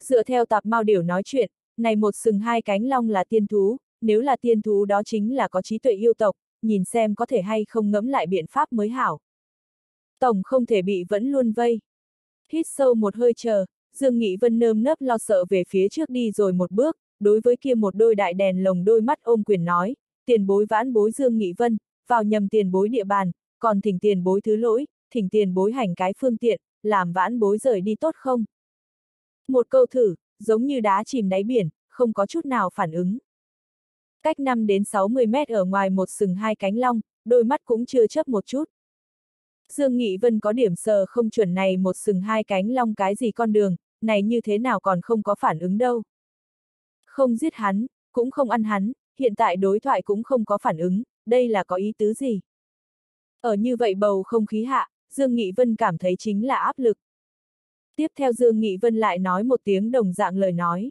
Dựa theo Tạp Mao Điểu nói chuyện, này một sừng hai cánh long là tiên thú, nếu là tiên thú đó chính là có trí tuệ yêu tộc, nhìn xem có thể hay không ngẫm lại biện pháp mới hảo. Tổng không thể bị vẫn luôn vây. Hít sâu một hơi chờ, Dương Nghị Vân nơm nớp lo sợ về phía trước đi rồi một bước, đối với kia một đôi đại đèn lồng đôi mắt ôm quyền nói, tiền bối vãn bối Dương Nghị Vân, vào nhầm tiền bối địa bàn, còn thỉnh tiền bối thứ lỗi, thỉnh tiền bối hành cái phương tiện, làm vãn bối rời đi tốt không? Một câu thử, giống như đá chìm đáy biển, không có chút nào phản ứng. Cách 5 đến 60 mét ở ngoài một sừng hai cánh long, đôi mắt cũng chưa chớp một chút. Dương Nghị Vân có điểm sờ không chuẩn này một sừng hai cánh long cái gì con đường, này như thế nào còn không có phản ứng đâu. Không giết hắn, cũng không ăn hắn, hiện tại đối thoại cũng không có phản ứng, đây là có ý tứ gì? Ở như vậy bầu không khí hạ, Dương Nghị Vân cảm thấy chính là áp lực. Tiếp theo Dương Nghị Vân lại nói một tiếng đồng dạng lời nói.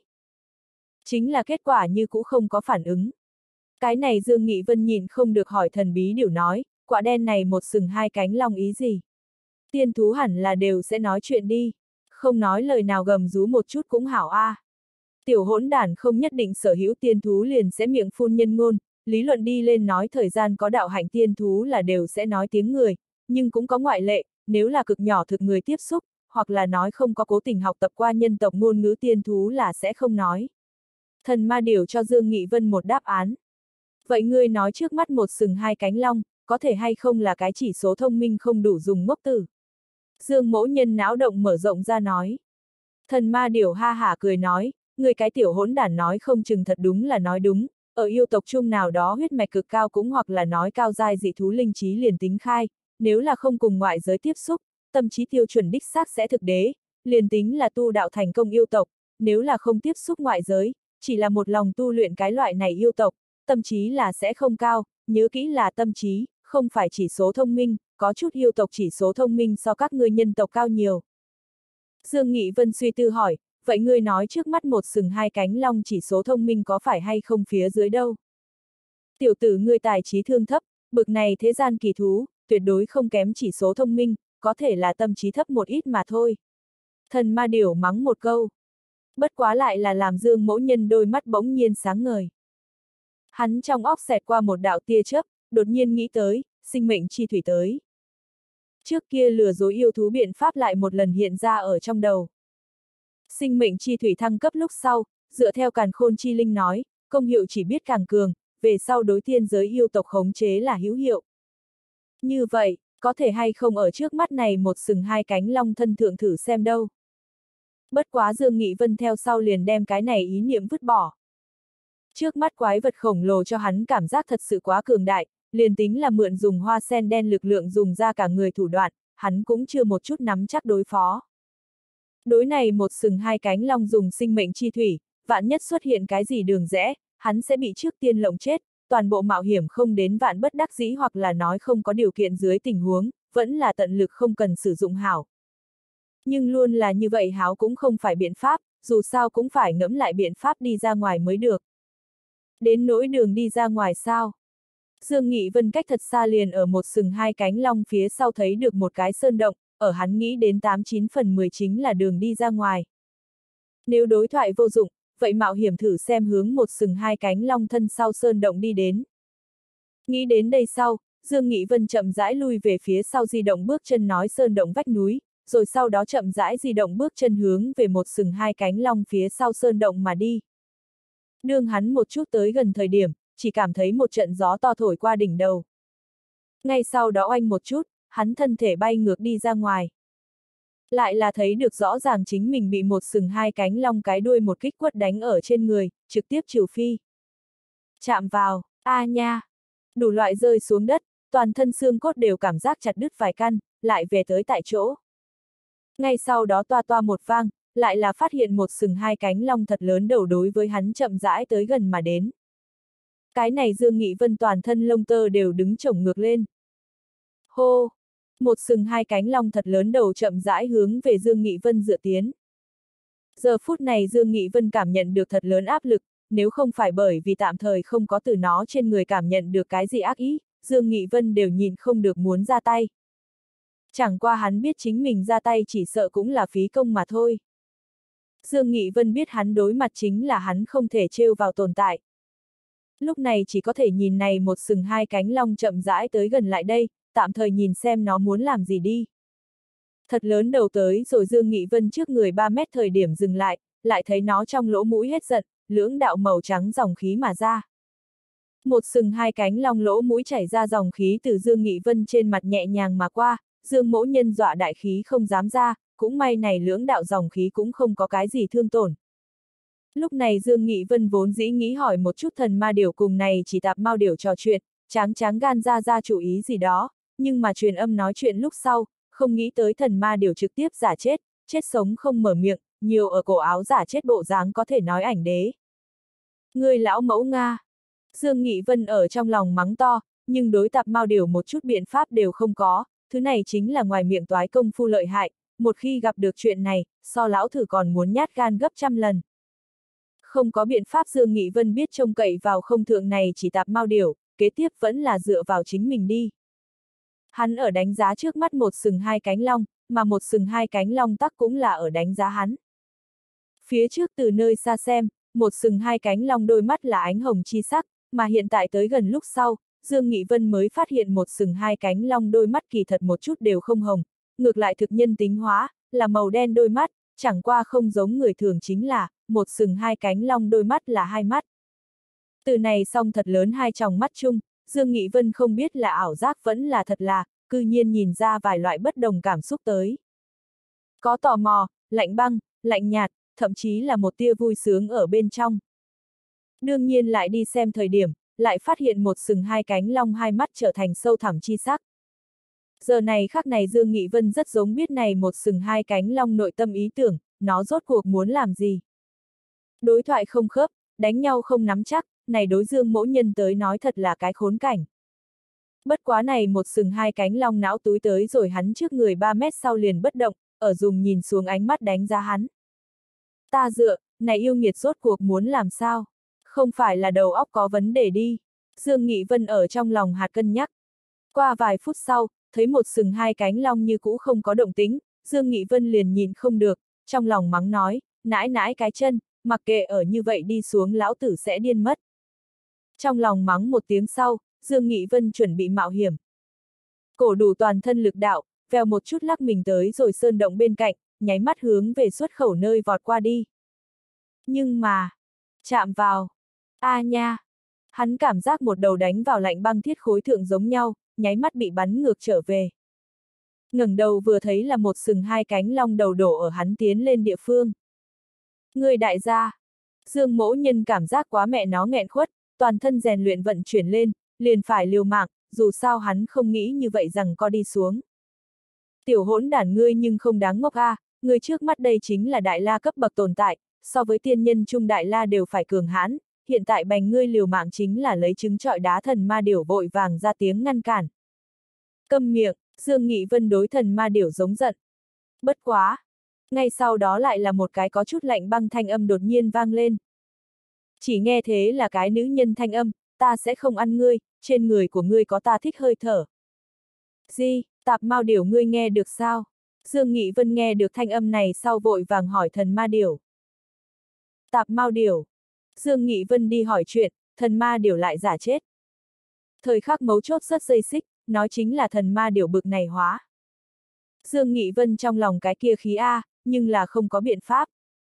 Chính là kết quả như cũ không có phản ứng. Cái này Dương Nghị Vân nhìn không được hỏi thần bí điều nói, quả đen này một sừng hai cánh long ý gì? Tiên thú hẳn là đều sẽ nói chuyện đi, không nói lời nào gầm rú một chút cũng hảo a. Tiểu hỗn đản không nhất định sở hữu tiên thú liền sẽ miệng phun nhân ngôn, lý luận đi lên nói thời gian có đạo hạnh tiên thú là đều sẽ nói tiếng người, nhưng cũng có ngoại lệ, nếu là cực nhỏ thực người tiếp xúc, hoặc là nói không có cố tình học tập qua nhân tộc ngôn ngữ tiên thú là sẽ không nói. Thần ma điểu cho Dương Nghị Vân một đáp án. Vậy ngươi nói trước mắt một sừng hai cánh long, có thể hay không là cái chỉ số thông minh không đủ dùng ngốc tử? Dương Mỗ Nhân não động mở rộng ra nói. Thần ma điểu ha hả cười nói, người cái tiểu hỗn đản nói không chừng thật đúng là nói đúng, ở yêu tộc chung nào đó huyết mạch cực cao cũng hoặc là nói cao giai dị thú linh trí liền tính khai, nếu là không cùng ngoại giới tiếp xúc, tâm trí tiêu chuẩn đích xác sẽ thực đế, liền tính là tu đạo thành công yêu tộc, nếu là không tiếp xúc ngoại giới, chỉ là một lòng tu luyện cái loại này yêu tộc, tâm trí là sẽ không cao, nhớ kỹ là tâm trí, không phải chỉ số thông minh, có chút yêu tộc chỉ số thông minh so các ngươi nhân tộc cao nhiều. Dương Nghị Vân suy tư hỏi, vậy ngươi nói trước mắt một sừng hai cánh long chỉ số thông minh có phải hay không phía dưới đâu? Tiểu tử ngươi tài trí thương thấp, bực này thế gian kỳ thú, tuyệt đối không kém chỉ số thông minh, có thể là tâm trí thấp một ít mà thôi. Thần ma điểu mắng một câu. Bất quá lại là làm Dương Mỗ Nhân đôi mắt bỗng nhiên sáng ngời. Hắn trong óc xẹt qua một đạo tia chớp, đột nhiên nghĩ tới, sinh mệnh chi thủy tới. Trước kia lừa dối yêu thú biện pháp lại một lần hiện ra ở trong đầu. Sinh mệnh chi thủy thăng cấp lúc sau, dựa theo Càn Khôn Chi Linh nói, công hiệu chỉ biết càng cường, về sau đối tiên giới yêu tộc khống chế là hữu hiệu. Như vậy, có thể hay không ở trước mắt này một sừng hai cánh long thân thượng thử xem đâu. Bất quá Dương Nghị Vân theo sau liền đem cái này ý niệm vứt bỏ. Trước mắt quái vật khổng lồ cho hắn cảm giác thật sự quá cường đại, liền tính là mượn dùng hoa sen đen lực lượng dùng ra cả người thủ đoạn, hắn cũng chưa một chút nắm chắc đối phó. Đối này một sừng hai cánh long dùng sinh mệnh chi thủy, vạn nhất xuất hiện cái gì đường rẽ, hắn sẽ bị trước tiên lộng chết, toàn bộ mạo hiểm không đến vạn bất đắc dĩ hoặc là nói không có điều kiện dưới tình huống, vẫn là tận lực không cần sử dụng hảo. Nhưng luôn là như vậy háo cũng không phải biện pháp, dù sao cũng phải ngẫm lại biện pháp đi ra ngoài mới được. Đến nỗi đường đi ra ngoài sao? Dương Nghị Vân cách thật xa liền ở một sừng hai cánh long phía sau thấy được một cái sơn động, ở hắn nghĩ đến 89 phần 10 chính là đường đi ra ngoài. Nếu đối thoại vô dụng, vậy mạo hiểm thử xem hướng một sừng hai cánh long thân sau sơn động đi đến. Nghĩ đến đây sau, Dương Nghị Vân chậm rãi lui về phía sau di động bước chân nói sơn động vách núi, rồi sau đó chậm rãi di động bước chân hướng về một sừng hai cánh long phía sau sơn động mà đi. Đương hắn một chút tới gần thời điểm, chỉ cảm thấy một trận gió to thổi qua đỉnh đầu. Ngay sau đó oanh một chút, hắn thân thể bay ngược đi ra ngoài. Lại là thấy được rõ ràng chính mình bị một sừng hai cánh long cái đuôi một kích quất đánh ở trên người, trực tiếp trừ phi. Chạm vào, a nha, đủ loại rơi xuống đất, toàn thân xương cốt đều cảm giác chặt đứt vài căn, lại về tới tại chỗ. Ngay sau đó toa toa một vang, lại là phát hiện một sừng hai cánh long thật lớn đầu đối với hắn chậm rãi tới gần mà đến. Cái này Dương Nghị Vân toàn thân lông tơ đều đứng chổng ngược lên. Hô! Một sừng hai cánh long thật lớn đầu chậm rãi hướng về Dương Nghị Vân dựa tiến. Giờ phút này Dương Nghị Vân cảm nhận được thật lớn áp lực, nếu không phải bởi vì tạm thời không có từ nó trên người cảm nhận được cái gì ác ý, Dương Nghị Vân đều nhìn không được muốn ra tay. Chẳng qua hắn biết chính mình ra tay chỉ sợ cũng là phí công mà thôi. Dương Nghị Vân biết hắn đối mặt chính là hắn không thể trêu vào tồn tại. Lúc này chỉ có thể nhìn này một sừng hai cánh long chậm rãi tới gần lại đây, tạm thời nhìn xem nó muốn làm gì đi. Thật lớn đầu tới rồi Dương Nghị Vân trước người 3 mét thời điểm dừng lại thấy nó trong lỗ mũi hết giận, lưỡng đạo màu trắng dòng khí mà ra. Một sừng hai cánh long lỗ mũi chảy ra dòng khí từ Dương Nghị Vân trên mặt nhẹ nhàng mà qua, Dương Mỗ Nhân dọa đại khí không dám ra, cũng may này lưỡng đạo dòng khí cũng không có cái gì thương tổn. Lúc này Dương Nghị Vân vốn dĩ nghĩ hỏi một chút thần ma điểu cùng này chỉ tạp mao điểu trò chuyện, tráng gan ra chủ ý gì đó, nhưng mà truyền âm nói chuyện lúc sau, không nghĩ tới thần ma điểu trực tiếp giả chết, chết sống không mở miệng, nhiều ở cổ áo giả chết bộ dáng có thể nói ảnh đế. Người lão mẫu Nga! Dương Nghị Vân ở trong lòng mắng to, nhưng đối tạp mao điểu một chút biện pháp đều không có, thứ này chính là ngoài miệng toái công phu lợi hại, một khi gặp được chuyện này, so lão thử còn muốn nhát gan gấp trăm lần. Không có biện pháp Dương Nghị Vân biết trông cậy vào không thượng này chỉ tạp mao điểu, kế tiếp vẫn là dựa vào chính mình đi. Hắn ở đánh giá trước mắt một sừng hai cánh long, mà một sừng hai cánh long tắc cũng là ở đánh giá hắn. Phía trước từ nơi xa xem, một sừng hai cánh long đôi mắt là ánh hồng chi sắc, mà hiện tại tới gần lúc sau, Dương Nghị Vân mới phát hiện một sừng hai cánh long đôi mắt kỳ thật một chút đều không hồng, ngược lại thực nhân tính hóa, là màu đen đôi mắt, chẳng qua không giống người thường chính là, một sừng hai cánh long đôi mắt là hai mắt. Từ này song thật lớn hai tròng mắt chung, Dương Nghị Vân không biết là ảo giác vẫn là thật là, cư nhiên nhìn ra vài loại bất đồng cảm xúc tới. Có tò mò, lạnh băng, lạnh nhạt, thậm chí là một tia vui sướng ở bên trong. Đương nhiên lại đi xem thời điểm, lại phát hiện một sừng hai cánh long hai mắt trở thành sâu thẳm chi sắc. Giờ này khắc này Dương Nghị Vân rất giống biết này một sừng hai cánh long nội tâm ý tưởng, nó rốt cuộc muốn làm gì. Đối thoại không khớp, đánh nhau không nắm chắc, này đối Dương Mỗ Nhân tới nói thật là cái khốn cảnh. Bất quá này một sừng hai cánh long não túi tới rồi hắn trước người 3 mét sau liền bất động, ở dùng nhìn xuống ánh mắt đánh giá hắn. Ta dựa, này yêu nghiệt rốt cuộc muốn làm sao? Không phải là đầu óc có vấn đề đi. Dương Nghị Vân ở trong lòng hạt cân nhắc. Qua vài phút sau, thấy một sừng hai cánh long như cũ không có động tính, Dương Nghị Vân liền nhìn không được, trong lòng mắng nói, nãi nãi cái chân, mặc kệ ở như vậy đi xuống lão tử sẽ điên mất. Trong lòng mắng một tiếng sau, Dương Nghị Vân chuẩn bị mạo hiểm. Cổ đủ toàn thân lực đạo, vèo một chút lắc mình tới rồi sơn động bên cạnh, nháy mắt hướng về xuất khẩu nơi vọt qua đi. Nhưng mà, chạm vào, nha, hắn cảm giác một đầu đánh vào lạnh băng thiết khối thượng giống nhau, nháy mắt bị bắn ngược trở về. Ngẩng đầu vừa thấy là một sừng hai cánh long đầu đổ ở hắn tiến lên địa phương. Người đại gia, Dương Mỗ Nhân cảm giác quá mẹ nó nghẹn khuất, toàn thân rèn luyện vận chuyển lên, liền phải liều mạng, dù sao hắn không nghĩ như vậy rằng co đi xuống. Tiểu hỗn đản ngươi nhưng không đáng ngốc a, người trước mắt đây chính là đại la cấp bậc tồn tại, so với tiên nhân trung đại la đều phải cường hãn, hiện tại bành ngươi liều mạng chính là lấy trứng trọi đá thần ma điểu vội vàng ra tiếng ngăn cản. Câm miệng, Dương Nghị Vân đối thần ma điểu giống giận. Bất quá. Ngay sau đó lại là một cái có chút lạnh băng thanh âm đột nhiên vang lên. Chỉ nghe thế là cái nữ nhân thanh âm, ta sẽ không ăn ngươi, trên người của ngươi có ta thích hơi thở. Gì, tạp mao điểu ngươi nghe được sao? Dương Nghị Vân nghe được thanh âm này sau vội vàng hỏi thần ma điểu. Tạp mao điểu. Dương Nghị Vân đi hỏi chuyện, thần ma điểu lại giả chết. Thời khắc mấu chốt rất dây xích, nói chính là thần ma điểu bực này hóa. Dương Nghị Vân trong lòng cái kia khí A, nhưng là không có biện pháp.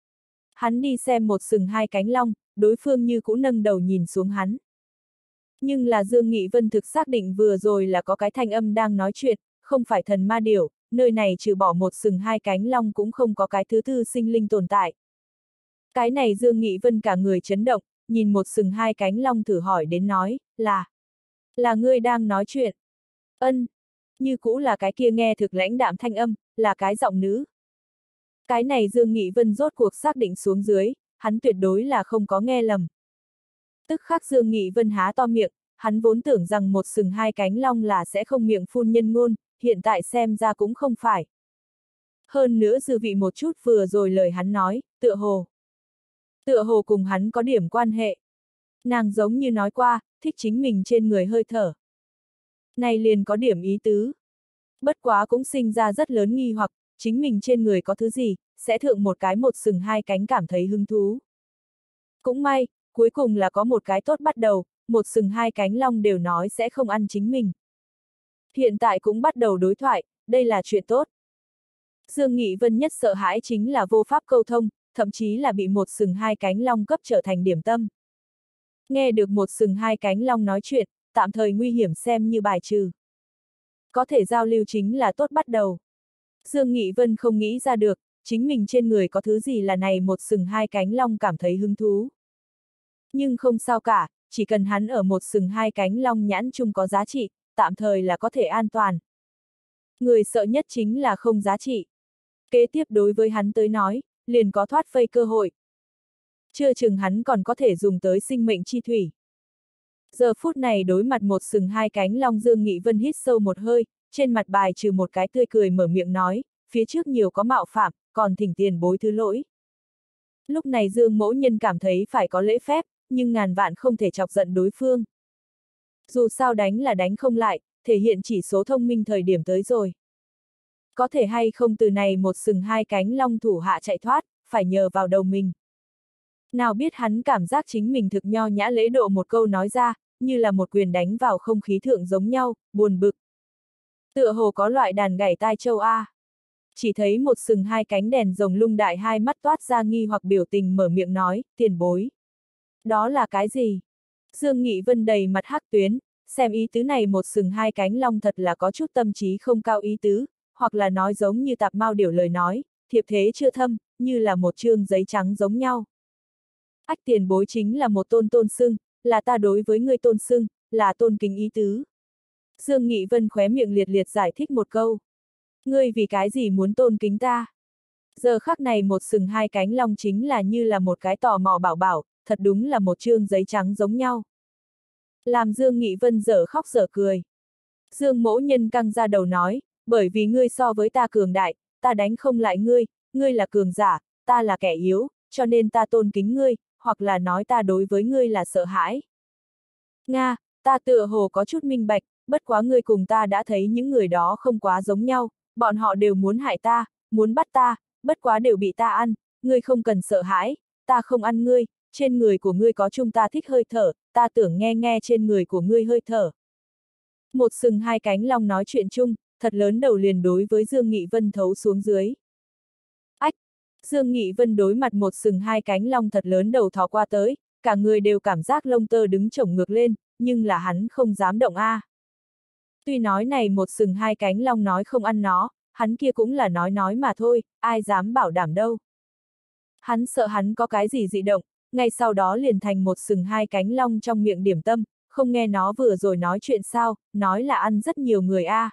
Hắn đi xem một sừng hai cánh long, đối phương như cũ nâng đầu nhìn xuống hắn. Nhưng là Dương Nghị Vân thực xác định vừa rồi là có cái thanh âm đang nói chuyện, không phải thần ma điểu, nơi này trừ bỏ một sừng hai cánh long cũng không có cái thứ tư sinh linh tồn tại. Cái này Dương Nghị Vân cả người chấn động, nhìn một sừng hai cánh long thử hỏi đến nói, là ngươi đang nói chuyện. Ân, như cũ là cái kia nghe thực lãnh đạm thanh âm, là cái giọng nữ. Cái này Dương Nghị Vân rốt cuộc xác định xuống dưới, hắn tuyệt đối là không có nghe lầm. Tức khắc Dương Nghị Vân há to miệng, hắn vốn tưởng rằng một sừng hai cánh long là sẽ không miệng phun nhân ngôn, hiện tại xem ra cũng không phải. Hơn nữa dư vị một chút vừa rồi lời hắn nói, tựa hồ cùng hắn có điểm quan hệ. Nàng giống như nói qua, thích chính mình trên người hơi thở. Này liền có điểm ý tứ. Bất quá cũng sinh ra rất lớn nghi hoặc, chính mình trên người có thứ gì, sẽ thượng một cái một sừng hai cánh cảm thấy hứng thú. Cũng may, cuối cùng là có một cái tốt bắt đầu, một sừng hai cánh long đều nói sẽ không ăn chính mình. Hiện tại cũng bắt đầu đối thoại, đây là chuyện tốt. Dương Nghị Vân nhất sợ hãi chính là vô pháp câu thông, thậm chí là bị một sừng hai cánh long cấp trở thành điểm tâm. Nghe được một sừng hai cánh long nói chuyện, tạm thời nguy hiểm xem như bài trừ. Có thể giao lưu chính là tốt bắt đầu. Dương Nghị Vân không nghĩ ra được, chính mình trên người có thứ gì là này một sừng hai cánh long cảm thấy hứng thú. Nhưng không sao cả, chỉ cần hắn ở một sừng hai cánh long nhãn chung có giá trị, tạm thời là có thể an toàn. Người sợ nhất chính là không giá trị. Kế tiếp đối với hắn tới nói, liền có thoát vây cơ hội. Chưa chừng hắn còn có thể dùng tới sinh mệnh chi thủy. Giờ phút này đối mặt một sừng hai cánh long, Dương Nghị Vân hít sâu một hơi, trên mặt bài trừ một cái tươi cười mở miệng nói, phía trước nhiều có mạo phạm, còn thỉnh tiền bối thứ lỗi. Lúc này Dương mỗ nhân cảm thấy phải có lễ phép, nhưng ngàn vạn không thể chọc giận đối phương. Dù sao đánh là đánh không lại, thể hiện chỉ số thông minh thời điểm tới rồi. Có thể hay không từ này một sừng hai cánh long thủ hạ chạy thoát, phải nhờ vào đầu mình. Nào biết hắn cảm giác chính mình thực nho nhã lễ độ một câu nói ra, như là một quyền đánh vào không khí thượng giống nhau, buồn bực. Tựa hồ có loại đàn gảy tai châu A. Chỉ thấy một sừng hai cánh đèn rồng lung đại hai mắt toát ra nghi hoặc biểu tình mở miệng nói, tiền bối. Đó là cái gì? Dương Nghị Vân đầy mặt hắc tuyến, xem ý tứ này một sừng hai cánh long thật là có chút tâm trí không cao ý tứ, hoặc là nói giống như tạp mao điểu lời nói, thiệp thế chưa thâm, như là một chương giấy trắng giống nhau. Ách tiền bối chính là một tôn xưng, là ta đối với ngươi tôn xưng, là tôn kính ý tứ. Dương Nghị Vân khóe miệng liệt liệt giải thích một câu. Ngươi vì cái gì muốn tôn kính ta? Giờ khắc này một sừng hai cánh long chính là như là một cái tò mò bảo bảo, thật đúng là một chương giấy trắng giống nhau. Làm Dương Nghị Vân dở khóc dở cười. Dương mỗ nhân căng ra đầu nói, bởi vì ngươi so với ta cường đại, ta đánh không lại ngươi, ngươi là cường giả, ta là kẻ yếu, cho nên ta tôn kính ngươi, hoặc là nói ta đối với ngươi là sợ hãi. Nga, ta tựa hồ có chút minh bạch, bất quá ngươi cùng ta đã thấy những người đó không quá giống nhau, bọn họ đều muốn hại ta, muốn bắt ta, bất quá đều bị ta ăn, ngươi không cần sợ hãi, ta không ăn ngươi, trên người của ngươi có chung ta thích hơi thở, ta tưởng nghe nghe trên người của ngươi hơi thở. Một sừng hai cánh long nói chuyện chung, thật lớn đầu liền đối với Dương Nghị Vân thấu xuống dưới. Ách! Dương Nghị Vân đối mặt một sừng hai cánh long thật lớn đầu thò qua tới, cả người đều cảm giác lông tơ đứng chổng ngược lên, nhưng là hắn không dám động a. Tuy nói này một sừng hai cánh long nói không ăn nó, hắn kia cũng là nói mà thôi, ai dám bảo đảm đâu. Hắn sợ hắn có cái gì dị động, ngay sau đó liền thành một sừng hai cánh long trong miệng điểm tâm, không nghe nó vừa rồi nói chuyện sao, nói là ăn rất nhiều người a.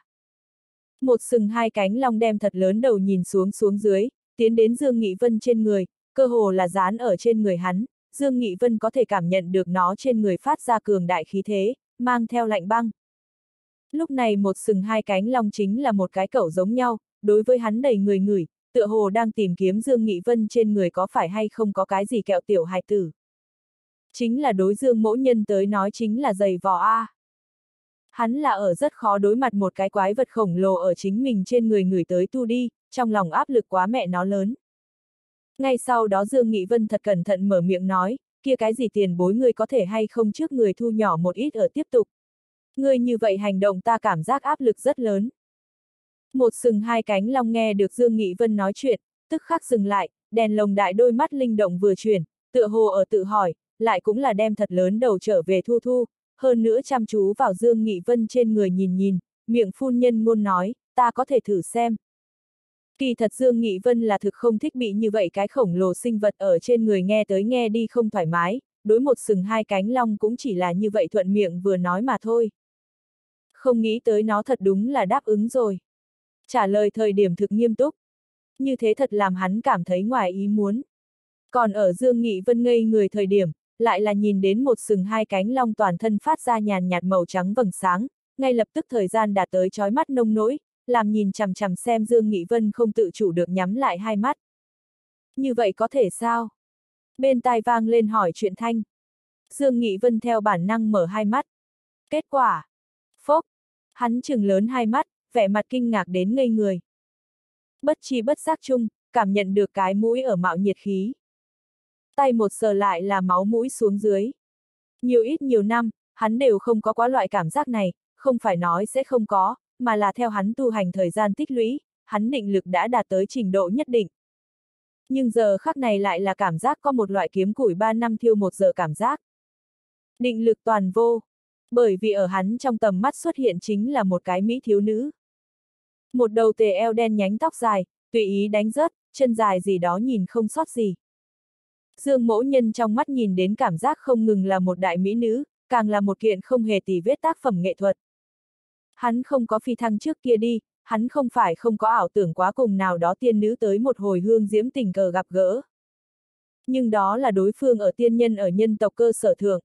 Một sừng hai cánh long đem thật lớn đầu nhìn xuống dưới, tiến đến Dương Nghị Vân trên người, cơ hồ là dán ở trên người hắn, Dương Nghị Vân có thể cảm nhận được nó trên người phát ra cường đại khí thế, mang theo lạnh băng. Lúc này một sừng hai cánh long chính là một cái cẩu giống nhau, đối với hắn đầy người ngửi, tựa hồ đang tìm kiếm Dương Nghị Vân trên người có phải hay không có cái gì kẹo tiểu hài tử. Chính là đối Dương mỗ nhân tới nói chính là giày vò a. Hắn là ở rất khó đối mặt một cái quái vật khổng lồ ở chính mình trên người ngửi tới tu đi, trong lòng áp lực quá mẹ nó lớn. Ngay sau đó Dương Nghị Vân thật cẩn thận mở miệng nói, kia cái gì tiền bối người có thể hay không trước người thu nhỏ một ít ở tiếp tục. Ngươi như vậy hành động ta cảm giác áp lực rất lớn. Một sừng hai cánh long nghe được Dương Nghị Vân nói chuyện, tức khắc dừng lại, đèn lồng đại đôi mắt linh động vừa chuyển, tựa hồ ở tự hỏi, lại cũng là đem thật lớn đầu trở về thu, hơn nữa chăm chú vào Dương Nghị Vân trên người nhìn, miệng phun nhân ngôn nói, ta có thể thử xem. Kỳ thật Dương Nghị Vân là thực không thích bị như vậy cái khổng lồ sinh vật ở trên người nghe tới nghe đi không thoải mái, đối một sừng hai cánh long cũng chỉ là như vậy thuận miệng vừa nói mà thôi. Không nghĩ tới nó thật đúng là đáp ứng rồi. Trả lời thời điểm thực nghiêm túc. Như thế thật làm hắn cảm thấy ngoài ý muốn. Còn ở Dương Nghị Vân ngây người thời điểm, lại là nhìn đến một sừng hai cánh long toàn thân phát ra nhàn nhạt màu trắng vầng sáng, ngay lập tức thời gian đạt tới chói mắt nông nỗi, làm nhìn chằm chằm xem Dương Nghị Vân không tự chủ được nhắm lại hai mắt. Như vậy có thể sao? Bên tai vang lên hỏi chuyện thanh. Dương Nghị Vân theo bản năng mở hai mắt. Kết quả. Phốc. Hắn trừng lớn hai mắt, vẻ mặt kinh ngạc đến ngây người. Bất tri bất giác chung, cảm nhận được cái mũi ở mạo nhiệt khí. Tay một sờ lại là máu mũi xuống dưới. Nhiều năm, hắn đều không có quá loại cảm giác này, không phải nói sẽ không có, mà là theo hắn tu hành thời gian tích lũy, hắn định lực đã đạt tới trình độ nhất định. Nhưng giờ khắc này lại là cảm giác có một loại kiếm củi 3 năm thiêu 1 giờ cảm giác. Định lực toàn vô, bởi vì ở hắn trong tầm mắt xuất hiện chính là một cái mỹ thiếu nữ. Một đầu tề eo đen nhánh tóc dài, tùy ý đánh rớt, chân dài gì đó nhìn không sót gì. Dương Mỗ Nhân trong mắt nhìn đến cảm giác không ngừng là một đại mỹ nữ, càng là một kiện không hề tì vết tác phẩm nghệ thuật. Hắn không có phi thăng trước kia đi, hắn không phải không có ảo tưởng quá cùng nào đó tiên nữ tới một hồi hương diễm tình cờ gặp gỡ. Nhưng đó là đối phương ở tiên nhân ở nhân tộc cơ sở thượng.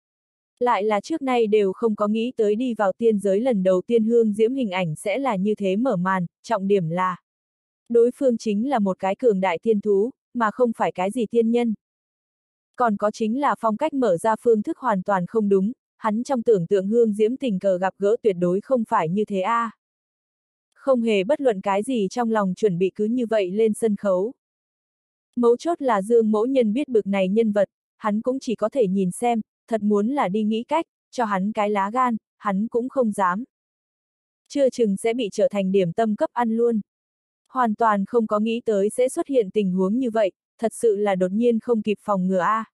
Lại là trước nay đều không có nghĩ tới đi vào tiên giới lần đầu tiên hương diễm hình ảnh sẽ là như thế mở màn, trọng điểm là đối phương chính là một cái cường đại tiên thú, mà không phải cái gì tiên nhân. Còn có chính là phong cách mở ra phương thức hoàn toàn không đúng, hắn trong tưởng tượng hương diễm tình cờ gặp gỡ tuyệt đối không phải như thế a. Không hề bất luận cái gì trong lòng chuẩn bị cứ như vậy lên sân khấu. Mấu chốt là Dương Mỗ Nhân biết bực này nhân vật, hắn cũng chỉ có thể nhìn xem, thật muốn là đi nghĩ cách, cho hắn cái lá gan, hắn cũng không dám. Chưa chừng sẽ bị trở thành điểm tâm cấp ăn luôn. Hoàn toàn không có nghĩ tới sẽ xuất hiện tình huống như vậy, thật sự là đột nhiên không kịp phòng ngừa a.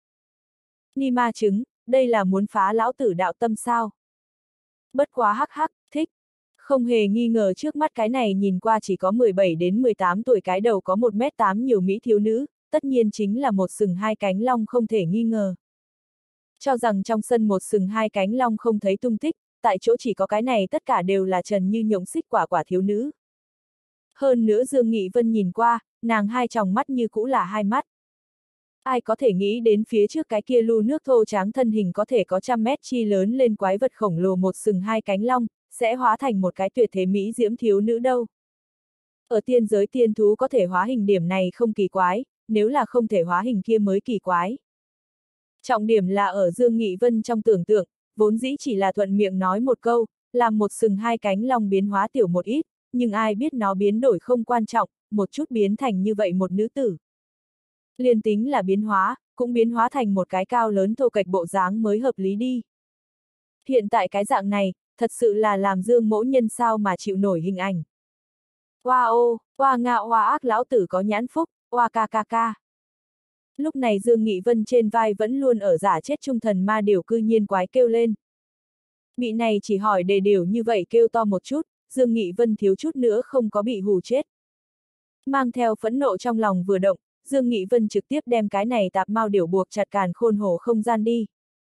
Ni ma chứng, đây là muốn phá lão tử đạo tâm sao? Bất quá hắc hắc, thích. Không hề nghi ngờ trước mắt cái này nhìn qua chỉ có 17 đến 18 tuổi cái đầu có 1m8 nhiều mỹ thiếu nữ, tất nhiên chính là một sừng hai cánh long không thể nghi ngờ. Cho rằng trong sân một sừng hai cánh long không thấy tung tích, tại chỗ chỉ có cái này tất cả đều là trần như nhộng xích quả quả thiếu nữ. Hơn nữa Dương Nghị Vân nhìn qua, nàng hai tròng mắt như cũ là hai mắt. Ai có thể nghĩ đến phía trước cái kia lu nước thô tráng thân hình có thể có 100 mét chi lớn lên quái vật khổng lồ một sừng hai cánh long, sẽ hóa thành một cái tuyệt thế mỹ diễm thiếu nữ đâu. Ở tiên giới tiên thú có thể hóa hình điểm này không kỳ quái, nếu là không thể hóa hình kia mới kỳ quái. Trọng điểm là ở Dương Nghị Vân trong tưởng tượng, vốn dĩ chỉ là thuận miệng nói một câu, làm một sừng hai cánh long biến hóa tiểu một ít, nhưng ai biết nó biến đổi không quan trọng, một chút biến thành như vậy một nữ tử. Liên tính là biến hóa, cũng biến hóa thành một cái cao lớn thô kệch bộ dáng mới hợp lý đi. Hiện tại cái dạng này, thật sự là làm Dương Mỗ Nhân sao mà chịu nổi hình ảnh. Oa ô, oa ngạo oa ác lão tử có nhãn phúc, oa ca ca ca. Lúc này Dương Nghị Vân trên vai vẫn luôn ở giả chết trung thần ma điểu cư nhiên quái kêu lên. Bị này chỉ hỏi đề điểu như vậy kêu to một chút, Dương Nghị Vân thiếu chút nữa không có bị hù chết. Mang theo phẫn nộ trong lòng vừa động, Dương Nghị Vân trực tiếp đem cái này tạp mao điểu buộc chặt càn khôn hổ không gian đi.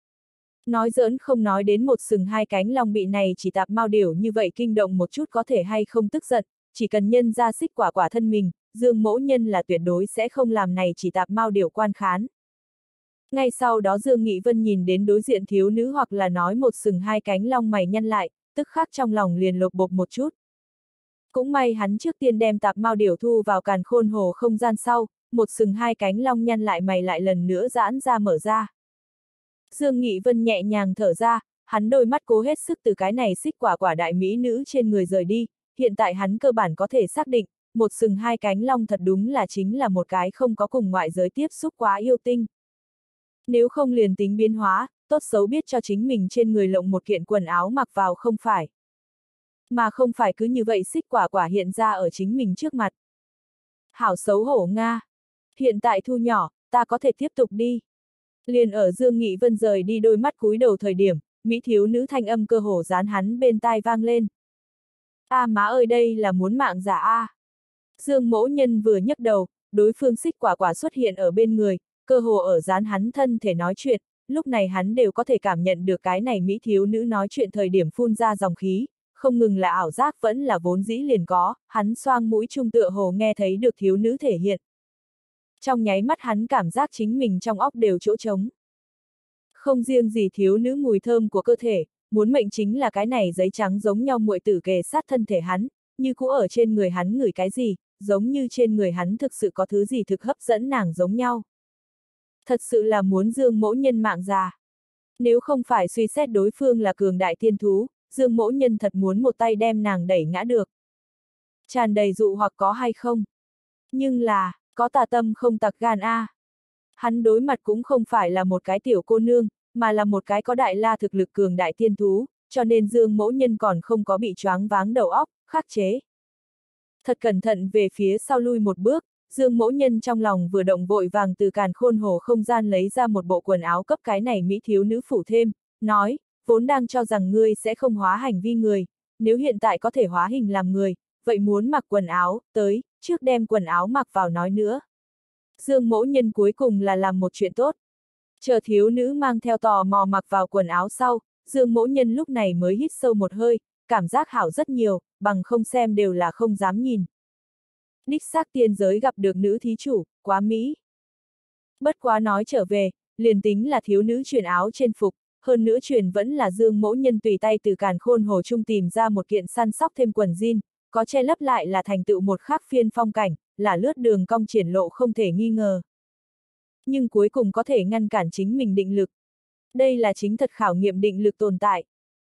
Nói giỡn không nói đến một sừng hai cánh long bị này chỉ tạp mao điểu như vậy kinh động một chút có thể hay không tức giận, chỉ cần nhân ra xích quả quả thân mình, Dương Mỗ Nhân là tuyệt đối sẽ không làm này chỉ tạp mao điểu quan khán. Ngay sau đó Dương Nghị Vân nhìn đến đối diện thiếu nữ hoặc là nói một sừng hai cánh long mày nhăn lại, tức khắc trong lòng liền lột bột một chút. Cũng may hắn trước tiên đem tạp mao điểu thu vào càn khôn hồ không gian sau, một sừng hai cánh long nhăn lại mày lại lần nữa giãn ra mở ra. Dương Nghị Vân nhẹ nhàng thở ra, hắn đôi mắt cố hết sức từ cái này xích quả quả đại mỹ nữ trên người rời đi, hiện tại hắn cơ bản có thể xác định, một sừng hai cánh long thật đúng là chính là một cái không có cùng ngoại giới tiếp xúc quá yêu tinh. Nếu không liền tính biến hóa, tốt xấu biết cho chính mình trên người lộng một kiện quần áo mặc vào không phải. Mà không phải cứ như vậy xích quả quả hiện ra ở chính mình trước mặt. Hảo xấu hổ Nga. Hiện tại thu nhỏ, ta có thể tiếp tục đi. Liền ở Dương Nghị Vân rời đi đôi mắt cúi đầu thời điểm, mỹ thiếu nữ thanh âm cơ hồ dán hắn bên tai vang lên. A má ơi đây là muốn mạng giả a. Dương Mỗ Nhân vừa nhấc đầu, đối phương xích quả quả xuất hiện ở bên người, cơ hồ ở dán hắn thân thể nói chuyện, lúc này hắn đều có thể cảm nhận được cái này mỹ thiếu nữ nói chuyện thời điểm phun ra dòng khí, không ngừng là ảo giác vẫn là vốn dĩ liền có, hắn xoang mũi trung tựa hồ nghe thấy được thiếu nữ thể hiện. Trong nháy mắt hắn cảm giác chính mình trong óc đều chỗ trống. Không riêng gì thiếu nữ mùi thơm của cơ thể, muốn mệnh chính là cái này giấy trắng giống nhau muội tử kề sát thân thể hắn, như cũ ở trên người hắn ngửi cái gì, giống như trên người hắn thực sự có thứ gì thực hấp dẫn nàng giống nhau. Thật sự là muốn Dương Mỗ Nhân mạng già. Nếu không phải suy xét đối phương là cường đại tiên thú, Dương Mỗ Nhân thật muốn một tay đem nàng đẩy ngã được. Tràn đầy dụ hoặc có hay không? Nhưng là, Có tà tâm không tặc gan a. Hắn đối mặt cũng không phải là một cái tiểu cô nương, mà là một cái có đại la thực lực cường đại tiên thú, cho nên Dương Mỗ Nhân còn không có bị choáng váng đầu óc, khắc chế. Thật cẩn thận về phía sau lui một bước, Dương Mỗ Nhân trong lòng vừa động vội vàng từ càn khôn hồ không gian lấy ra một bộ quần áo cấp cái này mỹ thiếu nữ phủ thêm, nói, vốn đang cho rằng ngươi sẽ không hóa hành vi người, nếu hiện tại có thể hóa hình làm người, vậy muốn mặc quần áo, tới, trước đem quần áo mặc vào nói nữa. Dương Mỗ Nhân cuối cùng là làm một chuyện tốt. Chờ thiếu nữ mang theo tò mò mặc vào quần áo sau, Dương Mỗ Nhân lúc này mới hít sâu một hơi, cảm giác hảo rất nhiều, bằng không xem đều là không dám nhìn. Đích xác tiên giới gặp được nữ thí chủ, quá mỹ. Bất quá nói trở về, liền tính là thiếu nữ truyền áo trên phục, hơn nữa truyền vẫn là Dương Mỗ Nhân tùy tay từ càn khôn hồ trung tìm ra một kiện săn sóc thêm quần jean, có che lấp lại là thành tựu một khác phiên phong cảnh, là lướt đường cong triển lộ không thể nghi ngờ. Nhưng cuối cùng có thể ngăn cản chính mình định lực. Đây là chính thật khảo nghiệm định lực tồn tại.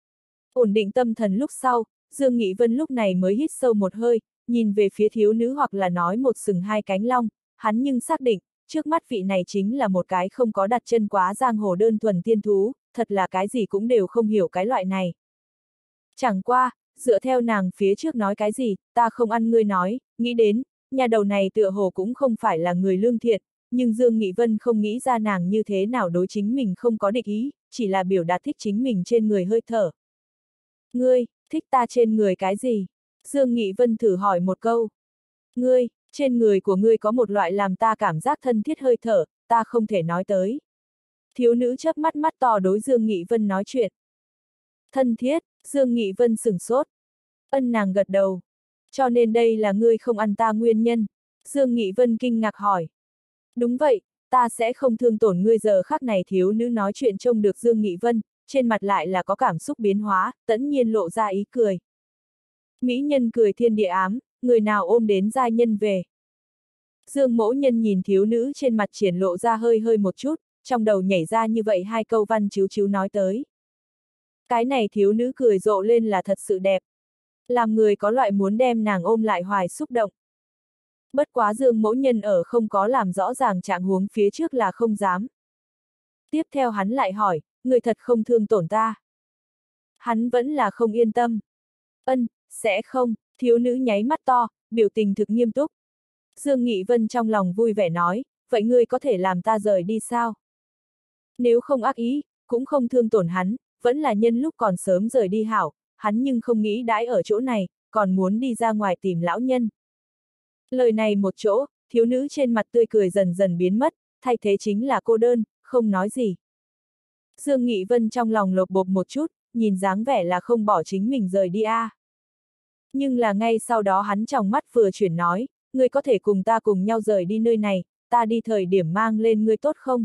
Ổn định tâm thần lúc sau, Dương Nghị Vân lúc này mới hít sâu một hơi, nhìn về phía thiếu nữ hoặc là nói một sừng hai cánh long, hắn nhưng xác định, trước mắt vị này chính là một cái không có đặt chân quá giang hồ đơn thuần tiên thú, thật là cái gì cũng đều không hiểu cái loại này. Chẳng qua, dựa theo nàng phía trước nói cái gì, ta không ăn ngươi nói, nghĩ đến, nhà đầu này tựa hồ cũng không phải là người lương thiện, nhưng Dương Nghị Vân không nghĩ ra nàng như thế nào đối chính mình không có địch ý, chỉ là biểu đạt thích chính mình trên người hơi thở. Ngươi, thích ta trên người cái gì? Dương Nghị Vân thử hỏi một câu. Ngươi, trên người của ngươi có một loại làm ta cảm giác thân thiết hơi thở, ta không thể nói tới. Thiếu nữ chớp mắt mắt to đối Dương Nghị Vân nói chuyện. Thân thiết, Dương Nghị Vân sửng sốt. Ân nàng gật đầu. Cho nên đây là ngươi không ăn ta nguyên nhân. Dương Nghị Vân kinh ngạc hỏi. Đúng vậy, ta sẽ không thương tổn ngươi giờ khắc này thiếu nữ nói chuyện trông được Dương Nghị Vân, trên mặt lại là có cảm xúc biến hóa, tẫn nhiên lộ ra ý cười. Mỹ nhân cười thiên địa ám, người nào ôm đến giai nhân về. Dương Mỗ Nhân nhìn thiếu nữ trên mặt triển lộ ra hơi hơi một chút, trong đầu nhảy ra như vậy hai câu văn chiếu chiếu nói tới. Cái này thiếu nữ cười rộ lên là thật sự đẹp. Làm người có loại muốn đem nàng ôm lại hoài xúc động. Bất quá Dương Mỗ Nhân ở không có làm rõ ràng trạng huống phía trước là không dám. Tiếp theo hắn lại hỏi, người thật không thương tổn ta. Hắn vẫn là không yên tâm. Ân, sẽ không, thiếu nữ nháy mắt to, biểu tình thực nghiêm túc. Dương Nghị Vân trong lòng vui vẻ nói, vậy ngươi có thể làm ta rời đi sao? Nếu không ác ý, cũng không thương tổn hắn, vẫn là nhân lúc còn sớm rời đi hảo, hắn nhưng không nghĩ đãi ở chỗ này, còn muốn đi ra ngoài tìm lão nhân. Lời này một chỗ, thiếu nữ trên mặt tươi cười dần dần biến mất, thay thế chính là cô đơn, không nói gì. Dương Nghị Vân trong lòng lột bột một chút, nhìn dáng vẻ là không bỏ chính mình rời đi a. Nhưng là ngay sau đó hắn trong mắt vừa chuyển nói, ngươi có thể cùng ta cùng nhau rời đi nơi này, ta đi thời điểm mang lên ngươi tốt không?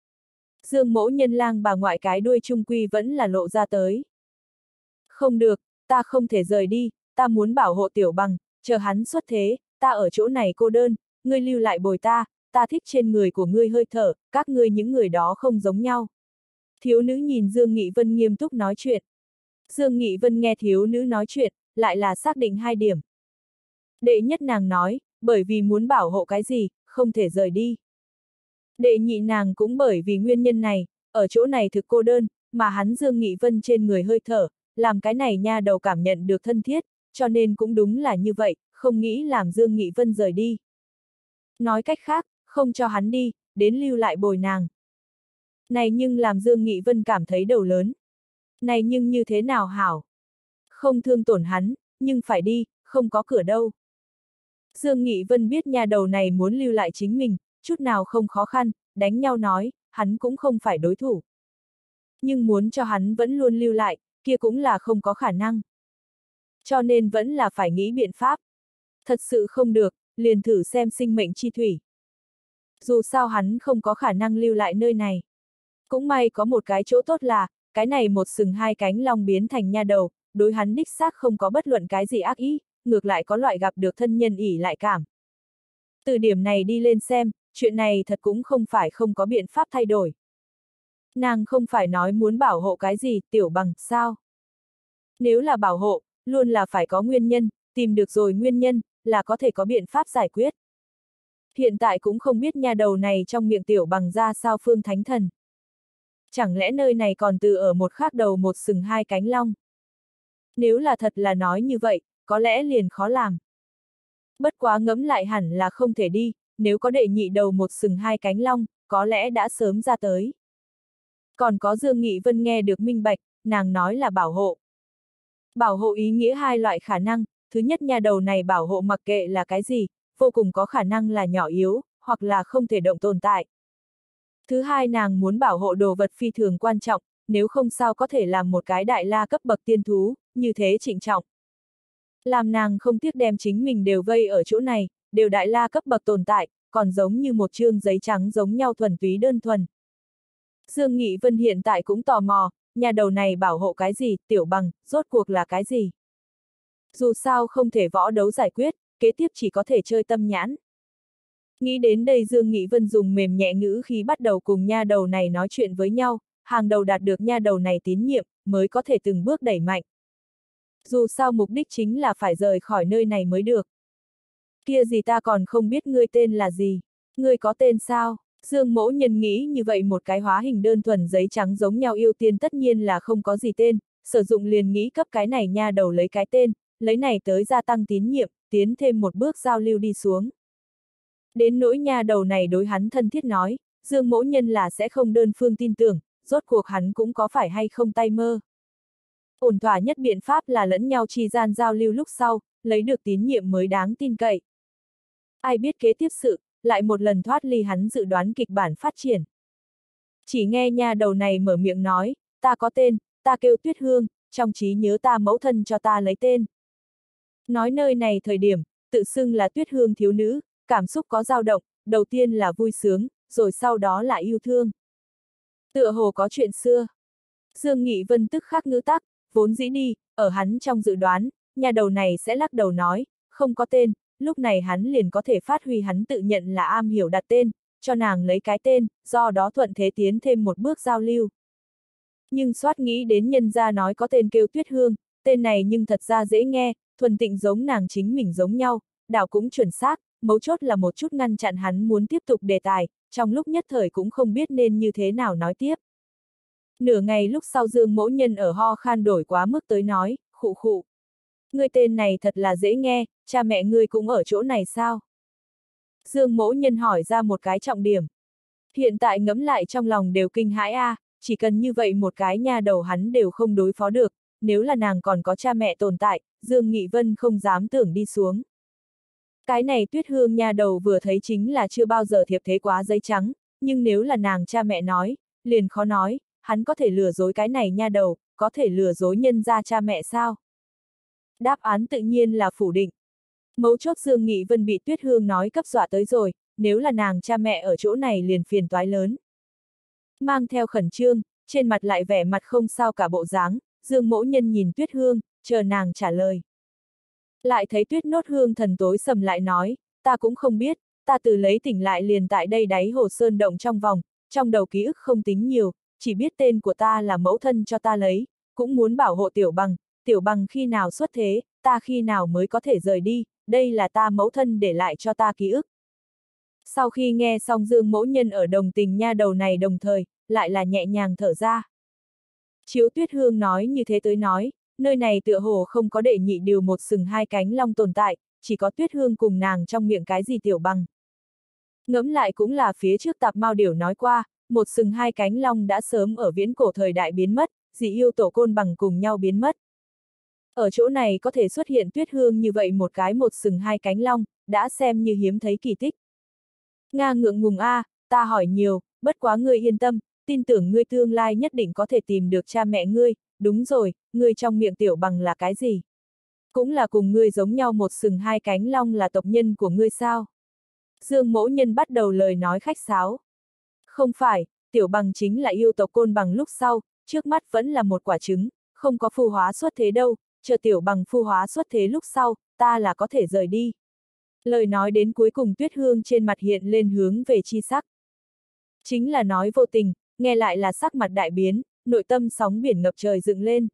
Dương Mỗ Nhân lang bà ngoại cái đuôi trung quy vẫn là lộ ra tới. Không được, ta không thể rời đi, ta muốn bảo hộ Tiểu Bằng, chờ hắn xuất thế, ta ở chỗ này cô đơn, ngươi lưu lại bồi ta, ta thích trên người của ngươi hơi thở, các ngươi những người đó không giống nhau. Thiếu nữ nhìn Dương Nghị Vân nghiêm túc nói chuyện. Dương Nghị Vân nghe thiếu nữ nói chuyện, lại là xác định hai điểm. Đệ nhất nàng nói, bởi vì muốn bảo hộ cái gì, không thể rời đi. Đệ nhị nàng cũng bởi vì nguyên nhân này, ở chỗ này thực cô đơn, mà hắn Dương Nghị Vân trên người hơi thở, làm cái này nha đầu cảm nhận được thân thiết, cho nên cũng đúng là như vậy, không nghĩ làm Dương Nghị Vân rời đi. Nói cách khác, không cho hắn đi, đến lưu lại bồi nàng. Này nhưng làm Dương Nghị Vân cảm thấy đầu lớn. Này nhưng như thế nào hảo? Không thương tổn hắn, nhưng phải đi, không có cửa đâu. Dương Nghị Vân biết nhà đầu này muốn lưu lại chính mình, chút nào không khó khăn, đánh nhau nói, hắn cũng không phải đối thủ. Nhưng muốn cho hắn vẫn luôn lưu lại, kia cũng là không có khả năng. Cho nên vẫn là phải nghĩ biện pháp. Thật sự không được, liền thử xem sinh mệnh chi thủy. Dù sao hắn không có khả năng lưu lại nơi này. Cũng may có một cái chỗ tốt là, cái này một sừng hai cánh long biến thành nha đầu, đối hắn đích xác không có bất luận cái gì ác ý, ngược lại có loại gặp được thân nhân ỷ lại cảm. Từ điểm này đi lên xem, chuyện này thật cũng không phải không có biện pháp thay đổi. Nàng không phải nói muốn bảo hộ cái gì, Tiểu Bằng, sao? Nếu là bảo hộ, luôn là phải có nguyên nhân, tìm được rồi nguyên nhân, là có thể có biện pháp giải quyết. Hiện tại cũng không biết nha đầu này trong miệng tiểu bằng ra sao phương thánh thần. Chẳng lẽ nơi này còn từ ở một khác đầu một sừng hai cánh long? Nếu là thật là nói như vậy, có lẽ liền khó làm. Bất quá ngẫm lại hẳn là không thể đi, nếu có đệ nhị đầu một sừng hai cánh long, có lẽ đã sớm ra tới. Còn có Dương Nghị Vân nghe được minh bạch, nàng nói là bảo hộ. Bảo hộ ý nghĩa hai loại khả năng, thứ nhất nha đầu này bảo hộ mặc kệ là cái gì, vô cùng có khả năng là nhỏ yếu, hoặc là không thể động tồn tại. Thứ hai nàng muốn bảo hộ đồ vật phi thường quan trọng, nếu không sao có thể làm một cái đại la cấp bậc tiên thú, như thế trịnh trọng. Làm nàng không tiếc đem chính mình đều vây ở chỗ này, đều đại la cấp bậc tồn tại, còn giống như một chương giấy trắng giống nhau thuần túy đơn thuần. Dương Nghị Vân hiện tại cũng tò mò, nhà đầu này bảo hộ cái gì, tiểu bằng, rốt cuộc là cái gì? Dù sao không thể võ đấu giải quyết, kế tiếp chỉ có thể chơi tâm nhãn. Nghĩ đến đây Dương Nghị Vân dùng mềm nhẹ ngữ khi bắt đầu cùng nha đầu này nói chuyện với nhau, hàng đầu đạt được nha đầu này tín nhiệm, mới có thể từng bước đẩy mạnh. Dù sao mục đích chính là phải rời khỏi nơi này mới được. Kia gì ta còn không biết ngươi tên là gì? Ngươi có tên sao? Dương Mỗ Nhân nghĩ như vậy một cái hóa hình đơn thuần giấy trắng giống nhau yêu tiên tất nhiên là không có gì tên, sử dụng liền nghĩ cấp cái này nha đầu lấy cái tên, lấy này tới gia tăng tín nhiệm, tiến thêm một bước giao lưu đi xuống. Đến nỗi nha đầu này đối hắn thân thiết nói, Dương Mỗ Nhân là sẽ không đơn phương tin tưởng, rốt cuộc hắn cũng có phải hay không tay mơ. Ổn thỏa nhất biện pháp là lẫn nhau trì gian giao lưu lúc sau, lấy được tín nhiệm mới đáng tin cậy. Ai biết kế tiếp sự, lại một lần thoát ly hắn dự đoán kịch bản phát triển. Chỉ nghe nha đầu này mở miệng nói, ta có tên, ta kêu Tuyết Hương, trong trí nhớ ta mẫu thân cho ta lấy tên. Nói nơi này thời điểm, tự xưng là Tuyết Hương thiếu nữ, cảm xúc có dao động, đầu tiên là vui sướng, rồi sau đó là yêu thương. Tựa hồ có chuyện xưa. Dương Nghị Vân tức khắc ngữ tắc, vốn dĩ đi, ở hắn trong dự đoán, nhà đầu này sẽ lắc đầu nói, không có tên, lúc này hắn liền có thể phát huy hắn tự nhận là am hiểu đặt tên, cho nàng lấy cái tên, do đó thuận thế tiến thêm một bước giao lưu. Nhưng soát nghĩ đến nhân gia nói có tên kêu Tuyết Hương, tên này nhưng thật ra dễ nghe, thuần tịnh giống nàng chính mình giống nhau, đảo cũng chuẩn xác, mấu chốt là một chút ngăn chặn hắn muốn tiếp tục đề tài, trong lúc nhất thời cũng không biết nên như thế nào nói tiếp. Nửa ngày lúc sau Dương Mỗ Nhân ở ho khan đổi quá mức tới nói, khụ khụ. Ngươi tên này thật là dễ nghe, cha mẹ ngươi cũng ở chỗ này sao? Dương Mỗ Nhân hỏi ra một cái trọng điểm. Hiện tại ngẫm lại trong lòng đều kinh hãi a, chỉ cần như vậy một cái nha đầu hắn đều không đối phó được, nếu là nàng còn có cha mẹ tồn tại, Dương Nghị Vân không dám tưởng đi xuống. Cái này Tuyết Hương nha đầu vừa thấy chính là chưa bao giờ thiệp thế quá giấy trắng, nhưng nếu là nàng cha mẹ nói, liền khó nói, hắn có thể lừa dối cái này nha đầu, có thể lừa dối nhân gia cha mẹ sao? Đáp án tự nhiên là phủ định. Mấu chốt Dương Nghị Vân bị Tuyết Hương nói cấp dọa tới rồi, nếu là nàng cha mẹ ở chỗ này liền phiền toái lớn. Mang theo khẩn trương, trên mặt lại vẻ mặt không sao cả bộ dáng, Dương Mỗ Nhân nhìn Tuyết Hương, chờ nàng trả lời. Lại thấy Tuyết Nốt Hương thần tối sầm lại nói, ta cũng không biết, ta từ lấy tỉnh lại liền tại đây đáy hồ sơn động trong vòng, trong đầu ký ức không tính nhiều, chỉ biết tên của ta là mẫu thân cho ta lấy, cũng muốn bảo hộ tiểu bằng khi nào xuất thế, ta khi nào mới có thể rời đi, đây là ta mẫu thân để lại cho ta ký ức. Sau khi nghe xong Dương Mỗ Nhân ở đồng tình nha đầu này đồng thời, lại là nhẹ nhàng thở ra. Chiếu Tuyết Hương nói như thế tới nói, nơi này tựa hồ không có đệ nhị điều một sừng hai cánh long tồn tại, chỉ có Tuyết Hương cùng nàng trong miệng cái gì tiểu bằng. Ngẫm lại cũng là phía trước Tạp Mao Điểu nói qua, một sừng hai cánh long đã sớm ở viễn cổ thời đại biến mất, dị yêu tổ côn bằng cùng nhau biến mất. Ở chỗ này có thể xuất hiện Tuyết Hương như vậy một cái một sừng hai cánh long, đã xem như hiếm thấy kỳ tích. Nga ngượng ngùng a, ta hỏi nhiều, bất quá ngươi yên tâm, tin tưởng ngươi tương lai nhất định có thể tìm được cha mẹ ngươi, đúng rồi, ngươi trong miệng tiểu bằng là cái gì? Cũng là cùng ngươi giống nhau một sừng hai cánh long là tộc nhân của ngươi sao? Dương Mỗ Nhân bắt đầu lời nói khách sáo. Không phải, tiểu bằng chính là yêu tộc côn bằng lúc sau, trước mắt vẫn là một quả trứng, không có phu hóa xuất thế đâu, chờ tiểu bằng phu hóa xuất thế lúc sau, ta là có thể rời đi. Lời nói đến cuối cùng Tuyết Hương trên mặt hiện lên hướng về chi sắc. Chính là nói vô tình, nghe lại là sắc mặt đại biến, nội tâm sóng biển ngập trời dựng lên.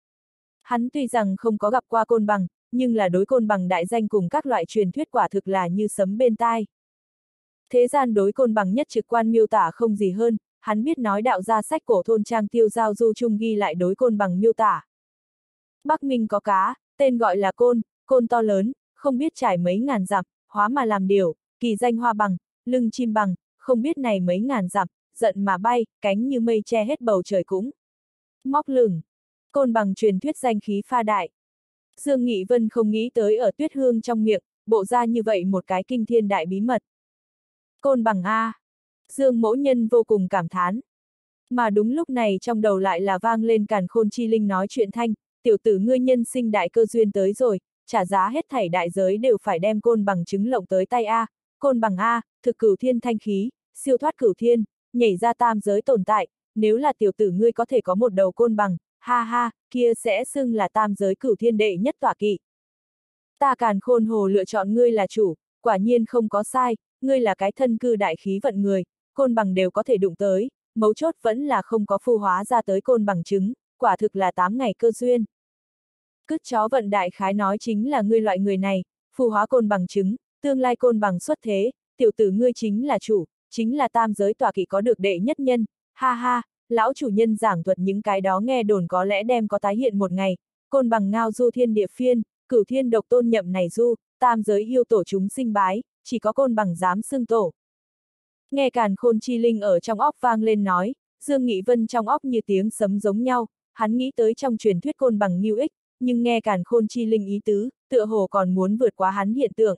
Hắn tuy rằng không có gặp qua côn bằng, nhưng là đối côn bằng đại danh cùng các loại truyền thuyết quả thực là như sấm bên tai. Thế gian đối côn bằng nhất trực quan miêu tả không gì hơn, hắn biết nói đạo ra sách cổ thôn trang tiêu giao du chung ghi lại đối côn bằng miêu tả. Bắc Minh có cá, tên gọi là côn, côn to lớn, không biết trải mấy ngàn dặm, hóa mà làm điều, kỳ danh hoa bằng, lưng chim bằng, không biết này mấy ngàn dặm, giận mà bay, cánh như mây che hết bầu trời cũng. Móc lửng, côn bằng truyền thuyết danh khí pha đại. Dương Nghị Vân không nghĩ tới ở Tuyết Hương trong miệng, bộ ra như vậy một cái kinh thiên đại bí mật. Côn bằng A. Dương Mỗ Nhân vô cùng cảm thán. Mà đúng lúc này trong đầu lại là vang lên Càn Khôn Chi Linh nói chuyện thanh, tiểu tử ngươi nhân sinh đại cơ duyên tới rồi, trả giá hết thảy đại giới đều phải đem côn bằng trứng lộng tới tay A, côn bằng A, thực cửu thiên thanh khí, siêu thoát cửu thiên, nhảy ra tam giới tồn tại, nếu là tiểu tử ngươi có thể có một đầu côn bằng, ha ha, kia sẽ xưng là tam giới cửu thiên đệ nhất tọa kỵ. Ta Càn Khôn Hồ lựa chọn ngươi là chủ, quả nhiên không có sai, ngươi là cái thân cư đại khí vận người, côn bằng đều có thể đụng tới, mấu chốt vẫn là không có phu hóa ra tới côn bằng trứng, quả thực là 8 ngày cơ duyên. Cứt chó vận đại khái nói chính là ngươi loại người này, phu hóa côn bằng trứng, tương lai côn bằng xuất thế, tiểu tử ngươi chính là chủ, chính là tam giới tọa kỵ có được đệ nhất nhân, ha ha, lão chủ nhân giảng thuật những cái đó nghe đồn có lẽ đem có tái hiện một ngày, côn bằng ngao du thiên địa phiên, cửu thiên độc tôn nhậm này du, tam giới yêu tổ chúng sinh bái, chỉ có côn bằng dám xưng tổ. Nghe Càn Khôn Chi Linh ở trong óc vang lên nói, Dương Nghị Vân trong óc như tiếng sấm giống nhau, hắn nghĩ tới trong truyền thuyết côn bằng Ngưu Ích, nhưng nghe Càn Khôn Chi Linh ý tứ, tựa hồ còn muốn vượt quá hắn hiện tượng.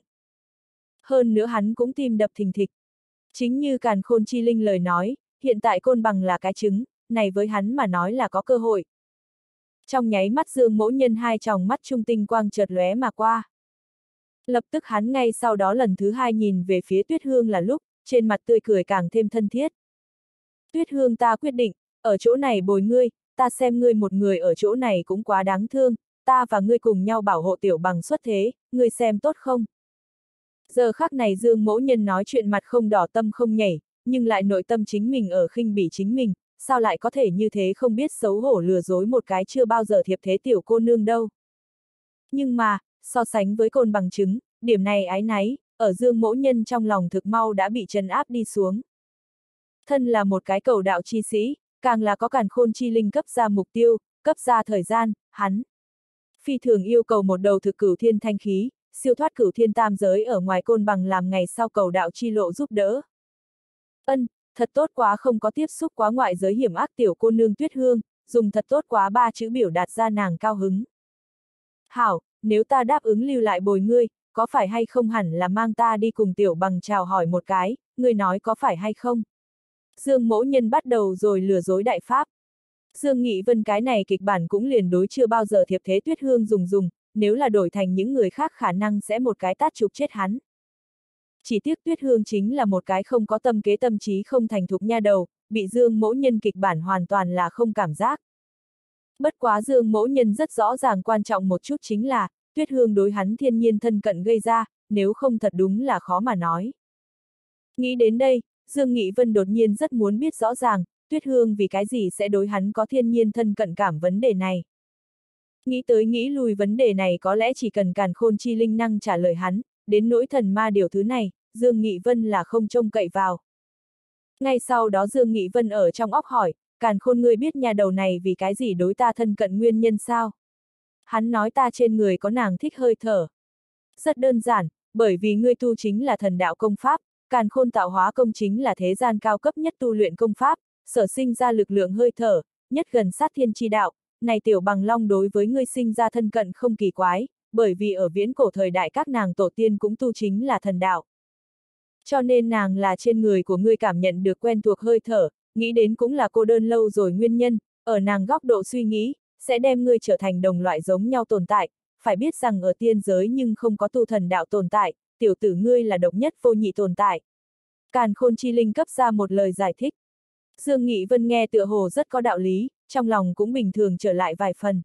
Hơn nữa hắn cũng tim đập thình thịch. Chính như Càn Khôn Chi Linh lời nói, hiện tại côn bằng là cái trứng, này với hắn mà nói là có cơ hội. Trong nháy mắt Dương Mỗ Nhân hai tròng mắt trung tinh quang chợt lóe mà qua. Lập tức hắn ngay sau đó lần thứ hai nhìn về phía Tuyết Hương là lúc, trên mặt tươi cười càng thêm thân thiết. Tuyết Hương ta quyết định, ở chỗ này bồi ngươi, ta xem ngươi một người ở chỗ này cũng quá đáng thương, ta và ngươi cùng nhau bảo hộ tiểu bằng xuất thế, ngươi xem tốt không? Giờ khắc này Dương Mỗ Nhân nói chuyện mặt không đỏ tâm không nhảy, nhưng lại nội tâm chính mình ở khinh bỉ chính mình, sao lại có thể như thế không biết xấu hổ lừa dối một cái chưa bao giờ thiệp thế tiểu cô nương đâu. Nhưng mà, so sánh với côn bằng trứng, điểm này ái náy, ở Dương Mỗ Nhân trong lòng thực mau đã bị trấn áp đi xuống. Thân là một cái cầu đạo chi sĩ, càng là có Càn Khôn Chi Linh cấp ra mục tiêu, cấp ra thời gian, hắn phi thường yêu cầu một đầu thực cửu thiên thanh khí, siêu thoát cửu thiên tam giới ở ngoài côn bằng làm ngày sau cầu đạo chi lộ giúp đỡ. Thật tốt quá không có tiếp xúc quá ngoại giới hiểm ác tiểu cô nương Tuyết Hương, dùng thật tốt quá 3 chữ biểu đạt ra nàng cao hứng. Hảo, nếu ta đáp ứng lưu lại bồi ngươi, có phải hay không hẳn là mang ta đi cùng tiểu bằng chào hỏi một cái, ngươi nói có phải hay không? Dương Mỗ Nhân bắt đầu rồi lừa dối đại pháp. Dương Nghị Vân cái này kịch bản cũng liền đối chưa bao giờ thiệp thế Tuyết Hương dùng, nếu là đổi thành những người khác khả năng sẽ một cái tát chụp chết hắn. Chỉ tiếc Tuyết Hương chính là một cái không có tâm kế tâm trí không thành thục nha đầu, bị Dương Mỗ Nhân kịch bản hoàn toàn là không cảm giác. Bất quá Dương Mỗ Nhân rất rõ ràng quan trọng một chút chính là, Tuyết Hương đối hắn thiên nhiên thân cận gây ra, nếu không thật đúng là khó mà nói. Nghĩ đến đây, Dương Nghị Vân đột nhiên rất muốn biết rõ ràng, Tuyết Hương vì cái gì sẽ đối hắn có thiên nhiên thân cận cảm vấn đề này. Nghĩ tới nghĩ lui vấn đề này có lẽ chỉ cần Càn Khôn Chi Linh năng trả lời hắn, đến nỗi thần ma điều thứ này, Dương Nghị Vân là không trông cậy vào. Ngay sau đó Dương Nghị Vân ở trong óc hỏi, Càn Khôn ngươi biết nhà đầu này vì cái gì đối ta thân cận nguyên nhân sao? Hắn nói ta trên người có nàng thích hơi thở. Rất đơn giản, bởi vì ngươi tu chính là thần đạo công pháp, Càn Khôn tạo hóa công chính là thế gian cao cấp nhất tu luyện công pháp, sở sinh ra lực lượng hơi thở, nhất gần sát thiên chi đạo, này tiểu bằng long đối với ngươi sinh ra thân cận không kỳ quái, bởi vì ở viễn cổ thời đại các nàng tổ tiên cũng tu chính là thần đạo. Cho nên nàng là trên người của ngươi cảm nhận được quen thuộc hơi thở, nghĩ đến cũng là cô đơn lâu rồi nguyên nhân, ở nàng góc độ suy nghĩ, sẽ đem ngươi trở thành đồng loại giống nhau tồn tại, phải biết rằng ở tiên giới nhưng không có tu thần đạo tồn tại, tiểu tử ngươi là độc nhất vô nhị tồn tại. Càn Khôn Chi Linh cấp ra một lời giải thích. Dương Nghị Vân nghe tựa hồ rất có đạo lý, trong lòng cũng bình thường trở lại vài phần.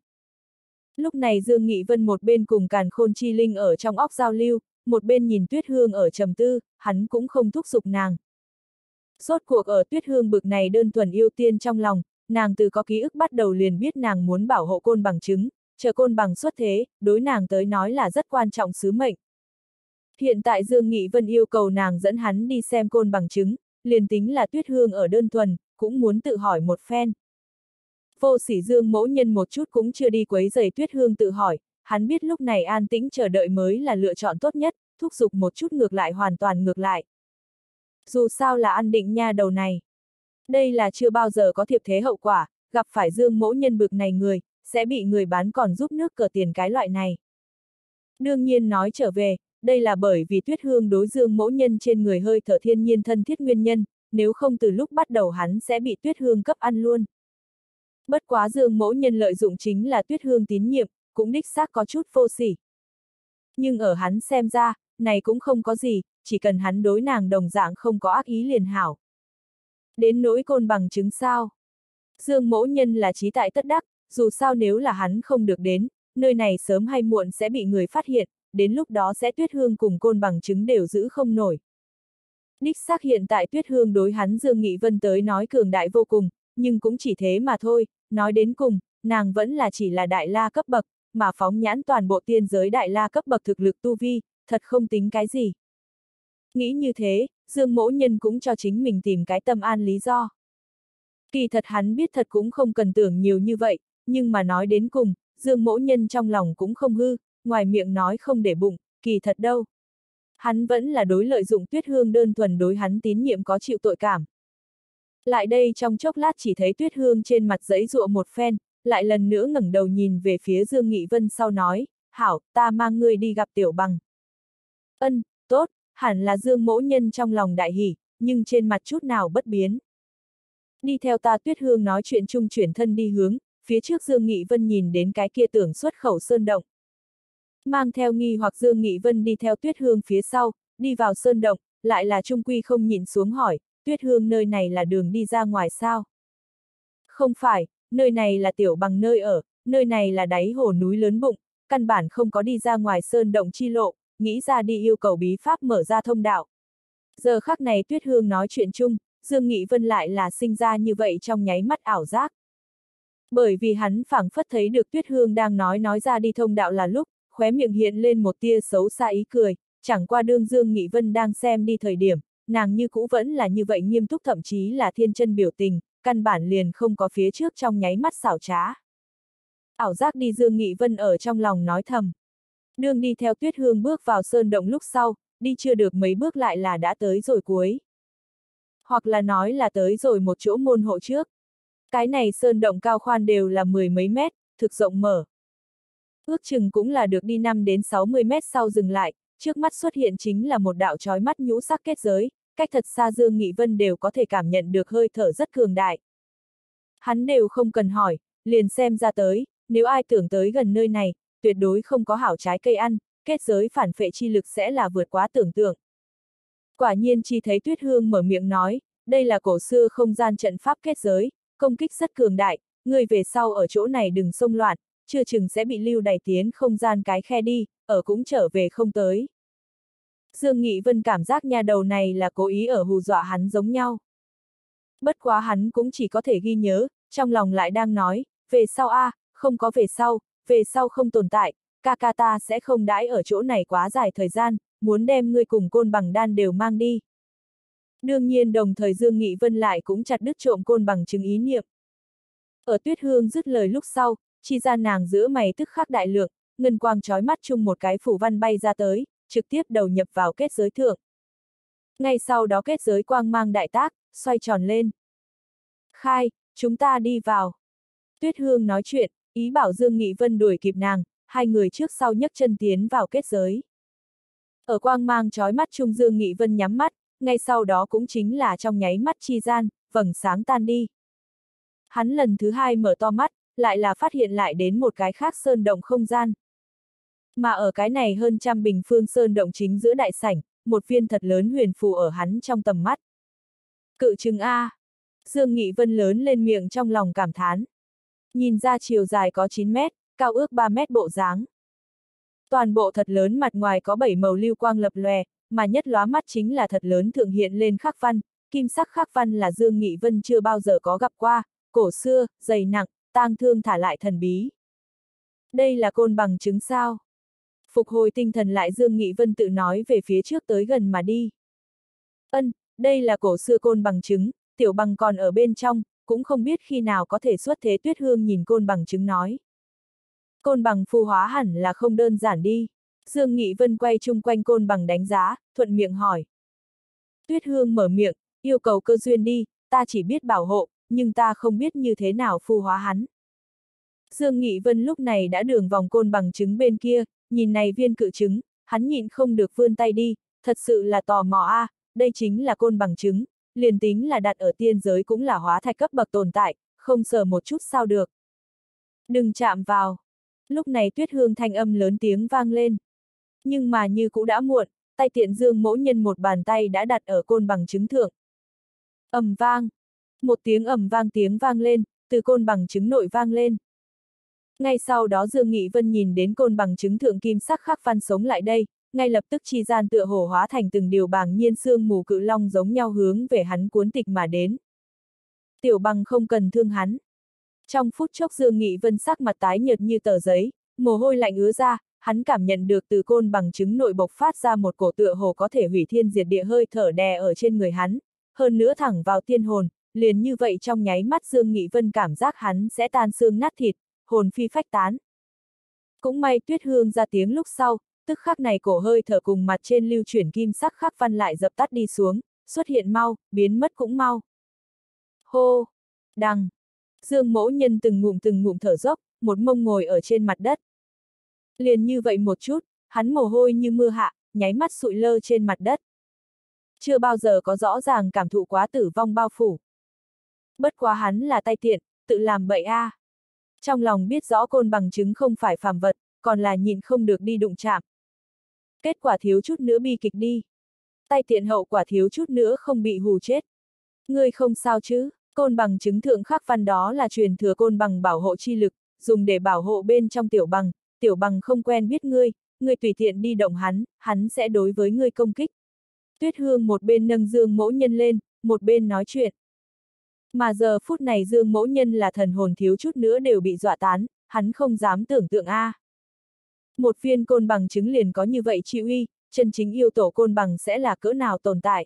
Lúc này Dương Nghị Vân một bên cùng Càn Khôn Chi Linh ở trong óc giao lưu, một bên nhìn Tuyết Hương ở trầm tư, hắn cũng không thúc giục nàng. Rốt cuộc ở Tuyết Hương bực này đơn thuần yêu tiên trong lòng, nàng từ có ký ức bắt đầu liền biết nàng muốn bảo hộ côn bằng trứng, chờ côn bằng xuất thế, đối nàng tới nói là rất quan trọng sứ mệnh. Hiện tại Dương Nghị Vân yêu cầu nàng dẫn hắn đi xem côn bằng chứng, liền tính là Tuyết Hương ở đơn thuần, cũng muốn tự hỏi một phen. Vô Sỉ Dương mẫu nhân một chút cũng chưa đi quấy rầy Tuyết Hương tự hỏi, hắn biết lúc này an tĩnh chờ đợi mới là lựa chọn tốt nhất, thúc giục một chút ngược lại hoàn toàn ngược lại. Dù sao là ăn định nha đầu này. Đây là chưa bao giờ có thiệp thế hậu quả, gặp phải Dương mẫu nhân bực này người, sẽ bị người bán còn giúp nước cờ tiền cái loại này. Đương nhiên nói trở về, đây là bởi vì Tuyết Hương đối Dương mẫu nhân trên người hơi thở thiên nhiên thân thiết nguyên nhân, nếu không từ lúc bắt đầu hắn sẽ bị Tuyết Hương cấp ăn luôn. Bất quá Dương mẫu nhân lợi dụng chính là Tuyết Hương tín nhiệm, cũng đích xác có chút vô sỉ. Nhưng ở hắn xem ra, này cũng không có gì, chỉ cần hắn đối nàng đồng dạng không có ác ý liền hảo. Đến nỗi côn bằng chứng sao? Dương mẫu nhân là trí tại tất đắc, dù sao nếu là hắn không được đến, nơi này sớm hay muộn sẽ bị người phát hiện, đến lúc đó sẽ Tuyết Hương cùng côn bằng chứng đều giữ không nổi. Đích xác hiện tại Tuyết Hương đối hắn Dương Nghị Vân tới nói cường đại vô cùng, nhưng cũng chỉ thế mà thôi, nói đến cùng, nàng vẫn là chỉ là đại la cấp bậc, mà phóng nhãn toàn bộ tiên giới đại la cấp bậc thực lực tu vi, thật không tính cái gì. Nghĩ như thế, Dương mẫu nhân cũng cho chính mình tìm cái tâm an lý do. Kỳ thật hắn biết thật cũng không cần tưởng nhiều như vậy, nhưng mà nói đến cùng, Dương mẫu nhân trong lòng cũng không hư, ngoài miệng nói không để bụng, kỳ thật đâu. Hắn vẫn là đối lợi dụng Tuyết Hương đơn thuần đối hắn tín nhiệm có chịu tội cảm. Lại đây trong chốc lát chỉ thấy Tuyết Hương trên mặt giãy giụa một phen, lại lần nữa ngẩng đầu nhìn về phía Dương Nghị Vân sau nói, hảo, ta mang ngươi đi gặp Tiểu Bằng. Ân, tốt, hẳn là Dương mẫu nhân trong lòng đại hỉ, nhưng trên mặt chút nào bất biến. Đi theo ta. Tuyết Hương nói chuyện chung chuyển thân đi hướng, phía trước Dương Nghị Vân nhìn đến cái kia tưởng xuất khẩu sơn động. Mang theo nghi hoặc Dương Nghị Vân đi theo Tuyết Hương phía sau, đi vào sơn động, lại là trung quy không nhịn xuống hỏi, Tuyết Hương nơi này là đường đi ra ngoài sao? Không phải, nơi này là Tiểu Bằng nơi ở, nơi này là đáy hồ núi lớn bụng, căn bản không có đi ra ngoài sơn động chi lộ, nghĩ ra đi yêu cầu bí pháp mở ra thông đạo. Giờ khắc này Tuyết Hương nói chuyện chung, Dương Nghị Vân lại là sinh ra như vậy trong nháy mắt ảo giác. Bởi vì hắn phảng phất thấy được Tuyết Hương đang nói ra đi thông đạo là lúc, khóe miệng hiện lên một tia xấu xa ý cười, chẳng qua đương Dương Nghị Vân đang xem đi thời điểm, nàng như cũ vẫn là như vậy nghiêm túc thậm chí là thiên chân biểu tình, căn bản liền không có phía trước trong nháy mắt xảo trá. Ảo giác đi Dương Nghị Vân ở trong lòng nói thầm. Đương đi theo Tuyết Hương bước vào sơn động lúc sau, đi chưa được mấy bước lại là đã tới rồi cuối. Hoặc là nói là tới rồi một chỗ môn hộ trước. Cái này sơn động cao khoan đều là 10 mấy mét, thực rộng mở. Ước chừng cũng là được đi 5 đến 60 mét sau dừng lại, trước mắt xuất hiện chính là một đạo chói mắt nhũ sắc kết giới, cách thật xa Dương Nghị Vân đều có thể cảm nhận được hơi thở rất cường đại. Hắn đều không cần hỏi, liền xem ra tới, nếu ai tưởng tới gần nơi này, tuyệt đối không có hảo trái cây ăn, kết giới phản phệ chi lực sẽ là vượt quá tưởng tượng. Quả nhiên chỉ thấy Tuyết Hương mở miệng nói, đây là cổ xưa không gian trận pháp kết giới, công kích rất cường đại, người về sau ở chỗ này đừng xông loạn, chưa chừng sẽ bị lưu đày tiến không gian cái khe đi, ở cũng trở về không tới. Dương Nghị Vân cảm giác nhà đầu này là cố ý ở hù dọa hắn giống nhau. Bất quá hắn cũng chỉ có thể ghi nhớ, trong lòng lại đang nói, về sau không có về sau không tồn tại, ca ca ta sẽ không đãi ở chỗ này quá dài thời gian, muốn đem ngươi cùng côn bằng đan đều mang đi. Đương nhiên đồng thời Dương Nghị Vân lại cũng chặt đứt trộm côn bằng chứng ý niệm. Ở Tuyết Hương dứt lời lúc sau, chi ra nàng giữa mày tức khắc đại lượng, ngân quang chói mắt chung một cái phủ văn bay ra tới, trực tiếp đầu nhập vào kết giới thượng. Ngay sau đó kết giới quang mang đại tác, xoay tròn lên. Khai, chúng ta đi vào. Tuyết Hương nói chuyện, ý bảo Dương Nghị Vân đuổi kịp nàng, hai người trước sau nhấc chân tiến vào kết giới. Ở quang mang chói mắt chung Dương Nghị Vân nhắm mắt, ngay sau đó cũng chính là trong nháy mắt chi gian, vầng sáng tan đi. Hắn lần thứ hai mở to mắt, lại là phát hiện lại đến một cái khác sơn động không gian. Mà ở cái này hơn trăm bình phương sơn động chính giữa đại sảnh, một viên thật lớn huyền phù ở hắn trong tầm mắt. Cự trừng A. Dương Nghị Vân lớn lên miệng trong lòng cảm thán. Nhìn ra chiều dài có 9 mét, cao ước 3 mét bộ dáng. Toàn bộ thật lớn mặt ngoài có 7 màu lưu quang lập lòe, mà nhất lóa mắt chính là thật lớn thượng hiện lên khắc văn, kim sắc khắc văn là Dương Nghị Vân chưa bao giờ có gặp qua, cổ xưa, dày nặng, tang thương thả lại thần bí. Đây là côn bằng chứng sao? phục hồi tinh thần lại Dương Nghị Vân tự nói về phía trước tới gần mà đi. Đây là cổ xưa côn bằng trứng, tiểu bằng còn ở bên trong, cũng không biết khi nào có thể xuất thế. Tuyết Hương nhìn côn bằng trứng nói. Côn bằng phu hóa hẳn là không đơn giản đi. Dương Nghị Vân quay chung quanh côn bằng đánh giá, thuận miệng hỏi. Tuyết Hương mở miệng, yêu cầu cơ duyên đi, ta chỉ biết bảo hộ, nhưng ta không biết như thế nào phu hóa hắn. Dương Nghị Vân lúc này đã đường vòng côn bằng trứng bên kia, nhìn này viên cự trứng, hắn nhịn không được vươn tay đi, thật sự là tò mò a, đây chính là côn bằng trứng, liền tính là đặt ở tiên giới cũng là hóa thạch cấp bậc tồn tại, không sờ một chút sao được. Đừng chạm vào. Lúc này Tuyết Hương thanh âm lớn tiếng vang lên. Nhưng mà như cũ đã muộn, tay tiện Dương Mỗ Nhân một bàn tay đã đặt ở côn bằng trứng thượng. Ầm vang. Một tiếng ầm vang tiếng vang lên, từ côn bằng trứng nội vang lên. Ngay sau đó Dương Nghị Vân nhìn đến côn bằng trứng thượng kim sắc khắc văn sống lại đây, ngay lập tức chi gian tựa hồ hóa thành từng điều bàng nhiên sương mù cự long giống nhau hướng về hắn cuốn tịch mà đến. Tiểu bằng không cần thương hắn. Trong phút chốc Dương Nghị Vân sắc mặt tái nhợt như tờ giấy, mồ hôi lạnh ứa ra, hắn cảm nhận được từ côn bằng trứng nội bộc phát ra một cổ tựa hồ có thể hủy thiên diệt địa hơi thở đè ở trên người hắn, hơn nữa thẳng vào tiên hồn, liền như vậy trong nháy mắt Dương Nghị Vân cảm giác hắn sẽ tan xương nát thịt, hồn phi phách tán. Cũng may Tuyết Hương ra tiếng lúc sau, tức khắc này cổ hơi thở cùng mặt trên lưu chuyển kim sắc khắc văn lại dập tắt đi xuống, xuất hiện mau, biến mất cũng mau. Hô! Đằng! Dương Mỗ Nhân từng ngụm thở dốc, một mông ngồi ở trên mặt đất. Liền như vậy một chút, hắn mồ hôi như mưa hạ, nháy mắt sụi lơ trên mặt đất. Chưa bao giờ có rõ ràng cảm thụ quá tử vong bao phủ. Bất quá hắn là tay tiện, tự làm bậy a. Trong lòng biết rõ côn bằng trứng không phải phàm vật, còn là nhịn không được đi đụng chạm. Kết quả thiếu chút nữa bi kịch đi. Tay tiện hậu quả thiếu chút nữa không bị hù chết. Ngươi không sao chứ? Côn bằng trứng thượng khắc văn đó là truyền thừa côn bằng bảo hộ chi lực, dùng để bảo hộ bên trong tiểu bằng không quen biết ngươi tùy tiện đi động hắn, hắn sẽ đối với ngươi công kích. Tuyết Hương một bên nâng Dương Mỗ Nhân lên, một bên nói chuyện. Mà giờ phút này Dương Mỗ Nhân là thần hồn thiếu chút nữa đều bị dọa tán, hắn không dám tưởng tượng a. Một viên côn bằng trứng liền có như vậy chi uy, chân chính yêu tổ côn bằng sẽ là cỡ nào tồn tại.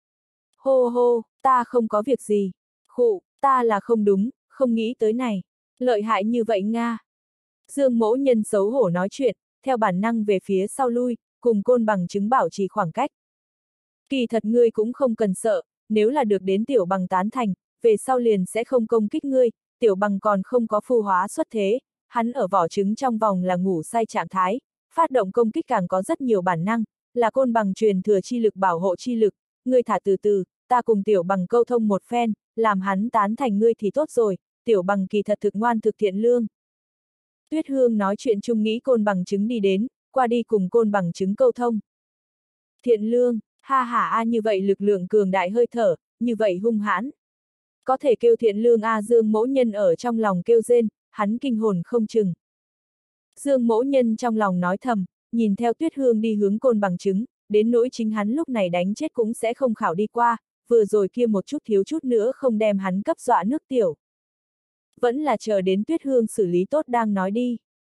Hô hô, ta không có việc gì. Khụ, ta là không đúng, không nghĩ tới này. Lợi hại như vậy Nga. Dương Mỗ Nhân xấu hổ nói chuyện, theo bản năng về phía sau lui, cùng côn bằng trứng bảo trì khoảng cách. Kỳ thật ngươi cũng không cần sợ, nếu là được đến tiểu bằng tán thành, về sau liền sẽ không công kích ngươi, tiểu bằng còn không có phu hóa xuất thế, hắn ở vỏ trứng trong vòng là ngủ say trạng thái, phát động công kích càng có rất nhiều bản năng, là côn bằng truyền thừa chi lực bảo hộ chi lực, ngươi thả từ từ, ta cùng tiểu bằng câu thông một phen, làm hắn tán thành ngươi thì tốt rồi, tiểu bằng kỳ thật thực ngoan thực thiện lương. Tuyết Hương nói chuyện chung nghĩ côn bằng trứng đi đến, qua đi cùng côn bằng trứng câu thông. Thiện lương, ha ha a như vậy lực lượng cường đại hơi thở, như vậy hung hãn. Có thể kêu thiện lương a Dương Mỗ Nhân ở trong lòng kêu rên, hắn kinh hồn không chừng. Dương Mỗ Nhân trong lòng nói thầm, nhìn theo Tuyết Hương đi hướng côn bằng trứng, đến nỗi chính hắn lúc này đánh chết cũng sẽ không khảo đi qua, vừa rồi kia một chút thiếu chút nữa không đem hắn cấp dọa nước tiểu. Vẫn là chờ đến Tuyết Hương xử lý tốt đang nói đi.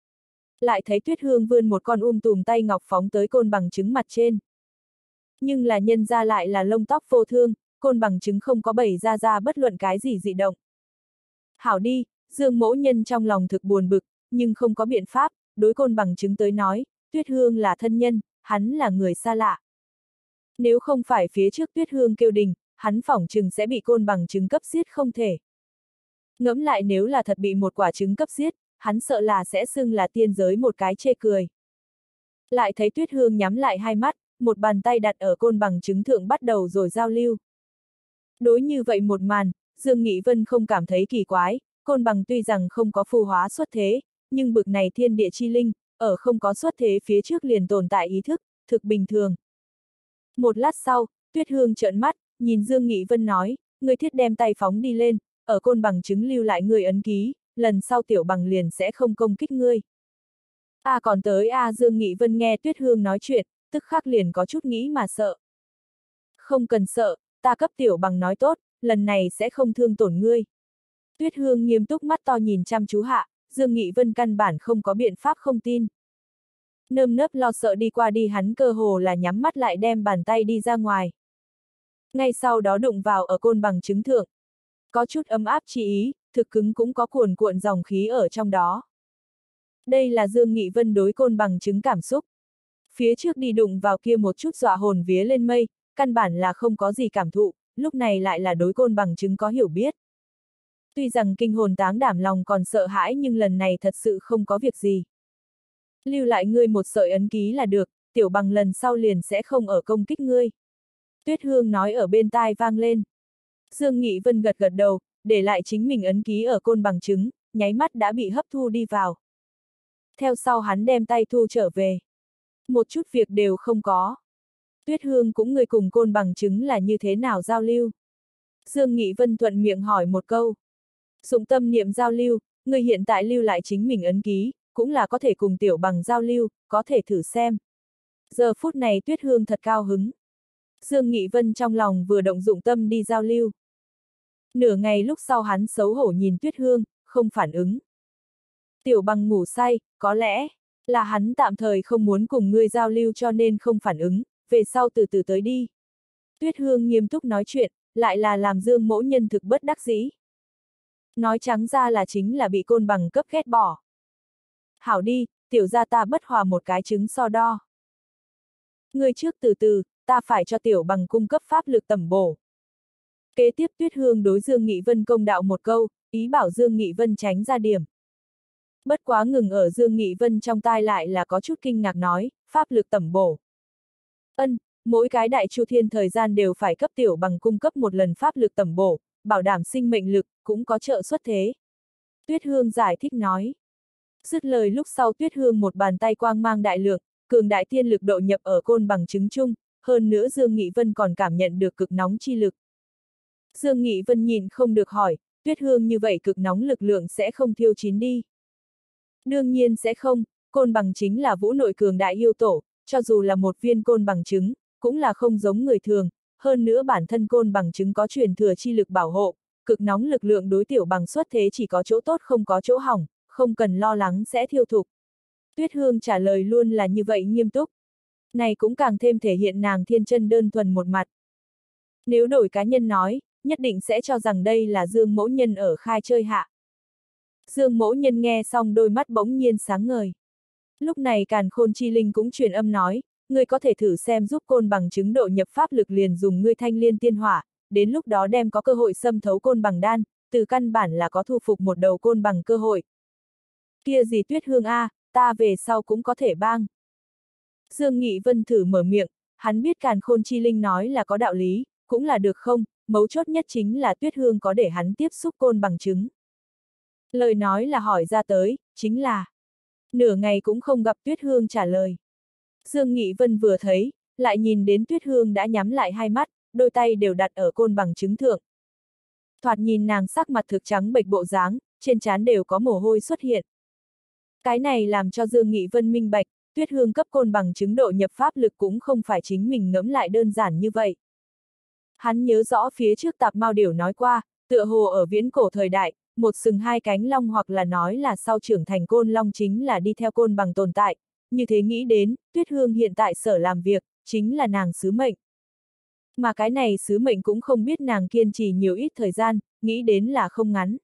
Lại thấy Tuyết Hương vươn một con tùm tay ngọc phóng tới côn bằng trứng mặt trên. Nhưng là nhân ra lại là lông tóc vô thương, côn bằng trứng không có bày ra bất luận cái gì dị động. Hảo đi, Dương Mỗ Nhân trong lòng thực buồn bực, nhưng không có biện pháp, đối côn bằng trứng tới nói, Tuyết Hương là thân nhân, hắn là người xa lạ. Nếu không phải phía trước Tuyết Hương kêu đình, hắn phỏng chừng sẽ bị côn bằng trứng cấp giết không thể. Ngẫm lại nếu là thật bị một quả trứng cấp giết, hắn sợ là sẽ xưng là tiên giới một cái chê cười. Lại thấy Tuyết Hương nhắm lại hai mắt, một bàn tay đặt ở côn bằng trứng thượng bắt đầu rồi giao lưu. Đối như vậy một màn, Dương Nghị Vân không cảm thấy kỳ quái, côn bằng tuy rằng không có phu hóa xuất thế, nhưng bực này thiên địa chi linh, ở không có xuất thế phía trước liền tồn tại ý thức, thực bình thường. Một lát sau, Tuyết Hương trợn mắt, nhìn Dương Nghị Vân nói, ngươi thiết đem tay phóng đi lên, ở côn bằng trứng lưu lại ngươi ấn ký, lần sau tiểu bằng liền sẽ không công kích ngươi. Còn tới Dương Nghị Vân nghe Tuyết Hương nói chuyện, tức khắc liền có chút nghĩ mà sợ. Không cần sợ, ta cấp tiểu bằng nói tốt, lần này sẽ không thương tổn ngươi. Tuyết Hương nghiêm túc mắt to nhìn chăm chú hạ, Dương Nghị Vân căn bản không có biện pháp không tin. Nơm nớp lo sợ đi qua đi hắn cơ hồ là nhắm mắt lại đem bàn tay đi ra ngoài. Ngay sau đó đụng vào ở côn bằng trứng thượng. Có chút ấm áp chi ý, thực cứng cũng có cuồn cuộn dòng khí ở trong đó. Đây là Dương Nghị Vân đối côn bằng trứng cảm xúc. Phía trước đi đụng vào kia một chút dọa hồn vía lên mây, căn bản là không có gì cảm thụ, lúc này lại là đối côn bằng trứng có hiểu biết. Tuy rằng kinh hồn táng đảm lòng còn sợ hãi nhưng lần này thật sự không có việc gì. Lưu lại ngươi một sợi ấn ký là được, tiểu bằng lần sau liền sẽ không ở công kích ngươi. Tuyết Hương nói ở bên tai vang lên. Dương Nghị Vân gật gật đầu, để lại chính mình ấn ký ở côn bằng trứng, nháy mắt đã bị hấp thu đi vào. Theo sau hắn đem tay thu trở về. Một chút việc đều không có. Tuyết Hương cũng người cùng côn bằng trứng là như thế nào giao lưu? Dương Nghị Vân thuận miệng hỏi một câu. Dụng tâm niệm giao lưu, người hiện tại lưu lại chính mình ấn ký, cũng là có thể cùng tiểu bằng giao lưu, có thể thử xem. Giờ phút này Tuyết Hương thật cao hứng. Dương Nghị Vân trong lòng vừa động dụng tâm đi giao lưu. Nửa ngày lúc sau hắn xấu hổ nhìn Tuyết Hương, không phản ứng. Tiểu bằng ngủ say, có lẽ là hắn tạm thời không muốn cùng ngươi giao lưu cho nên không phản ứng, về sau từ từ tới đi. Tuyết Hương nghiêm túc nói chuyện, lại là làm Dương Mỗ Nhân thực bất đắc dĩ. Nói trắng ra là chính là bị côn bằng cấp ghét bỏ. Hảo đi, tiểu gia ta bất hòa một cái trứng so đo. Ngươi trước từ từ, ta phải cho tiểu bằng cung cấp pháp lực tẩm bổ. Kế tiếp Tuyết Hương đối Dương Nghị Vân công đạo một câu, ý bảo Dương Nghị Vân tránh ra điểm. Bất quá ngừng ở Dương Nghị Vân trong tai lại là có chút kinh ngạc nói, pháp lực tẩm bổ. Mỗi cái đại chu thiên thời gian đều phải cấp tiểu bằng cung cấp một lần pháp lực tẩm bổ, bảo đảm sinh mệnh lực, cũng có trợ xuất thế. Tuyết Hương giải thích nói. Dứt lời lúc sau Tuyết Hương một bàn tay quang mang đại lượng, cường đại tiên lực độ nhập ở côn bằng trứng chung, hơn nữa Dương Nghị Vân còn cảm nhận được cực nóng chi lực. Dương Nghị Vân nhìn không được hỏi, Tuyết Hương như vậy cực nóng lực lượng sẽ không thiêu chín đi. Đương nhiên sẽ không, côn bằng chính là vũ nội cường đại yêu tổ, cho dù là một viên côn bằng trứng, cũng là không giống người thường, hơn nữa bản thân côn bằng trứng có truyền thừa chi lực bảo hộ, cực nóng lực lượng đối tiểu bằng xuất thế chỉ có chỗ tốt không có chỗ hỏng, không cần lo lắng sẽ thiêu thục. Tuyết Hương trả lời luôn là như vậy nghiêm túc. Này cũng càng thêm thể hiện nàng thiên chân đơn thuần một mặt. Nếu đổi cá nhân nói, nhất định sẽ cho rằng đây là Dương Mỗ Nhân ở khai chơi hạ. Dương Mỗ Nhân nghe xong đôi mắt bỗng nhiên sáng ngời. Lúc này Càn Khôn Chi Linh cũng truyền âm nói, ngươi có thể thử xem giúp côn bằng trứng độ nhập pháp lực liền dùng ngươi thanh liên tiên hỏa, đến lúc đó đem có cơ hội xâm thấu côn bằng đan, từ căn bản là có thu phục một đầu côn bằng cơ hội. Kia gì Tuyết Hương a, ta về sau cũng có thể bang. Dương Nghị Vân thử mở miệng, hắn biết Càn Khôn Chi Linh nói là có đạo lý, cũng là được không, mấu chốt nhất chính là Tuyết Hương có để hắn tiếp xúc côn bằng trứng. Lời nói là hỏi ra tới, chính là nửa ngày cũng không gặp Tuyết Hương trả lời. Dương Nghị Vân vừa thấy, lại nhìn đến Tuyết Hương đã nhắm lại hai mắt, đôi tay đều đặt ở côn bằng trứng thượng. Thoạt nhìn nàng sắc mặt thực trắng bệch bộ dáng, trên trán đều có mồ hôi xuất hiện. Cái này làm cho Dương Nghị Vân minh bạch, Tuyết Hương cấp côn bằng trứng độ nhập pháp lực cũng không phải chính mình ngẫm lại đơn giản như vậy. Hắn nhớ rõ phía trước Tạp Mao Điểu nói qua, tựa hồ ở viễn cổ thời đại, một sừng hai cánh long hoặc là nói là sau trưởng thành côn long chính là đi theo côn bằng tồn tại, như thế nghĩ đến, Tuyết Hương hiện tại sở làm việc, chính là nàng sứ mệnh. Mà cái này sứ mệnh cũng không biết nàng kiên trì nhiều ít thời gian, nghĩ đến là không ngắn.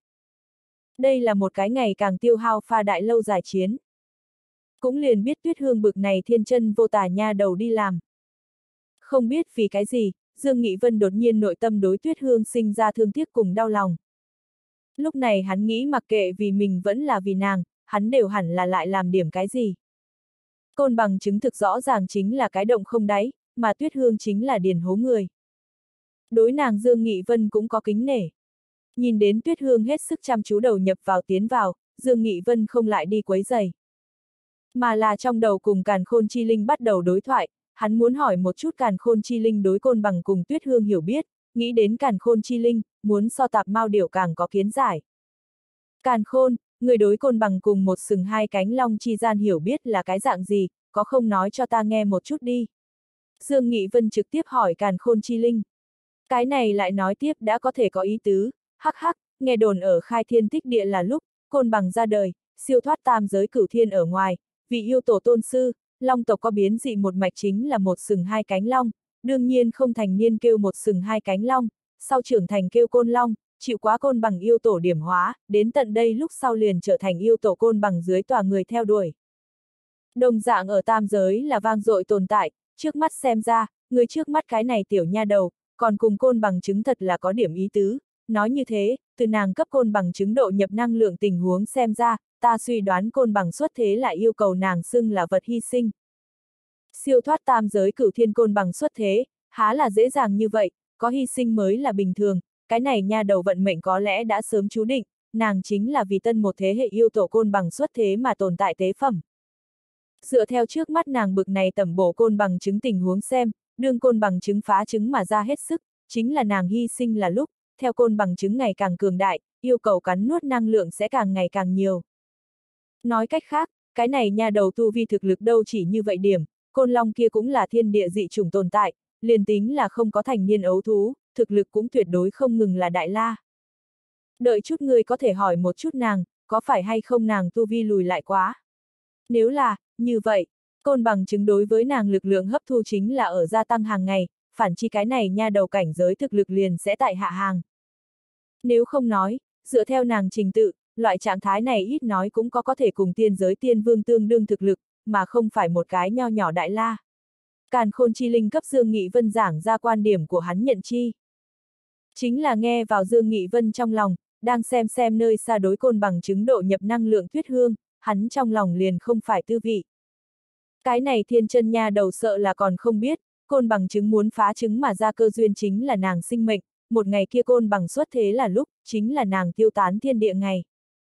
Đây là một cái ngày càng tiêu hao pha đại lâu dài chiến. Cũng liền biết Tuyết Hương bực này thiên chân vô tà nha đầu đi làm. Không biết vì cái gì, Dương Nghị Vân đột nhiên nội tâm đối Tuyết Hương sinh ra thương tiếc cùng đau lòng. Lúc này hắn nghĩ mặc kệ vì mình vẫn là vì nàng, hắn đều hẳn là lại làm điểm cái gì. Côn bằng chứng thực rõ ràng chính là cái động không đáy, mà Tuyết Hương chính là điền hố người. Đối nàng Dương Nghị Vân cũng có kính nể. Nhìn đến Tuyết Hương hết sức chăm chú đầu nhập vào tiến vào, Dương Nghị Vân không lại đi quấy giày. Mà là trong đầu cùng Càn Khôn Chi Linh bắt đầu đối thoại, hắn muốn hỏi một chút Càn Khôn Chi Linh đối côn bằng cùng Tuyết Hương hiểu biết, nghĩ đến Càn Khôn Chi Linh, muốn so Tạp Mao Điểu càng có kiến giải. Càn Khôn, người đối côn bằng cùng một sừng hai cánh long chi gian hiểu biết là cái dạng gì, có không nói cho ta nghe một chút đi. Dương Nghị Vân trực tiếp hỏi Càn Khôn Chi Linh. Cái này lại nói tiếp đã có thể có ý tứ, hắc hắc, nghe đồn ở khai thiên tích địa là lúc, côn bằng ra đời, siêu thoát tam giới cửu thiên ở ngoài, vị yêu tổ tôn sư, long tộc có biến dị một mạch chính là một sừng hai cánh long, đương nhiên không thành niên kêu một sừng hai cánh long, sau trưởng thành kêu côn long, chịu quá côn bằng yêu tổ điểm hóa, đến tận đây lúc sau liền trở thành yêu tổ côn bằng dưới tòa người theo đuổi. Đồng dạng ở tam giới là vang dội tồn tại, trước mắt xem ra, người trước mắt cái này tiểu nha đầu, còn cùng côn bằng chứng thật là có điểm ý tứ, nói như thế, từ nàng cấp côn bằng chứng độ nhập năng lượng tình huống xem ra, ta suy đoán côn bằng xuất thế lại yêu cầu nàng xưng là vật hy sinh. Siêu thoát tam giới cửu thiên côn bằng xuất thế, há là dễ dàng như vậy, có hy sinh mới là bình thường, cái này nha đầu vận mệnh có lẽ đã sớm chú định, nàng chính là vì tân một thế hệ yêu tổ côn bằng xuất thế mà tồn tại tế phẩm. Dựa theo trước mắt nàng bực này tẩm bổ côn bằng chứng tình huống xem, đương côn bằng chứng phá chứng mà ra hết sức, chính là nàng hy sinh là lúc, theo côn bằng chứng ngày càng cường đại, yêu cầu cắn nuốt năng lượng sẽ càng ngày càng nhiều. Nói cách khác, cái này nha đầu tu vi thực lực đâu chỉ như vậy điểm, côn long kia cũng là thiên địa dị chủng tồn tại, liền tính là không có thành niên ấu thú, thực lực cũng tuyệt đối không ngừng là đại la. Đợi chút ngươi có thể hỏi một chút nàng, có phải hay không nàng tu vi lùi lại quá? Nếu là, như vậy, côn bằng chứng đối với nàng lực lượng hấp thu chính là ở gia tăng hàng ngày, phản chi cái này nha đầu cảnh giới thực lực liền sẽ tại hạ hàng. Nếu không nói, dựa theo nàng trình tự, loại trạng thái này ít nói cũng có thể cùng tiên giới tiên vương tương đương thực lực, mà không phải một cái nho nhỏ đại la. Càn Khôn Chi Linh cấp Dương Nghị Vân giảng ra quan điểm của hắn nhận chi. Chính là nghe vào Dương Nghị Vân trong lòng, đang xem nơi xa đối côn bằng chứng độ nhập năng lượng Tuyết Hương, hắn trong lòng liền không phải tư vị. Cái này thiên chân nha đầu sợ là còn không biết, côn bằng chứng muốn phá chứng mà ra cơ duyên chính là nàng sinh mệnh, một ngày kia côn bằng xuất thế là lúc, chính là nàng tiêu tán thiên địa ngày.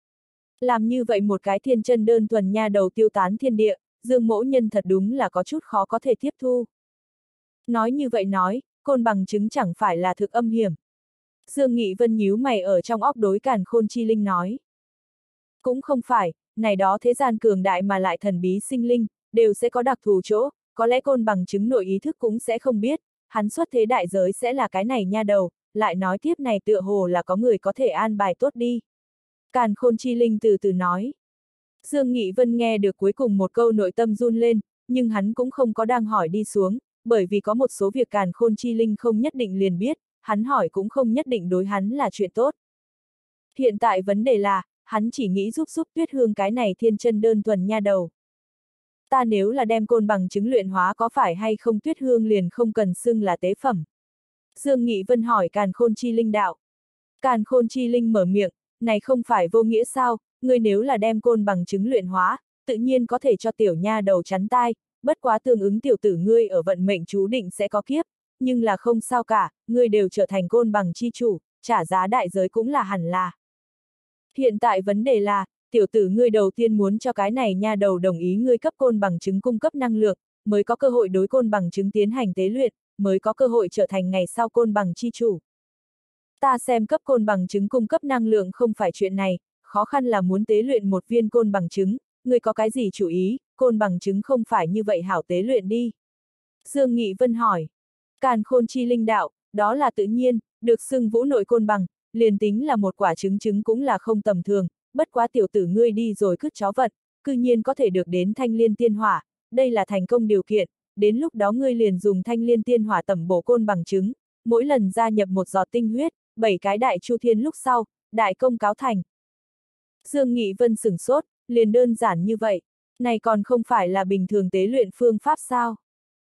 Làm như vậy một cái thiên chân đơn thuần nha đầu tiêu tán thiên địa, Dương mỗ nhân thật đúng là có chút khó có thể tiếp thu. Nói như vậy nói, côn bằng chứng chẳng phải là thực âm hiểm. Dương Nghị Vân nhíu mày ở trong óc đối Càn Khôn Chi Linh nói. Cũng không phải, này đó thế gian cường đại mà lại thần bí sinh linh, đều sẽ có đặc thù chỗ, có lẽ côn bằng chứng nội ý thức cũng sẽ không biết, hắn xuất thế đại giới sẽ là cái này nha đầu, lại nói tiếp này tựa hồ là có người có thể an bài tốt đi. Càn Khôn Chi Linh từ từ nói. Dương Nghị Vân nghe được cuối cùng một câu nội tâm run lên, nhưng hắn cũng không có đang hỏi đi xuống, bởi vì có một số việc Càn Khôn Chi Linh không nhất định liền biết, hắn hỏi cũng không nhất định đối hắn là chuyện tốt. Hiện tại vấn đề là, hắn chỉ nghĩ giúp Tuyết Hương cái này thiên chân đơn thuần nha đầu. Ta nếu là đem côn bằng chứng luyện hóa có phải hay không Tuyết Hương liền không cần xưng là tế phẩm? Dương Nghị Vân hỏi Càn Khôn Chi Linh đạo. Càn Khôn Chi Linh mở miệng, này không phải vô nghĩa sao, ngươi nếu là đem côn bằng chứng luyện hóa, tự nhiên có thể cho tiểu nha đầu chắn tai, bất quá tương ứng tiểu tử ngươi ở vận mệnh chú định sẽ có kiếp, nhưng là không sao cả, ngươi đều trở thành côn bằng chi chủ, trả giá đại giới cũng là hẳn là. Hiện tại vấn đề là, tiểu tử ngươi đầu tiên muốn cho cái này nha đầu đồng ý ngươi cấp côn bằng chứng cung cấp năng lượng, mới có cơ hội đối côn bằng chứng tiến hành tế luyện, mới có cơ hội trở thành ngày sau côn bằng chi chủ. Ta xem cấp côn bằng chứng cung cấp năng lượng không phải chuyện này, khó khăn là muốn tế luyện một viên côn bằng chứng, ngươi có cái gì chủ ý, côn bằng chứng không phải như vậy hảo tế luyện đi. Dương Nghị Vân hỏi. Càn Khôn Chi Linh đạo, đó là tự nhiên, được xưng vũ nội côn bằng, liền tính là một quả trứng cũng là không tầm thường, bất quá tiểu tử ngươi đi rồi cứt chó vật, cư nhiên có thể được đến thanh liên tiên hỏa, đây là thành công điều kiện, đến lúc đó ngươi liền dùng thanh liên tiên hỏa tẩm bổ côn bằng trứng, mỗi lần gia nhập một giọt tinh huyết, 7 cái đại chu thiên lúc sau, đại công cáo thành. Dương Nghị Vân sửng sốt, liền đơn giản như vậy, này còn không phải là bình thường tế luyện phương pháp sao?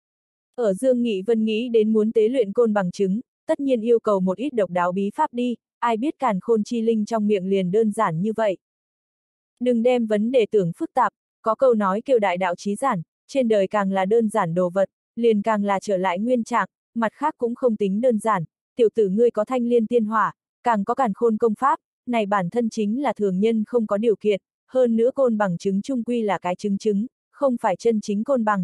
Ở Dương Nghị Vân nghĩ đến muốn tế luyện côn bằng trứng, tất nhiên yêu cầu một ít độc đáo bí pháp đi, ai biết Càn Khôn Chi Linh trong miệng liền đơn giản như vậy. Đừng đem vấn đề tưởng phức tạp, có câu nói kêu đại đạo chí giản, trên đời càng là đơn giản đồ vật, liền càng là trở lại nguyên trạng, mặt khác cũng không tính đơn giản, tiểu tử ngươi có thanh liên tiên hỏa, càng có Càn Khôn công pháp, này bản thân chính là thường nhân không có điều kiện, hơn nữa côn bằng trứng chung quy là cái trứng, không phải chân chính côn bằng.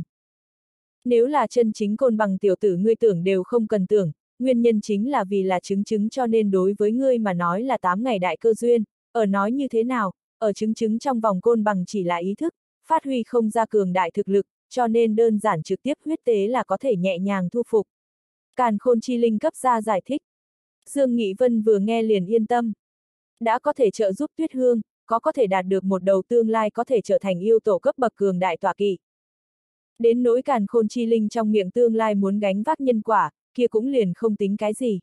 Nếu là chân chính côn bằng tiểu tử ngươi tưởng đều không cần tưởng, nguyên nhân chính là vì là trứng cho nên đối với ngươi mà nói là 8 ngày đại cơ duyên, ở nói như thế nào, ở trứng trong vòng côn bằng chỉ là ý thức, phát huy không ra cường đại thực lực, cho nên đơn giản trực tiếp huyết tế là có thể nhẹ nhàng thu phục. Càn Khôn Chi Linh cấp ra giải thích. Dương Nghị Vân vừa nghe liền yên tâm. Đã có thể trợ giúp Tuyết Hương, có thể đạt được một đầu tương lai có thể trở thành yêu tổ cấp bậc cường đại tọa kỵ. Đến nỗi càn khôn chi linh trong miệng tương lai muốn gánh vác nhân quả, kia cũng liền không tính cái gì.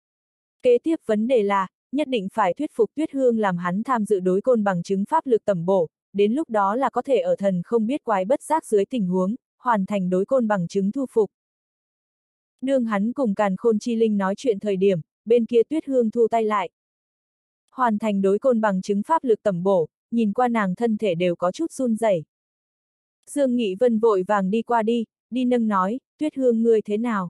Kế tiếp vấn đề là, nhất định phải thuyết phục Tuyết Hương làm hắn tham dự đối côn bằng chứng pháp lực tầm bổ, đến lúc đó là có thể ở thần không biết quái bất giác dưới tình huống, hoàn thành đối côn bằng chứng thu phục. Đương hắn cùng càn khôn chi linh nói chuyện thời điểm, bên kia Tuyết Hương thu tay lại. Hoàn thành đối côn bằng chứng pháp lực tầm bổ, nhìn qua nàng thân thể đều có chút run rẩy. Dương Nghị Vân vội vàng đi qua đi nâng nói, Tuyết Hương ngươi thế nào?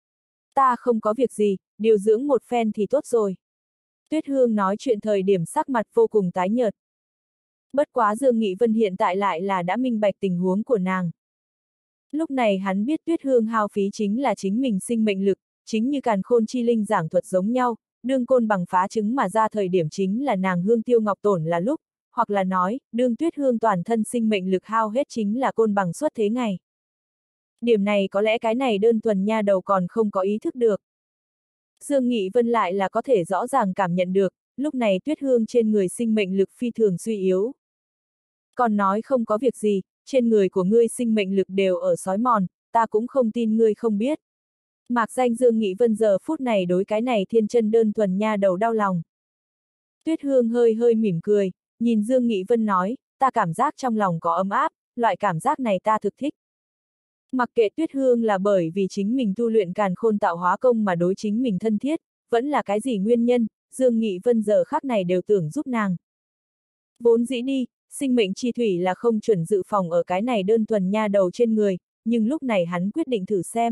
Ta không có việc gì, điều dưỡng một phen thì tốt rồi. Tuyết Hương nói chuyện thời điểm sắc mặt vô cùng tái nhợt. Bất quá Dương Nghị Vân hiện tại lại là đã minh bạch tình huống của nàng. Lúc này hắn biết Tuyết Hương hao phí chính là chính mình sinh mệnh lực, chính như càn khôn chi linh giảng thuật giống nhau, đương côn bằng phá trứng mà ra thời điểm chính là nàng hương tiêu ngọc tổn là lúc, hoặc là nói, đương Tuyết Hương toàn thân sinh mệnh lực hao hết chính là côn bằng xuất thế ngày. Điểm này có lẽ cái này đơn thuần nha đầu còn không có ý thức được. Dương Nghị Vân lại là có thể rõ ràng cảm nhận được, lúc này Tuyết Hương trên người sinh mệnh lực phi thường suy yếu. Còn nói không có việc gì, trên người của ngươi sinh mệnh lực đều ở sói mòn, ta cũng không tin ngươi không biết. Mạc danh Dương Nghị Vân giờ phút này đối cái này thiên chân đơn thuần nha đầu đau lòng. Tuyết Hương hơi hơi mỉm cười, nhìn Dương Nghị Vân nói, ta cảm giác trong lòng có ấm áp, loại cảm giác này ta thực thích. Mặc kệ Tuyết Hương là bởi vì chính mình tu luyện càn khôn tạo hóa công mà đối chính mình thân thiết, vẫn là cái gì nguyên nhân, Dương Nghị Vân giờ khắc này đều tưởng giúp nàng. Vốn dĩ đi, sinh mệnh chi thủy là không chuẩn dự phòng ở cái này đơn thuần nha đầu trên người, nhưng lúc này hắn quyết định thử xem.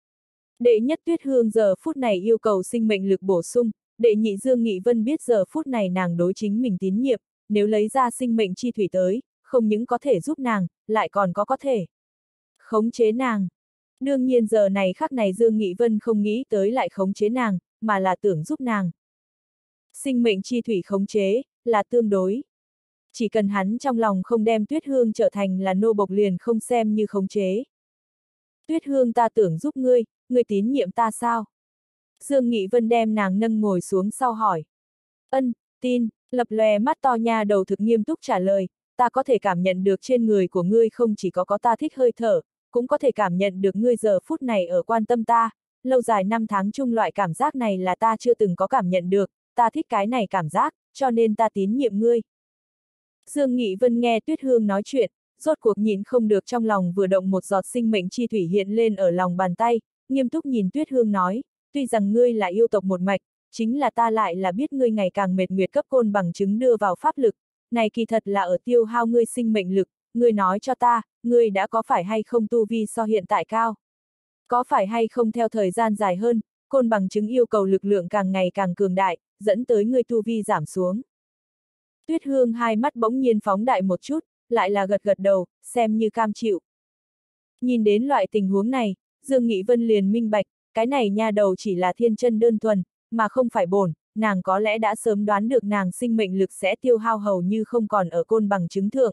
Đệ nhất Tuyết Hương giờ phút này yêu cầu sinh mệnh lực bổ sung, đệ nhị Dương Nghị Vân biết giờ phút này nàng đối chính mình tín nhiệm, nếu lấy ra sinh mệnh chi thủy tới, không những có thể giúp nàng, lại còn có thể khống chế nàng. Đương nhiên giờ này khắc này Dương Nghị Vân không nghĩ tới lại khống chế nàng, mà là tưởng giúp nàng. Sinh mệnh chi thủy khống chế, là tương đối. Chỉ cần hắn trong lòng không đem Tuyết Hương trở thành là nô bộc liền không xem như khống chế. Tuyết Hương ta tưởng giúp ngươi, ngươi tín nhiệm ta sao? Dương Nghị Vân đem nàng nâng ngồi xuống sau hỏi. Ân, tin, lập lòe mắt to nha đầu thực nghiêm túc trả lời, ta có thể cảm nhận được trên người của ngươi không chỉ có ta thích hơi thở, cũng có thể cảm nhận được ngươi giờ phút này ở quan tâm ta, lâu dài năm tháng chung loại cảm giác này là ta chưa từng có cảm nhận được, ta thích cái này cảm giác, cho nên ta tín nhiệm ngươi. Dương Nghị Vân nghe Tuyết Hương nói chuyện, rốt cuộc nhìn không được trong lòng vừa động một giọt sinh mệnh chi thủy hiện lên ở lòng bàn tay, nghiêm túc nhìn Tuyết Hương nói, tuy rằng ngươi là yêu tộc một mạch, chính là ta lại là biết ngươi ngày càng mệt nguyệt cấp côn bằng chứng đưa vào pháp lực, này kỳ thật là ở tiêu hao ngươi sinh mệnh lực, ngươi nói cho ta, ngươi đã có phải hay không tu vi so hiện tại cao? Có phải hay không theo thời gian dài hơn, côn bằng chứng yêu cầu lực lượng càng ngày càng cường đại, dẫn tới ngươi tu vi giảm xuống. Tuyết Hương hai mắt bỗng nhiên phóng đại một chút, lại là gật gật đầu, xem như cam chịu. Nhìn đến loại tình huống này, Dương Nghị Vân liền minh bạch, cái này nha đầu chỉ là thiên chân đơn thuần, mà không phải bổn, nàng có lẽ đã sớm đoán được nàng sinh mệnh lực sẽ tiêu hao hầu như không còn ở côn bằng chứng thượng.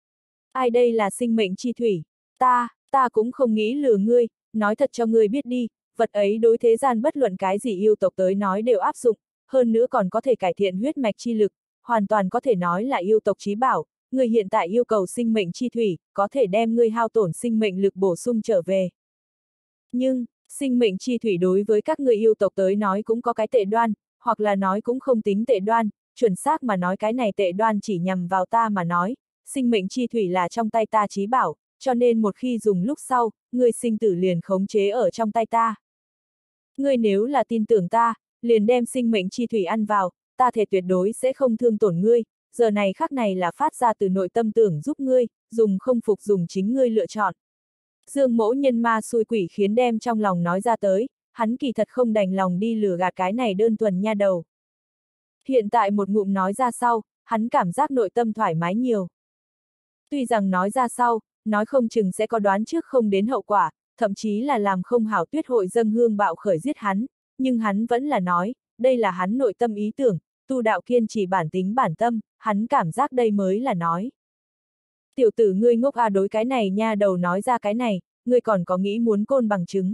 Ai đây là sinh mệnh chi thủy? Ta cũng không nghĩ lừa ngươi, nói thật cho ngươi biết đi, vật ấy đối thế gian bất luận cái gì yêu tộc tới nói đều áp dụng, hơn nữa còn có thể cải thiện huyết mạch chi lực, hoàn toàn có thể nói là yêu tộc chí bảo, ngươi hiện tại yêu cầu sinh mệnh chi thủy, có thể đem ngươi hao tổn sinh mệnh lực bổ sung trở về. Nhưng, sinh mệnh chi thủy đối với các ngươi yêu tộc tới nói cũng có cái tệ đoan, hoặc là nói cũng không tính tệ đoan, chuẩn xác mà nói cái này tệ đoan chỉ nhằm vào ta mà nói, sinh mệnh chi thủy là trong tay ta chí bảo, cho nên một khi dùng lúc sau, ngươi sinh tử liền khống chế ở trong tay ta. Ngươi nếu là tin tưởng ta, liền đem sinh mệnh chi thủy ăn vào, ta thể tuyệt đối sẽ không thương tổn ngươi, giờ này khắc này là phát ra từ nội tâm tưởng giúp ngươi, dùng không phục dùng chính ngươi lựa chọn. Dương Mỗ nhân ma xui quỷ khiến đem trong lòng nói ra tới, hắn kỳ thật không đành lòng đi lừa gạt cái này đơn thuần nha đầu. Hiện tại một ngụm nói ra sau, hắn cảm giác nội tâm thoải mái nhiều. Tuy rằng nói ra sau, nói không chừng sẽ có đoán trước không đến hậu quả, thậm chí là làm không hảo Tuyết hội dâng hương bạo khởi giết hắn, nhưng hắn vẫn là nói, đây là hắn nội tâm ý tưởng, tu đạo kiên trì bản tính bản tâm, hắn cảm giác đây mới là nói. Tiểu tử ngươi ngốc à, đối cái này nha đầu nói ra cái này, ngươi còn có nghĩ muốn côn bằng chứng.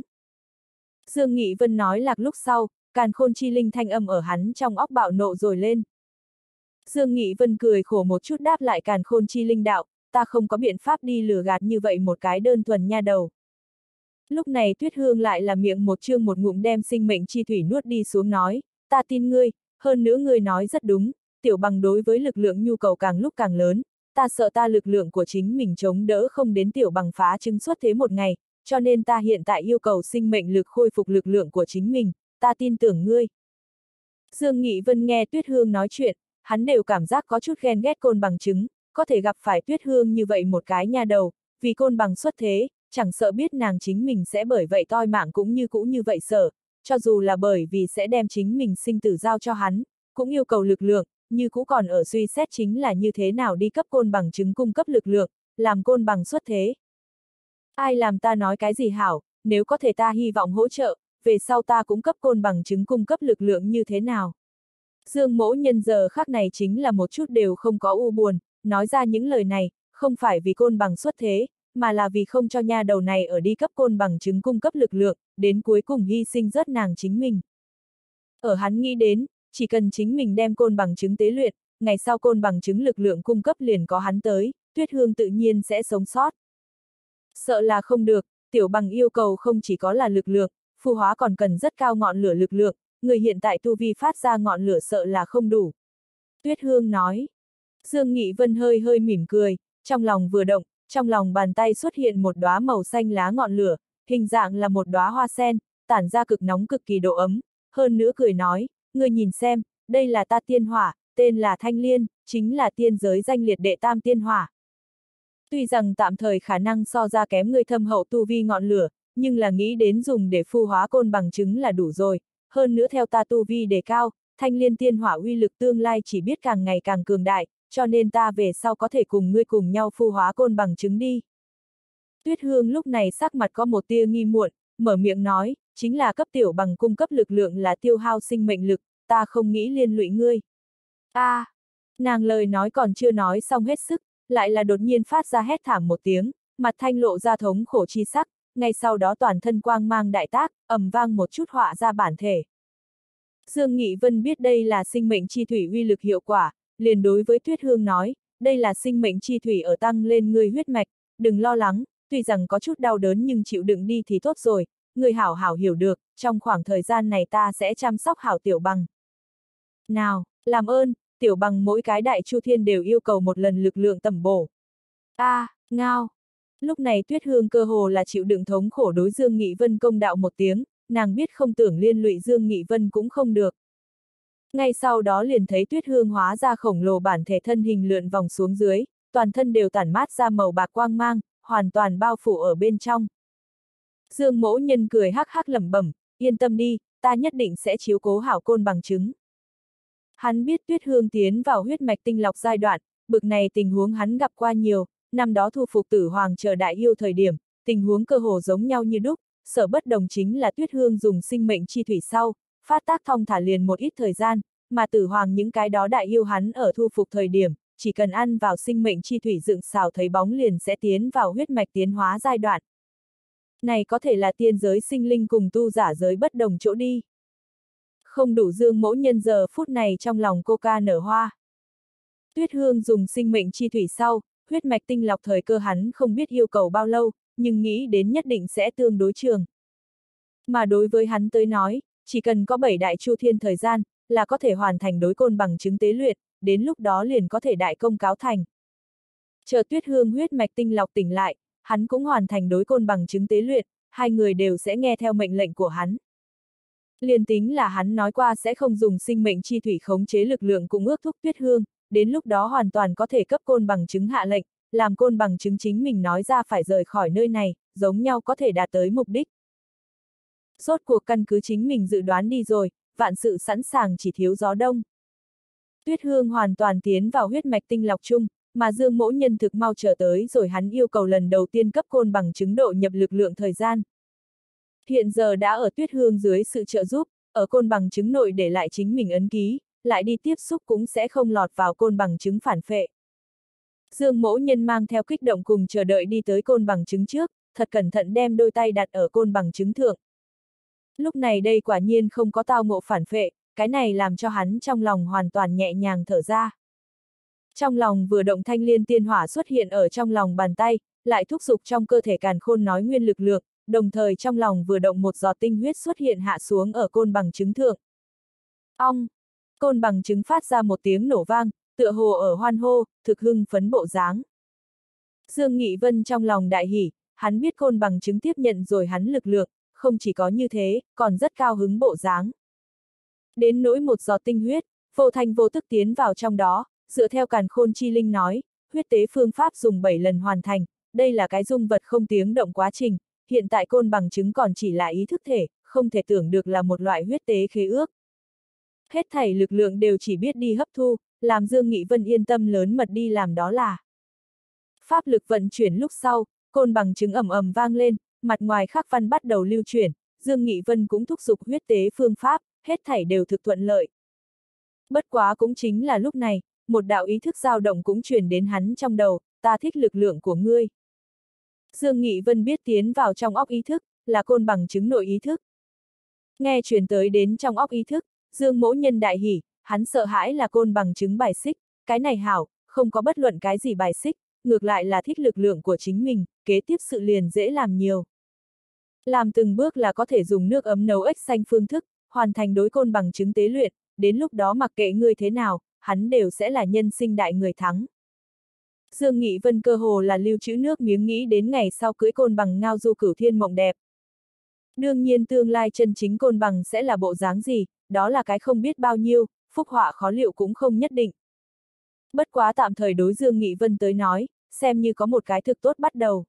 Dương Nghị Vân nói lạc lúc sau, càn khôn chi linh thanh âm ở hắn trong óc bạo nộ rồi lên. Dương Nghị Vân cười khổ một chút đáp lại càn khôn chi linh đạo, ta không có biện pháp đi lừa gạt như vậy một cái đơn thuần nha đầu. Lúc này Tuyết Hương lại là miệng một chương một ngụm đem sinh mệnh chi thủy nuốt đi xuống nói, ta tin ngươi, hơn nữa ngươi nói rất đúng, tiểu bằng đối với lực lượng nhu cầu càng lúc càng lớn, ta sợ ta lực lượng của chính mình chống đỡ không đến tiểu bằng phá trứng xuất thế một ngày, cho nên ta hiện tại yêu cầu sinh mệnh lực khôi phục lực lượng của chính mình, ta tin tưởng ngươi. Dương Nghị Vân nghe Tuyết Hương nói chuyện, hắn đều cảm giác có chút ghen ghét Côn Bằng trứng, có thể gặp phải Tuyết Hương như vậy một cái nha đầu, vì Côn Bằng xuất thế, chẳng sợ biết nàng chính mình sẽ bởi vậy toi mạng cũng như vậy sợ, cho dù là bởi vì sẽ đem chính mình sinh tử giao cho hắn, cũng yêu cầu lực lượng, như cũ còn ở suy xét chính là như thế nào đi cấp Côn Bằng trứng cung cấp lực lượng, làm Côn Bằng xuất thế. Ai làm ta nói cái gì hảo, nếu có thể ta hy vọng hỗ trợ, về sau ta cũng cấp Côn Bằng trứng cung cấp lực lượng như thế nào. Dương Mỗ Nhân giờ khắc này chính là một chút đều không có u buồn, nói ra những lời này, không phải vì Côn Bằng xuất thế, mà là vì không cho nha đầu này ở đi cấp Côn Bằng trứng cung cấp lực lượng, đến cuối cùng hy sinh rớt nàng chính mình. Ở hắn nghĩ đến, chỉ cần chính mình đem Côn Bằng trứng tế luyện, ngày sau Côn Bằng trứng lực lượng cung cấp liền có hắn tới, Tuyết Hương tự nhiên sẽ sống sót. Sợ là không được, tiểu bằng yêu cầu không chỉ có là lực lượng, phu hóa còn cần rất cao ngọn lửa lực lượng, người hiện tại tu vi phát ra ngọn lửa sợ là không đủ. Tuyết Hương nói. Dương Nghị Vân hơi hơi mỉm cười, trong lòng vừa động, trong lòng bàn tay xuất hiện một đóa màu xanh lá ngọn lửa, hình dạng là một đóa hoa sen, tản ra cực nóng cực kỳ độ ấm, hơn nữa cười nói, người nhìn xem, đây là ta tiên hỏa, tên là Thanh Liên, chính là tiên giới danh liệt đệ tam tiên hỏa. Tuy rằng tạm thời khả năng so ra kém người thâm hậu tu vi ngọn lửa, nhưng là nghĩ đến dùng để phu hóa Côn Bằng trứng là đủ rồi, hơn nữa theo ta tu vi đề cao, Thanh Liên tiên hỏa uy lực tương lai chỉ biết càng ngày càng cường đại, cho nên ta về sau có thể cùng ngươi cùng nhau phu hóa Côn Bằng trứng đi. Tuyết Hương lúc này sắc mặt có một tia nghi muộn, mở miệng nói, chính là cấp tiểu bằng cung cấp lực lượng là tiêu hao sinh mệnh lực, ta không nghĩ liên lụy ngươi. Nàng lời nói còn chưa nói xong hết sức, lại là đột nhiên phát ra hét thảm một tiếng, mặt thanh lộ ra thống khổ chi sắc, ngay sau đó toàn thân quang mang đại tác, ầm vang một chút họa ra bản thể. Dương Nghị Vân biết đây là sinh mệnh chi thủy uy lực hiệu quả, liền đối với Tuyết Hương nói, đây là sinh mệnh chi thủy ở tăng lên ngươi huyết mạch, đừng lo lắng, tuy rằng có chút đau đớn nhưng chịu đựng đi thì tốt rồi, ngươi hảo hảo hiểu được, trong khoảng thời gian này ta sẽ chăm sóc hảo tiểu bằng. Nào, làm ơn, tiểu bằng mỗi cái đại chu thiên đều yêu cầu một lần lực lượng tẩm bổ. Ngao. Lúc này Tuyết Hương cơ hồ là chịu đựng thống khổ đối Dương Nghị Vân công đạo một tiếng, nàng biết không tưởng liên lụy Dương Nghị Vân cũng không được. Ngay sau đó liền thấy Tuyết Hương hóa ra khổng lồ bản thể thân hình lượn vòng xuống dưới, toàn thân đều tản mát ra màu bạc quang mang, hoàn toàn bao phủ ở bên trong. Dương Mỗ Nhân cười hắc hắc lẩm bẩm, yên tâm đi, ta nhất định sẽ chiếu cố hảo Côn Bằng trứng. Hắn biết Tuyết Hương tiến vào huyết mạch tinh lọc giai đoạn, bực này tình huống hắn gặp qua nhiều, năm đó thu phục Tử Hoàng chờ đại yêu thời điểm, tình huống cơ hồ giống nhau như đúc, sở bất đồng chính là Tuyết Hương dùng sinh mệnh chi thủy sau, phát tác thong thả liền một ít thời gian, mà Tử Hoàng những cái đó đại yêu hắn ở thu phục thời điểm, chỉ cần ăn vào sinh mệnh chi thủy dựng xào thấy bóng liền sẽ tiến vào huyết mạch tiến hóa giai đoạn. Này có thể là tiên giới sinh linh cùng tu giả giới bất đồng chỗ đi. Không đủ Dương Mỗ Nhân giờ phút này trong lòng cô ca nở hoa. Tuyết Hương dùng sinh mệnh chi thủy sau, huyết mạch tinh lọc thời cơ hắn không biết yêu cầu bao lâu, nhưng nghĩ đến nhất định sẽ tương đối trường. Mà đối với hắn tới nói, chỉ cần có 7 đại chu thiên thời gian, là có thể hoàn thành đối Côn Bằng trứng tế luyện, đến lúc đó liền có thể đại công cáo thành. Chờ Tuyết Hương huyết mạch tinh lọc tỉnh lại, hắn cũng hoàn thành đối Côn Bằng trứng tế luyện, hai người đều sẽ nghe theo mệnh lệnh của hắn. Liền tính là hắn nói qua sẽ không dùng sinh mệnh chi thủy khống chế lực lượng cũng ước thúc Tuyết Hương, đến lúc đó hoàn toàn có thể cấp Côn Bằng trứng hạ lệnh, làm Côn Bằng trứng chính mình nói ra phải rời khỏi nơi này, giống nhau có thể đạt tới mục đích. Rốt cuộc căn cứ chính mình dự đoán đi rồi, vạn sự sẵn sàng chỉ thiếu gió đông. Tuyết Hương hoàn toàn tiến vào huyết mạch tinh lọc chung, mà Dương Mỗ Nhân thực mau trở tới rồi hắn yêu cầu lần đầu tiên cấp Côn Bằng trứng độ nhập lực lượng thời gian. Hiện giờ đã ở Tuyết Hương dưới sự trợ giúp, ở Côn Bằng trứng nội để lại chính mình ấn ký, lại đi tiếp xúc cũng sẽ không lọt vào Côn Bằng trứng phản phệ. Dương Mỗ Nhân mang theo kích động cùng chờ đợi đi tới Côn Bằng trứng trước, thật cẩn thận đem đôi tay đặt ở Côn Bằng trứng thượng. Lúc này đây quả nhiên không có tao ngộ phản phệ, cái này làm cho hắn trong lòng hoàn toàn nhẹ nhàng thở ra. Trong lòng vừa động, thanh liên tiên hỏa xuất hiện ở trong lòng bàn tay, lại thúc giục trong cơ thể càn khôn nói nguyên lực lượng, đồng thời trong lòng vừa động, một giọt tinh huyết xuất hiện hạ xuống ở côn bằng trứng thượng. Ong! Côn bằng trứng phát ra một tiếng nổ vang, tựa hồ ở hoan hô, thực hưng phấn bộ dáng. Dương Nghị Vân trong lòng đại hỉ, hắn biết côn bằng trứng tiếp nhận rồi hắn lực lượng, không chỉ có như thế, còn rất cao hứng bộ dáng. Đến nỗi một giọt tinh huyết, vô thanh vô tức tiến vào trong đó, dựa theo càn khôn chi linh nói, huyết tế phương pháp dùng 7 lần hoàn thành, đây là cái dung vật không tiếng động quá trình, hiện tại côn bằng trứng còn chỉ là ý thức thể, không thể tưởng được là một loại huyết tế khế ước. Hết thảy lực lượng đều chỉ biết đi hấp thu, làm Dương Nghị Vân yên tâm lớn mật đi làm đó là. Pháp lực vận chuyển lúc sau, côn bằng trứng ầm ầm vang lên, mặt ngoài khắc văn bắt đầu lưu chuyển, Dương Nghị Vân cũng thúc giục huyết tế phương pháp, hết thảy đều thực thuận lợi. Bất quá cũng chính là lúc này, một đạo ý thức dao động cũng truyền đến hắn trong đầu, ta thích lực lượng của ngươi. Dương Nghị Vân biết tiến vào trong óc ý thức, là côn bằng trứng nội ý thức. Nghe truyền tới đến trong óc ý thức, Dương Mỗ Nhân đại hỉ, hắn sợ hãi là côn bằng trứng bài xích, cái này hảo, không có bất luận cái gì bài xích, ngược lại là thích lực lượng của chính mình, kế tiếp sự liền dễ làm nhiều. Làm từng bước là có thể dùng nước ấm nấu ếch xanh phương thức, hoàn thành đối côn bằng trứng tế luyện, đến lúc đó mặc kệ ngươi thế nào, hắn đều sẽ là nhân sinh đại người thắng. Dương Nghị Vân cơ hồ là lưu trữ nước miếng nghĩ đến ngày sau cưỡi côn bằng ngao du cửu thiên mộng đẹp. Đương nhiên tương lai chân chính côn bằng sẽ là bộ dáng gì, đó là cái không biết bao nhiêu, phúc họa khó liệu cũng không nhất định. Bất quá tạm thời đối Dương Nghị Vân tới nói, xem như có một cái thực tốt bắt đầu.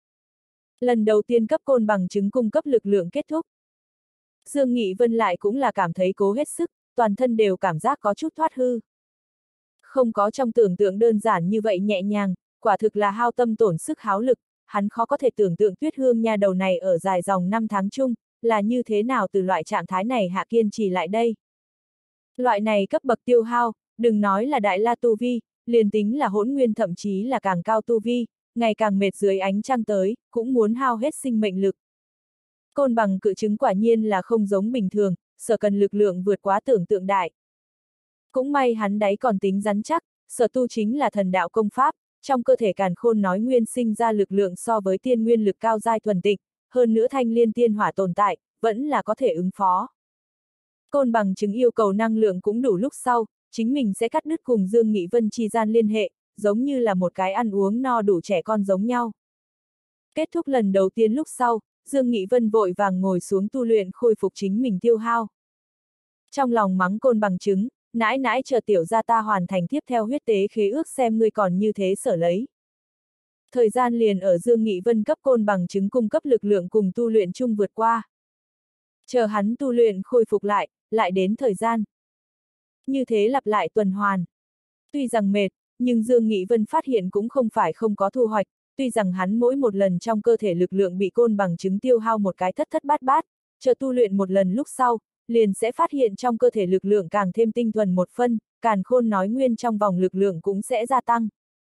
Lần đầu tiên cấp côn bằng trứng cung cấp lực lượng kết thúc. Dương Nghị Vân lại cũng là cảm thấy cố hết sức, toàn thân đều cảm giác có chút thoát hư. Không có trong tưởng tượng đơn giản như vậy nhẹ nhàng, quả thực là hao tâm tổn sức háo lực, hắn khó có thể tưởng tượng Tuyết Hương nha đầu này ở dài dòng 5 tháng chung, là như thế nào từ loại trạng thái này hạ kiên trì lại đây. Loại này cấp bậc tiêu hao, đừng nói là đại la tu vi, liền tính là hỗn nguyên thậm chí là càng cao tu vi, ngày càng mệt dưới ánh trăng tới, cũng muốn hao hết sinh mệnh lực. Côn bằng cự trứng quả nhiên là không giống bình thường, sở cần lực lượng vượt quá tưởng tượng đại. Cũng may hắn đáy còn tính rắn chắc, sở tu chính là thần đạo công pháp, trong cơ thể càn khôn nói nguyên sinh ra lực lượng so với tiên nguyên lực cao giai thuần tịnh, hơn nữa thanh liên tiên hỏa tồn tại, vẫn là có thể ứng phó. Côn bằng trứng yêu cầu năng lượng cũng đủ lúc sau, chính mình sẽ cắt đứt cùng Dương Nghị Vân chi gian liên hệ, giống như là một cái ăn uống no đủ trẻ con giống nhau. Kết thúc lần đầu tiên lúc sau, Dương Nghị Vân vội vàng ngồi xuống tu luyện khôi phục chính mình tiêu hao. Trong lòng mắng côn bằng trứng, nãi nãi chờ tiểu gia ta hoàn thành tiếp theo huyết tế khế ước xem ngươi còn như thế sở lấy. Thời gian liền ở Dương Nghị Vân cấp côn bằng trứng cung cấp lực lượng cùng tu luyện chung vượt qua. Chờ hắn tu luyện khôi phục lại đến thời gian. Như thế lặp lại tuần hoàn. Tuy rằng mệt, nhưng Dương Nghị Vân phát hiện cũng không phải không có thu hoạch, tuy rằng hắn mỗi một lần trong cơ thể lực lượng bị côn bằng trứng tiêu hao một cái thất thất bát bát, chờ tu luyện một lần lúc sau, liền sẽ phát hiện trong cơ thể lực lượng càng thêm tinh thuần một phân, càn khôn nói nguyên trong vòng lực lượng cũng sẽ gia tăng.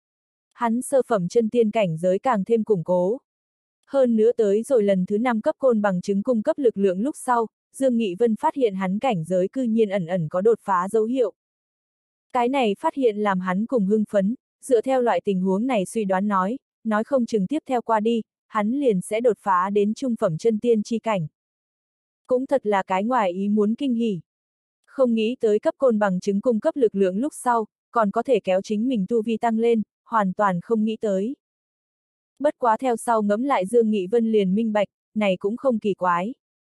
Hắn sơ phẩm chân tiên cảnh giới càng thêm củng cố. Hơn nữa tới rồi lần thứ 5 cấp côn bằng trứng cung cấp lực lượng lúc sau, Dương Nghị Vân phát hiện hắn cảnh giới cư nhiên ẩn ẩn có đột phá dấu hiệu. Cái này phát hiện làm hắn cùng hưng phấn, dựa theo loại tình huống này suy đoán nói không chừng tiếp theo qua đi, hắn liền sẽ đột phá đến trung phẩm chân tiên chi cảnh. Cũng thật là cái ngoài ý muốn kinh hỉ. Không nghĩ tới cấp côn bằng trứng cung cấp lực lượng lúc sau, còn có thể kéo chính mình tu vi tăng lên, hoàn toàn không nghĩ tới. Bất quá theo sau ngẫm lại Dương Nghị Vân liền minh bạch, này cũng không kỳ quái.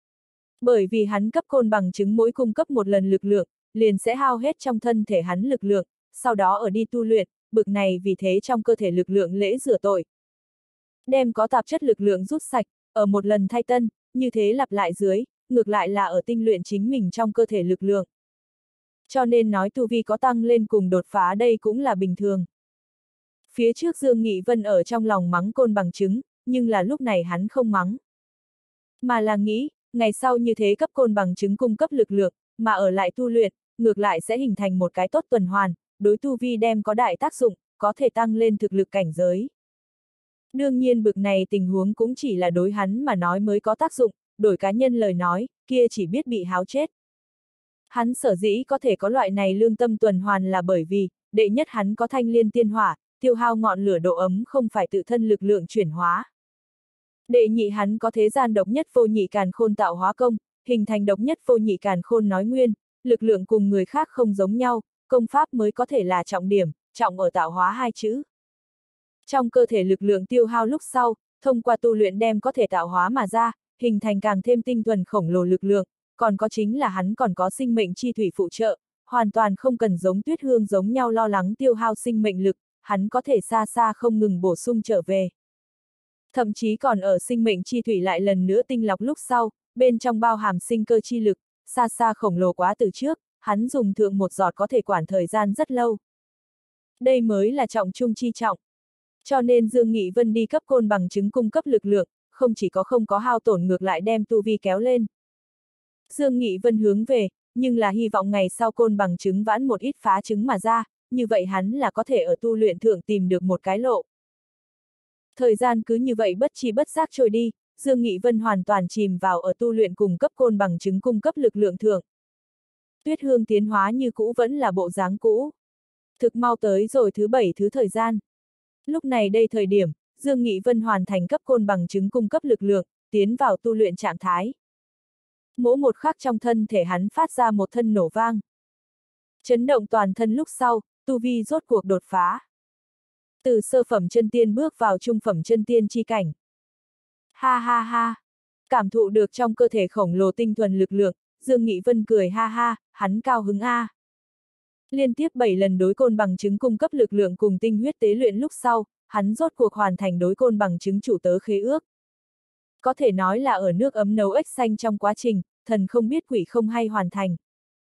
Bởi vì hắn cấp côn bằng trứng mỗi cung cấp một lần lực lượng, liền sẽ hao hết trong thân thể hắn lực lượng, sau đó ở đi tu luyện, bực này vì thế trong cơ thể lực lượng lễ rửa tội. Đem có tạp chất lực lượng rút sạch, ở một lần thay tân, như thế lặp lại dưới, ngược lại là ở tinh luyện chính mình trong cơ thể lực lượng. Cho nên nói tu vi có tăng lên cùng đột phá đây cũng là bình thường. Phía trước Dương Nghị Vân ở trong lòng mắng côn bằng trứng, nhưng là lúc này hắn không mắng. Mà là nghĩ, ngày sau như thế cấp côn bằng trứng cung cấp lực lượng, mà ở lại tu luyện, ngược lại sẽ hình thành một cái tốt tuần hoàn, đối tu vi đem có đại tác dụng, có thể tăng lên thực lực cảnh giới. Đương nhiên bực này tình huống cũng chỉ là đối hắn mà nói mới có tác dụng, đổi cá nhân lời nói, kia chỉ biết bị háo chết. Hắn sở dĩ có thể có loại này lương tâm tuần hoàn là bởi vì, đệ nhất hắn có thanh liên tiên hỏa, tiêu hao ngọn lửa độ ấm không phải tự thân lực lượng chuyển hóa. Đệ nhị hắn có thế gian độc nhất vô nhị càn khôn tạo hóa công, hình thành độc nhất vô nhị càn khôn nói nguyên, lực lượng cùng người khác không giống nhau, công pháp mới có thể là trọng điểm, trọng ở tạo hóa hai chữ. Trong cơ thể lực lượng tiêu hao lúc sau, thông qua tu luyện đem có thể tạo hóa mà ra, hình thành càng thêm tinh thuần khổng lồ lực lượng, còn có chính là hắn còn có sinh mệnh chi thủy phụ trợ, hoàn toàn không cần giống Tuyết Hương giống nhau lo lắng tiêu hao sinh mệnh lực, hắn có thể xa xa không ngừng bổ sung trở về. Thậm chí còn ở sinh mệnh chi thủy lại lần nữa tinh lọc lúc sau, bên trong bao hàm sinh cơ chi lực, xa xa khổng lồ quá từ trước, hắn dùng thượng một giọt có thể quản thời gian rất lâu. Đây mới là trọng trung chi trọng. Cho nên Dương Nghị Vân đi cấp côn bằng chứng cung cấp lực lượng, không chỉ có không có hao tổn ngược lại đem tu vi kéo lên. Dương Nghị Vân hướng về, nhưng là hy vọng ngày sau côn bằng chứng vãn một ít phá chứng mà ra, như vậy hắn là có thể ở tu luyện thượng tìm được một cái lộ. Thời gian cứ như vậy bất chi bất giác trôi đi, Dương Nghị Vân hoàn toàn chìm vào ở tu luyện cùng cấp côn bằng chứng cung cấp lực lượng thượng. Tuyết Hương tiến hóa như cũ vẫn là bộ dáng cũ. Thực mau tới rồi thứ 7 thứ thời gian. Lúc này đây thời điểm, Dương Nghị Vân hoàn thành cấp côn bằng chứng cung cấp lực lượng, tiến vào tu luyện trạng thái. Mỗi một khắc trong thân thể hắn phát ra một thân nổ vang. Chấn động toàn thân lúc sau, tu vi rốt cuộc đột phá. Từ sơ phẩm chân tiên bước vào trung phẩm chân tiên chi cảnh. Ha ha ha! Cảm thụ được trong cơ thể khổng lồ tinh thuần lực lượng, Dương Nghị Vân cười ha ha, hắn cao hứng a. Liên tiếp 7 lần đối côn bằng chứng cung cấp lực lượng cùng tinh huyết tế luyện lúc sau, hắn rốt cuộc hoàn thành đối côn bằng chứng chủ tớ khế ước. Có thể nói là ở nước ấm nấu ếch xanh trong quá trình, thần không biết quỷ không hay hoàn thành.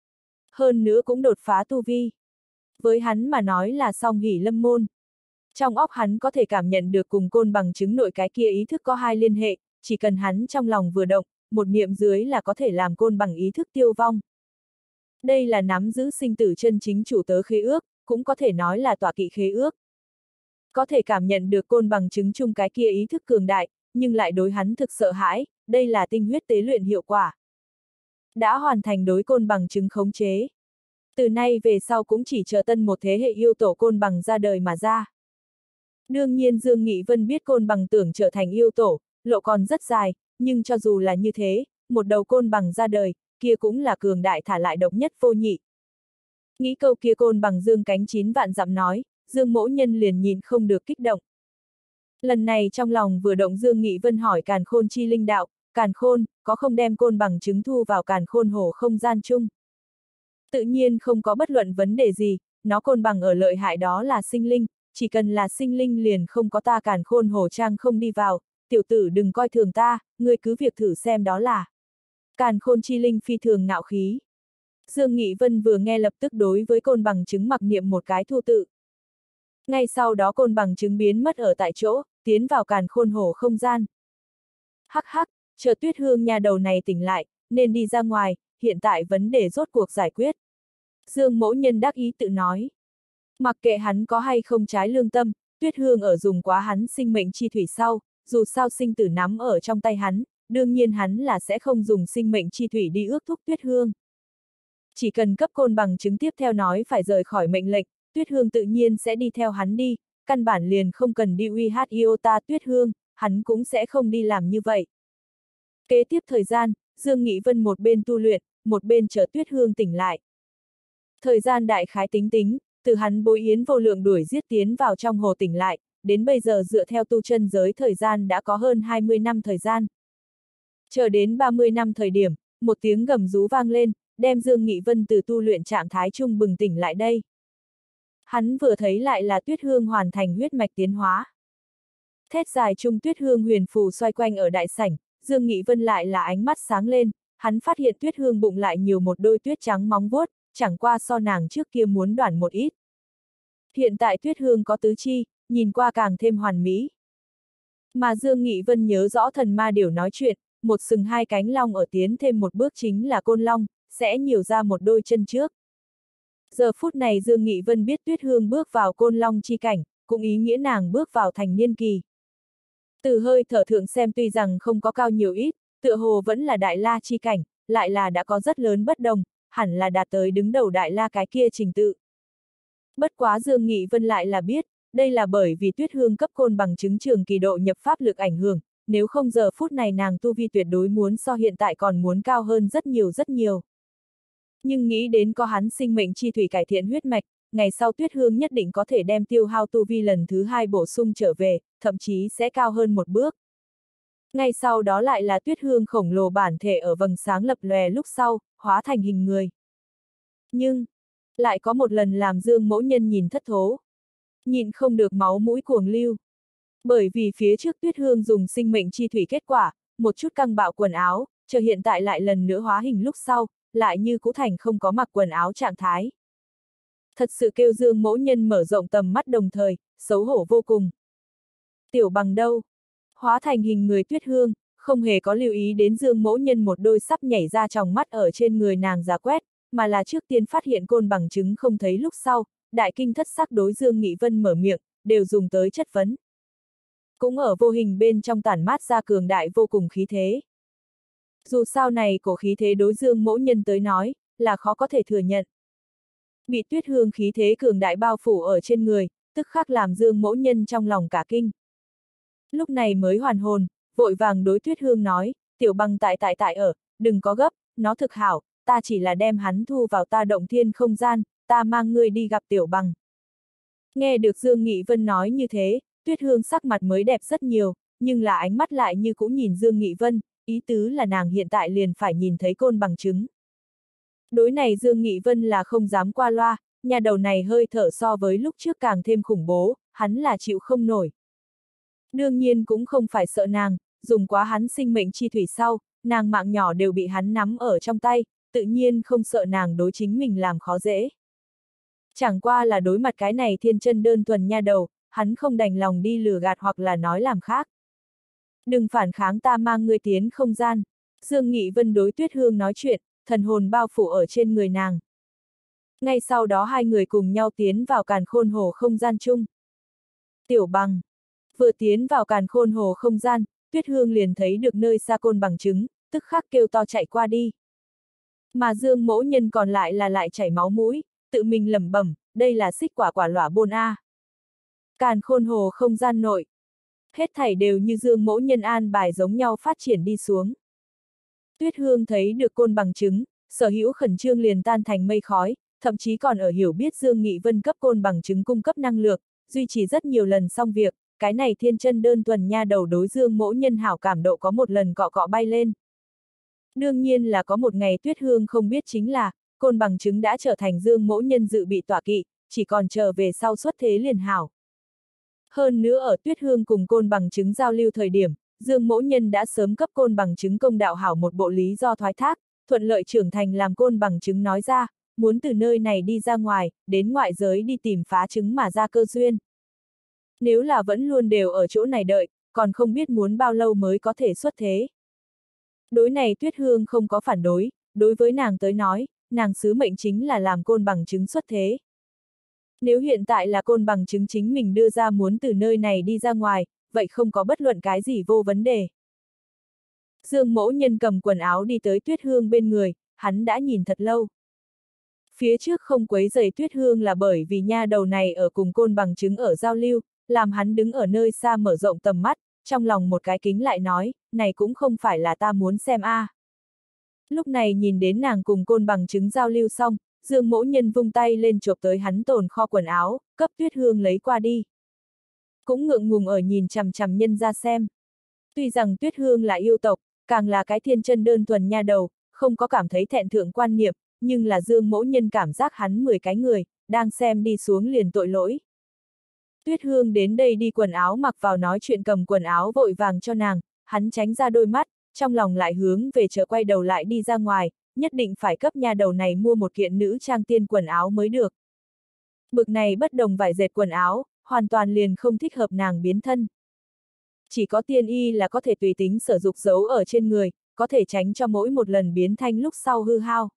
Hơn nữa cũng đột phá tu vi. Với hắn mà nói là song hỷ lâm môn. Trong óc hắn có thể cảm nhận được cùng côn bằng chứng nội cái kia ý thức có hai liên hệ, chỉ cần hắn trong lòng vừa động, một niệm dưới là có thể làm côn bằng ý thức tiêu vong. Đây là nắm giữ sinh tử chân chính chủ tớ khế ước, cũng có thể nói là tọa kỵ khế ước. Có thể cảm nhận được côn bằng chứng chung cái kia ý thức cường đại, nhưng lại đối hắn thực sợ hãi, đây là tinh huyết tế luyện hiệu quả. Đã hoàn thành đối côn bằng chứng khống chế. Từ nay về sau cũng chỉ chờ tân một thế hệ yêu tổ côn bằng ra đời mà ra. Đương nhiên Dương Nghị Vân biết côn bằng tưởng trở thành yêu tổ, lộ còn rất dài, nhưng cho dù là như thế, một đầu côn bằng ra đời, kia cũng là cường đại thả lại độc nhất vô nhị. Nghĩ câu kia côn bằng dương cánh 9 vạn dặm nói, Dương mỗ nhân liền nhìn không được kích động. Lần này trong lòng vừa động Dương Nghị Vân hỏi càn khôn chi linh đạo, càn khôn, có không đem côn bằng chứng thu vào càn khôn hồ không gian chung? Tự nhiên không có bất luận vấn đề gì, nó côn bằng ở lợi hại đó là sinh linh, chỉ cần là sinh linh liền không có ta càn khôn hồ trang không đi vào, tiểu tử đừng coi thường ta, ngươi cứ việc thử xem đó là. Càn khôn chi linh phi thường ngạo khí. Dương Nghị Vân vừa nghe lập tức đối với côn bằng chứng mặc niệm một cái thu tự. Ngay sau đó côn bằng chứng biến mất ở tại chỗ, tiến vào càn khôn hồ không gian. Hắc hắc, chờ Tuyết Hương nhà đầu này tỉnh lại, nên đi ra ngoài, hiện tại vấn đề rốt cuộc giải quyết. Dương mỗ nhân đắc ý tự nói. Mặc kệ hắn có hay không trái lương tâm, Tuyết Hương ở dùng quá hắn sinh mệnh chi thủy sau, dù sao sinh tử nắm ở trong tay hắn, đương nhiên hắn là sẽ không dùng sinh mệnh chi thủy đi ước thúc Tuyết Hương. Chỉ cần cấp côn bằng chứng tiếp theo nói phải rời khỏi mệnh lệnh, Tuyết Hương tự nhiên sẽ đi theo hắn đi, căn bản liền không cần đi uy hát iota Tuyết Hương, hắn cũng sẽ không đi làm như vậy. Kế tiếp thời gian, Dương Nghị Vân một bên tu luyện, một bên chờ Tuyết Hương tỉnh lại. Thời gian đại khái tính tính, từ hắn bối yến vô lượng đuổi giết tiến vào trong hồ tỉnh lại, đến bây giờ dựa theo tu chân giới thời gian đã có hơn 20 năm thời gian. Chờ đến 30 năm thời điểm, một tiếng gầm rú vang lên, đem Dương Nghị Vân từ tu luyện trạng thái trung bừng tỉnh lại đây. Hắn vừa thấy lại là Tuyết Hương hoàn thành huyết mạch tiến hóa. Thét dài trung Tuyết Hương huyền phù xoay quanh ở đại sảnh, Dương Nghị Vân lại là ánh mắt sáng lên, hắn phát hiện Tuyết Hương bụng lại nhiều một đôi tuyết trắng móng vuốt, chẳng qua so nàng trước kia muốn đoản một ít. Hiện tại Tuyết Hương có tứ chi, nhìn qua càng thêm hoàn mỹ. Mà Dương Nghị Vân nhớ rõ thần ma điểu nói chuyện, một sừng hai cánh long ở tiến thêm một bước chính là côn long, sẽ nhiều ra một đôi chân trước. Giờ phút này Dương Nghị Vân biết Tuyết Hương bước vào côn long chi cảnh, cũng ý nghĩa nàng bước vào thành niên kỳ. Từ hơi thở thượng xem tuy rằng không có cao nhiều ít, tựa hồ vẫn là đại la chi cảnh, lại là đã có rất lớn bất đồng, hẳn là đạt tới đứng đầu đại la cái kia trình tự. Bất quá Dương Nghị Vân lại là biết, đây là bởi vì Tuyết Hương cấp côn bằng chứng trường kỳ độ nhập pháp lực ảnh hưởng, nếu không giờ phút này nàng tu vi tuyệt đối muốn so hiện tại còn muốn cao hơn rất nhiều rất nhiều. Nhưng nghĩ đến có hắn sinh mệnh chi thủy cải thiện huyết mạch, ngày sau Tuyết Hương nhất định có thể đem tiêu hao tu vi lần thứ hai bổ sung trở về, thậm chí sẽ cao hơn một bước. Ngay sau đó lại là Tuyết Hương khổng lồ bản thể ở vầng sáng lập lòe lúc sau, hóa thành hình người. Nhưng, lại có một lần làm Dương Mỗ Nhân nhìn thất thố. Nhìn không được máu mũi cuồng lưu. Bởi vì phía trước Tuyết Hương dùng sinh mệnh chi thủy kết quả, một chút căng bạo quần áo, chờ hiện tại lại lần nữa hóa hình lúc sau, lại như cũ thành không có mặc quần áo trạng thái. Thật sự kêu Dương Mỗ Nhân mở rộng tầm mắt đồng thời, xấu hổ vô cùng. Tiểu Bằng đâu? Hóa thành hình người Tuyết Hương, không hề có lưu ý đến Dương Mỗ Nhân một đôi sắp nhảy ra tròng mắt ở trên người nàng giá quét, mà là trước tiên phát hiện côn bằng chứng không thấy lúc sau, đại kinh thất sắc đối Dương Nghị Vân mở miệng, đều dùng tới chất vấn. Cũng ở vô hình bên trong tản mát ra cường đại vô cùng khí thế. Dù sao này cổ khí thế đối Dương Mỗ Nhân tới nói, là khó có thể thừa nhận. Bị Tuyết Hương khí thế cường đại bao phủ ở trên người, tức khắc làm Dương Mỗ Nhân trong lòng cả kinh. Lúc này mới hoàn hồn, vội vàng đối Tuyết Hương nói, Tiểu Bằng tại ở, đừng có gấp, nó thực hảo, ta chỉ là đem hắn thu vào ta động thiên không gian, ta mang ngươi đi gặp Tiểu Bằng. Nghe được Dương Nghị Vân nói như thế, Tuyết Hương sắc mặt mới đẹp rất nhiều, nhưng là ánh mắt lại như cũng nhìn Dương Nghị Vân, ý tứ là nàng hiện tại liền phải nhìn thấy côn bằng chứng. Đối này Dương Nghị Vân là không dám qua loa, nhà đầu này hơi thở so với lúc trước càng thêm khủng bố, hắn là chịu không nổi. Đương nhiên cũng không phải sợ nàng, dùng quá hắn sinh mệnh chi thủy sau, nàng mạng nhỏ đều bị hắn nắm ở trong tay, tự nhiên không sợ nàng đối chính mình làm khó dễ. Chẳng qua là đối mặt cái này thiên chân đơn thuần nha đầu, hắn không đành lòng đi lừa gạt hoặc là nói làm khác. Đừng phản kháng, ta mang ngươi tiến không gian. Dương Nghị Vân đối Tuyết Hương nói chuyện, thần hồn bao phủ ở trên người nàng. Ngay sau đó hai người cùng nhau tiến vào càn khôn hồ không gian chung. Tiểu Bằng. Vừa tiến vào càn khôn hồ không gian, Tuyết Hương liền thấy được nơi xa côn bằng chứng, tức khắc kêu to chạy qua đi. Mà Dương Mỗ Nhân còn lại là lại chảy máu mũi, tự mình lẩm bẩm, đây là xích quả quả lỏa bôn a. Càn khôn hồ không gian nội. Hết thảy đều như Dương Mỗ Nhân an bài giống nhau phát triển đi xuống. Tuyết Hương thấy được côn bằng chứng, sở hữu khẩn trương liền tan thành mây khói, thậm chí còn ở hiểu biết Dương Nghị Vân cấp côn bằng chứng cung cấp năng lượng, duy trì rất nhiều lần xong việc, cái này thiên chân đơn thuần nha đầu đối Dương Mỗ Nhân hảo cảm độ có một lần cọ cọ bay lên. Đương nhiên là có một ngày Tuyết Hương không biết chính là, côn bằng chứng đã trở thành Dương Mỗ Nhân dự bị tọa kỵ, chỉ còn chờ về sau xuất thế liền hảo. Hơn nữa ở Tuyết Hương cùng côn bằng chứng giao lưu thời điểm, Dương Mỗ Nhân đã sớm cấp côn bằng chứng công đạo hảo một bộ lý do thoái thác, thuận lợi trưởng thành làm côn bằng chứng nói ra, muốn từ nơi này đi ra ngoài, đến ngoại giới đi tìm phá chứng mà ra cơ duyên. Nếu là vẫn luôn đều ở chỗ này đợi, còn không biết muốn bao lâu mới có thể xuất thế. Đối này Tuyết Hương không có phản đối, đối với nàng tới nói, nàng sứ mệnh chính là làm côn bằng chứng xuất thế. Nếu hiện tại là côn bằng chứng chính mình đưa ra muốn từ nơi này đi ra ngoài, vậy không có bất luận cái gì vô vấn đề. Dương Mỗ Nhân cầm quần áo đi tới Tuyết Hương bên người, hắn đã nhìn thật lâu. Phía trước không quấy rầy Tuyết Hương là bởi vì nha đầu này ở cùng côn bằng chứng ở giao lưu, làm hắn đứng ở nơi xa mở rộng tầm mắt, trong lòng một cái kính lại nói, này cũng không phải là ta muốn xem a. Lúc này nhìn đến nàng cùng côn bằng chứng giao lưu xong, Dương Mỗ Nhân vung tay lên chộp tới hắn tồn kho quần áo, cấp Tuyết Hương lấy qua đi. Cũng ngượng ngùng ở nhìn chằm chằm nhân ra xem. Tuy rằng Tuyết Hương là yêu tộc, càng là cái thiên chân đơn thuần nha đầu, không có cảm thấy thẹn thượng quan niệm, nhưng là Dương Mỗ Nhân cảm giác hắn 10 cái người, đang xem đi xuống liền tội lỗi. Tuyết Hương đến đây đi quần áo mặc vào nói chuyện cầm quần áo vội vàng cho nàng, hắn tránh ra đôi mắt, trong lòng lại hướng về chợ quay đầu lại đi ra ngoài, nhất định phải cấp nha đầu này mua một kiện nữ trang tiên quần áo mới được. Bực này bất đồng vải dệt quần áo, hoàn toàn liền không thích hợp nàng biến thân. Chỉ có tiên y là có thể tùy tính sử dụng giấu ở trên người, có thể tránh cho mỗi một lần biến thanh lúc sau hư hao.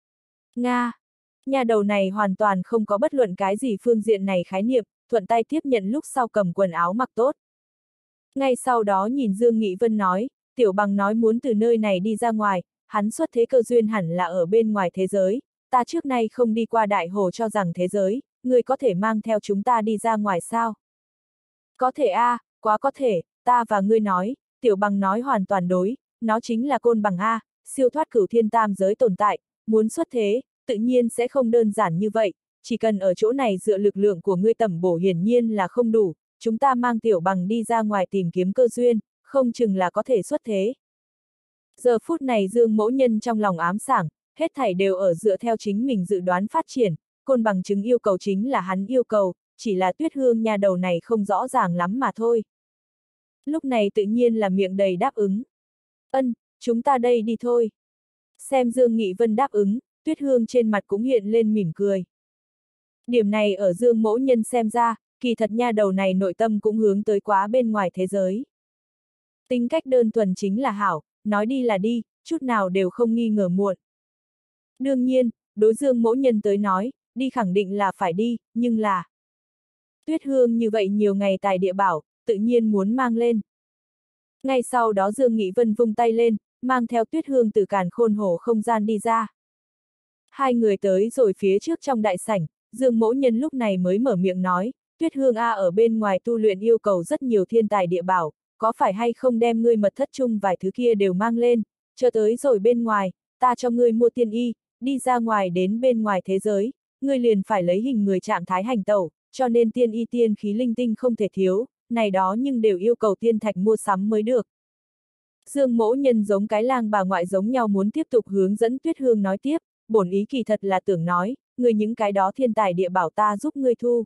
Nga! Nhà đầu này hoàn toàn không có bất luận cái gì phương diện này khái niệm, thuận tay tiếp nhận lúc sau cầm quần áo mặc tốt. Ngay sau đó nhìn Dương Nghị Vân nói, Tiểu Bằng nói muốn từ nơi này đi ra ngoài, hắn xuất thế cơ duyên hẳn là ở bên ngoài thế giới, ta trước nay không đi qua đại hồ cho rằng thế giới, ngươi có thể mang theo chúng ta đi ra ngoài sao? Có thể a, quá có thể, ta và ngươi nói, Tiểu Bằng nói hoàn toàn đối, nó chính là Côn Bằng a, siêu thoát cửu thiên tam giới tồn tại, muốn xuất thế, tự nhiên sẽ không đơn giản như vậy, chỉ cần ở chỗ này dựa lực lượng của ngươi tẩm bổ hiển nhiên là không đủ, chúng ta mang Tiểu Bằng đi ra ngoài tìm kiếm cơ duyên, không chừng là có thể xuất thế. Giờ phút này Dương Mỗ Nhân trong lòng ám sảng, hết thảy đều ở dựa theo chính mình dự đoán phát triển, Côn Bằng chứng yêu cầu chính là hắn yêu cầu, chỉ là Tuyết Hương nha đầu này không rõ ràng lắm mà thôi. Lúc này tự nhiên là miệng đầy đáp ứng. Ân, chúng ta đây đi thôi. Xem Dương Nghị Vân đáp ứng, Tuyết Hương trên mặt cũng hiện lên mỉm cười. Điểm này ở Dương Mỗ Nhân xem ra, kỳ thật nha đầu này nội tâm cũng hướng tới quá bên ngoài thế giới. Tính cách đơn thuần chính là hảo, nói đi là đi, chút nào đều không nghi ngờ muộn. Đương nhiên, đối Dương Mỗ Nhân tới nói, đi khẳng định là phải đi, nhưng là Tuyết Hương như vậy nhiều ngày tài địa bảo, tự nhiên muốn mang lên. Ngay sau đó Dương Nghị Vân vung tay lên, mang theo Tuyết Hương từ càn khôn hổ không gian đi ra. Hai người tới rồi phía trước trong đại sảnh, Dương Mỗ Nhân lúc này mới mở miệng nói, Tuyết Hương a ở bên ngoài tu luyện yêu cầu rất nhiều thiên tài địa bảo, có phải hay không đem ngươi mật thất chung vài thứ kia đều mang lên, cho tới rồi bên ngoài, ta cho ngươi mua tiên y, đi ra ngoài đến bên ngoài thế giới, ngươi liền phải lấy hình người trạng thái hành tẩu, cho nên tiên y tiên khí linh tinh không thể thiếu, này đó nhưng đều yêu cầu tiên thạch mua sắm mới được. Dương Mỗ Nhân giống cái lang bà ngoại giống nhau muốn tiếp tục hướng dẫn Tuyết Hương nói tiếp, bổn ý kỳ thật là tưởng nói, ngươi những cái đó thiên tài địa bảo ta giúp ngươi thu.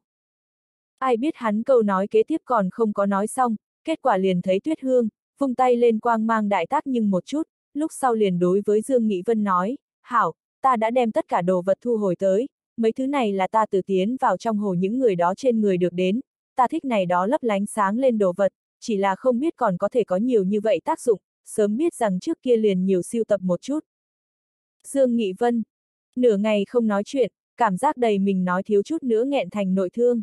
Ai biết hắn câu nói kế tiếp còn không có nói xong, kết quả liền thấy Tuyết Hương, vung tay lên quang mang đại tác nhưng một chút, lúc sau liền đối với Dương Nghị Vân nói, hảo, ta đã đem tất cả đồ vật thu hồi tới, mấy thứ này là ta tự tiến vào trong hồ những người đó trên người được đến, ta thích này đó lấp lánh sáng lên đồ vật, chỉ là không biết còn có thể có nhiều như vậy tác dụng, sớm biết rằng trước kia liền nhiều siêu tập một chút. Dương Nghị Vân, nửa ngày không nói chuyện, cảm giác đầy mình nói thiếu chút nữa nghẹn thành nội thương.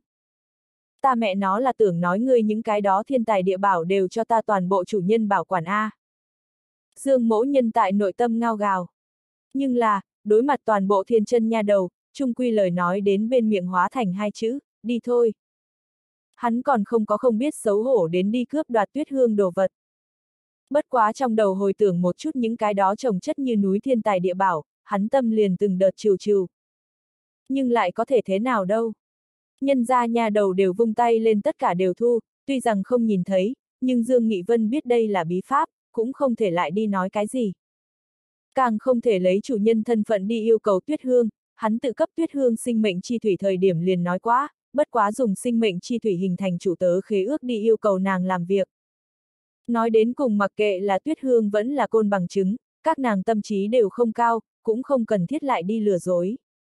Ta mẹ nó là tưởng nói ngươi những cái đó thiên tài địa bảo đều cho ta toàn bộ chủ nhân bảo quản a. Dương Mỗ Nhân tại nội tâm ngao gào. Nhưng là, đối mặt toàn bộ thiên chân nha đầu, chung quy lời nói đến bên miệng hóa thành hai chữ, đi thôi. Hắn còn không có không biết xấu hổ đến đi cướp đoạt Tuyết Hương đồ vật. Bất quá trong đầu hồi tưởng một chút những cái đó trồng chất như núi thiên tài địa bảo, hắn tâm liền từng đợt trìu trìu. Nhưng lại có thể thế nào đâu. Nhân gia nhà đầu đều vung tay lên tất cả đều thu, tuy rằng không nhìn thấy, nhưng Dương Nghị Vân biết đây là bí pháp, cũng không thể lại đi nói cái gì. Càng không thể lấy chủ nhân thân phận đi yêu cầu Tuyết Hương, hắn tự cấp Tuyết Hương sinh mệnh chi thủy thời điểm liền nói quá, bất quá dùng sinh mệnh chi thủy hình thành chủ tớ khế ước đi yêu cầu nàng làm việc. Nói đến cùng mặc kệ là Tuyết Hương vẫn là Côn Bằng chứng, các nàng tâm trí đều không cao, cũng không cần thiết lại đi lừa dối.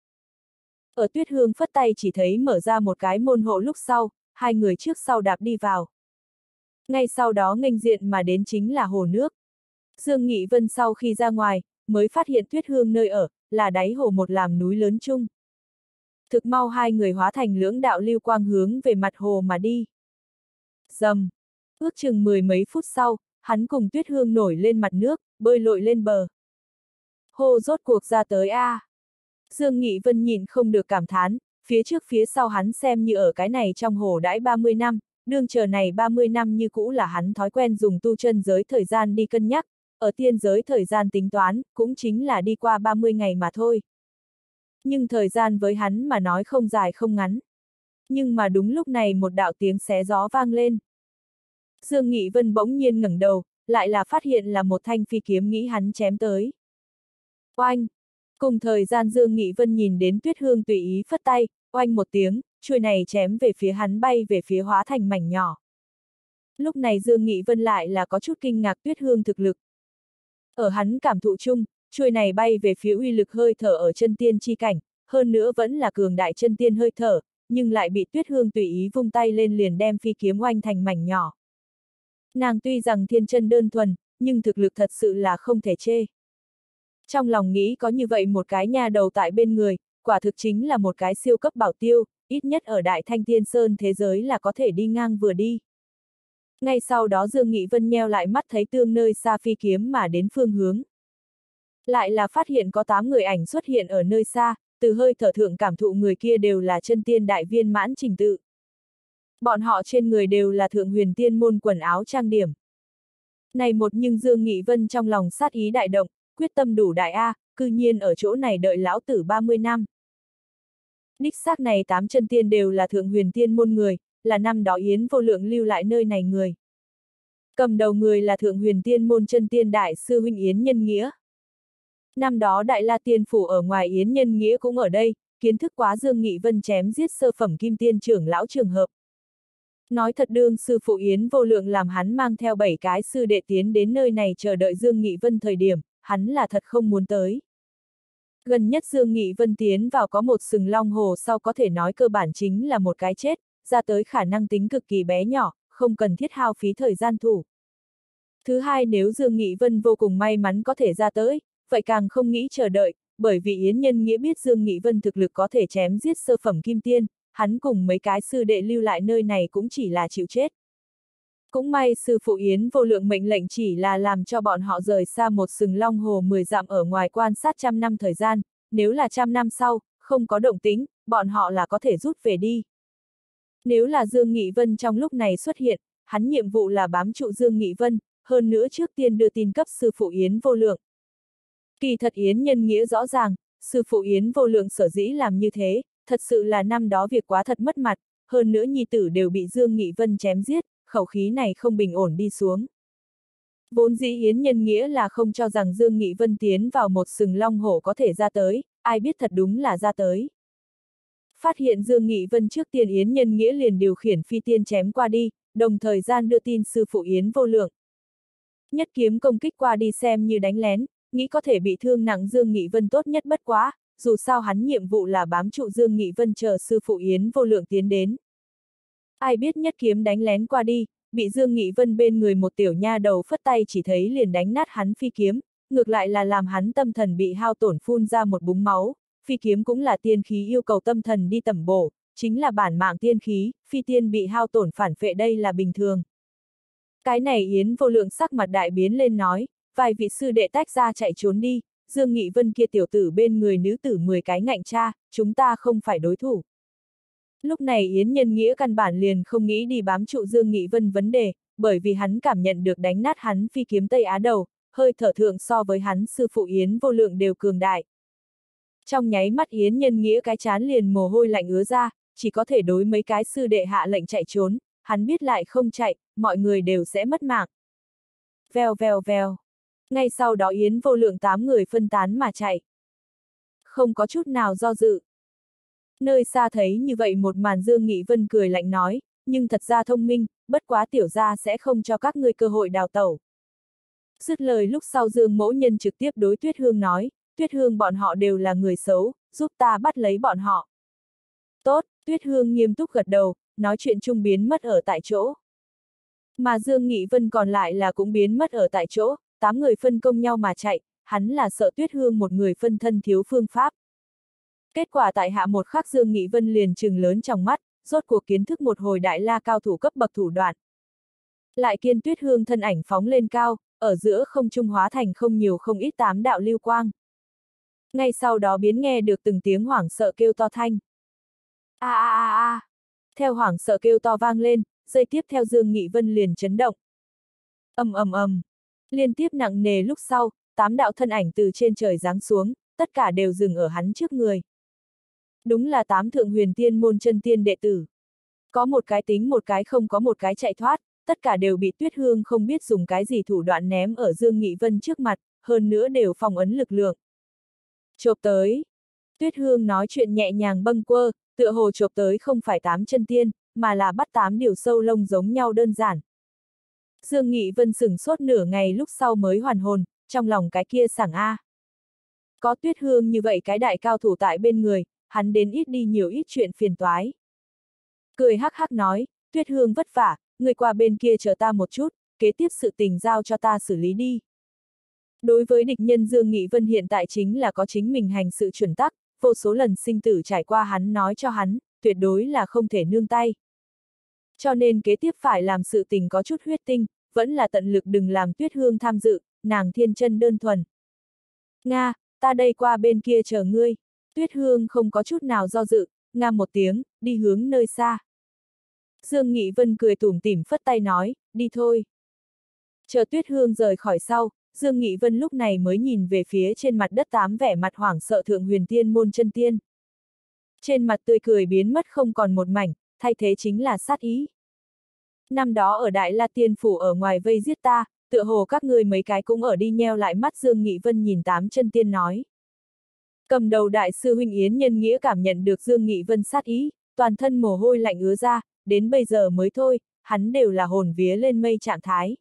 Ở Tuyết Hương phất tay chỉ thấy mở ra một cái môn hộ lúc sau, hai người trước sau đạp đi vào. Ngay sau đó nghênh diện mà đến chính là hồ nước. Dương Nghị Vân sau khi ra ngoài, mới phát hiện Tuyết Hương nơi ở, là đáy hồ một làm núi lớn chung. Thực mau hai người hóa thành lưỡng đạo lưu quang hướng về mặt hồ mà đi. Dầm! Ước chừng mười mấy phút sau, hắn cùng Tuyết Hương nổi lên mặt nước, bơi lội lên bờ. Hồ rốt cuộc ra tới a. Dương Nghị Vân nhìn không được cảm thán, phía trước phía sau hắn xem như ở cái này trong hồ đãi 30 năm, đương chờ này 30 năm như cũ là hắn thói quen dùng tu chân giới thời gian đi cân nhắc, ở tiên giới thời gian tính toán, cũng chính là đi qua 30 ngày mà thôi. Nhưng thời gian với hắn mà nói không dài không ngắn. Nhưng mà đúng lúc này một đạo tiếng xé gió vang lên. Dương Nghị Vân bỗng nhiên ngẩng đầu, lại là phát hiện là một thanh phi kiếm nghĩ hắn chém tới. Oanh! Cùng thời gian Dương Nghị Vân nhìn đến Tuyết Hương tùy ý phất tay, oanh một tiếng, chuôi này chém về phía hắn bay về phía hóa thành mảnh nhỏ. Lúc này Dương Nghị Vân lại là có chút kinh ngạc Tuyết Hương thực lực. Ở hắn cảm thụ chung, chuôi này bay về phía uy lực hơi thở ở chân tiên chi cảnh, hơn nữa vẫn là cường đại chân tiên hơi thở, nhưng lại bị Tuyết Hương tùy ý vung tay lên liền đem phi kiếm oanh thành mảnh nhỏ. Nàng tuy rằng thiên chân đơn thuần, nhưng thực lực thật sự là không thể chê. Trong lòng nghĩ có như vậy một cái nha đầu tại bên người, quả thực chính là một cái siêu cấp bảo tiêu, ít nhất ở Đại Thanh Thiên Sơn thế giới là có thể đi ngang vừa đi. Ngay sau đó Dương Nghị Vân nheo lại mắt thấy tương nơi xa phi kiếm mà đến phương hướng. Lại là phát hiện có 8 người ảnh xuất hiện ở nơi xa, từ hơi thở thượng cảm thụ người kia đều là chân tiên đại viên mãn trình tự. Bọn họ trên người đều là thượng huyền tiên môn quần áo trang điểm. Này một nhưng Dương Nghị Vân trong lòng sát ý đại động, quyết tâm đủ đại A, cư nhiên ở chỗ này đợi lão tử 30 năm. Đích xác này 8 chân tiên đều là thượng huyền tiên môn người, là năm đó Yến Vô Lượng lưu lại nơi này người. Cầm đầu người là thượng huyền tiên môn chân tiên đại sư huynh Yến Nhân Nghĩa. Năm đó Đại La Tiên Phủ ở ngoài Yến Nhân Nghĩa cũng ở đây, kiến thức quá Dương Nghị Vân chém giết sơ phẩm kim tiên trưởng lão trường hợp. Nói thật đương sư phụ Yến Vô Lượng làm hắn mang theo 7 cái sư đệ tiến đến nơi này chờ đợi Dương Nghị Vân thời điểm, hắn là thật không muốn tới. Gần nhất Dương Nghị Vân tiến vào có một sừng long hồ sau có thể nói cơ bản chính là một cái chết, ra tới khả năng tính cực kỳ bé nhỏ, không cần thiết hao phí thời gian thủ. Thứ hai nếu Dương Nghị Vân vô cùng may mắn có thể ra tới, vậy càng không nghĩ chờ đợi, bởi vì Yến Nhân Nghĩa biết Dương Nghị Vân thực lực có thể chém giết sơ phẩm kim tiên, hắn cùng mấy cái sư đệ lưu lại nơi này cũng chỉ là chịu chết. Cũng may sư phụ Yến Vô Lượng mệnh lệnh chỉ là làm cho bọn họ rời xa một sừng long hồ 10 dặm ở ngoài quan sát 100 năm thời gian, nếu là 100 năm sau, không có động tĩnh, bọn họ là có thể rút về đi. Nếu là Dương Nghị Vân trong lúc này xuất hiện, hắn nhiệm vụ là bám trụ Dương Nghị Vân, hơn nữa trước tiên đưa tin cấp sư phụ Yến Vô Lượng. Kỳ thật Yến Nhân Nghĩa rõ ràng, sư phụ Yến Vô Lượng sở dĩ làm như thế, thật sự là năm đó việc quá thật mất mặt, hơn nữa nhi tử đều bị Dương Nghị Vân chém giết, khẩu khí này không bình ổn đi xuống. Vốn dĩ Yến Nhân Nghĩa là không cho rằng Dương Nghị Vân tiến vào một sừng long hổ có thể ra tới, ai biết thật đúng là ra tới. Phát hiện Dương Nghị Vân trước tiên Yến Nhân Nghĩa liền điều khiển phi tiên chém qua đi, đồng thời gian đưa tin sư phụ Yến Vô Lượng. Nhất kiếm công kích qua đi xem như đánh lén, nghĩ có thể bị thương nặng Dương Nghị Vân tốt nhất bất quá, dù sao hắn nhiệm vụ là bám trụ Dương Nghị Vân chờ sư phụ Yến Vô Lượng tiến đến. Ai biết nhất kiếm đánh lén qua đi, bị Dương Nghị Vân bên người một tiểu nha đầu phất tay chỉ thấy liền đánh nát hắn phi kiếm, ngược lại là làm hắn tâm thần bị hao tổn phun ra một búng máu, phi kiếm cũng là tiên khí yêu cầu tâm thần đi tẩm bổ, chính là bản mạng tiên khí, phi tiên bị hao tổn phản phệ đây là bình thường. Cái này Yến Vô Lượng sắc mặt đại biến lên nói, vài vị sư đệ tách ra chạy trốn đi, Dương Nghị Vân kia tiểu tử bên người nữ tử 10 cái ngạnh cha, chúng ta không phải đối thủ. Lúc này Yến Nhân Nghĩa căn bản liền không nghĩ đi bám trụ Dương Nghị Vân vấn đề, bởi vì hắn cảm nhận được đánh nát hắn phi kiếm Tây Á đầu, hơi thở thượng so với hắn sư phụ Yến Vô Lượng đều cường đại. Trong nháy mắt Yến Nhân Nghĩa cái chán liền mồ hôi lạnh ứa ra, chỉ có thể đối mấy cái sư đệ hạ lệnh chạy trốn, hắn biết lại không chạy, mọi người đều sẽ mất mạng. Vèo vèo vèo. Ngay sau đó Yến Vô Lượng 8 người phân tán mà chạy. Không có chút nào do dự. Nơi xa thấy như vậy một màn Dương Nghị Vân cười lạnh nói, nhưng thật ra thông minh, bất quá tiểu gia sẽ không cho các ngươi cơ hội đào tẩu. Dứt lời lúc sau Dương Mỗ Nhân trực tiếp đối Tuyết Hương nói, Tuyết Hương bọn họ đều là người xấu, giúp ta bắt lấy bọn họ. Tốt, Tuyết Hương nghiêm túc gật đầu, nói chuyện chung biến mất ở tại chỗ. Mà Dương Nghị Vân còn lại là cũng biến mất ở tại chỗ, 8 người phân công nhau mà chạy, hắn là sợ Tuyết Hương một người phân thân thiếu phương pháp. Kết quả tại hạ một khắc Dương Nghị Vân liền trừng lớn trong mắt, rốt cuộc kiến thức một hồi đại la cao thủ cấp bậc thủ đoạn. Lại kiên Tuyết Hương thân ảnh phóng lên cao, ở giữa không trung hóa thành không nhiều không ít 8 đạo lưu quang. Ngay sau đó biến nghe được từng tiếng hoảng sợ kêu to thanh. A a a a. Theo hoảng sợ kêu to vang lên, giây tiếp theo Dương Nghị Vân liền chấn động. Ầm ầm ầm. Liên tiếp nặng nề lúc sau, 8 đạo thân ảnh từ trên trời giáng xuống, tất cả đều dừng ở hắn trước người. Đúng là 8 thượng huyền tiên môn chân tiên đệ tử. Có một cái tính một cái không có một cái chạy thoát, tất cả đều bị Tuyết Hương không biết dùng cái gì thủ đoạn ném ở Dương Nghị Vân trước mặt, hơn nữa đều phong ấn lực lượng. Chộp tới. Tuyết Hương nói chuyện nhẹ nhàng bâng quơ, tựa hồ chộp tới không phải 8 chân tiên, mà là bắt 8 điều sâu lông giống nhau đơn giản. Dương Nghị Vân sửng sốt nửa ngày lúc sau mới hoàn hồn, trong lòng cái kia sảng a. Có Tuyết Hương như vậy cái đại cao thủ tại bên người, hắn đến ít đi nhiều ít chuyện phiền toái. Cười hắc hắc nói, Tuyết Hương vất vả, người qua bên kia chờ ta một chút, kế tiếp sự tình giao cho ta xử lý đi. Đối với địch nhân Dương Nghị Vân hiện tại chính là có chính mình hành sự chuẩn tắc, vô số lần sinh tử trải qua hắn nói cho hắn, tuyệt đối là không thể nương tay. Cho nên kế tiếp phải làm sự tình có chút huyết tinh, vẫn là tận lực đừng làm Tuyết Hương tham dự, nàng thiên chân đơn thuần. Nga, ta đây qua bên kia chờ ngươi. Tuyết Hương không có chút nào do dự, ngam một tiếng, đi hướng nơi xa. Dương Nghị Vân cười tủm tỉm phất tay nói, đi thôi. Chờ Tuyết Hương rời khỏi sau, Dương Nghị Vân lúc này mới nhìn về phía trên mặt đất tám vẻ mặt hoảng sợ Thượng Huyền Tiên môn chân tiên. Trên mặt tươi cười biến mất không còn một mảnh, thay thế chính là sát ý. Năm đó ở Đại La Tiên Phủ ở ngoài vây giết ta, tựa hồ các ngươi mấy cái cũng ở đi nheo lại mắt. Dương Nghị Vân nhìn tám chân tiên nói. Cầm đầu đại sư huynh Yến Nhân Nghĩa cảm nhận được Dương Nghị Vân sát ý, toàn thân mồ hôi lạnh ứa ra, đến bây giờ mới thôi, hắn đều là hồn vía lên mây trạng thái.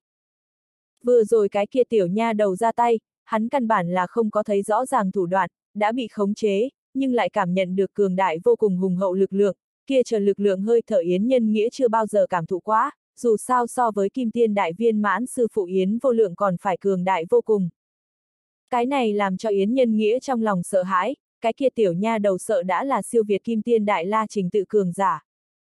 Vừa rồi cái kia tiểu nha đầu ra tay, hắn căn bản là không có thấy rõ ràng thủ đoạn, đã bị khống chế, nhưng lại cảm nhận được cường đại vô cùng hùng hậu lực lượng, kia chờ lực lượng hơi thở Yến Nhân Nghĩa chưa bao giờ cảm thụ quá, dù sao so với Kim Tiên Đại Viên Mãn sư phụ Yến Vô Lượng còn phải cường đại vô cùng. Cái này làm cho Yến Nhân Nghĩa trong lòng sợ hãi, cái kia tiểu nha đầu sợ đã là siêu việt Kim Tiên Đại La trình tự cường giả.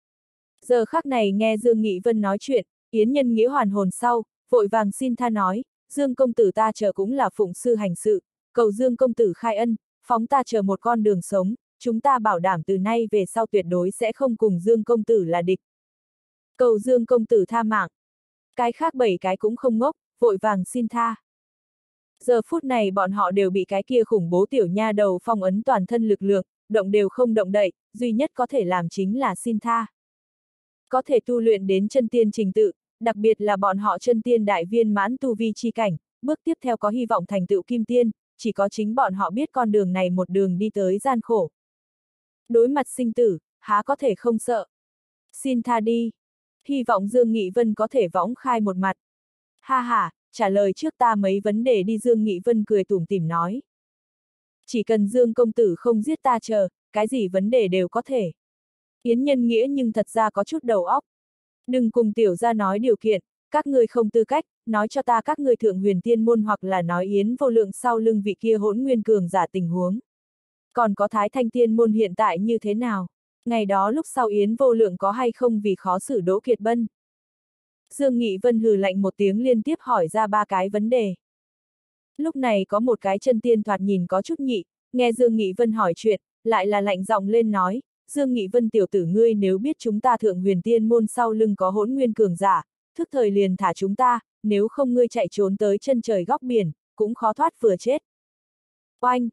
Giờ khắc này nghe Dương Nghị Vân nói chuyện, Yến Nhân Nghĩa hoàn hồn sau, vội vàng xin tha nói, Dương công tử ta chờ cũng là phụng sư hành sự, cầu Dương công tử khai ân, phóng ta chờ một con đường sống, chúng ta bảo đảm từ nay về sau tuyệt đối sẽ không cùng Dương công tử là địch. Cầu Dương công tử tha mạng. Cái khác 7 cái cũng không ngốc, vội vàng xin tha. Giờ phút này bọn họ đều bị cái kia khủng bố tiểu nha đầu phong ấn toàn thân lực lượng, động đều không động đậy, duy nhất có thể làm chính là xin tha. Có thể tu luyện đến chân tiên trình tự, đặc biệt là bọn họ chân tiên đại viên mãn tu vi chi cảnh, bước tiếp theo có hy vọng thành tựu kim tiên, chỉ có chính bọn họ biết con đường này một đường đi tới gian khổ. Đối mặt sinh tử, há có thể không sợ. Xin tha đi. Hy vọng Dương Nghị Vân có thể võng khai một mặt. Ha ha, trả lời trước ta mấy vấn đề đi. Dương Nghị Vân cười tủm tỉm nói. Chỉ cần Dương công tử không giết ta chờ, cái gì vấn đề đều có thể. Yến Nhân Nghĩa nhưng thật ra có chút đầu óc. Đừng cùng tiểu gia nói điều kiện, các ngươi không tư cách, nói cho ta các ngươi Thượng Huyền Tiên môn hoặc là nói Yến Vô Lượng sau lưng vị kia Hỗn Nguyên cường giả tình huống. Còn có Thái Thanh Tiên môn hiện tại như thế nào? Ngày đó lúc sau Yến Vô Lượng có hay không vì khó xử Đỗ Kiệt Bân? Dương Nghị Vân hừ lạnh một tiếng liên tiếp hỏi ra 3 cái vấn đề. Lúc này có một cái chân tiên thoạt nhìn có chút nhị, nghe Dương Nghị Vân hỏi chuyện, lại là lạnh giọng lên nói, Dương Nghị Vân tiểu tử ngươi nếu biết chúng ta Thượng Huyền Tiên môn sau lưng có Hỗn Nguyên cường giả, thức thời liền thả chúng ta, nếu không ngươi chạy trốn tới chân trời góc biển, cũng khó thoát vừa chết. Oanh,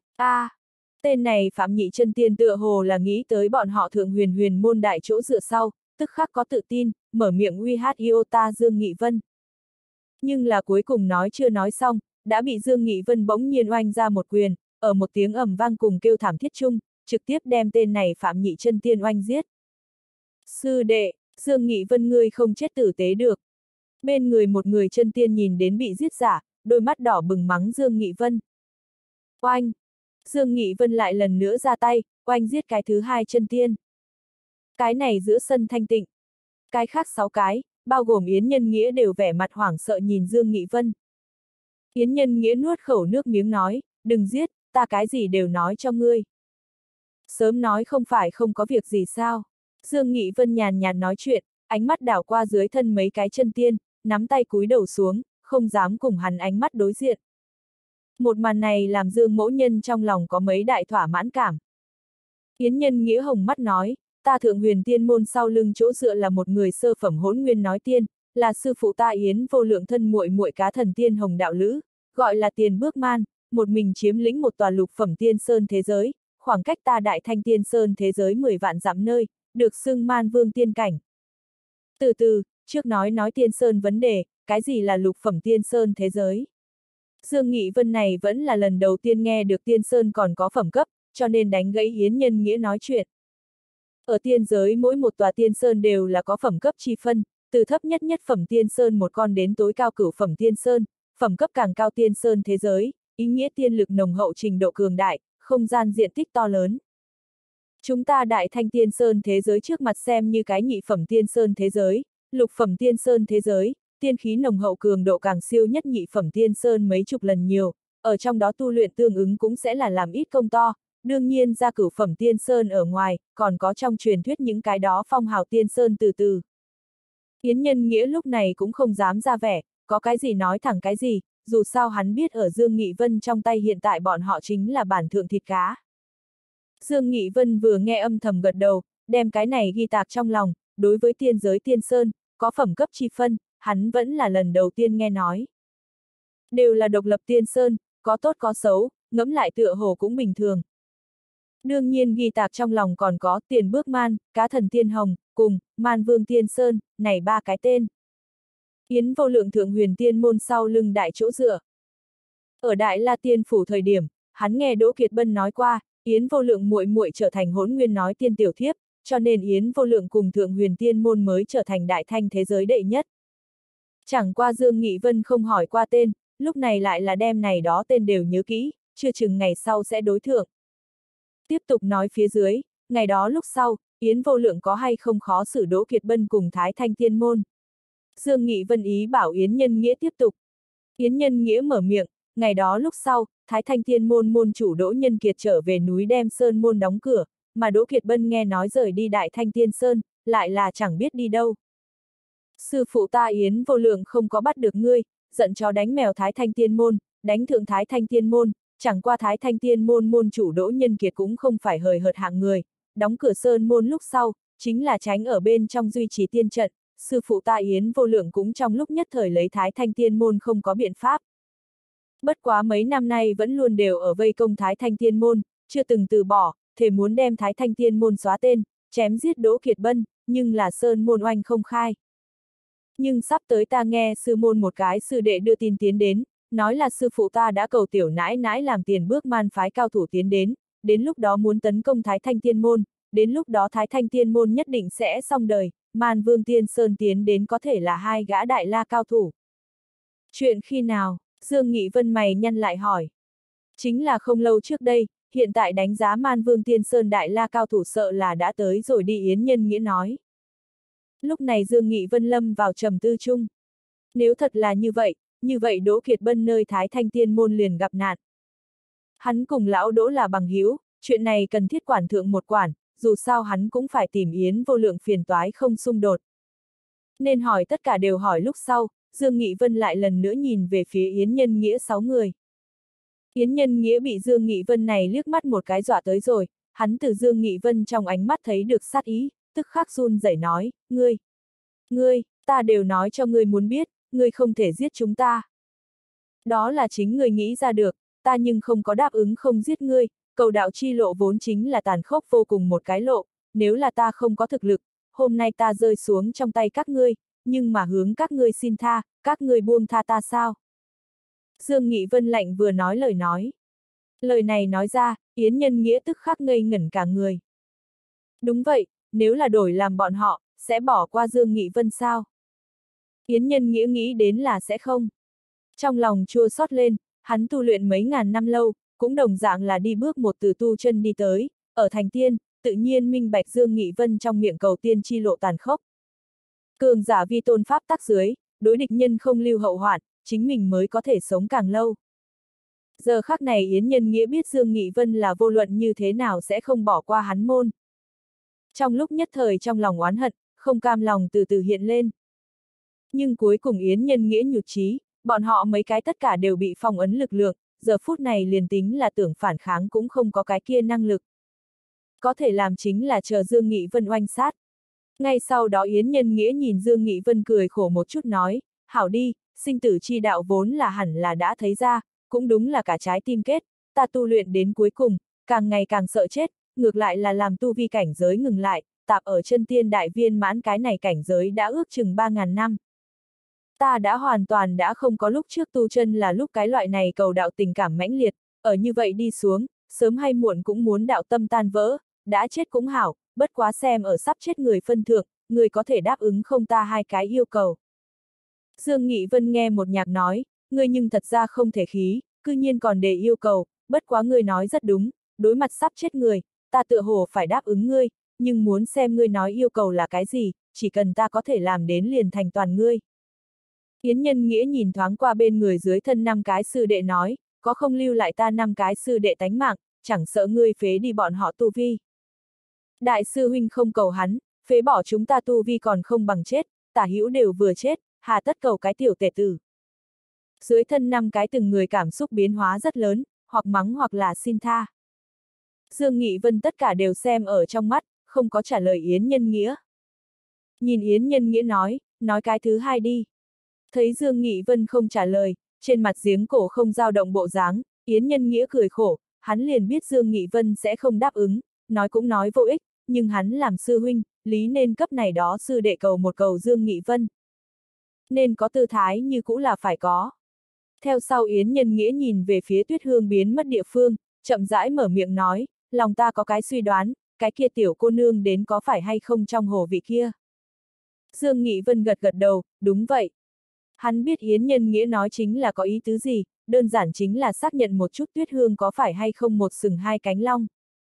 tên này Phạm Nhị chân tiên tựa hồ là nghĩ tới bọn họ Thượng Huyền môn đại chỗ dựa sau, tức khắc có tự tin, mở miệng uy hát Iota Dương Nghị Vân. Nhưng là cuối cùng nói chưa nói xong, đã bị Dương Nghị Vân bỗng nhiên oanh ra một quyền, ở một tiếng ầm vang cùng kêu thảm thiết chung, trực tiếp đem tên này Phạm Nhị chân tiên oanh giết. Sư đệ, Dương Nghị Vân ngươi không chết tử tế được. Bên người một người chân tiên nhìn đến bị giết giả, đôi mắt đỏ bừng mắng Dương Nghị Vân. Oanh! Dương Nghị Vân lại lần nữa ra tay, oanh giết cái thứ 2 chân tiên. Cái này giữa sân thanh tịnh. Cái khác 6 cái, bao gồm Yến Nhân Nghĩa đều vẻ mặt hoảng sợ nhìn Dương Nghị Vân. Yến Nhân Nghĩa nuốt khẩu nước miếng nói, đừng giết, ta cái gì đều nói cho ngươi. Sớm nói không phải không có việc gì sao. Dương Nghị Vân nhàn nhạt nói chuyện, ánh mắt đảo qua dưới thân mấy cái chân tiên, nắm tay cúi đầu xuống, không dám cùng hắn ánh mắt đối diện. Một màn này làm Dương mỗ nhân trong lòng có mấy đại thỏa mãn cảm. Yến Nhân Nghĩa hồng mắt nói, ta Thượng Huyền Tiên môn sau lưng chỗ dựa là một người sơ phẩm Hỗn Nguyên nói tiên, là sư phụ ta Yến Vô Lượng thân muội muội cá thần tiên hồng đạo lữ, gọi là Tiền Bước Man, một mình chiếm lĩnh một tòa lục phẩm tiên sơn thế giới, khoảng cách ta Đại Thanh Tiên Sơn thế giới 10 vạn dặm nơi, được xưng Man Vương tiên cảnh. Từ từ, trước nói tiên sơn vấn đề, cái gì là lục phẩm tiên sơn thế giới? Dương Nghị Vân này vẫn là lần đầu tiên nghe được tiên sơn còn có phẩm cấp, cho nên đánh gãy Yến Nhân Nghĩa nói chuyện. Ở tiên giới mỗi một tòa tiên sơn đều là có phẩm cấp chi phân, từ thấp nhất nhất phẩm tiên sơn một con đến tối cao cửu phẩm tiên sơn, phẩm cấp càng cao tiên sơn thế giới, ý nghĩa tiên lực nồng hậu trình độ cường đại, không gian diện tích to lớn. Chúng ta Đại Thanh Tiên Sơn thế giới trước mặt xem như cái nhị phẩm tiên sơn thế giới, lục phẩm tiên sơn thế giới, tiên khí nồng hậu cường độ càng siêu nhất nhị phẩm tiên sơn mấy chục lần nhiều, ở trong đó tu luyện tương ứng cũng sẽ là làm ít công to, đương nhiên ra cửu phẩm tiên sơn ở ngoài, còn có trong truyền thuyết những cái đó phong hào tiên sơn từ từ. Yến Nhân Nghĩa lúc này cũng không dám ra vẻ, có cái gì nói thẳng cái gì, dù sao hắn biết ở Dương Nghị Vân trong tay hiện tại bọn họ chính là bản thượng thịt cá. Dương Nghị Vân vừa nghe âm thầm gật đầu, đem cái này ghi tạc trong lòng, đối với tiên giới tiên sơn, có phẩm cấp chi phân, hắn vẫn là lần đầu tiên nghe nói. Đều là độc lập tiên sơn, có tốt có xấu, ngẫm lại tựa hồ cũng bình thường. Đương nhiên ghi tạc trong lòng còn có Tiền Bước Man, Cá Thần Tiên Hồng, cùng Man Vương Tiên Sơn, này ba cái tên. Yến Vô Lượng thượng huyền tiên môn sau lưng đại chỗ dựa. Ở Đại La Tiên phủ thời điểm, hắn nghe Đỗ Kiệt Bân nói qua, Yến Vô Lượng muội muội trở thành Hỗn Nguyên nói tiên tiểu thiếp, cho nên Yến Vô Lượng cùng thượng huyền tiên môn mới trở thành đại thanh thế giới đệ nhất. Chẳng qua Dương Nghị Vân không hỏi qua tên, lúc này lại là đem này đó tên đều nhớ kỹ, chưa chừng ngày sau sẽ đối thượng. Tiếp tục nói phía dưới, ngày đó lúc sau, Yến Vô Lượng có hay không khó xử Đỗ Kiệt Bân cùng Thái Thanh Tiên môn. Dương Nghị Vân ý bảo Yến Nhân Nghĩa tiếp tục. Yến Nhân Nghĩa mở miệng, ngày đó lúc sau, Thái Thanh Tiên môn môn chủ Đỗ Nhân Kiệt trở về núi đem Sơn môn đóng cửa, mà Đỗ Kiệt Bân nghe nói rời đi Đại Thanh Tiên Sơn, lại là chẳng biết đi đâu. Sư phụ ta Yến Vô Lượng không có bắt được ngươi, giận chó đánh mèo Thái Thanh Tiên môn, đánh thượng Thái Thanh Tiên môn, chẳng qua Thái Thanh Tiên môn môn chủ Đỗ Nhân Kiệt cũng không phải hời hợt hạng người, đóng cửa Sơn môn lúc sau, chính là tránh ở bên trong duy trì tiên trận, sư phụ ta Yến Vô Lượng cũng trong lúc nhất thời lấy Thái Thanh Tiên môn không có biện pháp. Bất quá mấy năm nay vẫn luôn đều ở vây công Thái Thanh Tiên môn, chưa từng từ bỏ, thể muốn đem Thái Thanh Tiên môn xóa tên, chém giết Đỗ Kiệt Bân, nhưng là Sơn môn oanh không khai. Nhưng sắp tới ta nghe sư môn một cái sư đệ đưa tin tiến đến, nói là sư phụ ta đã cầu tiểu nãi nãi làm Tiền Bước Man phái cao thủ tiến đến lúc đó muốn tấn công Thái Thanh Tiên môn, đến lúc đó Thái Thanh Tiên môn nhất định sẽ xong đời, Man Vương Tiên Sơn tiến đến có thể là hai gã đại la cao thủ. Chuyện khi nào? Dương Nghị Vân mày nhăn lại hỏi. Chính là không lâu trước đây, hiện tại đánh giá Man Vương Tiên Sơn đại la cao thủ sợ là đã tới rồi đi Yến Nhân Nghĩa nói. Lúc này Dương Nghị Vân lâm vào trầm tư chung. Nếu thật là như vậy Đỗ Kiệt Bân nơi Thái Thanh Tiên môn liền gặp nạn. Hắn cùng lão Đỗ là bằng hữu, chuyện này cần thiết quản thượng một quản, dù sao hắn cũng phải tìm Yến Vô Lượng phiền toái không xung đột. Nên hỏi tất cả đều hỏi lúc sau, Dương Nghị Vân lại lần nữa nhìn về phía Yến Nhân Nghĩa 6 người. Yến Nhân Nghĩa bị Dương Nghị Vân này liếc mắt một cái dọa tới rồi, hắn từ Dương Nghị Vân trong ánh mắt thấy được sát ý, tức khắc run rẩy nói, ngươi, ta đều nói cho ngươi muốn biết, ngươi không thể giết chúng ta. Đó là chính ngươi nghĩ ra được, ta nhưng không có đáp ứng không giết ngươi, cầu đạo chi lộ vốn chính là tàn khốc vô cùng một cái lộ, nếu là ta không có thực lực, hôm nay ta rơi xuống trong tay các ngươi, nhưng mà hướng các ngươi xin tha, các ngươi buông tha ta sao? Dương Nghị Vân lạnh vừa nói lời nói. Lời này nói ra, Yến Nhân Nghĩa tức khắc ngây ngẩn cả người. Đúng vậy, nếu là đổi làm bọn họ, sẽ bỏ qua Dương Nghị Vân sao? Yến Nhân Nghĩa nghĩ đến là sẽ không. Trong lòng chua xót lên, hắn tu luyện mấy ngàn năm lâu, cũng đồng dạng là đi bước một từ tu chân đi tới, ở thành tiên, tự nhiên minh bạch Dương Nghị Vân trong miệng cầu tiên chi lộ tàn khốc. Cường giả vi tôn pháp tắc dưới, đối địch nhân không lưu hậu hoạn, chính mình mới có thể sống càng lâu. Giờ khắc này Yến Nhân Nghĩa biết Dương Nghị Vân là vô luận như thế nào sẽ không bỏ qua hắn môn. Trong lúc nhất thời trong lòng oán hận, không cam lòng từ từ hiện lên. Nhưng cuối cùng Yến Nhân Nghĩa nhụt chí, bọn họ mấy cái tất cả đều bị phong ấn lực lượng, giờ phút này liền tính là tưởng phản kháng cũng không có cái kia năng lực. Có thể làm chính là chờ Dương Nghị Vân oanh sát. Ngay sau đó Yến Nhân Nghĩa nhìn Dương Nghị Vân cười khổ một chút nói, hảo đi, sinh tử chi đạo vốn là hẳn là đã thấy ra, cũng đúng là cả trái tim kết, ta tu luyện đến cuối cùng, càng ngày càng sợ chết, ngược lại là làm tu vi cảnh giới ngừng lại, tạp ở chân tiên đại viên mãn cái này cảnh giới đã ước chừng 3.000 năm. Ta đã hoàn toàn đã không có lúc trước tu chân là lúc cái loại này cầu đạo tình cảm mãnh liệt, ở như vậy đi xuống, sớm hay muộn cũng muốn đạo tâm tan vỡ, đã chết cũng hảo, bất quá xem ở sắp chết người phân thượng, người có thể đáp ứng không ta hai cái yêu cầu. Dương Nghị Vân nghe một nhạc nói, ngươi nhưng thật ra không thể khí, cư nhiên còn để yêu cầu, bất quá ngươi nói rất đúng, đối mặt sắp chết người, ta tựa hồ phải đáp ứng ngươi, nhưng muốn xem ngươi nói yêu cầu là cái gì, chỉ cần ta có thể làm đến liền thành toàn ngươi. Yến Nhân Nghĩa nhìn thoáng qua bên người dưới thân 5 cái sư đệ nói, có không lưu lại ta 5 cái sư đệ tánh mạng, chẳng sợ ngươi phế đi bọn họ tu vi. Đại sư huynh không cầu hắn, phế bỏ chúng ta tu vi còn không bằng chết, tả hữu đều vừa chết, hà tất cầu cái tiểu tể tử. Dưới thân 5 cái từng người cảm xúc biến hóa rất lớn, hoặc mắng hoặc là xin tha. Dương Nghị Vân tất cả đều xem ở trong mắt, không có trả lời Yến Nhân Nghĩa. Nhìn Yến Nhân Nghĩa nói cái thứ hai đi. Thấy Dương Nghị Vân không trả lời, trên mặt giếng cổ không dao động bộ dáng, Yến Nhân Nghĩa cười khổ, hắn liền biết Dương Nghị Vân sẽ không đáp ứng, nói cũng nói vô ích, nhưng hắn làm sư huynh, lý nên cấp này đó sư đệ cầu một cầu Dương Nghị Vân. Nên có tư thái như cũ là phải có. Theo sau Yến Nhân Nghĩa nhìn về phía Tuyết Hương biến mất địa phương, chậm rãi mở miệng nói, lòng ta có cái suy đoán, cái kia tiểu cô nương đến có phải hay không trong hồ vị kia. Dương Nghị Vân gật gật đầu, đúng vậy. Hắn biết Yến Nhân Nghĩa nói chính là có ý tứ gì, đơn giản chính là xác nhận một chút Tuyết Hương có phải hay không một sừng hai cánh long.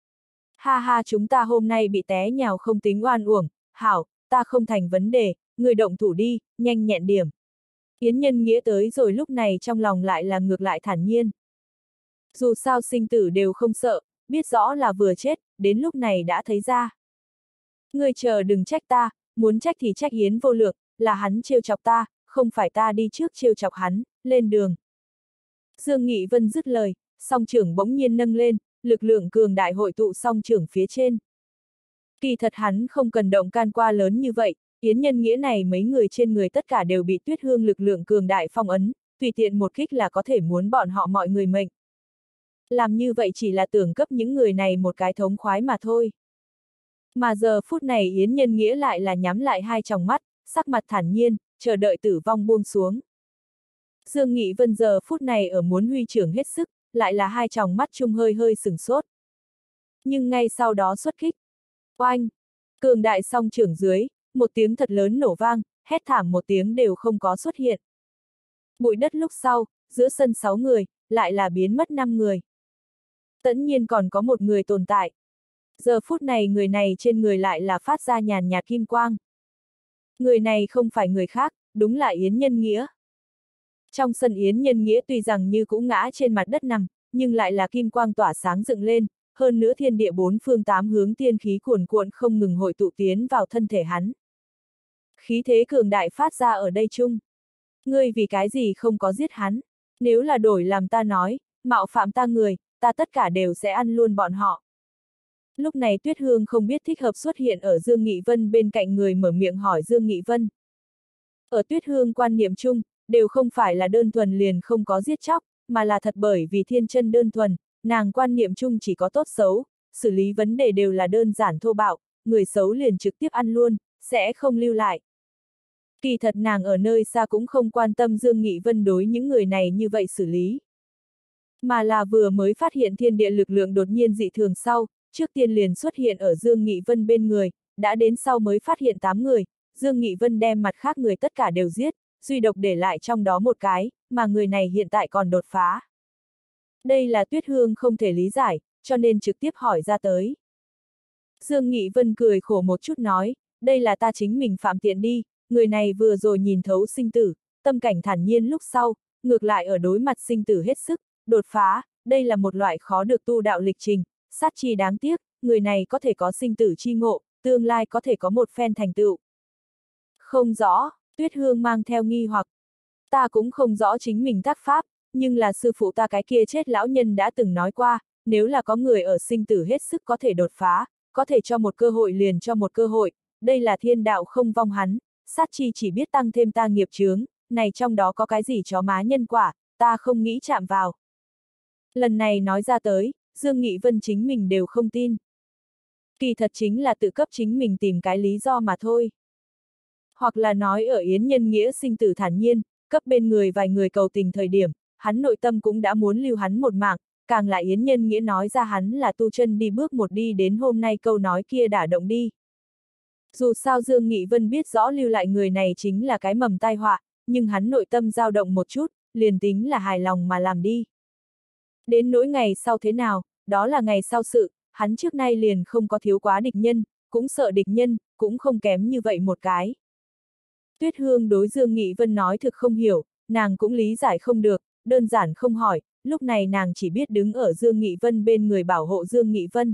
Ha ha, chúng ta hôm nay bị té nhào không tính oan uổng, hảo, ta không thành vấn đề, người động thủ đi, nhanh nhẹn điểm. Yến Nhân Nghĩa tới rồi lúc này trong lòng lại là ngược lại thản nhiên. Dù sao sinh tử đều không sợ, biết rõ là vừa chết, đến lúc này đã thấy ra. Ngươi chờ đừng trách ta, muốn trách thì trách Yến Vô Lượng, là hắn trêu chọc ta, không phải ta đi trước trêu chọc hắn, lên đường. Dương Nghị Vân dứt lời, song trưởng bỗng nhiên nâng lên, lực lượng cường đại hội tụ song trưởng phía trên. Kỳ thật hắn không cần động can qua lớn như vậy, Yến Nhân Nghĩa này mấy người trên người tất cả đều bị Tuyết Hương lực lượng cường đại phong ấn, tùy tiện một kích là có thể muốn bọn họ mọi người mệnh. Làm như vậy chỉ là tưởng cấp những người này một cái thống khoái mà thôi. Mà giờ phút này Yến Nhân Nghĩa lại là nhắm lại hai tròng mắt, sắc mặt thản nhiên, chờ đợi tử vong buông xuống. Dương Nghị Vân giờ phút này ở muốn huy trưởng hết sức, lại là hai tròng mắt chung hơi hơi sửng sốt. Nhưng ngay sau đó xuất kích. Oanh! Cường đại song trưởng dưới, một tiếng thật lớn nổ vang, hét thảm một tiếng đều không có xuất hiện. Bụi đất lúc sau, giữa sân 6 người, lại là biến mất 5 người. Tất nhiên còn có một người tồn tại. Giờ phút này người này trên người lại là phát ra nhàn nhạt kim quang. Người này không phải người khác, đúng là Yến Nhân Nghĩa. Trong sân Yến Nhân Nghĩa tuy rằng như cũng ngã trên mặt đất nằm, nhưng lại là kim quang tỏa sáng dựng lên, hơn nữa thiên địa bốn phương tám hướng tiên khí cuồn cuộn không ngừng hội tụ tiến vào thân thể hắn. Khí thế cường đại phát ra ở đây chung. Ngươi vì cái gì không có giết hắn? Nếu là đổi làm ta nói, mạo phạm ta người, ta tất cả đều sẽ ăn luôn bọn họ. Lúc này Tuyết Hương không biết thích hợp xuất hiện ở Dương Nghị Vân bên cạnh người mở miệng hỏi Dương Nghị Vân. Ở Tuyết Hương quan niệm chung, đều không phải là đơn thuần liền không có giết chóc, mà là thật bởi vì thiên chân đơn thuần, nàng quan niệm chung chỉ có tốt xấu, xử lý vấn đề đều là đơn giản thô bạo, người xấu liền trực tiếp ăn luôn, sẽ không lưu lại. Kỳ thật nàng ở nơi xa cũng không quan tâm Dương Nghị Vân đối những người này như vậy xử lý. Mà là vừa mới phát hiện thiên địa lực lượng đột nhiên dị thường sau, trước tiên liền xuất hiện ở Dương Nghị Vân bên người, đã đến sau mới phát hiện 8 người, Dương Nghị Vân đem mặt khác người tất cả đều giết, duy độc để lại trong đó một cái, mà người này hiện tại còn đột phá. Đây là Tuyết Hương không thể lý giải, cho nên trực tiếp hỏi ra tới. Dương Nghị Vân cười khổ một chút nói, đây là ta chính mình phạm tiện đi, người này vừa rồi nhìn thấu sinh tử, tâm cảnh thản nhiên lúc sau, ngược lại ở đối mặt sinh tử hết sức, đột phá, đây là một loại khó được tu đạo lịch trình, sát chi đáng tiếc, người này có thể có sinh tử chi ngộ, tương lai có thể có một phen thành tựu. Không rõ, Tuyết Hương mang theo nghi hoặc. Ta cũng không rõ chính mình tác pháp, nhưng là sư phụ ta cái kia chết lão nhân đã từng nói qua, nếu là có người ở sinh tử hết sức có thể đột phá, có thể cho một cơ hội liền cho một cơ hội, đây là thiên đạo không vong hắn, sát chi chỉ biết tăng thêm ta nghiệp chướng, này trong đó có cái gì chó má nhân quả, ta không nghĩ chạm vào. Lần này nói ra tới, Dương Nghị Vân chính mình đều không tin. Kỳ thật chính là tự cấp chính mình tìm cái lý do mà thôi. Hoặc là nói ở Yến Nhân Nghĩa sinh tử thản nhiên, cấp bên người vài người cầu tình thời điểm, hắn nội tâm cũng đã muốn lưu hắn một mạng, càng là Yến Nhân Nghĩa nói ra hắn là tu chân đi bước một đi đến hôm nay câu nói kia đả động đi. Dù sao Dương Nghị Vân biết rõ lưu lại người này chính là cái mầm tai họa, nhưng hắn nội tâm dao động một chút, liền tính là hài lòng mà làm đi. Đến nỗi ngày sau thế nào, đó là ngày sau sự, hắn trước nay liền không có thiếu quá địch nhân, cũng sợ địch nhân, cũng không kém như vậy một cái. Tuyết Hương đối Dương Nghị Vân nói thực không hiểu, nàng cũng lý giải không được, đơn giản không hỏi, lúc này nàng chỉ biết đứng ở Dương Nghị Vân bên người bảo hộ Dương Nghị Vân.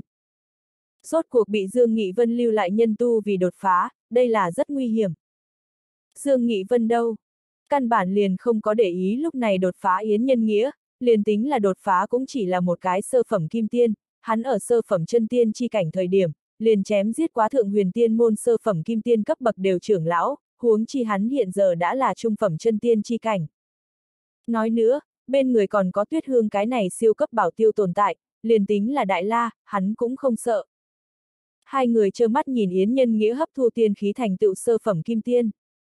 Rốt cuộc bị Dương Nghị Vân lưu lại nhân tu vì đột phá, đây là rất nguy hiểm. Dương Nghị Vân đâu? Căn bản liền không có để ý lúc này đột phá Yến Nhân Nghĩa, liền tính là đột phá cũng chỉ là một cái sơ phẩm kim tiên, hắn ở sơ phẩm chân tiên chi cảnh thời điểm, liền chém giết quá thượng huyền tiên môn sơ phẩm kim tiên cấp bậc đều trưởng lão, huống chi hắn hiện giờ đã là trung phẩm chân tiên chi cảnh. Nói nữa, bên người còn có Tuyết Hương cái này siêu cấp bảo tiêu tồn tại, liền tính là Đại La, hắn cũng không sợ. Hai người trơ mắt nhìn Yến Nhân Nghĩa hấp thu tiên khí thành tựu sơ phẩm kim tiên.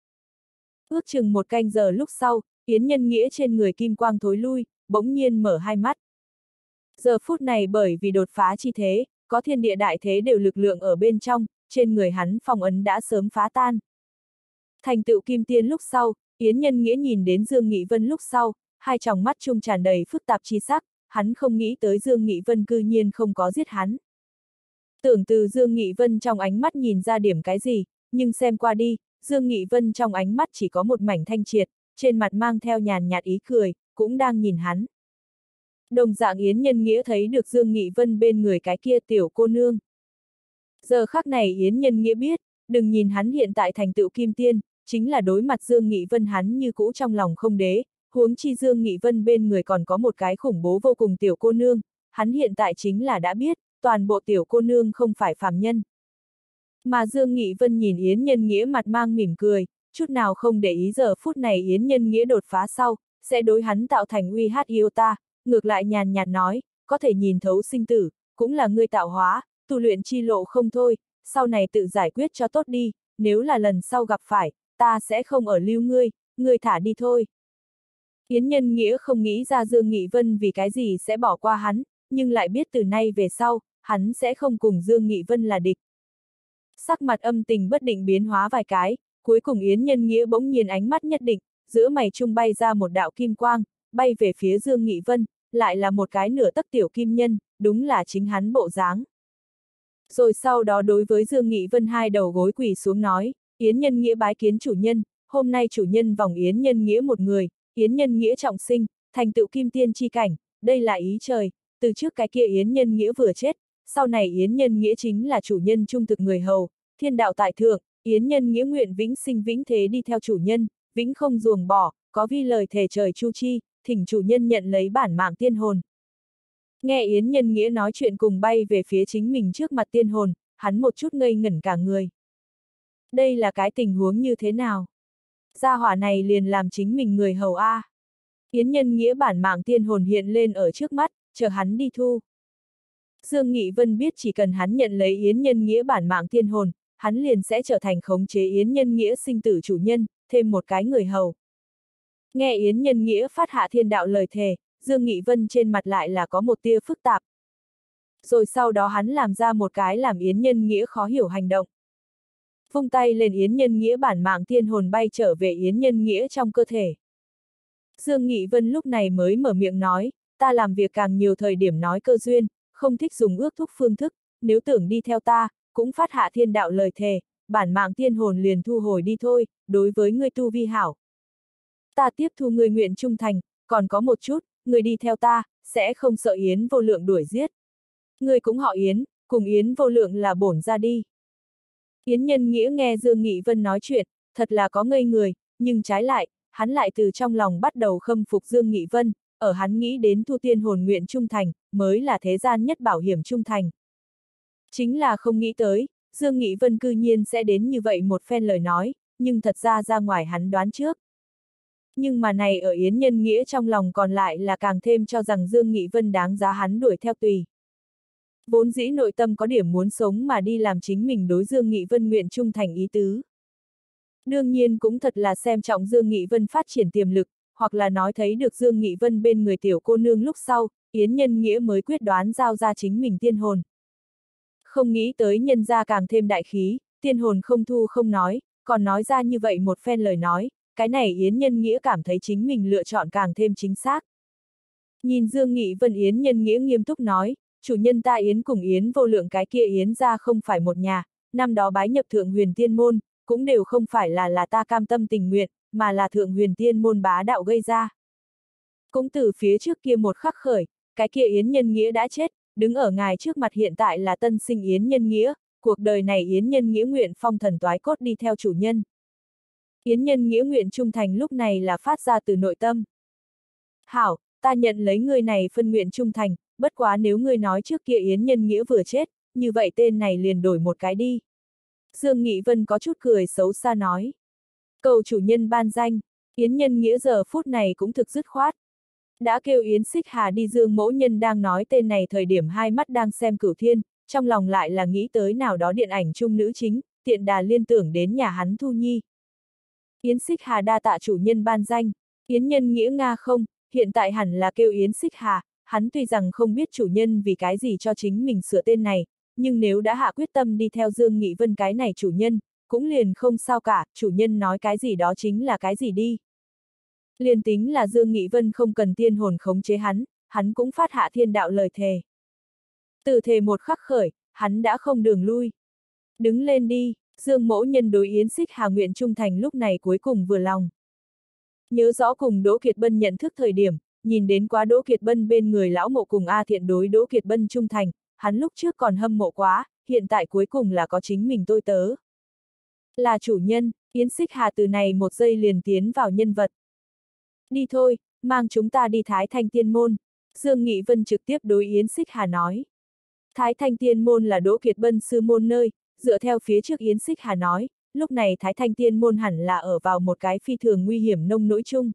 Ước chừng một canh giờ lúc sau, Yến Nhân Nghĩa trên người kim quang thối lui, bỗng nhiên mở hai mắt. Giờ phút này bởi vì đột phá chi thế, có thiên địa đại thế đều lực lượng ở bên trong, trên người hắn phong ấn đã sớm phá tan. Thành tựu kim tiên lúc sau, Yến Nhân Nghĩa nhìn đến Dương Nghị Vân lúc sau, hai tròng mắt chung tràn đầy phức tạp chi sắc, hắn không nghĩ tới Dương Nghị Vân cư nhiên không có giết hắn. Tưởng từ Dương Nghị Vân trong ánh mắt nhìn ra điểm cái gì, nhưng xem qua đi, Dương Nghị Vân trong ánh mắt chỉ có một mảnh thanh triệt, trên mặt mang theo nhàn nhạt ý cười, cũng đang nhìn hắn. Đồng dạng Yến Nhân Nghĩa thấy được Dương Nghị Vân bên người cái kia tiểu cô nương. Giờ khắc này Yến Nhân Nghĩa biết, đừng nhìn hắn hiện tại thành tựu kim tiên, chính là đối mặt Dương Nghị Vân hắn như cũ trong lòng không đế, huống chi Dương Nghị Vân bên người còn có một cái khủng bố vô cùng tiểu cô nương, hắn hiện tại chính là đã biết, toàn bộ tiểu cô nương không phải phàm nhân. Mà Dương Nghị Vân nhìn Yến Nhân Nghĩa mặt mang mỉm cười, chút nào không để ý giờ phút này Yến Nhân Nghĩa đột phá sau, sẽ đối hắn tạo thành uy hát yêu ta, ngược lại nhàn nhạt nói, có thể nhìn thấu sinh tử, cũng là ngươi tạo hóa, tu luyện chi lộ không thôi, sau này tự giải quyết cho tốt đi, nếu là lần sau gặp phải, ta sẽ không ở lưu ngươi thả đi thôi. Yến Nhân Nghĩa không nghĩ ra Dương Nghị Vân vì cái gì sẽ bỏ qua hắn, nhưng lại biết từ nay về sau, hắn sẽ không cùng Dương Nghị Vân là địch. Sắc mặt âm tình bất định biến hóa vài cái, cuối cùng Yến Nhân Nghĩa bỗng nhiên ánh mắt nhất định, giữa mày trung bay ra một đạo kim quang, bay về phía Dương Nghị Vân, lại là một cái nửa tấc tiểu kim nhân, đúng là chính hắn bộ dáng. Rồi sau đó đối với Dương Nghị Vân hai đầu gối quỳ xuống nói, Yến Nhân Nghĩa bái kiến chủ nhân, hôm nay chủ nhân vòng Yến Nhân Nghĩa một người, Yến Nhân Nghĩa trọng sinh, thành tựu kim tiên chi cảnh, đây là ý trời, từ trước cái kia Yến Nhân Nghĩa vừa chết, sau này Yến Nhân Nghĩa chính là chủ nhân trung thực người hầu, thiên đạo tại thượng, Yến Nhân Nghĩa nguyện vĩnh sinh vĩnh thế đi theo chủ nhân, vĩnh không ruồng bỏ, có vi lời thề trời chu chi, thỉnh chủ nhân nhận lấy bản mạng tiên hồn. Nghe Yến Nhân Nghĩa nói chuyện cùng bay về phía chính mình trước mặt tiên hồn, hắn một chút ngây ngẩn cả người. Đây là cái tình huống như thế nào? Gia hỏa này liền làm chính mình người hầu A. Yến Nhân Nghĩa bản mạng tiên hồn hiện lên ở trước mắt, chờ hắn đi thu. Dương Nghị Vân biết chỉ cần hắn nhận lấy Yến Nhân Nghĩa bản mạng tiên hồn, hắn liền sẽ trở thành khống chế Yến Nhân Nghĩa sinh tử chủ nhân, thêm một cái người hầu. Nghe Yến Nhân Nghĩa phát hạ thiên đạo lời thề, Dương Nghị Vân trên mặt lại là có một tia phức tạp. Rồi sau đó hắn làm ra một cái làm Yến Nhân Nghĩa khó hiểu hành động. Vung tay lên Yến Nhân Nghĩa bản mạng tiên hồn bay trở về Yến Nhân Nghĩa trong cơ thể. Dương Nghị Vân lúc này mới mở miệng nói, ta làm việc càng nhiều thời điểm nói cơ duyên, không thích dùng ước thúc phương thức, nếu tưởng đi theo ta, cũng phát hạ thiên đạo lời thề, bản mạng tiên hồn liền thu hồi đi thôi, đối với ngươi tu vi hảo. Ta tiếp thu ngươi nguyện trung thành, còn có một chút, ngươi đi theo ta, sẽ không sợ Yến Vô Lượng đuổi giết. Ngươi cũng họ Yến, cùng Yến Vô Lượng là bổn ra đi. Yến Nhân Nghĩa nghe Dương Nghị Vân nói chuyện, thật là có ngây người, nhưng trái lại, hắn lại từ trong lòng bắt đầu khâm phục Dương Nghị Vân, ở hắn nghĩ đến thu tiên hồn nguyện trung thành, mới là thế gian nhất bảo hiểm trung thành. Chính là không nghĩ tới, Dương Nghị Vân cư nhiên sẽ đến như vậy một phen lời nói, nhưng thật ra ngoài hắn đoán trước. Nhưng mà này ở Yến Nhân Nghĩa trong lòng còn lại là càng thêm cho rằng Dương Nghị Vân đáng giá hắn đuổi theo tùy. Vốn dĩ nội tâm có điểm muốn sống mà đi làm chính mình đối Dương Nghị Vân nguyện trung thành ý tứ. Đương nhiên cũng thật là xem trọng Dương Nghị Vân phát triển tiềm lực, hoặc là nói thấy được Dương Nghị Vân bên người tiểu cô nương lúc sau, Yến Nhân Nghĩa mới quyết đoán giao ra chính mình tiên hồn. Không nghĩ tới nhân gia càng thêm đại khí, tiên hồn không thu không nói, còn nói ra như vậy một phen lời nói, cái này Yến Nhân Nghĩa cảm thấy chính mình lựa chọn càng thêm chính xác. Nhìn Dương Nghị Vân Yến Nhân Nghĩa nghiêm túc nói, chủ nhân ta Yến cùng Yến Vô Lượng cái kia Yến gia không phải một nhà, năm đó bái nhập Thượng Huyền Tiên Môn, cũng đều không phải là ta cam tâm tình nguyện, mà là Thượng Huyền Tiên Môn bá đạo gây ra. Cũng từ phía trước kia một khắc khởi, cái kia Yến Nhân Nghĩa đã chết, đứng ở ngài trước mặt hiện tại là tân sinh Yến Nhân Nghĩa, cuộc đời này Yến Nhân Nghĩa nguyện phong thần toái cốt đi theo chủ nhân. Yến Nhân Nghĩa nguyện trung thành lúc này là phát ra từ nội tâm. Hảo, ta nhận lấy người này phân nguyện trung thành, bất quá nếu ngươi nói trước kia Yến Nhân Nghĩa vừa chết, như vậy tên này liền đổi một cái đi. Dương Nghị Vân có chút cười xấu xa nói. Cầu chủ nhân ban danh, Yến Nhân Nghĩa giờ phút này cũng thực dứt khoát. Đã kêu Yến Xích Hà đi. Dương Mỗ Nhân đang nói tên này thời điểm hai mắt đang xem Cửu Thiên, trong lòng lại là nghĩ tới nào đó điện ảnh chung nữ chính, tiện đà liên tưởng đến nhà hắn Thu Nhi. Yến Xích Hà đa tạ chủ nhân ban danh, Yến Nhân Nghĩa Nga không, hiện tại hẳn là kêu Yến Xích Hà, hắn tuy rằng không biết chủ nhân vì cái gì cho chính mình sửa tên này, nhưng nếu đã hạ quyết tâm đi theo Dương Nghị Vân cái này chủ nhân, cũng liền không sao cả, chủ nhân nói cái gì đó chính là cái gì đi. Liền tính là Dương Nghị Vân không cần tiên hồn khống chế hắn cũng phát hạ thiên đạo lời thề. Từ thề một khắc khởi, hắn đã không đường lui. Đứng lên đi, Dương Mỗ Nhân đối Yến Xích Hà nguyện trung thành lúc này cuối cùng vừa lòng. Nhớ rõ cùng Đỗ Kiệt Bân nhận thức thời điểm, nhìn đến quá Đỗ Kiệt Bân bên người lão mộ cùng A Thiện đối Đỗ Kiệt Bân trung thành, hắn lúc trước còn hâm mộ quá, hiện tại cuối cùng là có chính mình tôi tớ. Là chủ nhân, Yến Xích Hà từ này một giây liền tiến vào nhân vật. Đi thôi, mang chúng ta đi Thái Thanh Tiên Môn, Dương Nghị Vân trực tiếp đối Yến Xích Hà nói. Thái Thanh Tiên Môn là Đỗ Kiệt Bân sư môn nơi, dựa theo phía trước Yến Xích Hà nói, lúc này Thái Thanh Tiên Môn hẳn là ở vào một cái phi thường nguy hiểm nông nỗi chung.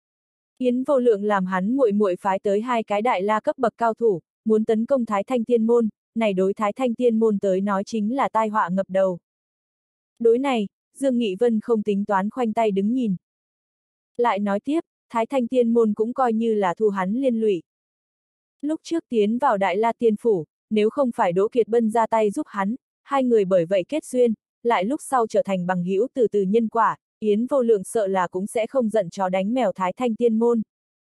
Yến Vô Lượng làm hắn muội muội phái tới hai cái đại la cấp bậc cao thủ, muốn tấn công Thái Thanh Tiên Môn, này đối Thái Thanh Tiên Môn tới nói chính là tai họa ngập đầu. Đối này, Dương Nghị Vân không tính toán khoanh tay đứng nhìn. Lại nói tiếp, Thái Thanh Tiên Môn cũng coi như là thu hắn liên lụy. Lúc trước tiến vào Đại La Tiên Phủ, nếu không phải Đỗ Kiệt Bân ra tay giúp hắn, hai người bởi vậy kết duyên, lại lúc sau trở thành bằng hữu từ từ nhân quả, Yến Vô Lượng sợ là cũng sẽ không giận chó đánh mèo Thái Thanh Tiên Môn.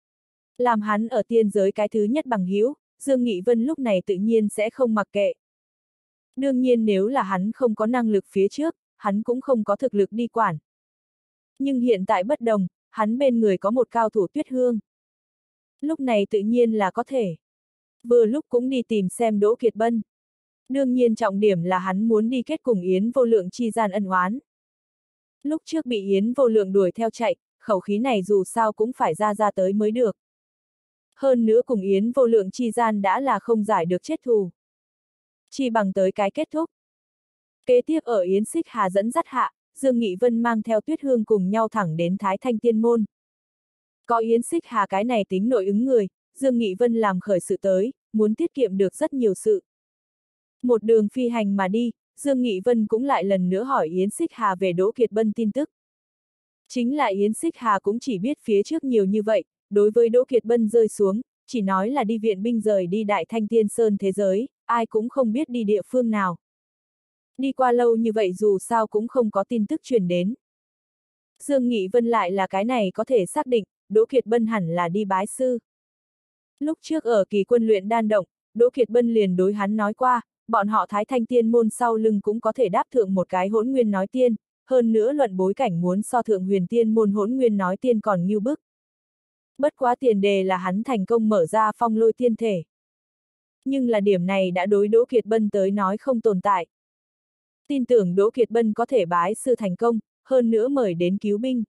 Làm hắn ở tiên giới cái thứ nhất bằng hữu, Dương Nghị Vân lúc này tự nhiên sẽ không mặc kệ. Đương nhiên nếu là hắn không có năng lực phía trước, hắn cũng không có thực lực đi quản. Nhưng hiện tại bất đồng, hắn bên người có một cao thủ Tuyết Hương. Lúc này tự nhiên là có thể. Vừa lúc cũng đi tìm xem Đỗ Kiệt Bân. Đương nhiên trọng điểm là hắn muốn đi kết cùng Yến Vô Lượng chi gian ân oán. Lúc trước bị Yến Vô Lượng đuổi theo chạy, khẩu khí này dù sao cũng phải ra tới mới được. Hơn nữa cùng Yến Vô Lượng chi gian đã là không giải được chết thù. Chỉ bằng tới cái kết thúc. Kế tiếp ở Yến Xích Hà dẫn dắt hạ, Dương Nghị Vân mang theo Tuyết Hương cùng nhau thẳng đến Thái Thanh Tiên Môn. Có Yến Xích Hà cái này tính nội ứng người, Dương Nghị Vân làm khởi sự tới, muốn tiết kiệm được rất nhiều sự. Một đường phi hành mà đi, Dương Nghị Vân cũng lại lần nữa hỏi Yến Xích Hà về Đỗ Kiệt Bân tin tức. Chính là Yến Xích Hà cũng chỉ biết phía trước nhiều như vậy, đối với Đỗ Kiệt Bân rơi xuống, chỉ nói là đi viện binh rời đi Đại Thanh Tiên Sơn thế giới, ai cũng không biết đi địa phương nào. Đi qua lâu như vậy dù sao cũng không có tin tức truyền đến. Dương Nghị Vân lại là cái này có thể xác định, Đỗ Kiệt Bân hẳn là đi bái sư. Lúc trước ở kỳ quân luyện đan động, Đỗ Kiệt Bân liền đối hắn nói qua, bọn họ Thái Thanh Tiên Môn sau lưng cũng có thể đáp thượng một cái Hỗn Nguyên Nói Tiên, hơn nữa luận bối cảnh muốn so thượng Huyền Tiên Môn Hỗn Nguyên Nói Tiên còn ngưu bức. Bất quá tiền đề là hắn thành công mở ra phong lôi tiên thể. Nhưng là điểm này đã đối Đỗ Kiệt Bân tới nói không tồn tại. Tin tưởng Đỗ Kiệt Bân có thể bái sư thành công, hơn nữa mời đến cứu binh.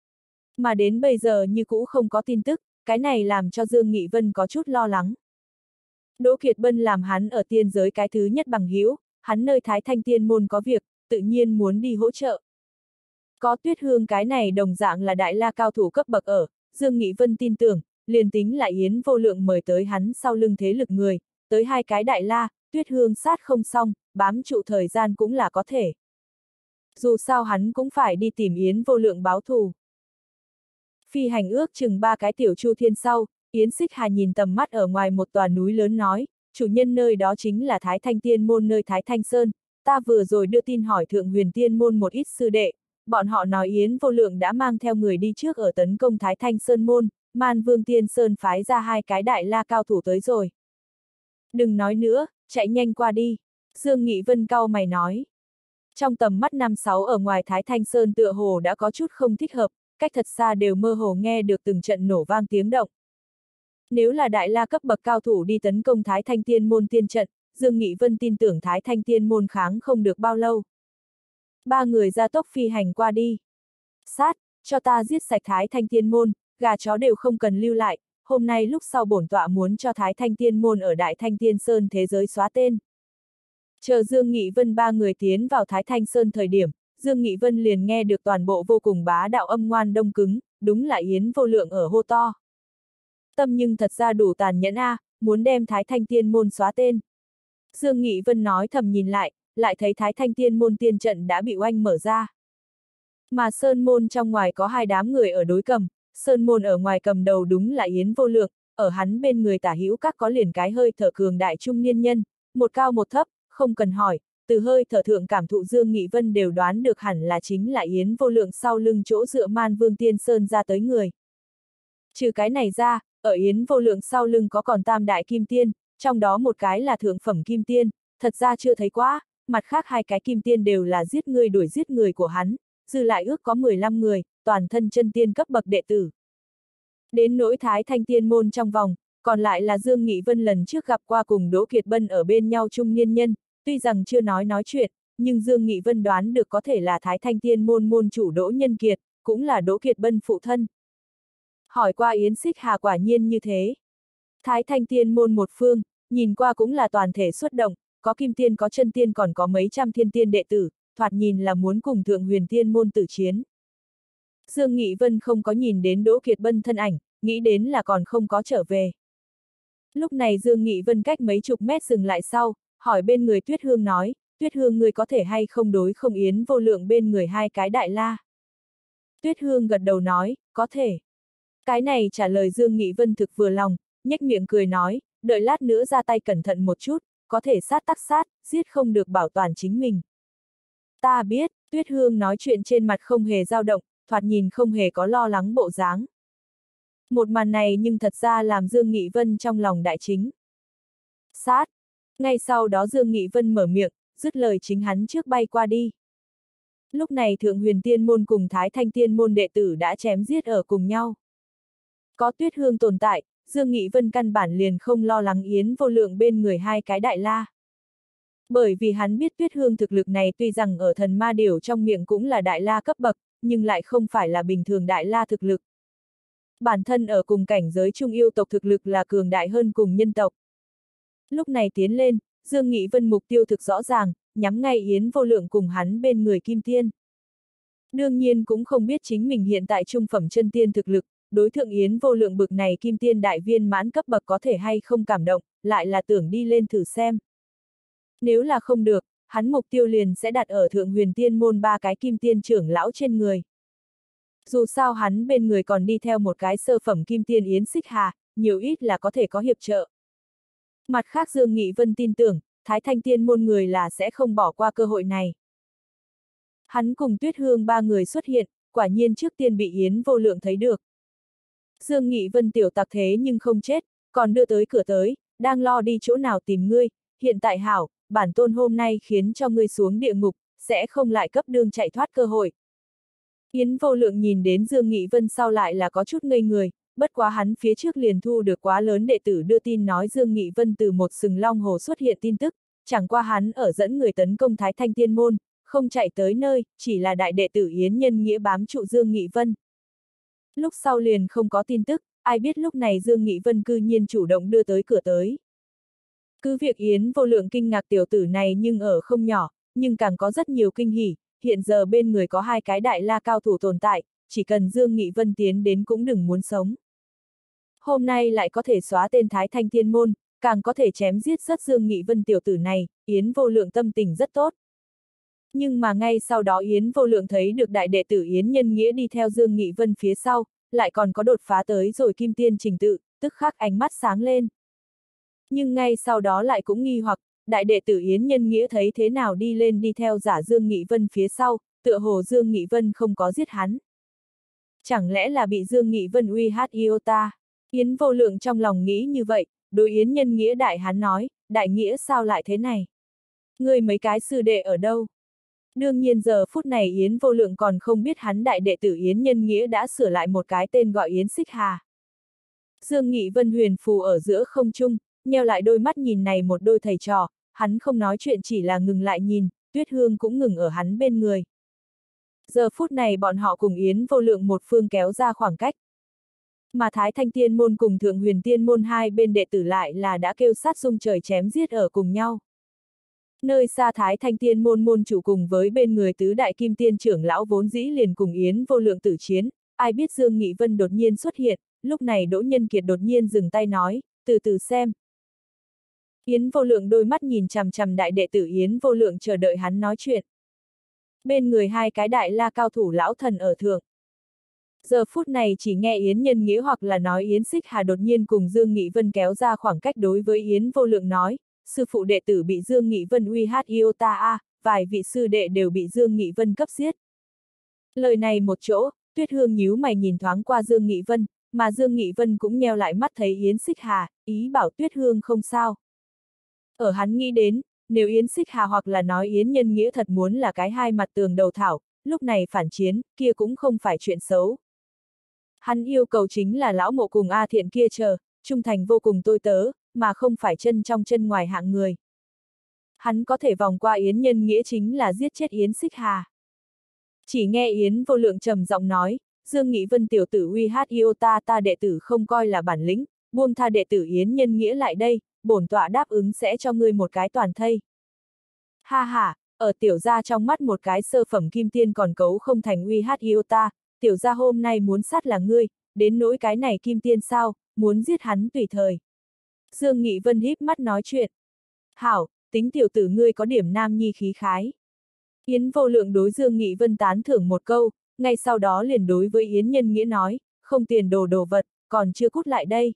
Mà đến bây giờ như cũ không có tin tức, cái này làm cho Dương Nghị Vân có chút lo lắng. Đỗ Kiệt Bân làm hắn ở tiên giới cái thứ nhất bằng hữu, hắn nơi Thái Thanh Tiên Môn có việc, tự nhiên muốn đi hỗ trợ. Có Tuyết Hương cái này đồng dạng là đại la cao thủ cấp bậc ở, Dương Nghị Vân tin tưởng, liền tính là Yến Vô Lượng mời tới hắn sau lưng thế lực người, tới hai cái đại la, Tuyết Hương sát không xong, bám trụ thời gian cũng là có thể. Dù sao hắn cũng phải đi tìm Yến Vô Lượng báo thù. Phi hành ước chừng 3 cái tiểu chu thiên sau, Yến Xích Hà nhìn tầm mắt ở ngoài một tòa núi lớn nói, chủ nhân nơi đó chính là Thái Thanh Tiên Môn nơi Thái Thanh Sơn, ta vừa rồi đưa tin hỏi Thượng Huyền Tiên Môn một ít sư đệ, bọn họ nói Yến Vô Lượng đã mang theo người đi trước ở tấn công Thái Thanh Sơn Môn, Man Vương Tiên Sơn phái ra hai cái đại la cao thủ tới rồi. Đừng nói nữa, chạy nhanh qua đi, Dương Nghị Vân cau mày nói. Trong tầm mắt 5-6 ở ngoài Thái Thanh Sơn tựa hồ đã có chút không thích hợp, cách thật xa đều mơ hồ nghe được từng trận nổ vang tiếng động. Nếu là đại la cấp bậc cao thủ đi tấn công Thái Thanh Tiên Môn tiên trận, Dương Nghị Vân tin tưởng Thái Thanh Tiên Môn kháng không được bao lâu. 3 người ra tốc phi hành qua đi. Sát, cho ta giết sạch Thái Thanh Tiên Môn, gà chó đều không cần lưu lại, hôm nay lúc sau bổn tọa muốn cho Thái Thanh Tiên môn ở Đại Thanh Tiên Sơn thế giới xóa tên. Chờ Dương Nghị Vân ba người tiến vào Thái Thanh Sơn thời điểm, Dương Nghị Vân liền nghe được toàn bộ vô cùng bá đạo âm ngoan đông cứng, đúng là Yến Vô Lượng ở hô to. Tâm nhưng thật ra đủ tàn nhẫn a, muốn đem Thái Thanh Tiên môn xóa tên. Dương Nghị Vân nói thầm nhìn lại thấy Thái Thanh Tiên môn tiên trận đã bị oanh mở ra. Mà Sơn môn trong ngoài có hai đám người ở đối cầm, Sơn môn ở ngoài cầm đầu đúng là Yến Vô Lượng, ở hắn bên người tả hữu các có liền cái hơi thở cường đại trung niên nhân, một cao một thấp, không cần hỏi, từ hơi thở thượng cảm thụ Dương Nghị Vân đều đoán được hẳn là chính là Yến Vô Lượng sau lưng chỗ dựa Man Vương Tiên Sơn ra tới người. Trừ cái này ra, ở Yến Vô Lượng sau lưng có còn tam đại kim tiên, trong đó một cái là thượng phẩm kim tiên, thật ra chưa thấy quá, mặt khác hai cái kim tiên đều là giết người đuổi giết người của hắn, dư lại ước có 15 người, toàn thân chân tiên cấp bậc đệ tử. Đến nỗi Thái Thanh Tiên môn trong vòng, còn lại là Dương Nghị Vân lần trước gặp qua cùng Đỗ Kiệt Bân ở bên nhau trung niên nhân, tuy rằng chưa nói chuyện, nhưng Dương Nghị Vân đoán được có thể là Thái Thanh Tiên môn môn chủ Đỗ Nhân Kiệt, cũng là Đỗ Kiệt Bân phụ thân. Hỏi qua Yến Xích Hà quả nhiên như thế. Thái Thanh Tiên môn một phương, nhìn qua cũng là toàn thể xuất động, có kim tiên có chân tiên còn có mấy trăm thiên tiên đệ tử, thoạt nhìn là muốn cùng Thượng Huyền Tiên môn tử chiến. Dương Nghị Vân không có nhìn đến Đỗ Kiệt Bân thân ảnh, nghĩ đến là còn không có trở về. Lúc này Dương Nghị Vân cách mấy chục mét dừng lại sau, hỏi bên người Tuyết Hương nói, Tuyết Hương người có thể hay không đối không Yến Vô Lượng bên người hai cái đại la. Tuyết Hương gật đầu nói, có thể. Cái này trả lời Dương Nghị Vân thực vừa lòng, nhếch miệng cười nói, đợi lát nữa ra tay cẩn thận một chút, có thể sát tắc sát, giết không được bảo toàn chính mình. Ta biết, Tuyết Hương nói chuyện trên mặt không hề dao động, thoạt nhìn không hề có lo lắng bộ dáng. Một màn này nhưng thật ra làm Dương Nghị Vân trong lòng đại chính. Sát! Ngay sau đó Dương Nghị Vân mở miệng, dứt lời chính hắn trước bay qua đi. Lúc này Thượng Huyền Tiên môn cùng Thái Thanh Tiên môn đệ tử đã chém giết ở cùng nhau. Có Tuyết Hương tồn tại, Dương Nghị Vân căn bản liền không lo lắng Yến Vô Lượng bên người hai cái đại la. Bởi vì hắn biết Tuyết Hương thực lực này tuy rằng ở thần ma điểu trong miệng cũng là đại la cấp bậc, nhưng lại không phải là bình thường đại la thực lực. Bản thân ở cùng cảnh giới trung yêu tộc thực lực là cường đại hơn cùng nhân tộc. Lúc này tiến lên, Dương Nghị Vân mục tiêu thực rõ ràng, nhắm ngay Yến Vô Lượng cùng hắn bên người kim tiên. Đương nhiên cũng không biết chính mình hiện tại trung phẩm chân tiên thực lực, đối thượng Yến Vô Lượng bực này kim tiên đại viên mãn cấp bậc có thể hay không cảm động, lại là tưởng đi lên thử xem. Nếu là không được, hắn mục tiêu liền sẽ đặt ở Thượng Huyền Tiên môn ba cái kim tiên trưởng lão trên người. Dù sao hắn bên người còn đi theo một cái sơ phẩm kim tiên Yến Xích Hà, nhiều ít là có thể có hiệp trợ. Mặt khác Dương Nghị Vân tin tưởng, Thái Thanh Tiên môn người là sẽ không bỏ qua cơ hội này. Hắn cùng Tuyết Hương ba người xuất hiện, quả nhiên trước tiên bị Yến Vô Lượng thấy được. Dương Nghị Vân tiểu tặc thế nhưng không chết, còn đưa tới cửa tới, đang lo đi chỗ nào tìm ngươi, hiện tại hảo, bản tôn hôm nay khiến cho ngươi xuống địa ngục, sẽ không lại cấp đường chạy thoát cơ hội. Yến Vô Lượng nhìn đến Dương Nghị Vân sau lại là có chút ngây người, bất quá hắn phía trước liền thu được quá lớn đệ tử đưa tin nói Dương Nghị Vân từ một sừng long hồ xuất hiện tin tức, chẳng qua hắn ở dẫn người tấn công Thái Thanh Tiên môn, không chạy tới nơi, chỉ là đại đệ tử Yến Nhân Nghĩa bám trụ Dương Nghị Vân. Lúc sau liền không có tin tức, ai biết lúc này Dương Nghị Vân cư nhiên chủ động đưa tới cửa tới. Cứ việc Yến Vô Lượng kinh ngạc tiểu tử này nhưng ở không nhỏ, nhưng càng có rất nhiều kinh hỉ, hiện giờ bên người có hai cái đại la cao thủ tồn tại, chỉ cần Dương Nghị Vân tiến đến cũng đừng muốn sống. Hôm nay lại có thể xóa tên Thái Thanh Tiên môn, càng có thể chém giết rất Dương Nghị Vân tiểu tử này, Yến Vô Lượng tâm tình rất tốt. Nhưng mà ngay sau đó Yến Vô Lượng thấy được đại đệ tử Yến Nhân Nghĩa đi theo Dương Nghị Vân phía sau, lại còn có đột phá tới rồi kim tiên trình tự, tức khắc ánh mắt sáng lên. Nhưng ngay sau đó lại cũng nghi hoặc, đại đệ tử Yến Nhân Nghĩa thấy thế nào đi lên đi theo giả Dương Nghị Vân phía sau, tựa hồ Dương Nghị Vân không có giết hắn. Chẳng lẽ là bị Dương Nghị Vân uy hát yêu ta? Yến Vô Lượng trong lòng nghĩ như vậy, đối Yến Nhân Nghĩa đại hắn nói, đại nghĩa sao lại thế này? Ngươi mấy cái sư đệ ở đâu? Đương nhiên giờ phút này Yến Vô Lượng còn không biết hắn đại đệ tử Yến Nhân Nghĩa đã sửa lại một cái tên gọi Yến Xích Hà. Dương Nghị Vân huyền phù ở giữa không trung, nheo lại đôi mắt nhìn này một đôi thầy trò, hắn không nói chuyện chỉ là ngừng lại nhìn, Tuyết Hương cũng ngừng ở hắn bên người. Giờ phút này bọn họ cùng Yến Vô Lượng một phương kéo ra khoảng cách. Mà Thái Thanh Tiên Môn cùng Thượng Huyền Tiên Môn hai bên đệ tử lại là đã kêu sát rung trời chém giết ở cùng nhau. Nơi xa Thái Thanh Tiên Môn môn chủ cùng với bên người tứ đại kim tiên trưởng lão vốn dĩ liền cùng Yến Vô Lượng tử chiến, ai biết Dương Nghị Vân đột nhiên xuất hiện, lúc này Đỗ Nhân Kiệt đột nhiên dừng tay nói, từ từ xem. Yến Vô Lượng đôi mắt nhìn chằm chằm đại đệ tử Yến Vô Lượng chờ đợi hắn nói chuyện. Bên người hai cái đại la cao thủ lão thần ở thượng. Giờ phút này chỉ nghe Yến Nhân Nghĩa hoặc là nói Yến Xích Hà đột nhiên cùng Dương Nghị Vân kéo ra khoảng cách đối với Yến Vô Lượng nói, sư phụ đệ tử bị Dương Nghị Vân uy hát iota a, vài vị sư đệ đều bị Dương Nghị Vân cấp giết. Lời này một chỗ, Tuyết Hương nhíu mày nhìn thoáng qua Dương Nghị Vân, mà Dương Nghị Vân cũng nheo lại mắt thấy Yến Xích Hà, ý bảo Tuyết Hương không sao. Ở hắn nghĩ đến, nếu Yến Xích Hà hoặc là nói Yến Nhân Nghĩa thật muốn là cái hai mặt tường đầu thảo, lúc này phản chiến, kia cũng không phải chuyện xấu. Hắn yêu cầu chính là lão mộ cùng A Thiện kia chờ, trung thành vô cùng tôi tớ, mà không phải chân trong chân ngoài hạng người. Hắn có thể vòng qua Yến Nhân Nghĩa chính là giết chết Yến Xích Hà. Chỉ nghe Yến Vô Lượng trầm giọng nói, Dương Nghị Vân tiểu tử uy hát iota ta đệ tử không coi là bản lĩnh, buông tha đệ tử Yến Nhân Nghĩa lại đây, bổn tọa đáp ứng sẽ cho ngươi một cái toàn thây. Ha ha, ở tiểu gia trong mắt một cái sơ phẩm kim tiên còn cấu không thành uy hát iota, tiểu gia hôm nay muốn sát là ngươi, đến nỗi cái này kim tiên sao, muốn giết hắn tùy thời. Dương Nghị Vân híp mắt nói chuyện. Hảo, tính tiểu tử ngươi có điểm nam nhi khí khái. Yến Vô Lượng đối Dương Nghị Vân tán thưởng một câu, ngay sau đó liền đối với Yến Nhân Nghĩa nói, không tiền đồ vật, còn chưa cút lại đây.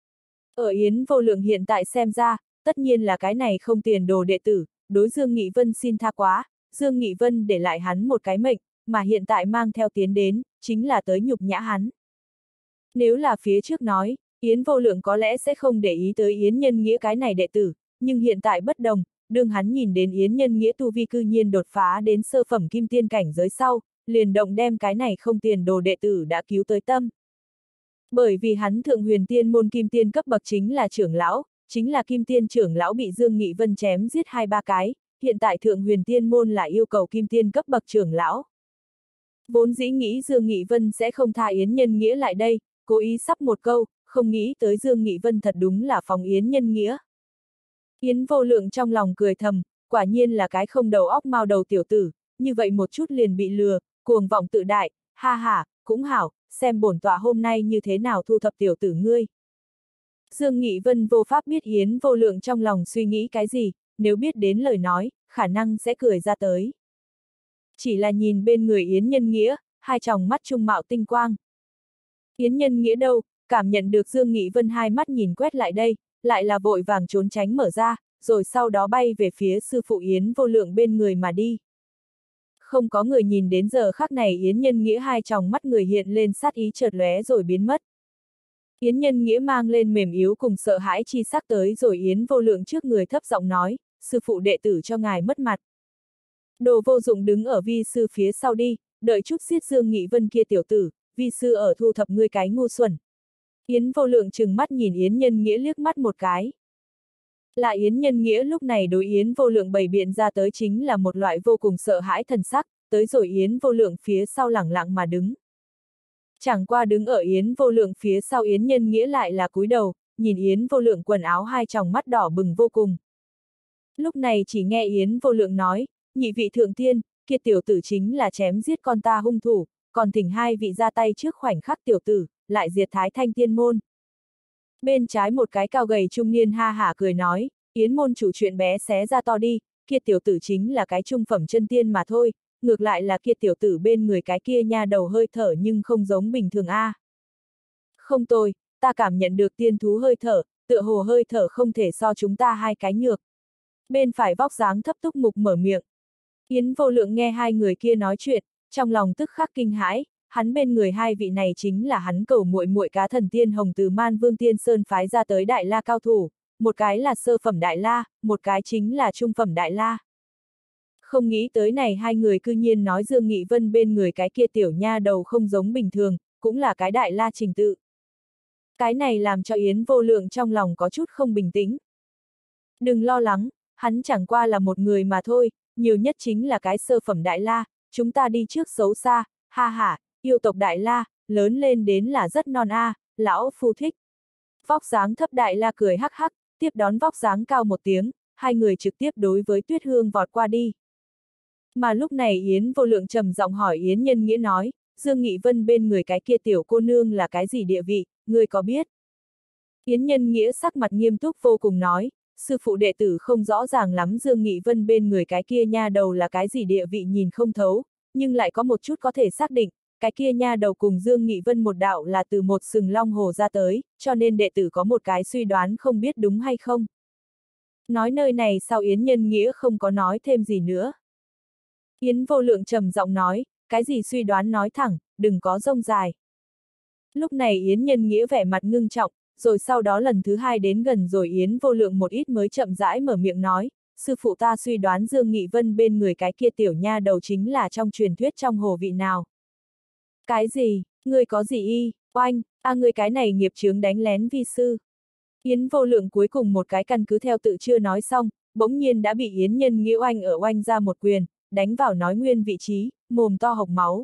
Ở Yến Vô Lượng hiện tại xem ra, tất nhiên là cái này không tiền đồ đệ tử, đối Dương Nghị Vân xin tha quá, Dương Nghị Vân để lại hắn một cái mệnh, mà hiện tại mang theo tiến đến, chính là tới nhục nhã hắn. Nếu là phía trước nói, Yến Vô Lượng có lẽ sẽ không để ý tới Yến Nhân Nghĩa cái này đệ tử, nhưng hiện tại bất đồng, đương hắn nhìn đến Yến Nhân Nghĩa tu vi cư nhiên đột phá đến sơ phẩm kim tiên cảnh giới sau, liền động đem cái này không tiền đồ đệ tử đã cứu tới tâm. Bởi vì hắn Thượng Huyền Tiên Môn kim tiên cấp bậc chính là trưởng lão, chính là kim tiên trưởng lão bị Dương Nghị Vân chém giết 2-3 cái, hiện tại Thượng Huyền Tiên Môn lại yêu cầu kim tiên cấp bậc trưởng lão. Vốn dĩ nghĩ Dương Nghị Vân sẽ không tha Yến Nhân Nghĩa lại đây, cố ý sắp một câu, không nghĩ tới Dương Nghị Vân thật đúng là phóng Yến Nhân Nghĩa. Yến Vô Lượng trong lòng cười thầm, quả nhiên là cái không đầu óc mao đầu tiểu tử, như vậy một chút liền bị lừa, cuồng vọng tự đại, ha ha, cũng hảo, xem bổn tọa hôm nay như thế nào thu thập tiểu tử ngươi. Dương Nghị Vân vô pháp biết Yến Vô Lượng trong lòng suy nghĩ cái gì, nếu biết đến lời nói, khả năng sẽ cười ra tới. Chỉ là nhìn bên người Yến Nhân Nghĩa, hai tròng mắt trung mạo tinh quang. Yến Nhân Nghĩa đâu, cảm nhận được Dương Nghị Vân hai mắt nhìn quét lại đây, lại là vội vàng trốn tránh mở ra, rồi sau đó bay về phía sư phụ Yến Vô Lượng bên người mà đi. Không có người nhìn đến giờ khắc này Yến Nhân Nghĩa hai tròng mắt người hiện lên sát ý chợt lóe rồi biến mất. Yến Nhân Nghĩa mang lên mềm yếu cùng sợ hãi chi sắc tới rồi Yến Vô Lượng trước người thấp giọng nói, sư phụ đệ tử cho ngài mất mặt. Đồ vô dụng đứng ở vi sư phía sau đi, đợi chút giết Dương Nghị Vân kia tiểu tử, vi sư ở thu thập ngươi cái ngu xuẩn. Yến Vô Lượng trừng mắt nhìn Yến Nhân Nghĩa liếc mắt một cái. Là Yến Nhân Nghĩa lúc này đối Yến Vô Lượng bày biện ra tới chính là một loại vô cùng sợ hãi thần sắc, tới rồi Yến Vô Lượng phía sau lẳng lặng mà đứng. Chẳng qua đứng ở Yến Vô Lượng phía sau Yến Nhân Nghĩa lại là cúi đầu, nhìn Yến Vô Lượng quần áo hai tròng mắt đỏ bừng vô cùng. Lúc này chỉ nghe Yến Vô Lượng nói, nhị vị thượng tiên, kia tiểu tử chính là chém giết con ta hung thủ, còn thỉnh hai vị ra tay trước khoảnh khắc tiểu tử, lại diệt Thái Thanh Tiên Môn. Bên trái một cái cao gầy trung niên ha hả cười nói, Yến môn chủ chuyện bé xé ra to đi, kia tiểu tử chính là cái trung phẩm chân tiên mà thôi, ngược lại là kia tiểu tử bên người cái kia nha đầu hơi thở nhưng không giống bình thường a. Không tôi, ta cảm nhận được tiên thú hơi thở, tựa hồ hơi thở không thể so chúng ta hai cái nhược. Bên phải vóc dáng thấp túc mục mở miệng. Yến Vô Lượng nghe hai người kia nói chuyện, trong lòng tức khắc kinh hãi, hắn bên người hai vị này chính là hắn cầu muội muội cá thần tiên hồng từ Man Vương Tiên Sơn phái ra tới Đại La cao thủ, một cái là sơ phẩm Đại La, một cái chính là trung phẩm Đại La. Không nghĩ tới này hai người cư nhiên nói Dương Nghị Vân bên người cái kia tiểu nha đầu không giống bình thường, cũng là cái Đại La trình tự. Cái này làm cho Yến Vô Lượng trong lòng có chút không bình tĩnh. Đừng lo lắng, hắn chẳng qua là một người mà thôi, nhiều nhất chính là cái sơ phẩm Đại La, chúng ta đi trước xấu xa, ha ha, yêu tộc Đại La, lớn lên đến là rất non a, lão phu thích. Vóc dáng thấp Đại La cười hắc hắc, tiếp đón vóc dáng cao một tiếng, hai người trực tiếp đối với Tuyết Hương vọt qua đi. Mà lúc này Yến Vô Lượng trầm giọng hỏi Yến Nhân Nghĩa nói, Dương Nghị Vân bên người cái kia tiểu cô nương là cái gì địa vị, ngươi có biết? Yến Nhân Nghĩa sắc mặt nghiêm túc vô cùng nói, sư phụ đệ tử không rõ ràng lắm Dương Nghị Vân bên người cái kia nha đầu là cái gì địa vị nhìn không thấu, nhưng lại có một chút có thể xác định, cái kia nha đầu cùng Dương Nghị Vân một đạo là từ một sừng long hồ ra tới, cho nên đệ tử có một cái suy đoán không biết đúng hay không. Nói nơi này sau Yến Nhân Nghĩa không có nói thêm gì nữa. Yến Vô Lượng trầm giọng nói, cái gì suy đoán nói thẳng, đừng có rông dài. Lúc này Yến Nhân Nghĩa vẻ mặt ngưng trọng, rồi sau đó lần thứ hai đến gần rồi Yến Vô Lượng một ít mới chậm rãi mở miệng nói, sư phụ ta suy đoán Dương Nghị Vân bên người cái kia tiểu nha đầu chính là trong truyền thuyết trong hồ vị nào. Cái gì, ngươi có gì y, oanh, ngươi cái này nghiệp chướng đánh lén vi sư. Yến Vô Lượng cuối cùng một cái căn cứ theo tự chưa nói xong, bỗng nhiên đã bị Yến Nhân Nghĩa oanh ở oanh ra một quyền, đánh vào nói nguyên vị trí, mồm to hộc máu.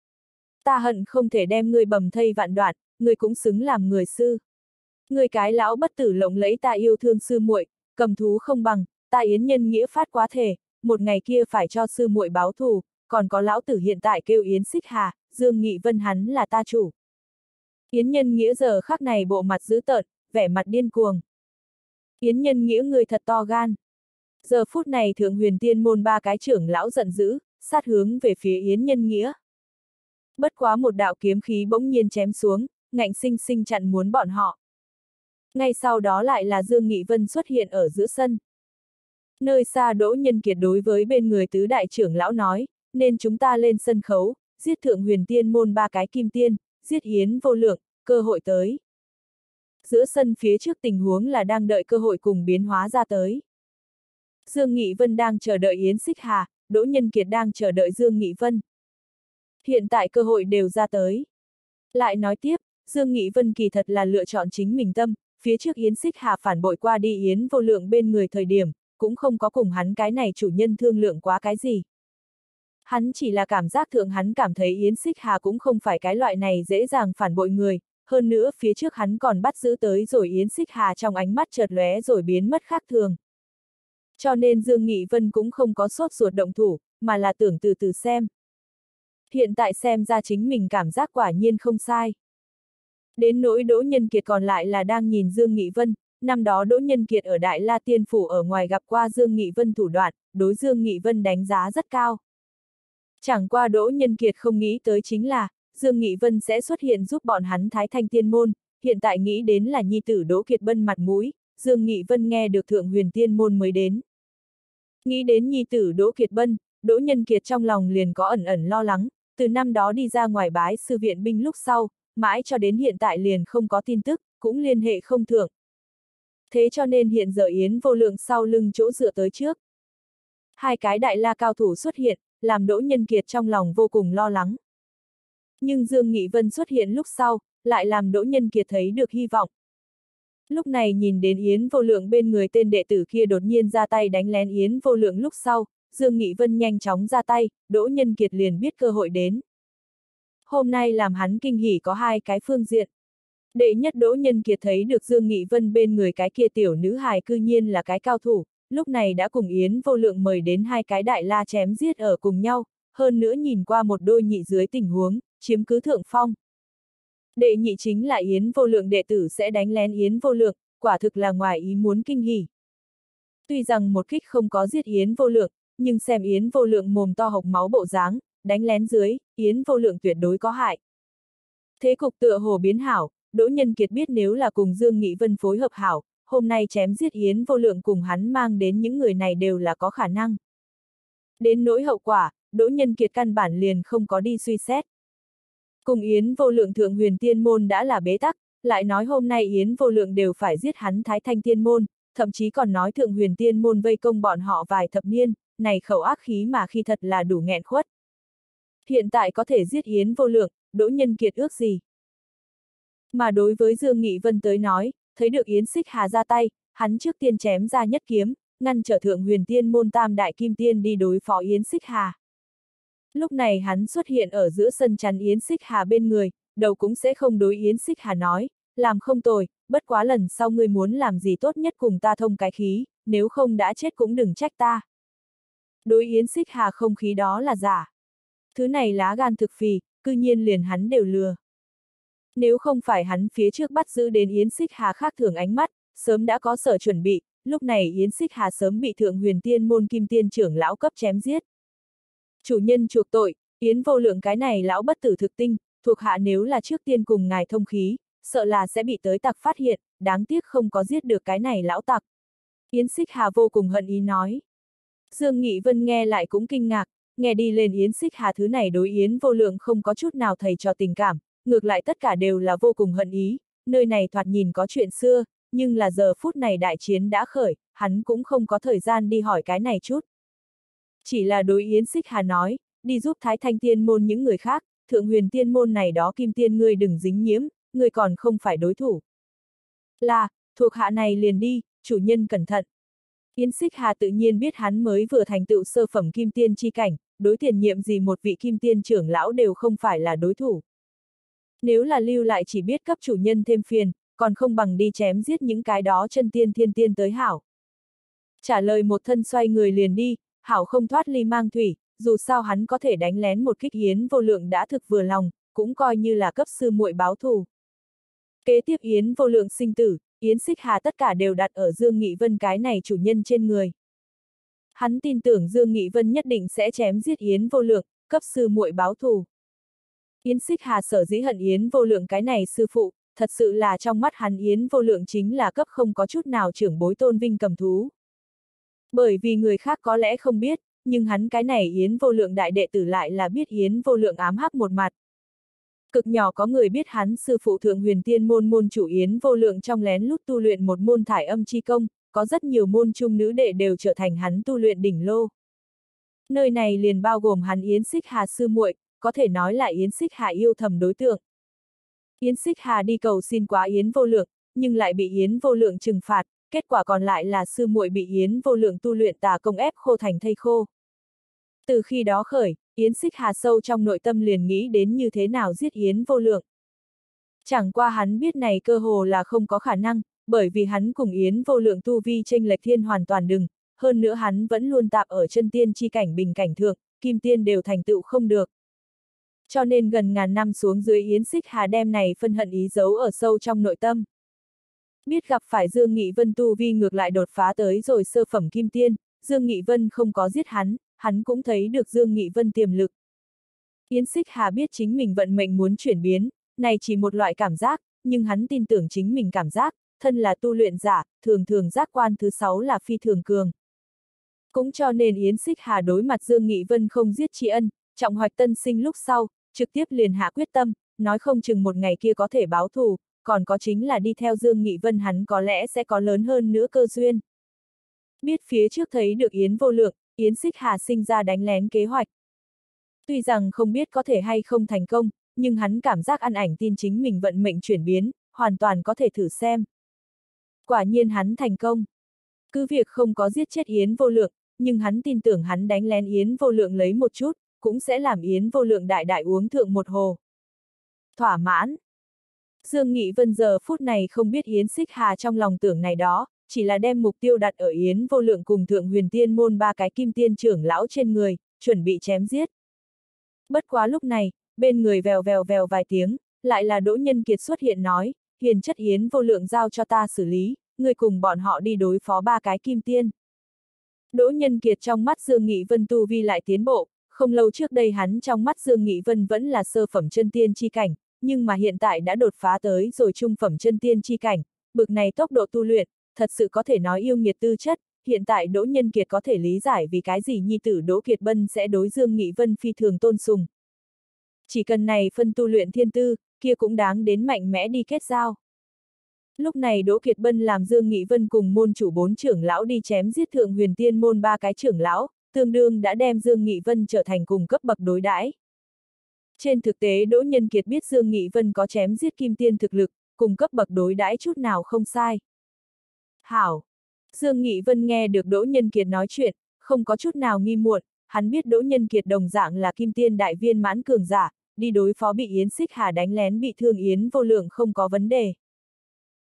Ta hận không thể đem ngươi bầm thây vạn đoạn, ngươi cũng xứng làm người sư. Ngươi cái lão bất tử lộng lẫy ta yêu thương sư muội, cầm thú không bằng, ta Yến Nhân Nghĩa phát quá thể, một ngày kia phải cho sư muội báo thù, còn có lão tử hiện tại kêu Yến Xích Hà, Dương Nghị Vân hắn là ta chủ. Yến Nhân Nghĩa giờ khắc này bộ mặt dữ tợn, vẻ mặt điên cuồng. Yến Nhân Nghĩa người thật to gan. Giờ phút này Thượng Huyền Tiên môn ba cái trưởng lão giận dữ, sát hướng về phía Yến Nhân Nghĩa. Bất quá một đạo kiếm khí bỗng nhiên chém xuống, ngạnh sinh sinh chặn muốn bọn họ. Ngay sau đó lại là Dương Nghị Vân xuất hiện ở giữa sân. Nơi xa Đỗ Nhân Kiệt đối với bên người tứ đại trưởng lão nói, nên chúng ta lên sân khấu, giết Thượng Huyền Tiên môn ba cái kim tiên, giết Yến Vô Lượng, cơ hội tới. Giữa sân phía trước tình huống là đang đợi cơ hội cùng biến hóa ra tới. Dương Nghị Vân đang chờ đợi Yến Xích Hà, Đỗ Nhân Kiệt đang chờ đợi Dương Nghị Vân. Hiện tại cơ hội đều ra tới. Lại nói tiếp, Dương Nghị Vân kỳ thật là lựa chọn chính mình tâm, phía trước Yến Xích Hà phản bội qua đi Yến Vô Lượng bên người thời điểm, cũng không có cùng hắn cái này chủ nhân thương lượng quá cái gì. Hắn chỉ là cảm giác thượng hắn cảm thấy Yến Xích Hà cũng không phải cái loại này dễ dàng phản bội người, hơn nữa phía trước hắn còn bắt giữ tới rồi Yến Xích Hà trong ánh mắt chợt lóe rồi biến mất khác thường. Cho nên Dương Nghị Vân cũng không có sốt ruột động thủ, mà là tưởng từ từ xem. Hiện tại xem ra chính mình cảm giác quả nhiên không sai. Đến nỗi Đỗ Nhân Kiệt còn lại là đang nhìn Dương Nghị Vân, năm đó Đỗ Nhân Kiệt ở Đại La Tiên Phủ ở ngoài gặp qua Dương Nghị Vân thủ đoạn, đối Dương Nghị Vân đánh giá rất cao. Chẳng qua Đỗ Nhân Kiệt không nghĩ tới chính là, Dương Nghị Vân sẽ xuất hiện giúp bọn hắn Thái Thanh Tiên Môn, hiện tại nghĩ đến là nhi tử Đỗ Kiệt Bân mặt mũi, Dương Nghị Vân nghe được Thượng Huyền Tiên Môn mới đến. Nghĩ đến nhi tử Đỗ Kiệt Bân, Đỗ Nhân Kiệt trong lòng liền có ẩn ẩn lo lắng, từ năm đó đi ra ngoài bái sư viện binh lúc sau, mãi cho đến hiện tại liền không có tin tức, cũng liên hệ không thượng. Thế cho nên hiện giờ Yến Vô Lượng sau lưng chỗ dựa tới trước. Hai cái đại la cao thủ xuất hiện, làm Đỗ Nhân Kiệt trong lòng vô cùng lo lắng. Nhưng Dương Nghị Vân xuất hiện lúc sau, lại làm Đỗ Nhân Kiệt thấy được hy vọng. Lúc này nhìn đến Yến Vô Lượng bên người tên đệ tử kia đột nhiên ra tay đánh lén Yến Vô Lượng lúc sau, Dương Nghị Vân nhanh chóng ra tay, Đỗ Nhân Kiệt liền biết cơ hội đến. Hôm nay làm hắn kinh hỉ có hai cái phương diện. Đệ nhất Đỗ Nhân Kiệt thấy được Dương Nghị Vân bên người cái kia tiểu nữ hài cư nhiên là cái cao thủ, lúc này đã cùng Yến Vô Lượng mời đến hai cái đại la chém giết ở cùng nhau, hơn nữa nhìn qua một đôi nhị dưới tình huống, chiếm cứ thượng phong. Đệ nhị chính là Yến Vô Lượng đệ tử sẽ đánh lén Yến Vô Lượng, quả thực là ngoài ý muốn kinh hỉ. Tuy rằng một kích không có giết Yến Vô Lượng, nhưng xem Yến Vô Lượng mồm to hộc máu bộ dáng, đánh lén dưới, Yến Vô Lượng tuyệt đối có hại. Thế cục tựa hồ biến hảo, Đỗ Nhân Kiệt biết nếu là cùng Dương Nghị Vân phối hợp hảo, hôm nay chém giết Yến Vô Lượng cùng hắn mang đến những người này đều là có khả năng. Đến nỗi hậu quả, Đỗ Nhân Kiệt căn bản liền không có đi suy xét. Cùng Yến Vô Lượng Thượng Huyền Tiên Môn đã là bế tắc, lại nói hôm nay Yến Vô Lượng đều phải giết hắn Thái Thanh Tiên Môn, thậm chí còn nói Thượng Huyền Tiên Môn vây công bọn họ vài thập niên, này khẩu ác khí mà khi thật là đủ nghẹn khuất. Hiện tại có thể giết Yến Vô Lượng, Đỗ Nhân Kiệt ước gì? Mà đối với Dương Nghị Vân tới nói, thấy được Yến Xích Hà ra tay, hắn trước tiên chém ra nhất kiếm, ngăn trở Thượng Huyền Tiên Môn tam đại kim tiên đi đối phó Yến Xích Hà. Lúc này hắn xuất hiện ở giữa sân chắn Yến Xích Hà bên người, đầu cũng sẽ không đối Yến Xích Hà nói, làm không tồi, bất quá lần sau ngươi muốn làm gì tốt nhất cùng ta thông cái khí, nếu không đã chết cũng đừng trách ta. Đối Yến Xích Hà không khí đó là giả. Thứ này lá gan thực phì, cư nhiên liền hắn đều lừa. Nếu không phải hắn phía trước bắt giữ đến Yến Xích Hà khác thường ánh mắt, sớm đã có sở chuẩn bị, lúc này Yến Xích Hà sớm bị Thượng Huyền Tiên môn Kim Tiên trưởng lão cấp chém giết. Chủ nhân chuộc tội, Yến Vô Lượng cái này lão bất tử thực tinh, thuộc hạ nếu là trước tiên cùng ngài thông khí, sợ là sẽ bị tới tặc phát hiện, đáng tiếc không có giết được cái này lão tặc. Yến Xích Hà vô cùng hận ý nói. Dương Nghị Vân nghe lại cũng kinh ngạc, nghe đi lên Yến Xích Hà thứ này đối Yến Vô Lượng không có chút nào thầy trò tình cảm, ngược lại tất cả đều là vô cùng hận ý, nơi này thoạt nhìn có chuyện xưa, nhưng là giờ phút này đại chiến đã khởi, hắn cũng không có thời gian đi hỏi cái này chút. Chỉ là đối Yến Xích Hà nói, đi giúp Thái Thanh Tiên môn những người khác, Thượng Huyền Tiên môn này đó Kim Tiên ngươi đừng dính nhiễm, ngươi còn không phải đối thủ. Là, thuộc hạ này liền đi, chủ nhân cẩn thận. Yến Xích Hà tự nhiên biết hắn mới vừa thành tựu sơ phẩm Kim Tiên chi cảnh, đối tiền nhiệm gì một vị Kim Tiên trưởng lão đều không phải là đối thủ. Nếu là lưu lại chỉ biết cấp chủ nhân thêm phiền, còn không bằng đi chém giết những cái đó chân tiên thiên tiên tới hảo. Trả lời một thân xoay người liền đi, hảo không thoát ly mang thủy, dù sao hắn có thể đánh lén một kích Yến Vô Lượng đã thực vừa lòng, cũng coi như là cấp sư muội báo thù. Kế tiếp Yến Vô Lượng sinh tử, Yến Xích Hà tất cả đều đặt ở Dương Nghị Vân cái này chủ nhân trên người. Hắn tin tưởng Dương Nghị Vân nhất định sẽ chém giết Yến Vô Lượng, cấp sư muội báo thù. Yến Xích Hà sở dĩ hận Yến Vô Lượng cái này sư phụ, thật sự là trong mắt hắn Yến Vô Lượng chính là cấp không có chút nào trưởng bối tôn vinh cầm thú. Bởi vì người khác có lẽ không biết, nhưng hắn cái này Yến Vô Lượng đại đệ tử lại là biết Yến Vô Lượng ám hắc một mặt. Cực nhỏ có người biết hắn sư phụ Thượng Huyền Tiên môn môn chủ Yến Vô Lượng trong lén lút tu luyện một môn thải âm chi công, có rất nhiều môn trung nữ đệ đều trở thành hắn tu luyện đỉnh lô. Nơi này liền bao gồm hắn Yến Xích Hà sư muội, có thể nói là Yến Xích Hà yêu thầm đối tượng. Yến Xích Hà đi cầu xin quá Yến Vô Lượng, nhưng lại bị Yến Vô Lượng trừng phạt, kết quả còn lại là sư muội bị Yến Vô Lượng tu luyện tà công ép khô thành thây khô. Từ khi đó khởi, Yến Xích Hà sâu trong nội tâm liền nghĩ đến như thế nào giết Yến Vô Lượng. Chẳng qua hắn biết này cơ hồ là không có khả năng, bởi vì hắn cùng Yến Vô Lượng tu vi chênh lệch thiên hoàn toàn đừng, hơn nữa hắn vẫn luôn tạp ở chân tiên chi cảnh bình cảnh thượng, kim tiên đều thành tựu không được. Cho nên gần ngàn năm xuống dưới Yến Xích Hà đem này phân hận ý giấu ở sâu trong nội tâm. Biết gặp phải Dương Nghị Vân tu vi ngược lại đột phá tới rồi sơ phẩm kim tiên, Dương Nghị Vân không có giết hắn, hắn cũng thấy được Dương Nghị Vân tiềm lực. Yến Xích Hà biết chính mình vận mệnh muốn chuyển biến, này chỉ một loại cảm giác, nhưng hắn tin tưởng chính mình cảm giác, thân là tu luyện giả, thường thường giác quan thứ 6 là phi thường cường. Cũng cho nên Yến Xích Hà đối mặt Dương Nghị Vân không giết tri ân, trọng hoạch tân sinh lúc sau, trực tiếp liền hạ quyết tâm, nói không chừng một ngày kia có thể báo thù, còn có chính là đi theo Dương Nghị Vân hắn có lẽ sẽ có lớn hơn nữa cơ duyên. Biết phía trước thấy được Yến Vô Lượng, Yến Xích Hà sinh ra đánh lén kế hoạch. Tuy rằng không biết có thể hay không thành công, nhưng hắn cảm giác ăn ảnh tin chính mình vận mệnh chuyển biến, hoàn toàn có thể thử xem. Quả nhiên hắn thành công. Cứ việc không có giết chết Yến Vô Lượng, nhưng hắn tin tưởng hắn đánh lén Yến Vô Lượng lấy một chút, cũng sẽ làm Yến Vô Lượng đại đại uống thượng một hồ. Thỏa mãn. Dương Nghị Vân giờ phút này không biết Yến Xích Hà trong lòng tưởng này đó, chỉ là đem mục tiêu đặt ở Yến Vô Lượng cùng Thượng Huyền Tiên môn ba cái kim tiên trưởng lão trên người, chuẩn bị chém giết. Bất quá lúc này, bên người vèo vèo vèo vài tiếng, lại là Đỗ Nhân Kiệt xuất hiện nói, hiền chất Yến Vô Lượng giao cho ta xử lý, người cùng bọn họ đi đối phó ba cái kim tiên. Đỗ Nhân Kiệt trong mắt Dương Nghị Vân tu vi lại tiến bộ, không lâu trước đây hắn trong mắt Dương Nghị Vân vẫn là sơ phẩm chân tiên chi cảnh, nhưng mà hiện tại đã đột phá tới rồi trung phẩm chân tiên chi cảnh, bực này tốc độ tu luyện, thật sự có thể nói yêu nghiệt tư chất, hiện tại Đỗ Nhân Kiệt có thể lý giải vì cái gì nhi tử Đỗ Kiệt Bân sẽ đối Dương Nghị Vân phi thường tôn sùng. Chỉ cần này phân tu luyện thiên tư, kia cũng đáng đến mạnh mẽ đi kết giao. Lúc này Đỗ Kiệt Bân làm Dương Nghị Vân cùng môn chủ 4 trưởng lão đi chém giết Thượng Huyền Tiên môn 3 cái trưởng lão, tương đương đã đem Dương Nghị Vân trở thành cùng cấp bậc đối đãi. Trên thực tế Đỗ Nhân Kiệt biết Dương Nghị Vân có chém giết kim tiên thực lực, cùng cấp bậc đối đãi chút nào không sai. Hảo! Dương Nghị Vân nghe được Đỗ Nhân Kiệt nói chuyện, không có chút nào nghi muộn, hắn biết Đỗ Nhân Kiệt đồng dạng là kim tiên đại viên mãn cường giả, đi đối phó bị Yến Xích Hà đánh lén bị thương Yến Vô Lượng không có vấn đề.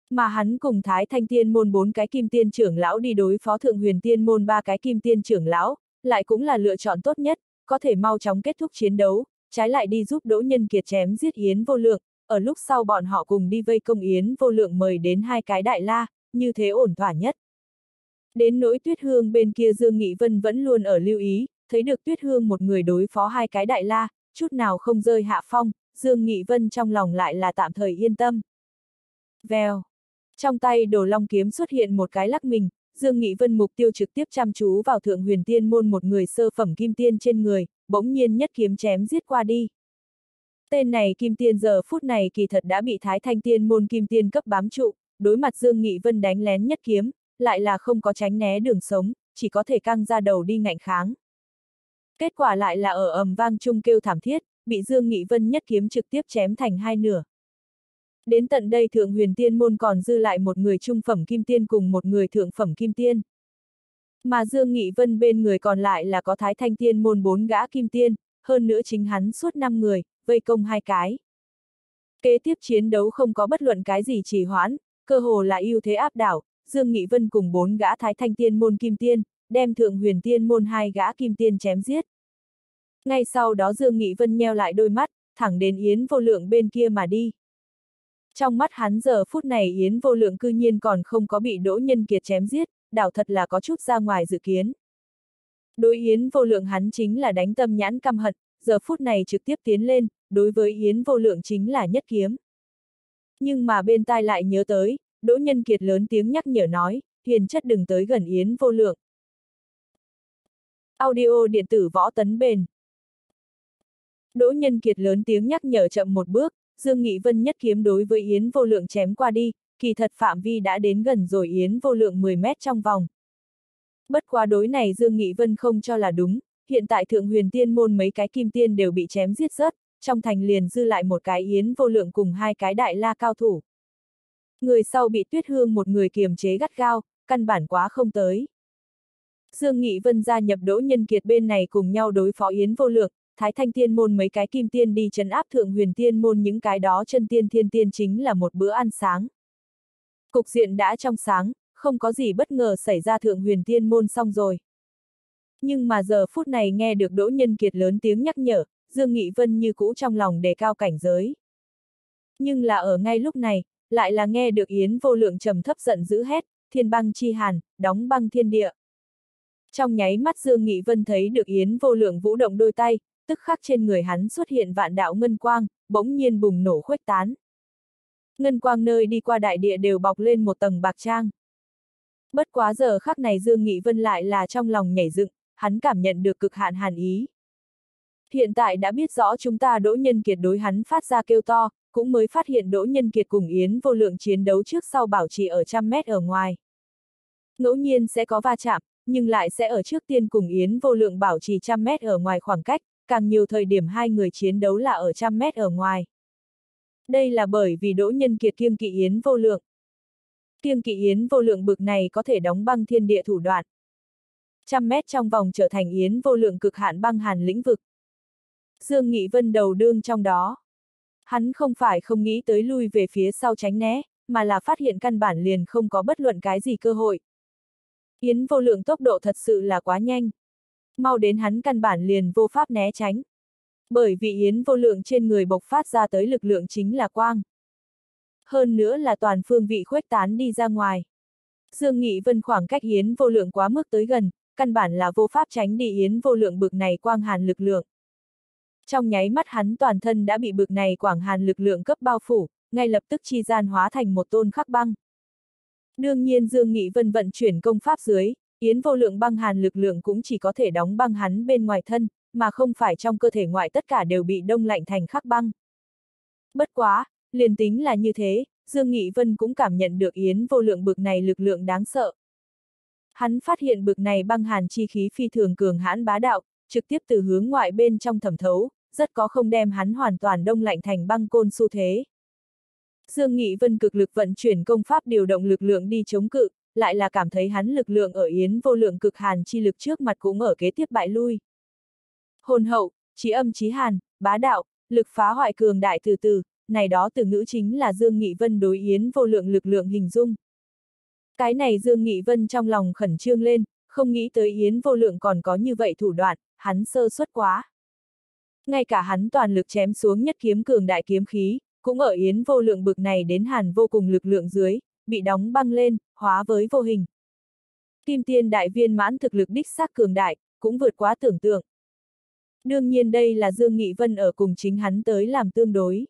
Mà hắn cùng Thái Thanh Tiên môn 4 cái kim tiên trưởng lão đi đối phó Thượng Huyền Tiên môn 3 cái kim tiên trưởng lão, lại cũng là lựa chọn tốt nhất, có thể mau chóng kết thúc chiến đấu, trái lại đi giúp Đỗ Nhân Kiệt chém giết Yến Vô Lượng, ở lúc sau bọn họ cùng đi vây công Yến Vô Lượng mời đến 2 cái đại la, như thế ổn thỏa nhất. Đến nỗi Tuyết Hương bên kia Dương Nghị Vân vẫn luôn ở lưu ý, thấy được Tuyết Hương một người đối phó 2 cái đại la, chút nào không rơi hạ phong, Dương Nghị Vân trong lòng lại là tạm thời yên tâm. Vèo. Trong tay Đồ Long kiếm xuất hiện một cái lắc mình, Dương Nghị Vân mục tiêu trực tiếp chăm chú vào Thượng Huyền Tiên môn một người sơ phẩm kim tiên trên người, bỗng nhiên nhất kiếm chém giết qua đi. Tên này kim tiên giờ phút này kỳ thật đã bị Thái Thanh Tiên môn kim tiên cấp bám trụ, đối mặt Dương Nghị Vân đánh lén nhất kiếm, lại là không có tránh né đường sống, chỉ có thể căng ra đầu đi ngạnh kháng. Kết quả lại là ở ầm vang chung kêu thảm thiết, bị Dương Nghị Vân nhất kiếm trực tiếp chém thành 2 nửa. Đến tận đây Thượng Huyền Tiên môn còn dư lại một người trung phẩm kim tiên cùng một người thượng phẩm kim tiên. Mà Dương Nghị Vân bên người còn lại là có Thái Thanh Tiên môn 4 gã kim tiên, hơn nữa chính hắn suốt 5 người, vây công 2 cái. Kế tiếp chiến đấu không có bất luận cái gì trì hoãn, cơ hồ là ưu thế áp đảo, Dương Nghị Vân cùng 4 gã Thái Thanh Tiên môn kim tiên, đem Thượng Huyền Tiên môn 2 gã kim tiên chém giết. Ngay sau đó Dương Nghị Vân nheo lại đôi mắt, thẳng đến Yến Vô Lượng bên kia mà đi. Trong mắt hắn giờ phút này Yến Vô Lượng cư nhiên còn không có bị Đỗ Nhân Kiệt chém giết, đảo thật là có chút ra ngoài dự kiến. Đối Yến Vô Lượng hắn chính là đánh tâm nhãn căm hận, giờ phút này trực tiếp tiến lên, đối với Yến Vô Lượng chính là nhất kiếm. Nhưng mà bên tai lại nhớ tới, Đỗ Nhân Kiệt lớn tiếng nhắc nhở nói, hiền chất đừng tới gần Yến Vô Lượng. Audio điện tử Võ Tấn Bền. Đỗ Nhân Kiệt lớn tiếng nhắc nhở chậm một bước, Dương Nghị Vân nhất kiếm đối với Yến Vô Lượng chém qua đi, kỳ thật phạm vi đã đến gần rồi Yến Vô Lượng 10 mét trong vòng. Bất quá đối này Dương Nghị Vân không cho là đúng, hiện tại Thượng Huyền Tiên môn mấy cái kim tiên đều bị chém giết rớt, trong thành liền dư lại một cái Yến Vô Lượng cùng 2 cái đại la cao thủ. Người sau bị Tuyết Hương một người kiềm chế gắt gao, căn bản quá không tới. Dương Nghị Vân gia nhập Đỗ Nhân Kiệt bên này cùng nhau đối phó Yến Vô Lượng, Thái Thanh Tiên môn mấy cái kim tiên đi trấn áp Thượng Huyền Tiên môn những cái đó chân tiên thiên tiên chính là một bữa ăn sáng. Cục diện đã trong sáng, không có gì bất ngờ xảy ra Thượng Huyền Tiên môn xong rồi. Nhưng mà giờ phút này nghe được Đỗ Nhân Kiệt lớn tiếng nhắc nhở, Dương Nghị Vân như cũ trong lòng đề cao cảnh giới. Nhưng là ở ngay lúc này, lại là nghe được Yến Vô Lượng trầm thấp giận dữ hét, thiên băng chi hàn, đóng băng thiên địa. Trong nháy mắt Dương Nghị Vân thấy được Yến Vô Lượng vũ động đôi tay, tức khắc trên người hắn xuất hiện vạn đạo ngân quang, bỗng nhiên bùng nổ khuếch tán. Ngân quang nơi đi qua đại địa đều bọc lên một tầng bạc trang. Bất quá giờ khắc này Dương Nghị Vân lại là trong lòng nhảy dựng, hắn cảm nhận được cực hạn hàn ý. Hiện tại đã biết rõ chúng ta Đỗ Nhân Kiệt đối hắn phát ra kêu to, cũng mới phát hiện Đỗ Nhân Kiệt cùng Yến Vô Lượng chiến đấu trước sau bảo trì ở 100 mét ở ngoài. Ngẫu nhiên sẽ có va chạm, nhưng lại sẽ ở trước tiên cùng Yến Vô Lượng bảo trì 100 mét ở ngoài khoảng cách, càng nhiều thời điểm hai người chiến đấu là ở 100 mét ở ngoài. Đây là bởi vì Đỗ Nhân Kiệt kiêng kỵ Yến Vô Lượng. Kiêng kỵ Yến Vô Lượng bực này có thể đóng băng thiên địa thủ đoạn. 100 mét trong vòng trở thành Yến Vô Lượng cực hạn băng hàn lĩnh vực. Dương Nghị Vân đầu đương trong đó. Hắn không phải không nghĩ tới lui về phía sau tránh né, mà là phát hiện căn bản liền không có bất luận cái gì cơ hội. Yến Vô Lượng tốc độ thật sự là quá nhanh. Mau đến hắn căn bản liền vô pháp né tránh. Bởi vì Yến Vô Lượng trên người bộc phát ra tới lực lượng chính là quang. Hơn nữa là toàn phương vị khuếch tán đi ra ngoài. Dương Nghị Vân khoảng cách Yến Vô Lượng quá mức tới gần, căn bản là vô pháp tránh đi Yến Vô Lượng bực này quang hàn lực lượng. Trong nháy mắt hắn toàn thân đã bị bực này quảng hàn lực lượng cấp bao phủ, ngay lập tức chi gian hóa thành một tôn khắc băng. Đương nhiên Dương Nghị Vân vận chuyển công pháp dưới, Yến Vô Lượng băng hàn lực lượng cũng chỉ có thể đóng băng hắn bên ngoài thân, mà không phải trong cơ thể ngoại tất cả đều bị đông lạnh thành khắc băng. Bất quá, liền tính là như thế, Dương Nghị Vân cũng cảm nhận được Yến Vô Lượng bực này lực lượng đáng sợ. Hắn phát hiện bực này băng hàn chi khí phi thường cường hãn bá đạo, trực tiếp từ hướng ngoại bên trong thẩm thấu, rất có không đem hắn hoàn toàn đông lạnh thành băng côn xu thế. Dương Nghị Vân cực lực vận chuyển công pháp điều động lực lượng đi chống cự, lại là cảm thấy hắn lực lượng ở Yến Vô Lượng cực hàn chi lực trước mặt cũng ở kế tiếp bại lui. Hồn hậu, chí âm chí hàn, bá đạo, lực phá hoại cường đại từ từ, này đó từ ngữ chính là Dương Nghị Vân đối Yến Vô Lượng lực lượng hình dung. Cái này Dương Nghị Vân trong lòng khẩn trương lên, không nghĩ tới Yến Vô Lượng còn có như vậy thủ đoạn, hắn sơ suất quá. Ngay cả hắn toàn lực chém xuống nhất kiếm cường đại kiếm khí, cũng ở Yến Vô Lượng bực này đến hàn vô cùng lực lượng dưới, bị đóng băng lên, hóa với vô hình. Kim Tiên đại viên mãn thực lực đích xác cường đại, cũng vượt quá tưởng tượng. Đương nhiên đây là Dương Nghị Vân ở cùng chính hắn tới làm tương đối.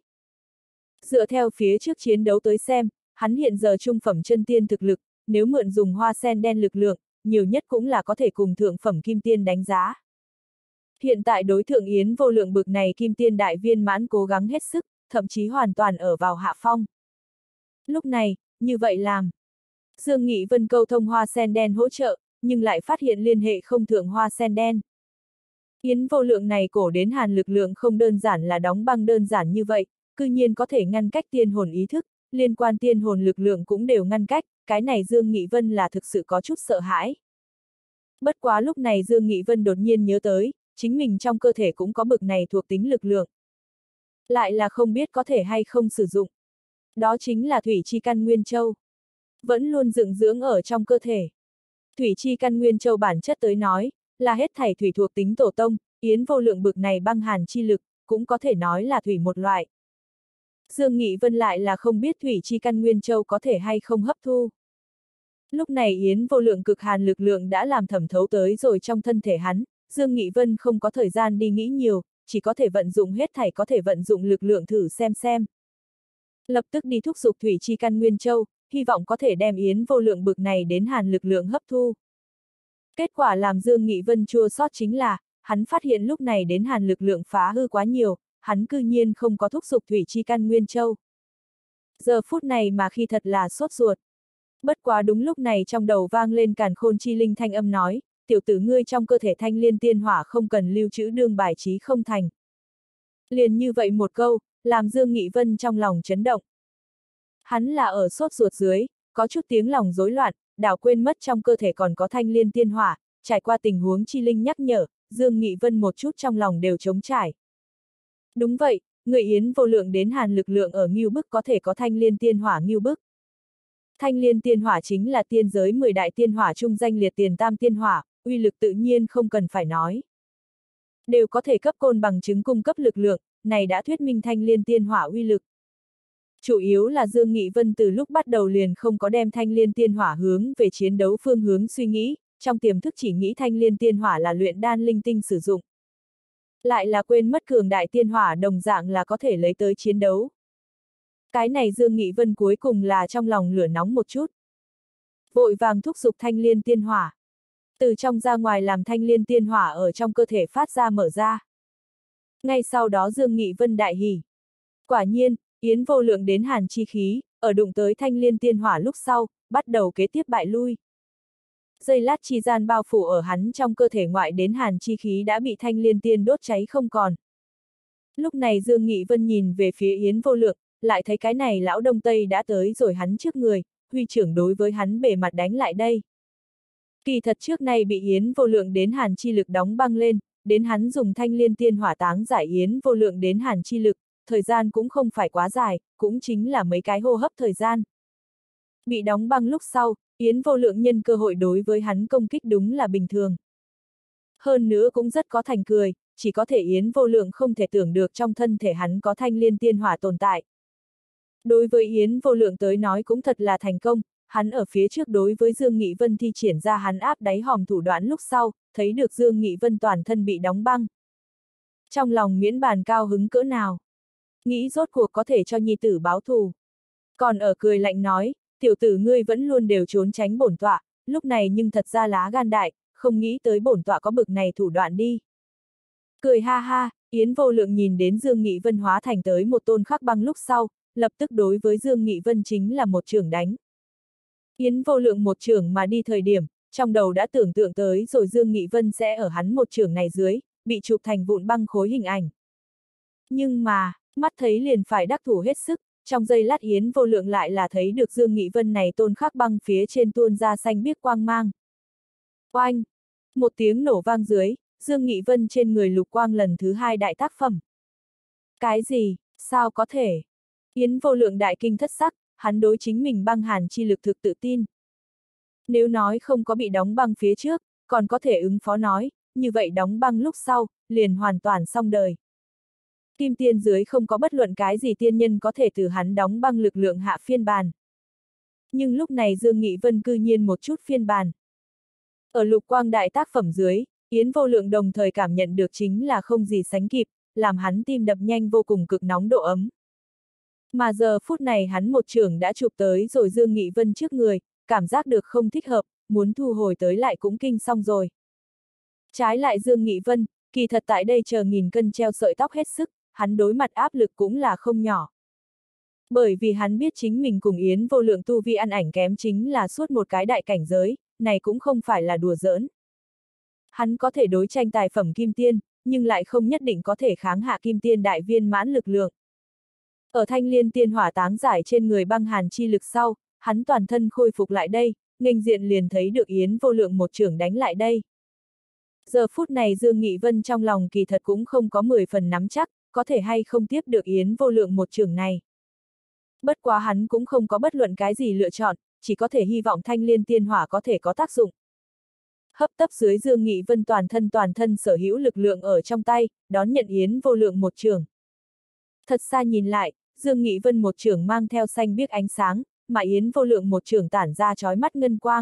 Dựa theo phía trước chiến đấu tới xem, hắn hiện giờ trung phẩm chân tiên thực lực, nếu mượn dùng hoa sen đen lực lượng, nhiều nhất cũng là có thể cùng thượng phẩm kim tiên đánh giá. Hiện tại đối thượng Yến Vô Lượng bực này kim tiên đại viên mãn cố gắng hết sức, thậm chí hoàn toàn ở vào hạ phong. Lúc này, như vậy làm. Dương Nghị Vân câu thông hoa sen đen hỗ trợ, nhưng lại phát hiện liên hệ không thượng hoa sen đen. Yến Vô Lượng này cổ đến hàn lực lượng không đơn giản là đóng băng đơn giản như vậy, cư nhiên có thể ngăn cách tiên hồn ý thức, liên quan tiên hồn lực lượng cũng đều ngăn cách, cái này Dương Nghị Vân là thực sự có chút sợ hãi. Bất quá lúc này Dương Nghị Vân đột nhiên nhớ tới, chính mình trong cơ thể cũng có bực này thuộc tính lực lượng. Lại là không biết có thể hay không sử dụng. Đó chính là thủy chi căn nguyên châu. Vẫn luôn dựng dưỡng ở trong cơ thể. Thủy chi căn nguyên châu bản chất tới nói, là hết thảy thủy thuộc tính tổ tông, Yến Vô Lượng bực này băng hàn chi lực, cũng có thể nói là thủy một loại. Dương Nghị Vân lại là không biết thủy chi căn nguyên châu có thể hay không hấp thu. Lúc này Yến Vô Lượng cực hàn lực lượng đã làm thẩm thấu tới rồi trong thân thể hắn, Dương Nghị Vân không có thời gian đi nghĩ nhiều, chỉ có thể vận dụng hết thảy có thể vận dụng lực lượng thử xem. Lập tức đi thúc giục thủy chi căn nguyên châu, hy vọng có thể đem Yến Vô Lượng bực này đến hàn lực lượng hấp thu. Kết quả làm Dương Nghị Vân chua xót chính là, hắn phát hiện lúc này đến hàn lực lượng phá hư quá nhiều, hắn cư nhiên không có thúc giục thủy chi căn nguyên châu. Giờ phút này mà khi thật là sốt ruột. Bất quá đúng lúc này trong đầu vang lên càn khôn chi linh thanh âm nói, tiểu tử ngươi trong cơ thể thanh liên tiên hỏa không cần lưu trữ đương bài trí không thành. Liền như vậy một câu, làm Dương Nghị Vân trong lòng chấn động. Hắn là ở sốt ruột dưới, có chút tiếng lòng rối loạn, đảo quên mất trong cơ thể còn có thanh liên tiên hỏa, trải qua tình huống chi linh nhắc nhở, Dương Nghị Vân một chút trong lòng đều trống trải. Đúng vậy, người Yến Vô Lượng đến hàn lực lượng ở Ngưu Bức có thể có thanh liên tiên hỏa Ngưu Bức. Thanh liên tiên hỏa chính là tiên giới 10 đại tiên hỏa trung danh liệt tiền tam tiên hỏa, uy lực tự nhiên không cần phải nói. Đều có thể cấp côn bằng chứng cung cấp lực lượng, này đã thuyết minh thanh liên tiên hỏa uy lực. Chủ yếu là Dương Nghị Vân từ lúc bắt đầu liền không có đem thanh liên tiên hỏa hướng về chiến đấu phương hướng suy nghĩ, trong tiềm thức chỉ nghĩ thanh liên tiên hỏa là luyện đan linh tinh sử dụng. Lại là quên mất cường đại tiên hỏa đồng dạng là có thể lấy tới chiến đấu. Cái này Dương Nghị Vân cuối cùng là trong lòng lửa nóng một chút. Vội vàng thúc giục thanh liên tiên hỏa. Từ trong ra ngoài làm thanh liên tiên hỏa ở trong cơ thể phát ra mở ra. Ngay sau đó Dương Nghị Vân đại hỉ. Quả nhiên, Yến Vô Lượng đến hàn chi khí, ở đụng tới thanh liên tiên hỏa lúc sau, bắt đầu kế tiếp bại lui. Giây lát chi gian bao phủ ở hắn trong cơ thể ngoại đến hàn chi khí đã bị thanh liên tiên đốt cháy không còn. Lúc này Dương Nghị Vân nhìn về phía Yến Vô Lượng, lại thấy cái này lão Đông Tây đã tới rồi hắn trước người, huy trưởng đối với hắn bề mặt đánh lại đây. Kỳ thật trước nay bị Yến Vô Lượng đến hàn chi lực đóng băng lên, đến hắn dùng thanh liên tiên hỏa táng giải Yến Vô Lượng đến hàn chi lực, thời gian cũng không phải quá dài, cũng chính là mấy cái hô hấp thời gian. Bị đóng băng lúc sau, Yến Vô Lượng nhân cơ hội đối với hắn công kích đúng là bình thường. Hơn nữa cũng rất có thành cười, chỉ có thể Yến Vô Lượng không thể tưởng được trong thân thể hắn có thanh liên tiên hỏa tồn tại. Đối với Yến Vô Lượng tới nói cũng thật là thành công, hắn ở phía trước đối với Dương Nghị Vân thi triển ra hắn áp đáy hòm thủ đoạn lúc sau, thấy được Dương Nghị Vân toàn thân bị đóng băng. Trong lòng miễn bàn cao hứng cỡ nào. Nghĩ rốt cuộc có thể cho nhi tử báo thù. Còn ở cười lạnh nói, tiểu tử ngươi vẫn luôn đều trốn tránh bổn tọa, lúc này nhưng thật ra lá gan đại, không nghĩ tới bổn tọa có bực này thủ đoạn đi. Cười ha ha, Yến Vô Lượng nhìn đến Dương Nghị Vân hóa thành tới một tôn khắc băng lúc sau, lập tức đối với Dương Nghị Vân chính là một chưởng đánh. Yến Vô Lượng một chưởng mà đi thời điểm, trong đầu đã tưởng tượng tới rồi Dương Nghị Vân sẽ ở hắn một chưởng này dưới, bị chụp thành vụn băng khối hình ảnh. Nhưng mà, mắt thấy liền phải đắc thủ hết sức, trong giây lát Yến Vô Lượng lại là thấy được Dương Nghị Vân này tôn khắc băng phía trên tuôn ra xanh biếc quang mang. Oanh! Một tiếng nổ vang dưới, Dương Nghị Vân trên người lục quang lần thứ hai đại tác phẩm. Cái gì? Sao có thể? Yến Vô Lượng đại kinh thất sắc, hắn đối chính mình băng hàn chi lực thực tự tin. Nếu nói không có bị đóng băng phía trước, còn có thể ứng phó nói, như vậy đóng băng lúc sau, liền hoàn toàn xong đời. Kim tiên dưới không có bất luận cái gì tiên nhân có thể từ hắn đóng băng lực lượng hạ phiên bàn. Nhưng lúc này Dương Nghị Vân cư nhiên một chút phiên bàn. Ở lục quang đại tác phẩm dưới, Yến Vô Lượng đồng thời cảm nhận được chính là không gì sánh kịp, làm hắn tim đập nhanh vô cùng cực nóng độ ấm. Mà giờ phút này hắn một chưởng đã chụp tới rồi Dương Nghị Vân trước người, cảm giác được không thích hợp, muốn thu hồi tới lại cũng kinh xong rồi. Trái lại Dương Nghị Vân, kỳ thật tại đây chờ nghìn cân treo sợi tóc hết sức, hắn đối mặt áp lực cũng là không nhỏ. Bởi vì hắn biết chính mình cùng Yến Vô Lượng tu vi ăn ảnh kém chính là suốt một cái đại cảnh giới, này cũng không phải là đùa giỡn. Hắn có thể đối tranh tài phẩm kim tiên, nhưng lại không nhất định có thể kháng hạ kim tiên đại viên mãn lực lượng. Ở thanh liên tiên hỏa táng giải trên người băng hàn chi lực sau, hắn toàn thân khôi phục lại đây, nghênh diện liền thấy được Yến Vô Lượng một chưởng đánh lại đây. Giờ phút này Dương Nghị Vân trong lòng kỳ thật cũng không có 10 phần nắm chắc, có thể hay không tiếp được Yến Vô Lượng một chưởng này. Bất quá hắn cũng không có bất luận cái gì lựa chọn, chỉ có thể hy vọng thanh liên tiên hỏa có thể có tác dụng. Hấp tấp dưới Dương Nghị Vân toàn thân sở hữu lực lượng ở trong tay, đón nhận Yến Vô Lượng một chưởng. Thật xa nhìn lại, Dương Nghị Vân một chưởng mang theo xanh biếc ánh sáng, mà Yến Vô Lượng một chưởng tản ra chói mắt ngân quang.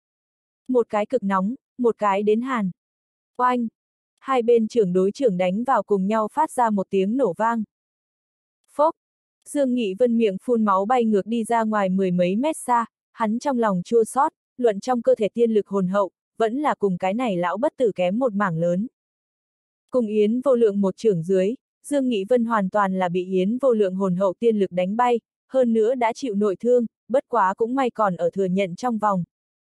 Một cái cực nóng, một cái đến hàn. Oanh! Hai bên chưởng đối chưởng đánh vào cùng nhau phát ra một tiếng nổ vang. Phốc! Dương Nghị Vân miệng phun máu bay ngược đi ra ngoài 10 mấy mét xa, hắn trong lòng chua xót, luận trong cơ thể tiên lực hồn hậu, vẫn là cùng cái này lão bất tử kém một mảng lớn. Cùng Yến Vô Lượng một chưởng dưới, Dương Nghị Vân hoàn toàn là bị Yến Vô Lượng hồn hậu tiên lực đánh bay, hơn nữa đã chịu nội thương, bất quá cũng may còn ở thừa nhận trong vòng.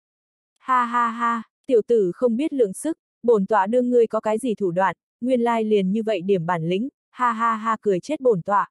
Ha ha ha, tiểu tử không biết lượng sức, bổn tọa đương ngươi có cái gì thủ đoạn, nguyên lai liền như vậy điểm bản lĩnh, ha ha ha cười chết bổn tọa.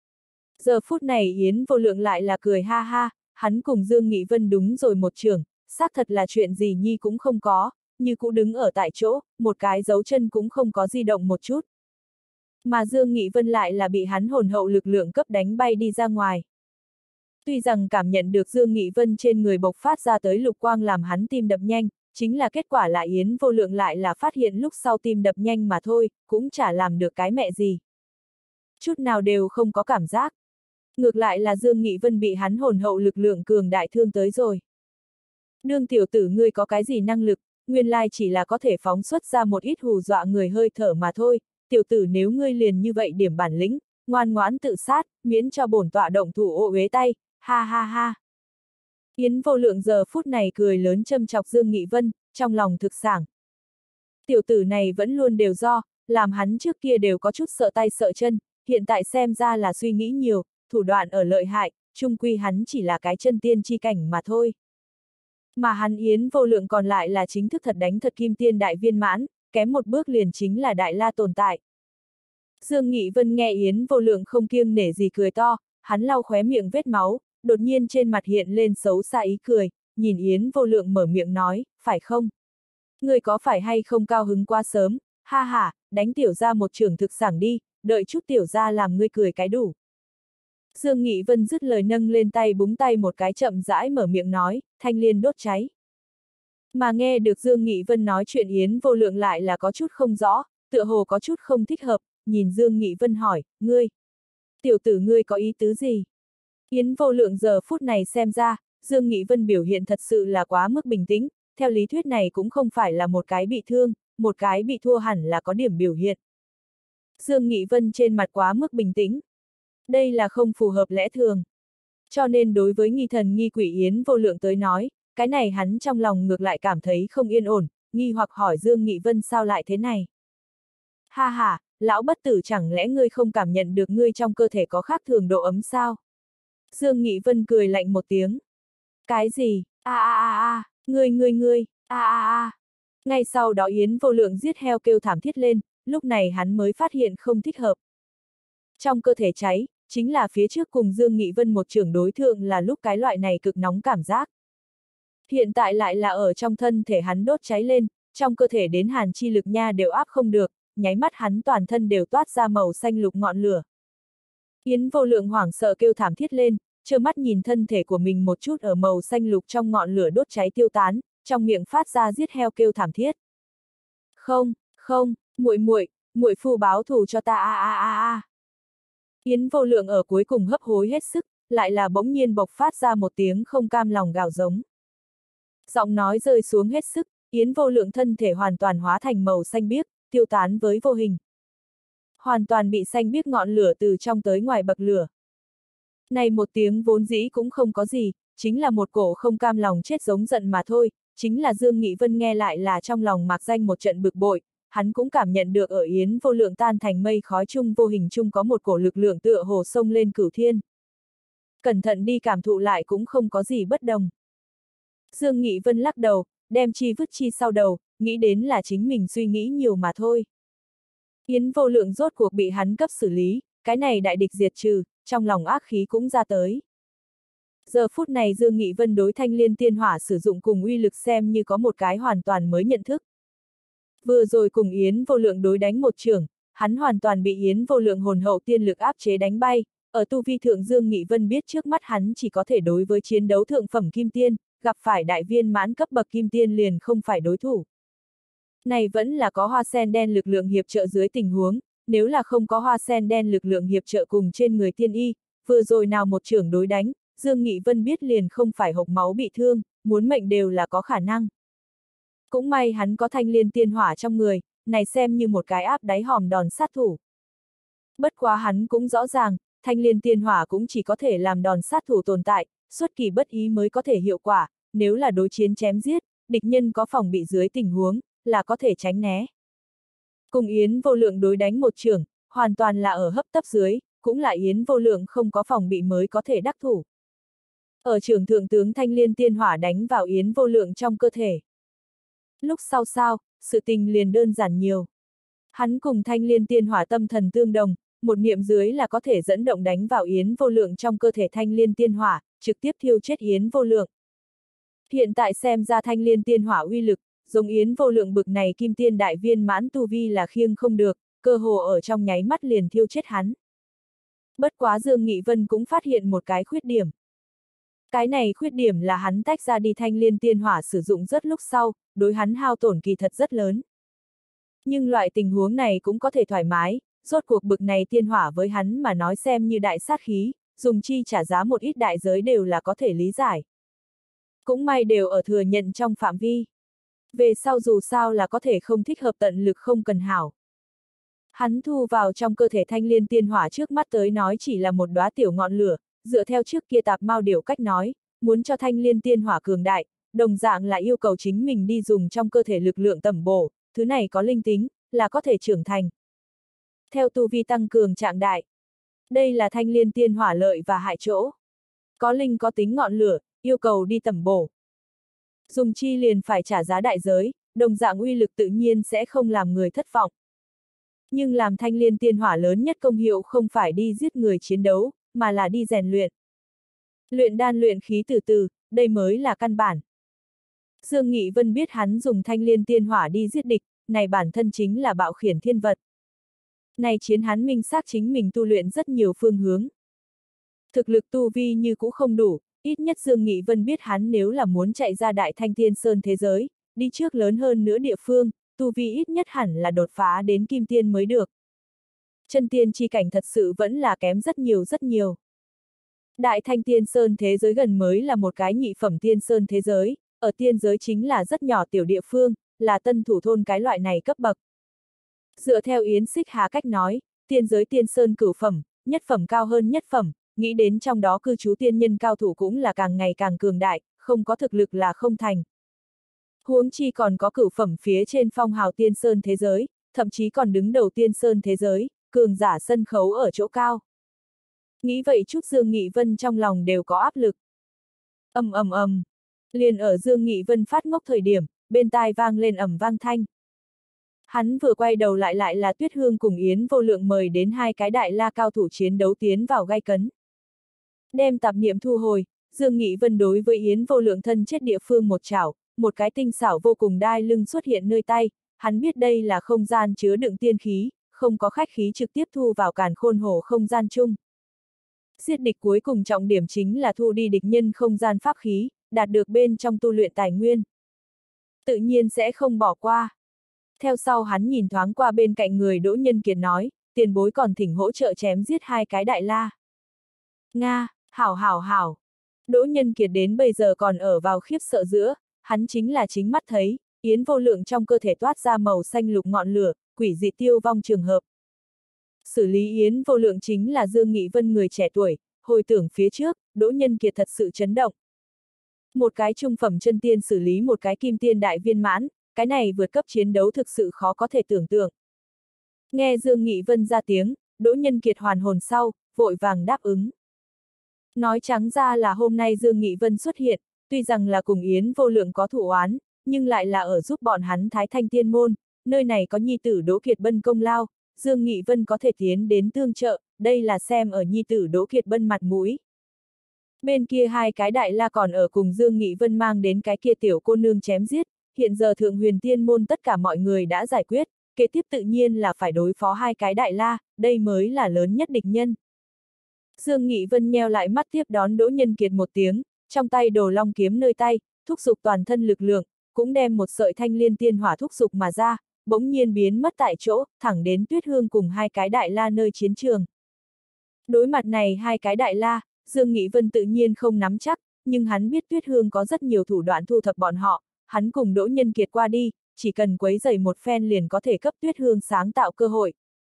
Giờ phút này Yến Vô Lượng lại là cười ha ha, hắn cùng Dương Nghị Vân đúng rồi một chưởng, xác thật là chuyện gì nhi cũng không có, như cũ đứng ở tại chỗ, một cái dấu chân cũng không có di động một chút. Mà Dương Nghị Vân lại là bị hắn hồn hậu lực lượng cấp đánh bay đi ra ngoài. Tuy rằng cảm nhận được Dương Nghị Vân trên người bộc phát ra tới lục quang làm hắn tim đập nhanh, chính là kết quả là Yến Vô Lượng lại là phát hiện lúc sau tim đập nhanh mà thôi, cũng chả làm được cái mẹ gì. Chút nào đều không có cảm giác. Ngược lại là Dương Nghị Vân bị hắn hồn hậu lực lượng cường đại thương tới rồi. Đương tiểu tử ngươi có cái gì năng lực, nguyên lai chỉ là có thể phóng xuất ra một ít hù dọa người hơi thở mà thôi, tiểu tử nếu ngươi liền như vậy điểm bản lĩnh, ngoan ngoãn tự sát, miễn cho bổn tọa động thủ ô uế tay, ha ha ha. Yến Vô Lượng giờ phút này cười lớn châm chọc Dương Nghị Vân, trong lòng thực sảng. Tiểu tử này vẫn luôn đều do, làm hắn trước kia đều có chút sợ tay sợ chân, hiện tại xem ra là suy nghĩ nhiều, thủ đoạn ở lợi hại, chung quy hắn chỉ là cái chân tiên chi cảnh mà thôi. Mà hắn Yến Vô Lượng còn lại là chính thức thật đánh thật kim tiên đại viên mãn, kém một bước liền chính là đại la tồn tại. Dương Nghị Vân nghe Yến Vô Lượng không kiêng nể gì cười to, hắn lau khóe miệng vết máu, đột nhiên trên mặt hiện lên xấu xa ý cười, nhìn Yến Vô Lượng mở miệng nói, phải không? Ngươi có phải hay không cao hứng quá sớm, ha ha, đánh tiểu ra một trường thực sảng đi, đợi chút tiểu ra làm ngươi cười cái đủ. Dương Nghị Vân dứt lời nâng lên tay búng tay một cái chậm rãi mở miệng nói, thanh liên đốt cháy. Mà nghe được Dương Nghị Vân nói chuyện Yến Vô Lượng lại là có chút không rõ, tựa hồ có chút không thích hợp, nhìn Dương Nghị Vân hỏi, ngươi, tiểu tử ngươi có ý tứ gì? Yến Vô Lượng giờ phút này xem ra, Dương Nghị Vân biểu hiện thật sự là quá mức bình tĩnh, theo lý thuyết này cũng không phải là một cái bị thương, một cái bị thua hẳn là có điểm biểu hiện. Dương Nghị Vân trên mặt quá mức bình tĩnh. Đây là không phù hợp lẽ thường. Cho nên đối với nghi thần nghi quỷ Yến Vô Lượng tới nói, cái này hắn trong lòng ngược lại cảm thấy không yên ổn, nghi hoặc hỏi Dương Nghị Vân sao lại thế này. Ha ha, lão bất tử chẳng lẽ ngươi không cảm nhận được ngươi trong cơ thể có khác thường độ ấm sao? Dương Nghị Vân cười lạnh một tiếng. Cái gì? Ngươi, Ngay sau đó Yến Vô Lượng giết heo kêu thảm thiết lên, lúc này hắn mới phát hiện không thích hợp. Trong cơ thể cháy, chính là phía trước cùng Dương Nghị Vân một trưởng đối thượng là lúc cái loại này cực nóng cảm giác. Hiện tại lại là ở trong thân thể hắn đốt cháy lên, trong cơ thể đến hàn chi lực nha đều áp không được, nháy mắt hắn toàn thân đều toát ra màu xanh lục ngọn lửa. Yến Vô Lượng hoảng sợ kêu thảm thiết lên, trơ mắt nhìn thân thể của mình một chút ở màu xanh lục trong ngọn lửa đốt cháy tiêu tán, trong miệng phát ra giết heo kêu thảm thiết. Không, không, muội phu báo thù cho ta a a a a. Yến Vô Lượng ở cuối cùng hấp hối hết sức, lại là bỗng nhiên bộc phát ra một tiếng không cam lòng gào giống. Giọng nói rơi xuống hết sức, Yến Vô Lượng thân thể hoàn toàn hóa thành màu xanh biếc, tiêu tán với vô hình. Hoàn toàn bị xanh biếc ngọn lửa từ trong tới ngoài bậc lửa. Này một tiếng vốn dĩ cũng không có gì, chính là một cổ không cam lòng chết giống giận mà thôi, chính là Dương Nghị Vân nghe lại là trong lòng mạc danh một trận bực bội, hắn cũng cảm nhận được ở Yến Vô Lượng tan thành mây khói chung vô hình chung có một cổ lực lượng tựa hồ sông lên cửu thiên. Cẩn thận đi cảm thụ lại cũng không có gì bất đồng. Dương Nghị Vân lắc đầu, đem chi vứt chi sau đầu, nghĩ đến là chính mình suy nghĩ nhiều mà thôi. Yến Vô Lượng rốt cuộc bị hắn cấp xử lý, cái này đại địch diệt trừ, trong lòng ác khí cũng ra tới. Giờ phút này Dương Nghị Vân đối Thanh Liên Tiên Hỏa sử dụng cùng uy lực xem như có một cái hoàn toàn mới nhận thức. Vừa rồi cùng Yến Vô Lượng đối đánh một trường, hắn hoàn toàn bị Yến Vô Lượng hồn hậu tiên lực áp chế đánh bay, ở tu vi thượng Dương Nghị Vân biết trước mắt hắn chỉ có thể đối với chiến đấu thượng phẩm kim tiên, gặp phải đại viên mãn cấp bậc kim tiên liền không phải đối thủ. Này vẫn là có hoa sen đen lực lượng hiệp trợ dưới tình huống, nếu là không có hoa sen đen lực lượng hiệp trợ cùng trên người tiên y, vừa rồi nào một trưởng đối đánh, Dương Nghị Vân biết liền không phải hộc máu bị thương, muốn mệnh đều là có khả năng. Cũng may hắn có Thanh Liên Tiên Hỏa trong người, này xem như một cái áp đáy hòm đòn sát thủ. Bất quá hắn cũng rõ ràng, Thanh Liên Tiên Hỏa cũng chỉ có thể làm đòn sát thủ tồn tại, xuất kỳ bất ý mới có thể hiệu quả, nếu là đối chiến chém giết, địch nhân có phòng bị dưới tình huống, là có thể tránh né. Cùng Yến Vô Lượng đối đánh một trường, hoàn toàn là ở hấp tấp dưới, cũng là Yến Vô Lượng không có phòng bị mới có thể đắc thủ. Ở trường thượng tướng Thanh Liên Tiên Hỏa đánh vào Yến Vô Lượng trong cơ thể. Lúc sau sao, sự tình liền đơn giản nhiều. Hắn cùng Thanh Liên Tiên Hỏa tâm thần tương đồng, một niệm dưới là có thể dẫn động đánh vào Yến Vô Lượng trong cơ thể Thanh Liên Tiên Hỏa, trực tiếp thiêu chết Yến Vô Lượng. Hiện tại xem ra Thanh Liên Tiên Hỏa uy lực, giống Yến Vô Lượng bực này kim tiên đại viên mãn tu vi là khiêng không được, cơ hồ ở trong nháy mắt liền thiêu chết hắn. Bất quá Dương Nghị Vân cũng phát hiện một cái khuyết điểm. Cái này khuyết điểm là hắn tách ra đi Thanh Liên Tiên Hỏa sử dụng rất lúc sau, đối hắn hao tổn kỳ thật rất lớn. Nhưng loại tình huống này cũng có thể thoải mái, rốt cuộc bực này tiên hỏa với hắn mà nói xem như đại sát khí, dùng chi trả giá một ít đại giới đều là có thể lý giải. Cũng may đều ở thừa nhận trong phạm vi. Về sau dù sao là có thể không thích hợp tận lực không cần hảo. Hắn thu vào trong cơ thể Thanh Liên Tiên Hỏa trước mắt tới nói chỉ là một đóa tiểu ngọn lửa, dựa theo trước kia Tạp Mao Điểu cách nói, muốn cho Thanh Liên Tiên Hỏa cường đại, đồng dạng là yêu cầu chính mình đi dùng trong cơ thể lực lượng tẩm bổ, thứ này có linh tính, là có thể trưởng thành. Theo tu vi tăng cường trạng đại. Đây là Thanh Liên Tiên Hỏa lợi và hại chỗ. Có linh có tính ngọn lửa, yêu cầu đi tẩm bổ. Dùng chi liền phải trả giá đại giới, đồng dạng uy lực tự nhiên sẽ không làm người thất vọng. Nhưng làm Thanh Liên Tiên Hỏa lớn nhất công hiệu không phải đi giết người chiến đấu, mà là đi rèn luyện. Luyện đan luyện khí từ từ, đây mới là căn bản. Dương Nghị Vân biết hắn dùng Thanh Liên Tiên Hỏa đi giết địch, này bản thân chính là bạo khiển thiên vật. Này chiến hắn minh xác chính mình tu luyện rất nhiều phương hướng. Thực lực tu vi như cũ không đủ, ít nhất Dương Nghị Vân biết hắn nếu là muốn chạy ra Đại Thanh Tiên Sơn thế giới, đi trước lớn hơn nữa địa phương, tu vi ít nhất hẳn là đột phá đến Kim Tiên mới được. Chân tiên chi cảnh thật sự vẫn là kém rất nhiều rất nhiều. Đại Thanh Tiên Sơn thế giới gần mới là một cái nhị phẩm Tiên Sơn thế giới, ở tiên giới chính là rất nhỏ tiểu địa phương, là tân thủ thôn cái loại này cấp bậc. Dựa theo Yến Xích Hà cách nói, tiên giới Tiên Sơn cửu phẩm, nhất phẩm cao hơn nhất phẩm, nghĩ đến trong đó cư trú tiên nhân cao thủ cũng là càng ngày càng cường đại, không có thực lực là không thành. Huống chi còn có cửu phẩm phía trên phong hào Tiên Sơn thế giới, thậm chí còn đứng đầu Tiên Sơn thế giới, cường giả sân khấu ở chỗ cao. Nghĩ vậy chút Dương Nghị Vân trong lòng đều có áp lực. Ầm. Liền ở Dương Nghị Vân phát ngốc thời điểm, bên tai vang lên ầm vang thanh. Hắn vừa quay đầu lại là Tuyết Hương cùng Yến Vô Lượng mời đến hai cái đại la cao thủ chiến đấu tiến vào gay cấn. Đem tạp niệm thu hồi, Dương Nghị Vân đối với Yến Vô Lượng thân chết địa phương một chảo, một cái tinh xảo vô cùng đai lưng xuất hiện nơi tay, hắn biết đây là không gian chứa đựng tiên khí, không có khách khí trực tiếp thu vào càn khôn hồ không gian chung. Giết địch cuối cùng trọng điểm chính là thu đi địch nhân không gian pháp khí, đạt được bên trong tu luyện tài nguyên. Tự nhiên sẽ không bỏ qua. Theo sau hắn nhìn thoáng qua bên cạnh người Đỗ Nhân Kiệt nói, tiền bối còn thỉnh hỗ trợ chém giết 2 cái đại la. Nga, hảo hảo hảo. Đỗ Nhân Kiệt đến bây giờ còn ở vào khiếp sợ giữa, hắn chính là chính mắt thấy, Yến Vô Lượng trong cơ thể toát ra màu xanh lục ngọn lửa, quỷ dị tiêu vong trường hợp. Xử lý Yến Vô Lượng chính là Dương Nghị Vân người trẻ tuổi, hồi tưởng phía trước, Đỗ Nhân Kiệt thật sự chấn động. Một cái trung phẩm chân tiên xử lý một cái kim tiên đại viên mãn, cái này vượt cấp chiến đấu thực sự khó có thể tưởng tượng. Nghe Dương Nghị Vân ra tiếng, Đỗ Nhân Kiệt hoàn hồn sau, vội vàng đáp ứng. Nói trắng ra là hôm nay Dương Nghị Vân xuất hiện, tuy rằng là cùng Yến Vô Lượng có thù oán, nhưng lại là ở giúp bọn hắn Thái Thanh Tiên Môn, nơi này có nhi tử Đỗ Kiệt Bân công lao, Dương Nghị Vân có thể tiến đến tương trợ, đây là xem ở nhi tử Đỗ Kiệt Bân mặt mũi. Bên kia 2 cái đại la còn ở cùng Dương Nghị Vân mang đến cái kia tiểu cô nương chém giết, hiện giờ Thượng Huyền Tiên Môn tất cả mọi người đã giải quyết, kế tiếp tự nhiên là phải đối phó 2 cái đại la, đây mới là lớn nhất địch nhân. Dương Nghị Vân nheo lại mắt tiếp đón Đỗ Nhân Kiệt một tiếng, trong tay Đồ Long kiếm nơi tay, thúc giục toàn thân lực lượng, cũng đem một sợi thanh liên tiên hỏa thúc giục mà ra, bỗng nhiên biến mất tại chỗ, thẳng đến Tuyết Hương cùng 2 cái đại la nơi chiến trường. Đối mặt này 2 cái đại la, Dương Nghị Vân tự nhiên không nắm chắc, nhưng hắn biết Tuyết Hương có rất nhiều thủ đoạn thu thập bọn họ, hắn cùng Đỗ Nhân Kiệt qua đi, chỉ cần quấy rầy một phen liền có thể cấp Tuyết Hương sáng tạo cơ hội.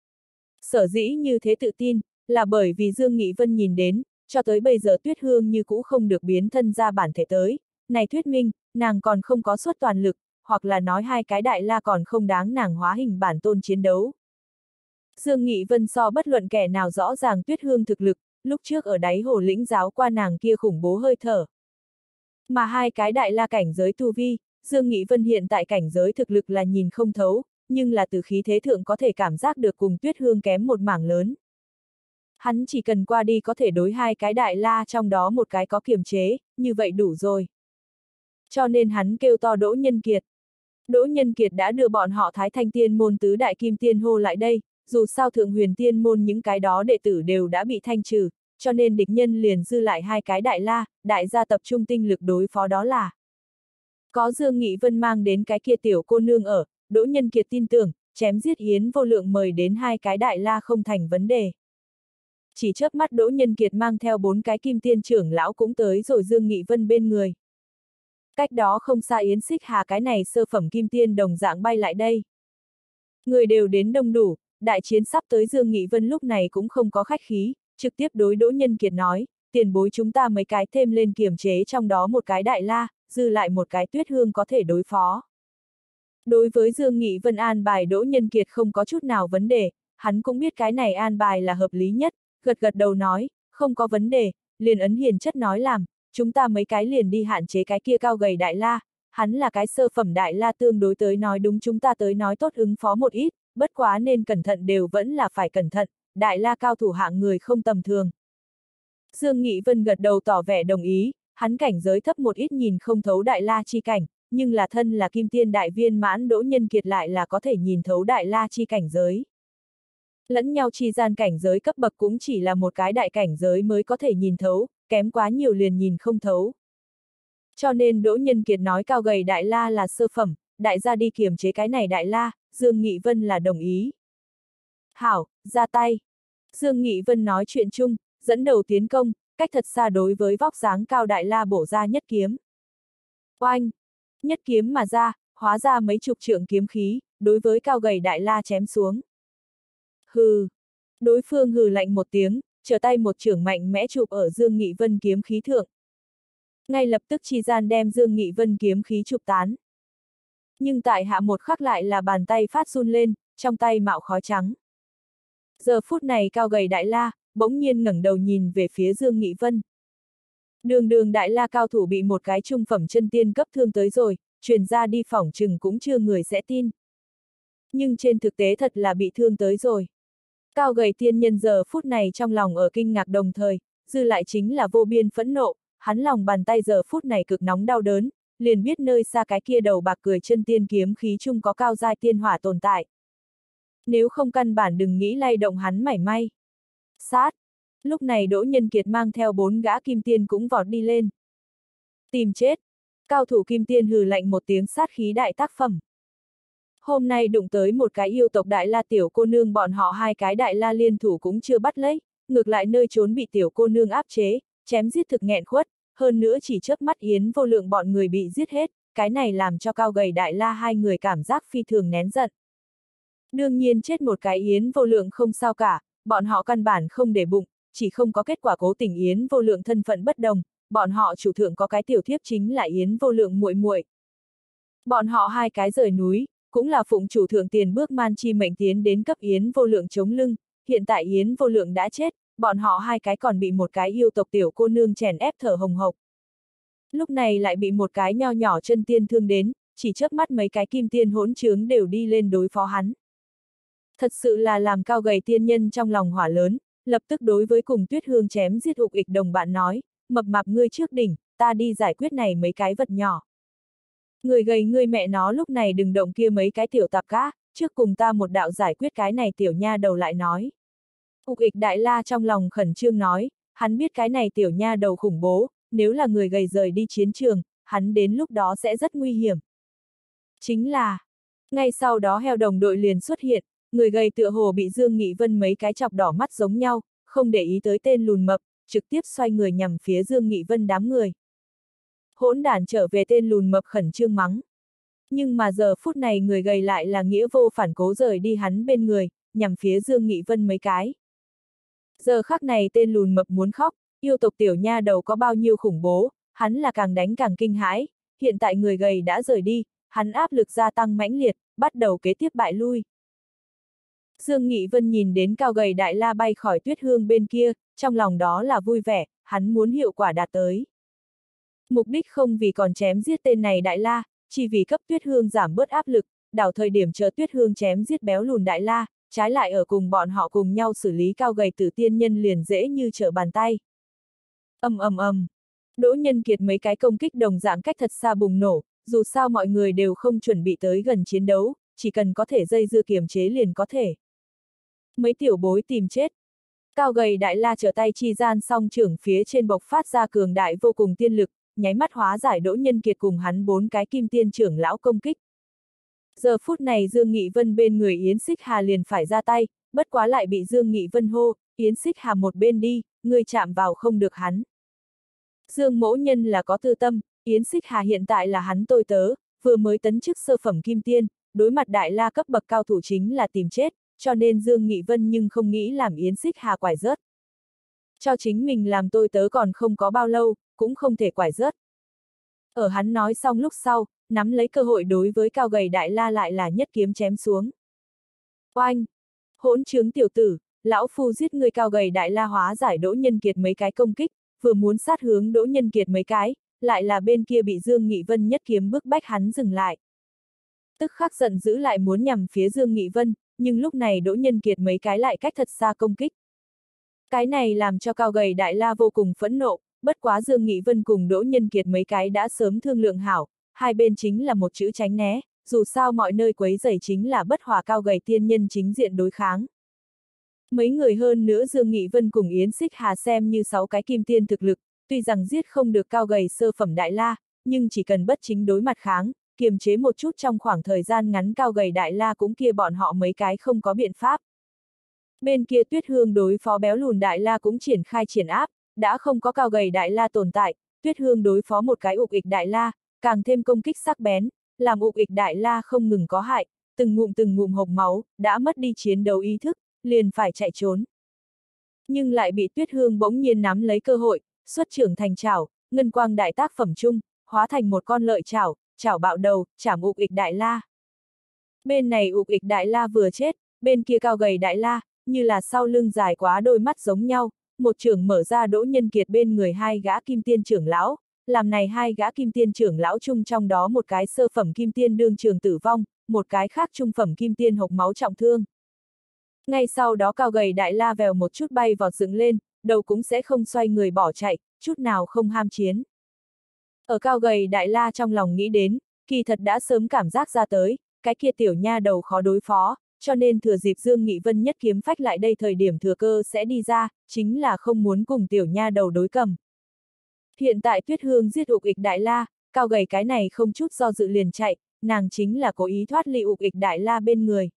Sở dĩ như thế tự tin, là bởi vì Dương Nghị Vân nhìn đến, cho tới bây giờ Tuyết Hương như cũ không được biến thân ra bản thể tới, này thuyết minh, nàng còn không có suất toàn lực, hoặc là nói 2 cái đại la còn không đáng nàng hóa hình bản tôn chiến đấu. Dương Nghị Vân so bất luận kẻ nào rõ ràng Tuyết Hương thực lực, lúc trước ở đáy hồ lĩnh giáo qua nàng kia khủng bố hơi thở. Mà 2 cái đại la cảnh giới tu vi, Dương Nghị Vân hiện tại cảnh giới thực lực là nhìn không thấu, nhưng là từ khí thế thượng có thể cảm giác được cùng Tuyết Hương kém một mảng lớn. Hắn chỉ cần qua đi có thể đối 2 cái đại la trong đó một cái có kiềm chế, như vậy đủ rồi. Cho nên hắn kêu to Đỗ Nhân Kiệt. Đỗ Nhân Kiệt đã đưa bọn họ Thái Thanh Tiên Môn tứ đại kim tiên hô lại đây, dù sao Thượng Huyền Tiên Môn những cái đó đệ tử đều đã bị thanh trừ, cho nên địch nhân liền dư lại 2 cái đại la, đại gia tập trung tinh lực đối phó đó là. Có Dương Nghị Vân mang đến cái kia tiểu cô nương ở, Đỗ Nhân Kiệt tin tưởng, chém giết Yến Vô Lượng mời đến 2 cái đại la không thành vấn đề. Chỉ chớp mắt Đỗ Nhân Kiệt mang theo 4 cái kim tiên trưởng lão cũng tới rồi Dương Nghị Vân bên người. Cách đó không xa Yến Xích Hà cái này sơ phẩm kim tiên đồng dạng bay lại đây. Người đều đến đông đủ, đại chiến sắp tới Dương Nghị Vân lúc này cũng không có khách khí, trực tiếp đối Đỗ Nhân Kiệt nói, tiền bối chúng ta mấy cái thêm lên kiềm chế trong đó một cái đại la, dư lại một cái Tuyết Hương có thể đối phó. Đối với Dương Nghị Vân an bài Đỗ Nhân Kiệt không có chút nào vấn đề, hắn cũng biết cái này an bài là hợp lý nhất, gật gật đầu nói, không có vấn đề, liền ấn hiền chất nói làm, chúng ta mấy cái liền đi hạn chế cái kia cao gầy đại la, hắn là cái sơ phẩm đại la tương đối tới nói đúng chúng ta tới nói tốt ứng phó một ít, bất quá nên cẩn thận đều vẫn là phải cẩn thận, đại la cao thủ hạng người không tầm thường. Dương Nghị Vân gật đầu tỏ vẻ đồng ý, hắn cảnh giới thấp một ít nhìn không thấu đại la chi cảnh, nhưng là thân là kim tiên đại viên mãn Đỗ Nhân Kiệt lại là có thể nhìn thấu đại la chi cảnh giới. Lẫn nhau chi gian cảnh giới cấp bậc cũng chỉ là một cái đại cảnh giới mới có thể nhìn thấu, kém quá nhiều liền nhìn không thấu. Cho nên Đỗ Nhân Kiệt nói cao gầy đại la là sơ phẩm, đại gia đi kiềm chế cái này đại la, Dương Nghị Vân là đồng ý. Hảo, ra tay. Dương Nghị Vân nói chuyện chung, dẫn đầu tiến công, cách thật xa đối với vóc dáng cao đại la bổ ra nhất kiếm. Oanh! Nhất kiếm mà ra, hóa ra mấy chục trượng kiếm khí, đối với cao gầy đại la chém xuống. Hừ! Đối phương hừ lạnh một tiếng, trở tay một chưởng mạnh mẽ chụp ở Dương Nghị Vân kiếm khí thượng. Ngay lập tức chi gian đem Dương Nghị Vân kiếm khí chụp tán. Nhưng tại hạ một khắc lại là bàn tay phát run lên, trong tay mạo khói trắng. Giờ phút này cao gầy đại la, bỗng nhiên ngẩng đầu nhìn về phía Dương Nghị Vân. Đường đại la cao thủ bị một cái trung phẩm chân tiên cấp thương tới rồi, truyền ra đi phỏng chừng cũng chưa người sẽ tin. Nhưng trên thực tế thật là bị thương tới rồi. Cao gầy tiên nhân giờ phút này trong lòng ở kinh ngạc đồng thời, dư lại chính là vô biên phẫn nộ, hắn lòng bàn tay giờ phút này cực nóng đau đớn, liền biết nơi xa cái kia đầu bạc cười chân tiên kiếm khí chung có cao giai tiên hỏa tồn tại. Nếu không căn bản đừng nghĩ lay động hắn mảy may. Sát! Lúc này Đỗ Nhân Kiệt mang theo 4 gã kim tiên cũng vọt đi lên. Tìm chết! Cao thủ kim tiên hừ lạnh một tiếng sát khí đại tác phẩm. Hôm nay đụng tới một cái yêu tộc Đại La tiểu cô nương, bọn họ 2 cái Đại La liên thủ cũng chưa bắt lấy, ngược lại nơi trốn bị tiểu cô nương áp chế, chém giết thực nghẹn khuất, hơn nữa chỉ chớp mắt Yến Vô Lượng bọn người bị giết hết, cái này làm cho cao gầy Đại La 2 người cảm giác phi thường nén giận. Đương nhiên chết một cái Yến Vô Lượng không sao cả, bọn họ căn bản không để bụng, chỉ không có kết quả cố tình Yến Vô Lượng thân phận bất đồng, bọn họ chủ thượng có cái tiểu thiếp chính là Yến Vô Lượng muội muội. Bọn họ 2 cái rời núi, cũng là phụng chủ thượng tiền bước man chi mệnh tiến đến cấp Yến Vô Lượng chống lưng, hiện tại Yến Vô Lượng đã chết, bọn họ 2 cái còn bị một cái yêu tộc tiểu cô nương chèn ép thở hồng hộc. Lúc này lại bị một cái nho nhỏ chân tiên thương đến, chỉ chớp mắt mấy cái kim tiên hỗn trướng đều đi lên đối phó hắn. Thật sự là làm cao gầy tiên nhân trong lòng hỏa lớn, lập tức đối với cùng Tuyết Hương chém giết ục ịch đồng bạn nói, mập mạp ngươi trước đỉnh, ta đi giải quyết này mấy cái vật nhỏ. Người gầy ngươi mẹ nó lúc này đừng động kia mấy cái tiểu tạp cá, trước cùng ta một đạo giải quyết cái này tiểu nha đầu lại nói. Ục ịch Đại La trong lòng khẩn trương nói, hắn biết cái này tiểu nha đầu khủng bố, nếu là người gầy rời đi chiến trường, hắn đến lúc đó sẽ rất nguy hiểm. Chính là, ngay sau đó heo đồng đội liền xuất hiện, người gầy tựa hồ bị Dương Nghị Vân mấy cái chọc đỏ mắt giống nhau, không để ý tới tên lùn mập, trực tiếp xoay người nhằm phía Dương Nghị Vân đám người. Hỗn đản trở về, tên lùn mập khẩn trương mắng. Nhưng mà giờ phút này người gầy lại là nghĩa vô phản cố rời đi hắn bên người, nhằm phía Dương Nghị Vân mấy cái. Giờ khắc này tên lùn mập muốn khóc, yêu tộc tiểu nha đầu có bao nhiêu khủng bố, hắn là càng đánh càng kinh hãi, hiện tại người gầy đã rời đi, hắn áp lực gia tăng mãnh liệt, bắt đầu kế tiếp bại lui. Dương Nghị Vân nhìn đến cao gầy Đại La bay khỏi Tuyết Hương bên kia, trong lòng đó là vui vẻ, hắn muốn hiệu quả đạt tới. Mục đích không vì còn chém giết tên này Đại La, chỉ vì cấp Tuyết Hương giảm bớt áp lực, đảo thời điểm chờ Tuyết Hương chém giết béo lùn Đại La, trái lại ở cùng bọn họ cùng nhau xử lý cao gầy tử tiên nhân liền dễ như trở bàn tay. Đỗ Nhân Kiệt mấy cái công kích đồng dạng cách thật xa bùng nổ, dù sao mọi người đều không chuẩn bị tới gần chiến đấu, chỉ cần có thể dây dưa kiềm chế liền có thể. Mấy tiểu bối tìm chết. Cao gầy Đại La trở tay chi gian song trưởng phía trên bộc phát ra cường đại vô cùng tiên lực, nháy mắt hóa giải Đỗ Nhân Kiệt cùng hắn 4 cái kim tiên trưởng lão công kích. Giờ phút này Dương Nghị Vân bên người Yến Xích Hà liền phải ra tay, bất quá lại bị Dương Nghị Vân hô, Yến Xích Hà một bên đi, ngươi chạm vào không được hắn. Dương mỗ nhân là có tư tâm, Yến Xích Hà hiện tại là hắn tôi tớ, vừa mới tấn chức sơ phẩm kim tiên, đối mặt Đại La cấp bậc cao thủ chính là tìm chết, cho nên Dương Nghị Vân nhưng không nghĩ làm Yến Xích Hà quải rớt. Cho chính mình làm tôi tớ còn không có bao lâu, cũng không thể quải rớt. Ở hắn nói xong lúc sau, nắm lấy cơ hội đối với cao gầy Đại La lại là nhất kiếm chém xuống. Oanh! Hỗn trướng tiểu tử, lão phu giết người. Cao gầy Đại La hóa giải Đỗ Nhân Kiệt mấy cái công kích, vừa muốn sát hướng Đỗ Nhân Kiệt mấy cái, lại là bên kia bị Dương Nghị Vân nhất kiếm bức bách hắn dừng lại. Tức khắc giận dữ lại muốn nhằm phía Dương Nghị Vân, nhưng lúc này Đỗ Nhân Kiệt mấy cái lại cách thật xa công kích. Cái này làm cho cao gầy Đại La vô cùng phẫn nộ, bất quá Dương Nghị Vân cùng Đỗ Nhân Kiệt mấy cái đã sớm thương lượng hảo, hai bên chính là một chữ tránh né, dù sao mọi nơi quấy rầy chính là bất hòa cao gầy tiên nhân chính diện đối kháng. Mấy người hơn nữa Dương Nghị Vân cùng Yến Xích Hà xem như 6 cái kim tiên thực lực, tuy rằng giết không được cao gầy sơ phẩm Đại La, nhưng chỉ cần bất chính đối mặt kháng, kiềm chế một chút trong khoảng thời gian ngắn cao gầy Đại La cũng kia bọn họ mấy cái không có biện pháp. Bên kia Tuyết Hương đối phó béo lùn Đại La cũng triển khai triển áp, đã không có cao gầy Đại La tồn tại, Tuyết Hương đối phó một cái ục ịch Đại La, càng thêm công kích sắc bén, làm ục ịch Đại La không ngừng có hại, từng ngụm hộc máu, đã mất đi chiến đấu ý thức, liền phải chạy trốn. Nhưng lại bị Tuyết Hương bỗng nhiên nắm lấy cơ hội, xuất trưởng thành chảo, ngân quang đại tác phẩm chung, hóa thành một con lợi chảo, chảo bạo đầu, chảm ục ịch Đại La. Bên này ục ịch Đại La vừa chết, bên kia cao gầy Đại La, như là sau lưng dài quá đôi mắt giống nhau, một trưởng mở ra Đỗ Nhân Kiệt bên người 2 gã kim tiên trưởng lão, làm này 2 gã kim tiên trưởng lão chung trong đó một cái sơ phẩm kim tiên đương trường tử vong, một cái khác trung phẩm kim tiên hộc máu trọng thương. Ngay sau đó cao gầy Đại La vèo một chút bay vọt dựng lên, đầu cũng sẽ không xoay người bỏ chạy, chút nào không ham chiến. Ở cao gầy Đại La trong lòng nghĩ đến, kỳ thật đã sớm cảm giác ra tới, cái kia tiểu nha đầu khó đối phó, cho nên thừa dịp Dương Nghị Vân nhất kiếm phách lại đây thời điểm thừa cơ sẽ đi ra, chính là không muốn cùng tiểu nha đầu đối cầm. Hiện tại Tuyết Hương giết Ục Ịch Đại La, cao gầy cái này không chút do dự liền chạy, nàng chính là cố ý thoát ly Ục Ịch Đại La bên người.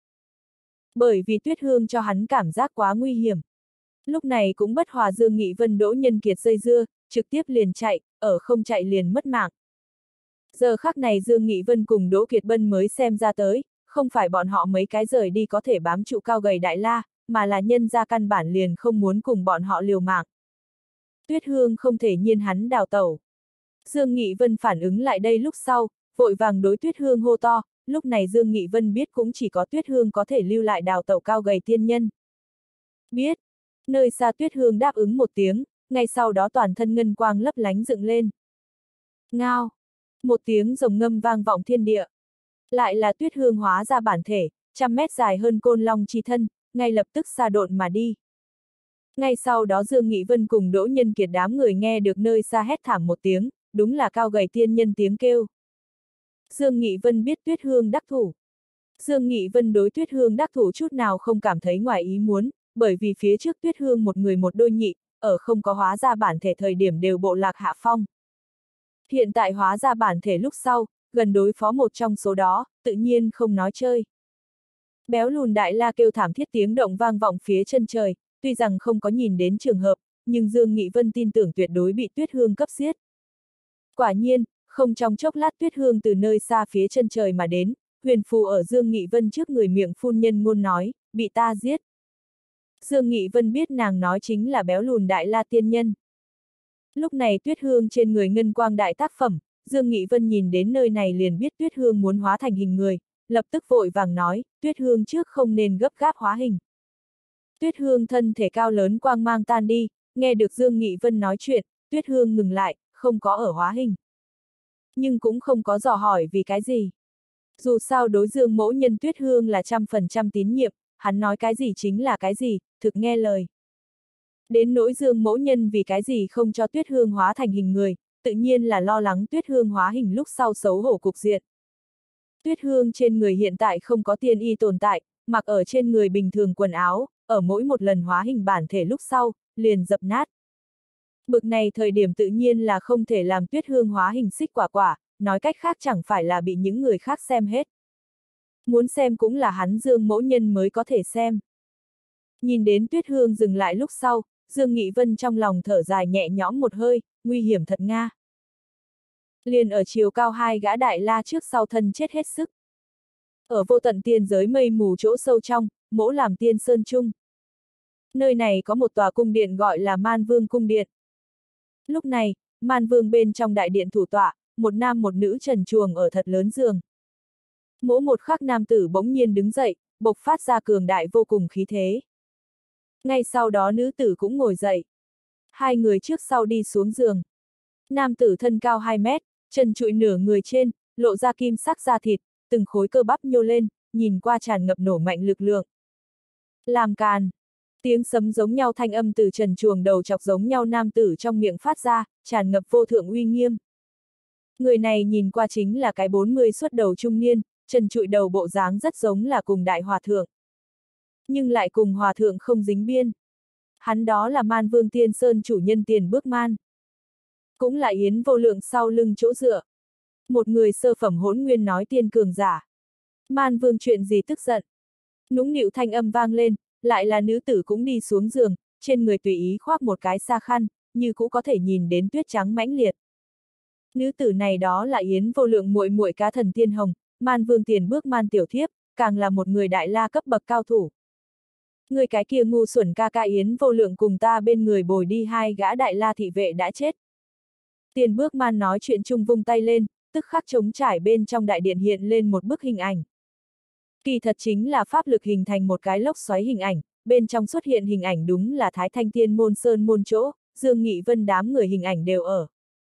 Bởi vì Tuyết Hương cho hắn cảm giác quá nguy hiểm. Lúc này cũng bất hòa Dương Nghị Vân Đỗ Nhân Kiệt dây dưa, trực tiếp liền chạy, ở không chạy liền mất mạng. Giờ khắc này Dương Nghị Vân cùng Đỗ Kiệt Bân mới xem ra tới, không phải bọn họ mấy cái rời đi có thể bám trụ cao gầy Đại La, mà là nhân ra căn bản liền không muốn cùng bọn họ liều mạng. Tuyết Hương không thể nhiên hắn đào tẩu. Dương Nghị Vân phản ứng lại đây lúc sau, vội vàng đối Tuyết Hương hô to, lúc này Dương Nghị Vân biết cũng chỉ có Tuyết Hương có thể lưu lại đào tẩu cao gầy tiên nhân. Biết. Nơi xa Tuyết Hương đáp ứng một tiếng, ngay sau đó toàn thân ngân quang lấp lánh dựng lên. Ngao. Một tiếng rồng ngâm vang vọng thiên địa. Lại là Tuyết Hương hóa ra bản thể, 100 mét dài hơn côn long chi thân, ngay lập tức xa độn mà đi. Ngay sau đó Dương Nghị Vân cùng Đỗ Nhân Kiệt đám người nghe được nơi xa hét thảm một tiếng, đúng là cao gầy tiên nhân tiếng kêu. Dương Nghị Vân biết Tuyết Hương đắc thủ. Dương Nghị Vân đối Tuyết Hương đắc thủ chút nào không cảm thấy ngoài ý muốn, bởi vì phía trước Tuyết Hương một người một đôi nhị, ở không có hóa ra bản thể thời điểm đều bộ lạc hạ phong. Hiện tại hóa ra bản thể lúc sau, gần đối phó một trong số đó, tự nhiên không nói chơi. Béo lùn Đại La kêu thảm thiết tiếng động vang vọng phía chân trời, tuy rằng không có nhìn đến trường hợp, nhưng Dương Nghị Vân tin tưởng tuyệt đối bị Tuyết Hương cấp giết. Quả nhiên, không trong chốc lát Tuyết Hương từ nơi xa phía chân trời mà đến, huyền phù ở Dương Nghị Vân trước người miệng phun nhân ngôn nói, bị ta giết. Dương Nghị Vân biết nàng nói chính là béo lùn Đại La tiên nhân. Lúc này Tuyết Hương trên người ngân quang đại tác phẩm, Dương Nghị Vân nhìn đến nơi này liền biết Tuyết Hương muốn hóa thành hình người, lập tức vội vàng nói, Tuyết Hương trước không nên gấp gáp hóa hình. Tuyết Hương thân thể cao lớn quang mang tan đi, nghe được Dương Nghị Vân nói chuyện, Tuyết Hương ngừng lại, không có ở hóa hình. Nhưng cũng không có dò hỏi vì cái gì. Dù sao đối Dương mẫu nhân Tuyết Hương là 100% tín nhiệm, hắn nói cái gì chính là cái gì, thực nghe lời. Đến nỗi Dương mẫu nhân vì cái gì không cho Tuyết Hương hóa thành hình người, tự nhiên là lo lắng Tuyết Hương hóa hình lúc sau xấu hổ cục diện. Tuyết Hương trên người hiện tại không có tiên y tồn tại, mặc ở trên người bình thường quần áo, ở mỗi một lần hóa hình bản thể lúc sau, liền dập nát. Bực này thời điểm tự nhiên là không thể làm Tuyết Hương hóa hình xích quả quả, nói cách khác chẳng phải là bị những người khác xem hết. Muốn xem cũng là hắn Dương mẫu nhân mới có thể xem. Nhìn đến Tuyết Hương dừng lại lúc sau, Dương Nghị Vân trong lòng thở dài nhẹ nhõm một hơi, nguy hiểm thật nga. Liền ở chiều cao hai gã Đại La trước sau thân chết hết sức. Ở vô tận tiên giới mây mù chỗ sâu trong, mỗ làm tiên sơn trung. Nơi này có một tòa cung điện gọi là Man Vương cung điện. Lúc này, Man Vương bên trong đại điện thủ tọa, một nam một nữ trần truồng ở thật lớn giường. Mỗi một khắc nam tử bỗng nhiên đứng dậy, bộc phát ra cường đại vô cùng khí thế. Ngay sau đó nữ tử cũng ngồi dậy. Hai người trước sau đi xuống giường. Nam tử thân cao 2 mét, chân trụi nửa người trên, lộ ra kim sắc da thịt, từng khối cơ bắp nhô lên, nhìn qua tràn ngập nổ mạnh lực lượng. Làm càn. Tiếng sấm giống nhau thanh âm từ trần truồng đầu chọc giống nhau nam tử trong miệng phát ra, tràn ngập vô thượng uy nghiêm. Người này nhìn qua chính là cái 40 xuất đầu trung niên, trần trụi đầu bộ dáng rất giống là cùng đại hòa thượng. Nhưng lại cùng hòa thượng không dính biên. Hắn đó là Man Vương Tiên Sơn chủ nhân Tiền Bước Man. Cũng là Yến Vô Lượng sau lưng chỗ dựa. Một người sơ phẩm hỗn nguyên nói tiên cường giả. Man Vương chuyện gì tức giận. Nũng nịu thanh âm vang lên, lại là nữ tử cũng đi xuống giường, trên người tùy ý khoác một cái sa khăn, như cũng có thể nhìn đến tuyết trắng mãnh liệt. Nữ tử này đó là Yến Vô Lượng muội muội Cá Thần Tiên Hồng, Man Vương Tiền Bước Man tiểu thiếp, càng là một người đại la cấp bậc cao thủ. Người cái kia ngu xuẩn ca ca Yến Vô Lượng cùng ta bên người bồi đi hai gã đại la thị vệ đã chết. Tiền Bước Man nói chuyện chung vung tay lên, tức khắc trống trải bên trong đại điện hiện lên một bức hình ảnh. Kỳ thật chính là pháp lực hình thành một cái lốc xoáy hình ảnh, bên trong xuất hiện hình ảnh đúng là Thái Thanh Tiên môn sơn môn chỗ, Dương Nghị Vân đám người hình ảnh đều ở.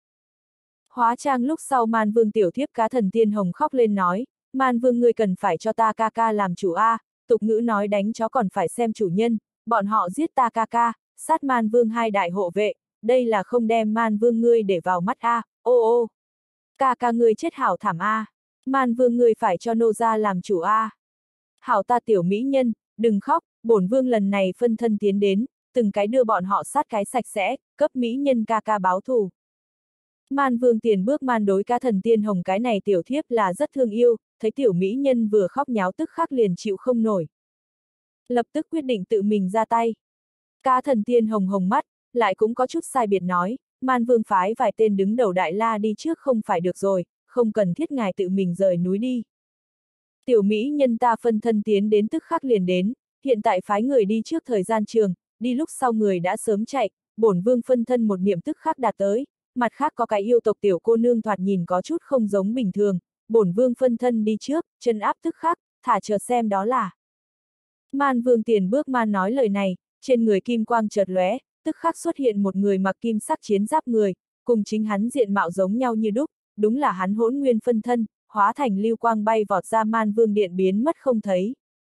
Hóa trang lúc sau Man Vương tiểu thiếp Cá Thần Tiên Hồng khóc lên nói, Man Vương ngươi cần phải cho ta ca ca làm chủ a, tục ngữ nói đánh chó còn phải xem chủ nhân, bọn họ giết ta ca ca, sát Man Vương hai đại hộ vệ, đây là không đem Man Vương ngươi để vào mắt a, ô ô. Ca ca ngươi chết hảo thảm a, Man Vương ngươi phải cho nô gia làm chủ a. Hảo ta tiểu mỹ nhân, đừng khóc, bổn vương lần này phân thân tiến đến, từng cái đưa bọn họ sát cái sạch sẽ, cấp mỹ nhân ca ca báo thù. Man vương Tiền Bước Man đối Cá Thần Tiên Hồng cái này tiểu thiếp là rất thương yêu, thấy tiểu mỹ nhân vừa khóc nháo tức khắc liền chịu không nổi. Lập tức quyết định tự mình ra tay. Cá Thần Tiên Hồng hồng mắt, lại cũng có chút sai biệt nói, Man vương phái vài tên đứng đầu đại la đi trước không phải được rồi, không cần thiết ngài tự mình rời núi đi. Tiểu mỹ nhân ta phân thân tiến đến tức khắc liền đến, hiện tại phái người đi trước thời gian trường, đi lúc sau người đã sớm chạy, bổn vương phân thân một niệm tức khắc đạt tới, mặt khác có cái yêu tộc tiểu cô nương thoạt nhìn có chút không giống bình thường, bổn vương phân thân đi trước, chân áp tức khắc, thả chờ xem đó là. Man vương Tiền Bước Man nói lời này, trên người kim quang chợt lóe, tức khắc xuất hiện một người mặc kim sắc chiến giáp người, cùng chính hắn diện mạo giống nhau như đúc, đúng là hắn Hỗn Nguyên phân thân, hóa thành lưu quang bay vọt ra Man vương điện biến mất không thấy.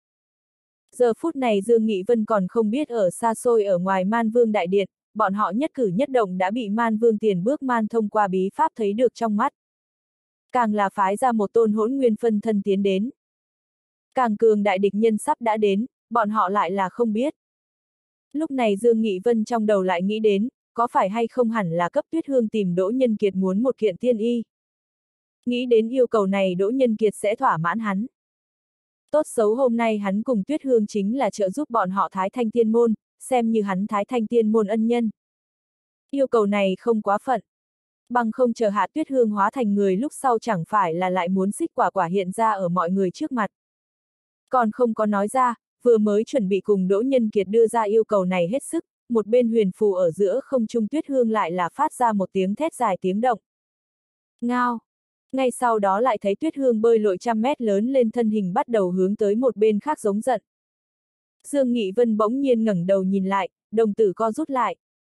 Giờ phút này Dương Nghị Vân còn không biết ở xa xôi ở ngoài Man vương đại điện, bọn họ nhất cử nhất động đã bị Man vương Tiền Bước Man thông qua bí pháp thấy được trong mắt. Càng là phái ra một tôn Hỗn Nguyên phân thân tiến đến. Càng cường đại địch nhân sắp đã đến, bọn họ lại là không biết. Lúc này Dương Nghị Vân trong đầu lại nghĩ đến, có phải hay không hẳn là cấp Tuyết Hương tìm Đỗ Nhân Kiệt muốn một kiện tiên y. Nghĩ đến yêu cầu này Đỗ Nhân Kiệt sẽ thỏa mãn hắn. Tốt xấu hôm nay hắn cùng Tuyết Hương chính là trợ giúp bọn họ Thái Thanh Tiên Môn, xem như hắn Thái Thanh Tiên Môn ân nhân. Yêu cầu này không quá phận. Bằng không chờ Hạ Tuyết Hương hóa thành người lúc sau chẳng phải là lại muốn xích quả quả hiện ra ở mọi người trước mặt. Còn không có nói ra, vừa mới chuẩn bị cùng Đỗ Nhân Kiệt đưa ra yêu cầu này hết sức, một bên huyền phù ở giữa không trung Tuyết Hương lại là phát ra một tiếng thét dài tiếng động. Ngao! Ngay sau đó lại thấy Tuyết Hương bơi lội trăm mét lớn lên thân hình bắt đầu hướng tới một bên khác giống giận. Dương Nghị Vân bỗng nhiên ngẩng đầu nhìn lại, đồng tử co rút lại.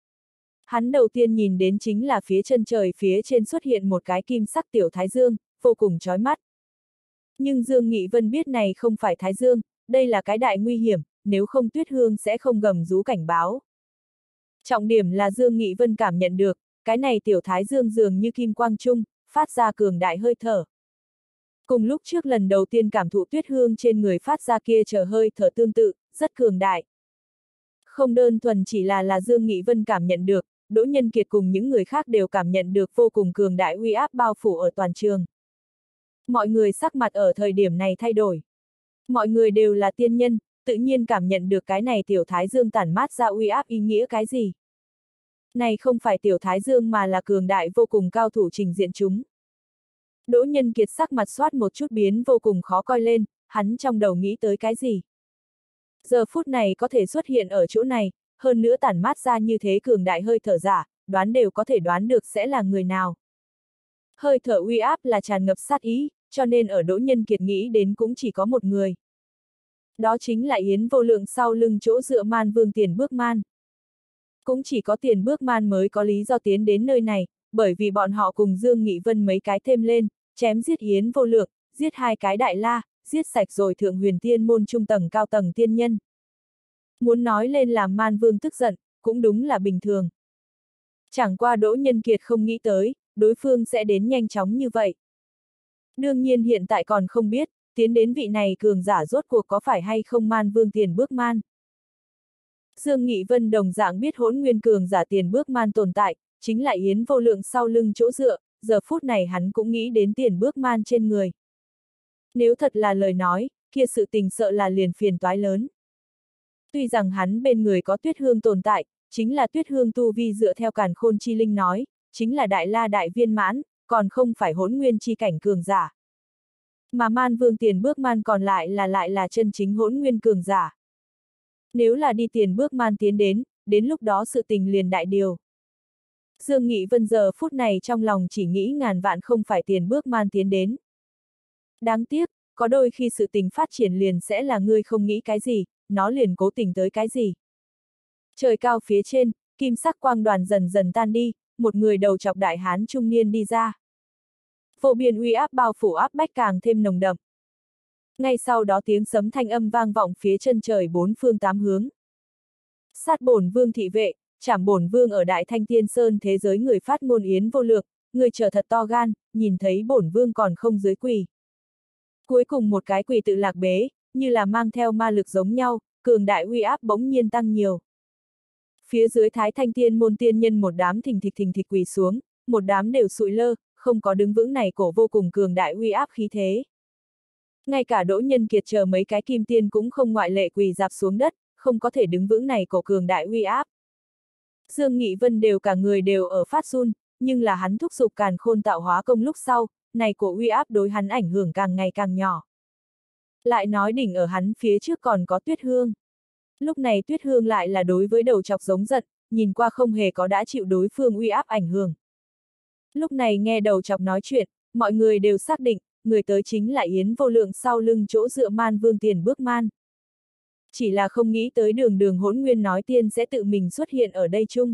Hắn đầu tiên nhìn đến chính là phía chân trời phía trên xuất hiện một cái kim sắc tiểu thái dương, vô cùng chói mắt. Nhưng Dương Nghị Vân biết này không phải thái dương, đây là cái đại nguy hiểm, nếu không Tuyết Hương sẽ không gầm rú cảnh báo. Trọng điểm là Dương Nghị Vân cảm nhận được, cái này tiểu thái dương dường như kim quang trung, phát ra cường đại hơi thở. Cùng lúc trước lần đầu tiên cảm thụ Tuyết Hương trên người phát ra kia chờ hơi thở tương tự, rất cường đại. Không đơn thuần chỉ là Dương Nghị Vân cảm nhận được, Đỗ Nhân Kiệt cùng những người khác đều cảm nhận được vô cùng cường đại uy áp bao phủ ở toàn trường. Mọi người sắc mặt ở thời điểm này thay đổi. Mọi người đều là tiên nhân, tự nhiên cảm nhận được cái này tiểu thái dương tản mát ra uy áp ý nghĩa cái gì. Này không phải tiểu thái dương mà là cường đại vô cùng cao thủ trình diện chúng. Đỗ Nhân Kiệt sắc mặt xoát một chút biến vô cùng khó coi lên, hắn trong đầu nghĩ tới cái gì. Giờ phút này có thể xuất hiện ở chỗ này, hơn nữa tản mát ra như thế cường đại hơi thở giả, đoán đều có thể đoán được sẽ là người nào. Hơi thở uy áp là tràn ngập sát ý, cho nên ở Đỗ Nhân Kiệt nghĩ đến cũng chỉ có một người. Đó chính là Yến Vô Lượng sau lưng chỗ dựa Man vương Tiền Bước Man. Cũng chỉ có Tiền Bước Man mới có lý do tiến đến nơi này, bởi vì bọn họ cùng Dương Nghị Vân mấy cái thêm lên, chém giết Yến Vô Lượng, giết hai cái đại la, giết sạch rồi Thượng Huyền Tiên môn trung tầng cao tầng tiên nhân. Muốn nói lên làm Man vương tức giận, cũng đúng là bình thường. Chẳng qua Đỗ Nhân Kiệt không nghĩ tới, đối phương sẽ đến nhanh chóng như vậy. Đương nhiên hiện tại còn không biết, tiến đến vị này cường giả rốt cuộc có phải hay không Man vương Tiền Bước Man. Dương Nghị Vân đồng dạng biết Hỗn Nguyên cường giả Tiền Bước Man tồn tại, chính là Yến Vô Lượng sau lưng chỗ dựa, giờ phút này hắn cũng nghĩ đến Tiền Bước Man trên người. Nếu thật là lời nói, kia sự tình sợ là liền phiền toái lớn. Tuy rằng hắn bên người có Tuyết Hương tồn tại, chính là Tuyết Hương tu vi dựa theo Càn Khôn Chi Linh nói, chính là đại la đại viên mãn, còn không phải Hỗn Nguyên chi cảnh cường giả. Mà Man vương Tiền Bước Man còn lại là chân chính Hỗn Nguyên cường giả. Nếu là đi Tiền Bước Man tiến đến lúc đó sự tình liền đại điều. Dương Nghị Vân giờ phút này trong lòng chỉ nghĩ ngàn vạn không phải Tiền Bước Man tiến đến. Đáng tiếc, có đôi khi sự tình phát triển liền sẽ là ngươi không nghĩ cái gì, nó liền cố tình tới cái gì. Trời cao phía trên, kim sắc quang đoàn dần dần tan đi, một người đầu chọc đại hán trung niên đi ra. Vô biên uy áp bao phủ áp bách càng thêm nồng đậm. Ngay sau đó tiếng sấm thanh âm vang vọng phía chân trời bốn phương tám hướng. Sát bổn vương thị vệ, trảm bổn vương ở Đại Thanh Tiên Sơn thế giới người phát ngôn Yến Vô Lượng, người chờ thật to gan, nhìn thấy bổn vương còn không dưới quỳ. Cuối cùng một cái quỳ tự lạc bế, như là mang theo ma lực giống nhau, cường đại uy áp bỗng nhiên tăng nhiều. Phía dưới Thái Thanh Tiên môn tiên nhân một đám thình thịch quỳ xuống, một đám đều sụi lơ, không có đứng vững này cổ vô cùng cường đại uy áp khí thế. Ngay cả Đỗ Nhân Kiệt chờ mấy cái kim tiên cũng không ngoại lệ quỳ rạp xuống đất, không có thể đứng vững này cổ cường đại uy áp. Dương Nghị Vân đều cả người đều ở phát run, nhưng là hắn thúc giục càn khôn tạo hóa công lúc sau, này cổ uy áp đối hắn ảnh hưởng càng ngày càng nhỏ. Lại nói đỉnh ở hắn phía trước còn có Tuyết Hương. Lúc này Tuyết Hương lại là đối với đầu chọc giống giận, nhìn qua không hề có đã chịu đối phương uy áp ảnh hưởng. Lúc này nghe đầu chọc nói chuyện, mọi người đều xác định, người tới chính là Yến Vô Lượng sau lưng chỗ dựa Man Vương Tiền Bước Man. Chỉ là không nghĩ tới đường Hỗn Nguyên nói tiên sẽ tự mình xuất hiện ở đây chung.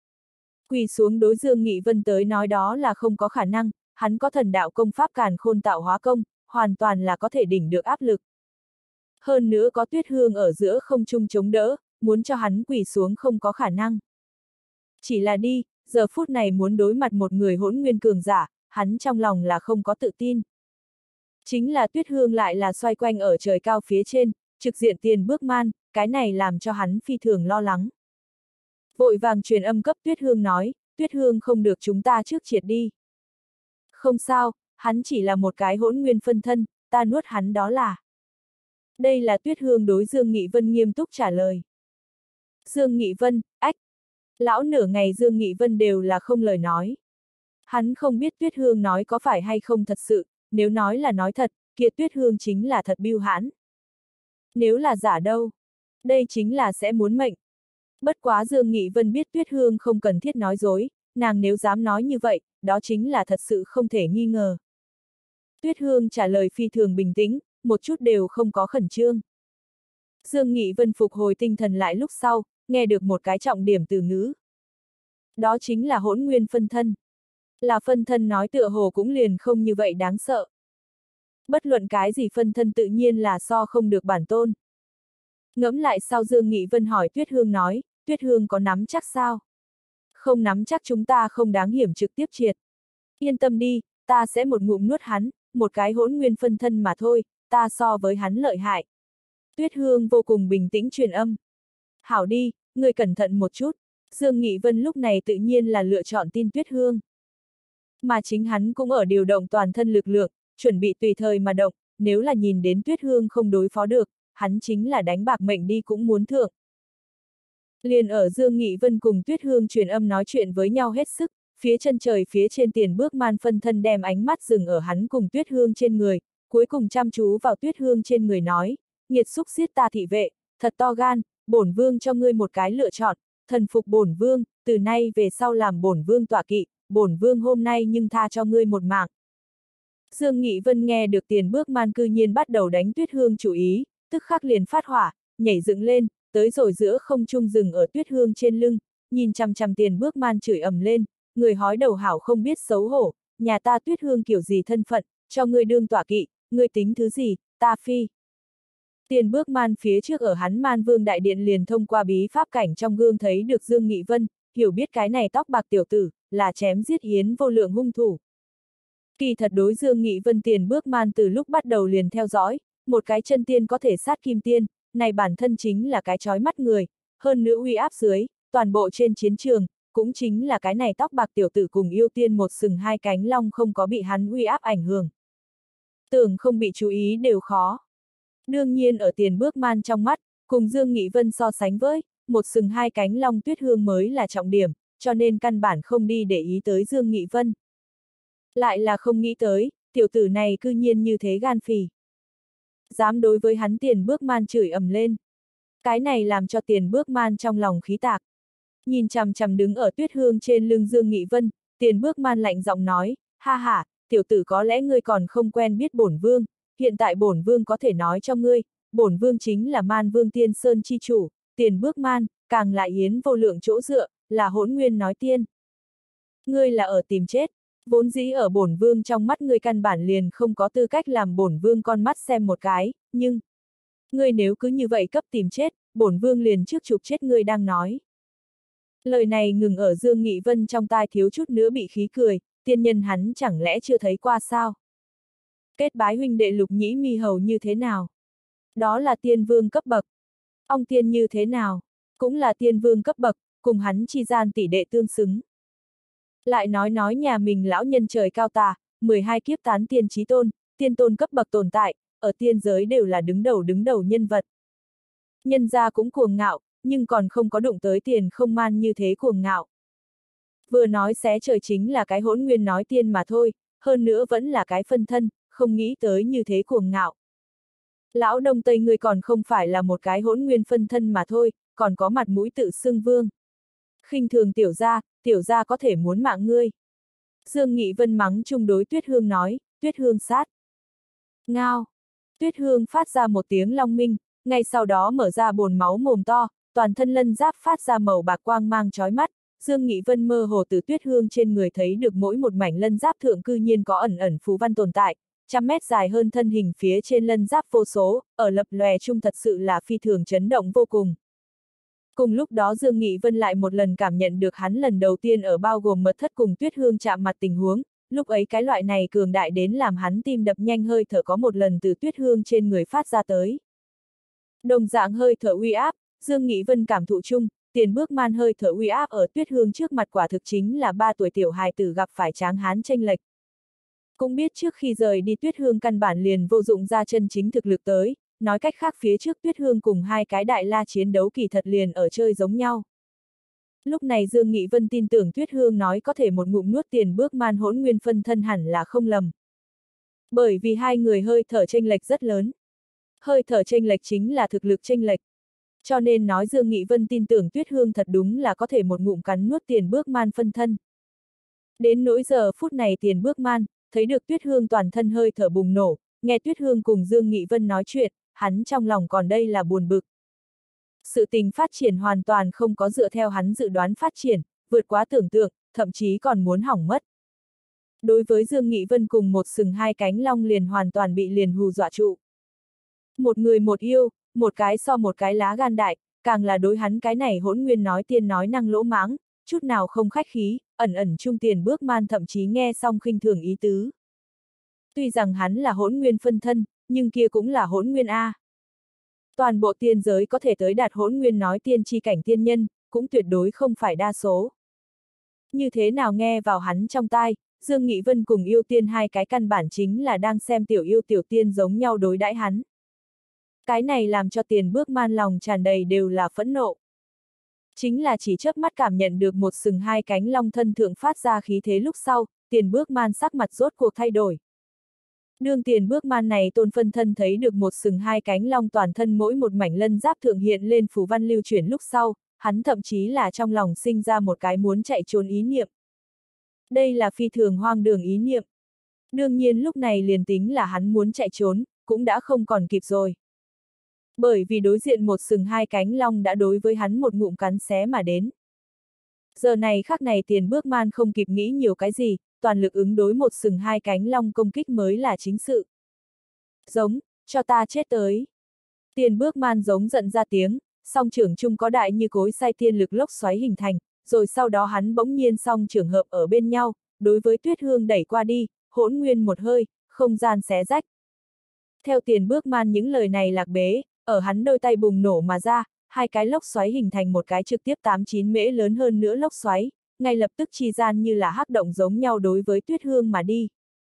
Quỳ xuống đối Dương Nghị Vân tới nói đó là không có khả năng, hắn có thần đạo công pháp càn khôn tạo hóa công, hoàn toàn là có thể đỉnh được áp lực. Hơn nữa có Tuyết Hương ở giữa không trung chống đỡ, muốn cho hắn quỳ xuống không có khả năng. Chỉ là đi, giờ phút này muốn đối mặt một người hỗn nguyên cường giả, hắn trong lòng là không có tự tin. Chính là Tuyết Hương lại là xoay quanh ở trời cao phía trên, trực diện Tiền Bước Man, cái này làm cho hắn phi thường lo lắng. Vội vàng truyền âm cấp Tuyết Hương nói, Tuyết Hương không được chúng ta trước triệt đi. Không sao, hắn chỉ là một cái hỗn nguyên phân thân, ta nuốt hắn đó là. Đây là Tuyết Hương đối Dương Nghị Vân nghiêm túc trả lời. Dương Nghị Vân, ách. Lão nửa ngày Dương Nghị Vân đều là không lời nói. Hắn không biết Tuyết Hương nói có phải hay không thật sự, nếu nói là nói thật, kia Tuyết Hương chính là thật bưu hãn. Nếu là giả đâu, đây chính là sẽ muốn mệnh. Bất quá Dương Nghị Vân biết Tuyết Hương không cần thiết nói dối, nàng nếu dám nói như vậy, đó chính là thật sự không thể nghi ngờ. Tuyết Hương trả lời phi thường bình tĩnh, một chút đều không có khẩn trương. Dương Nghị Vân phục hồi tinh thần lại lúc sau, nghe được một cái trọng điểm từ ngữ. Đó chính là hỗn nguyên phân thân. Là phân thân nói tựa hồ cũng liền không như vậy đáng sợ. Bất luận cái gì phân thân tự nhiên là so không được bản tôn. Ngẫm lại sau Dương Nghị Vân hỏi Tuyết Hương nói, Tuyết Hương có nắm chắc sao? Không nắm chắc chúng ta không đáng hiểm trực tiếp triệt. Yên tâm đi, ta sẽ một ngụm nuốt hắn, một cái hỗn nguyên phân thân mà thôi, ta so với hắn lợi hại. Tuyết Hương vô cùng bình tĩnh truyền âm. Hảo đi, người cẩn thận một chút. Dương Nghị Vân lúc này tự nhiên là lựa chọn tin Tuyết Hương. Mà chính hắn cũng ở điều động toàn thân lực lượng, chuẩn bị tùy thời mà động, nếu là nhìn đến Tuyết Hương không đối phó được, hắn chính là đánh bạc mệnh đi cũng muốn thượng. Liền ở Dương Nghị Vân cùng Tuyết Hương truyền âm nói chuyện với nhau hết sức, phía chân trời phía trên Tiền Bước Man phân thân đem ánh mắt dừng ở hắn cùng Tuyết Hương trên người, cuối cùng chăm chú vào Tuyết Hương trên người nói, nghiệt xúc giết ta thị vệ, thật to gan, bổn vương cho ngươi một cái lựa chọn, thần phục bổn vương, từ nay về sau làm bổn vương tọa kỵ, bổn vương hôm nay nhưng tha cho ngươi một mạng. Dương Nghị Vân nghe được Tiền Bước Man cư nhiên bắt đầu đánh Tuyết Hương chủ ý, tức khắc liền phát hỏa, nhảy dựng lên, tới rồi giữa không trung dừng ở Tuyết Hương trên lưng, nhìn chằm chằm Tiền Bước Man chửi ầm lên, người hói đầu hảo không biết xấu hổ, nhà ta Tuyết Hương kiểu gì thân phận, cho ngươi đương tọa kỵ, ngươi tính thứ gì, ta phi. Tiền Bước Man phía trước ở hắn Man Vương Đại Điện liền thông qua bí pháp cảnh trong gương thấy được Dương Nghị Vân, hiểu biết cái này tóc bạc tiểu tử, là chém giết Yến Vô Lượng hung thủ. Kỳ thật đối Dương Nghị Vân Tiền Bước Man từ lúc bắt đầu liền theo dõi, một cái chân tiên có thể sát kim tiên, này bản thân chính là cái chói mắt người, hơn nữa uy áp dưới, toàn bộ trên chiến trường, cũng chính là cái này tóc bạc tiểu tử cùng yêu tiên một sừng hai cánh long không có bị hắn uy áp ảnh hưởng. Tưởng không bị chú ý đều khó. Đương nhiên ở Tiền Bước Man trong mắt, cùng Dương Nghị Vân so sánh với, một sừng hai cánh long Tuyết Hương mới là trọng điểm, cho nên căn bản không đi để ý tới Dương Nghị Vân. Lại là không nghĩ tới, tiểu tử này cư nhiên như thế gan phì. Dám đối với hắn Tiền Bước Man chửi ầm lên. Cái này làm cho Tiền Bước Man trong lòng khí tạc. Nhìn chằm chằm đứng ở Tuyết Hương trên lưng Dương Nghị Vân, Tiền Bước Man lạnh giọng nói, ha ha, tiểu tử có lẽ ngươi còn không quen biết bổn vương, hiện tại bổn vương có thể nói cho ngươi, bổn vương chính là Man Vương Tiên Sơn chi chủ, Tiền Bước Man, càng là Yến Vô Lượng chỗ dựa, là hỗn nguyên nói tiên. Ngươi là ở tìm chết, vốn dĩ ở bổn vương trong mắt ngươi căn bản liền không có tư cách làm bổn vương con mắt xem một cái, nhưng ngươi nếu cứ như vậy cấp tìm chết, bổn vương liền trước chụp chết ngươi đang nói. Lời này ngừng ở Dương Nghị Vân trong tai thiếu chút nữa bị khí cười, tiên nhân hắn chẳng lẽ chưa thấy qua sao? Kết bái huynh đệ Lục Nhĩ Mi hầu như thế nào? Đó là tiên vương cấp bậc. Ong tiên như thế nào? Cũng là tiên vương cấp bậc, cùng hắn chi gian tỷ đệ tương xứng. Lại nói nhà mình lão nhân trời cao tà, 12 kiếp tán tiên chí tôn, tiên tôn cấp bậc tồn tại, ở tiên giới đều là đứng đầu nhân vật. Nhân gia cũng cuồng ngạo, nhưng còn không có đụng tới Tiền Không Man như thế cuồng ngạo. Vừa nói xé trời chính là cái Hỗn Nguyên nói tiên mà thôi, hơn nữa vẫn là cái phân thân, không nghĩ tới như thế cuồng ngạo. Lão Đông Tây ngươi còn không phải là một cái Hỗn Nguyên phân thân mà thôi, còn có mặt mũi tự xưng vương. Khinh thường tiểu gia có thể muốn mạng ngươi. Dương Nghị Vân mắng chung đối Tuyết Hương nói, Tuyết Hương sát. Ngao. Tuyết Hương phát ra một tiếng long minh, ngay sau đó mở ra bồn máu mồm to, toàn thân lân giáp phát ra màu bạc quang mang chói mắt. Dương Nghị Vân mơ hồ từ Tuyết Hương trên người thấy được mỗi một mảnh lân giáp thượng cư nhiên có ẩn phù văn tồn tại, 100 mét dài hơn thân hình phía trên lân giáp vô số, ở lập lòe chung thật sự là phi thường chấn động vô cùng. Cùng lúc đó Dương Nghị Vân lại một lần cảm nhận được hắn lần đầu tiên ở bao gồm mật thất cùng Tuyết Hương chạm mặt tình huống, lúc ấy cái loại này cường đại đến làm hắn tim đập nhanh hơi thở có một lần từ Tuyết Hương trên người phát ra tới. Đồng dạng hơi thở uy áp, Dương Nghị Vân cảm thụ chung, Tiền Bước Man hơi thở uy áp ở Tuyết Hương trước mặt quả thực chính là 3 tuổi tiểu hài tử gặp phải tráng hán chênh lệch. Cũng biết trước khi rời đi Tuyết Hương căn bản liền vô dụng ra chân chính thực lực tới, nói cách khác phía trước Tuyết Hương cùng hai cái đại la chiến đấu kỳ thật liền ở chơi giống nhau. Lúc này Dương Nghị Vân tin tưởng Tuyết Hương nói có thể một ngụm nuốt Tiền Bước Man Hỗn Nguyên phân thân hẳn là không lầm. Bởi vì hai người hơi thở chênh lệch rất lớn. Hơi thở chênh lệch chính là thực lực chênh lệch. Cho nên nói Dương Nghị Vân tin tưởng Tuyết Hương thật đúng là có thể một ngụm cắn nuốt Tiền Bước Man phân thân. Đến nỗi giờ phút này Tiền Bước Man, thấy được Tuyết Hương toàn thân hơi thở bùng nổ, nghe Tuyết Hương cùng Dương Nghị Vân nói chuyện, hắn trong lòng còn đây là buồn bực. Sự tình phát triển hoàn toàn không có dựa theo hắn dự đoán phát triển, vượt quá tưởng tượng, thậm chí còn muốn hỏng mất. Đối với Dương Nghị Vân cùng một sừng hai cánh long liền hoàn toàn bị liền hù dọa trụ. Một người một yêu, một cái so một cái lá gan đại, càng là đối hắn cái này Hỗn Nguyên nói tiên nói năng lỗ mãng, chút nào không khách khí, ẩn trung Tiền Bước Man thậm chí nghe xong khinh thường ý tứ. Tuy rằng hắn là Hỗn Nguyên phân thân, nhưng kia cũng là Hỗn Nguyên A. Toàn bộ tiên giới có thể tới đạt Hỗn Nguyên nói tiên chi cảnh tiên nhân, cũng tuyệt đối không phải đa số. Như thế nào nghe vào hắn trong tai, Dương Nghị Vân cùng yêu tiên hai cái căn bản chính là đang xem tiểu yêu tiểu tiên giống nhau đối đãi hắn. Cái này làm cho Tiền Bước Man lòng tràn đầy đều là phẫn nộ. Chính là chỉ chớp mắt cảm nhận được một sừng hai cánh long thân thượng phát ra khí thế lúc sau, Tiền Bước Man sắc mặt rốt cuộc thay đổi. Đương Tiền Bước Man này tôn phân thân thấy được một sừng hai cánh long toàn thân mỗi một mảnh lân giáp thượng hiện lên phù văn lưu chuyển lúc sau, hắn thậm chí là trong lòng sinh ra một cái muốn chạy trốn ý niệm. Đây là phi thường hoang đường ý niệm. Đương nhiên lúc này liền tính là hắn muốn chạy trốn, cũng đã không còn kịp rồi. Bởi vì đối diện một sừng hai cánh long đã đối với hắn một ngụm cắn xé mà đến. Giờ này khắc này Tiền Bước Man không kịp nghĩ nhiều cái gì, toàn lực ứng đối một sừng hai cánh long công kích mới là chính sự. Giống, cho ta chết tới. Tiền Bước Man giống giận ra tiếng, song trưởng chung có đại như cối xay tiên lực lốc xoáy hình thành, rồi sau đó hắn bỗng nhiên song trưởng hợp ở bên nhau, đối với Tuyết Hương đẩy qua đi, hỗn nguyên một hơi, không gian xé rách. Theo Tiền Bước Man những lời này lạc bế, ở hắn đôi tay bùng nổ mà ra, hai cái lốc xoáy hình thành một cái trực tiếp 8-9 mễ lớn hơn nữa lốc xoáy, ngay lập tức chi gian như là hắc động giống nhau đối với Tuyết Hương mà đi.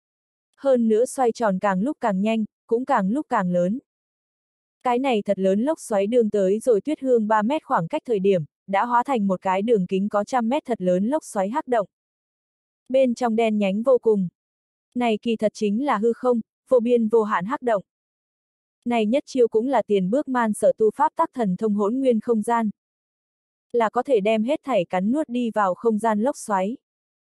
Hơn nữa xoay tròn càng lúc càng nhanh, cũng càng lúc càng lớn. Cái này thật lớn lốc xoáy đường tới rồi Tuyết Hương 3 mét khoảng cách thời điểm, đã hóa thành một cái đường kính có 100 mét thật lớn lốc xoáy hắc động. Bên trong đen nhánh vô cùng. Này kỳ thật chính là hư không, vô biên vô hạn hắc động. Này nhất chiêu cũng là Tiền Bước Man sở tu pháp tắc thần thông hỗn nguyên không gian. Là có thể đem hết thảy cắn nuốt đi vào không gian lốc xoáy.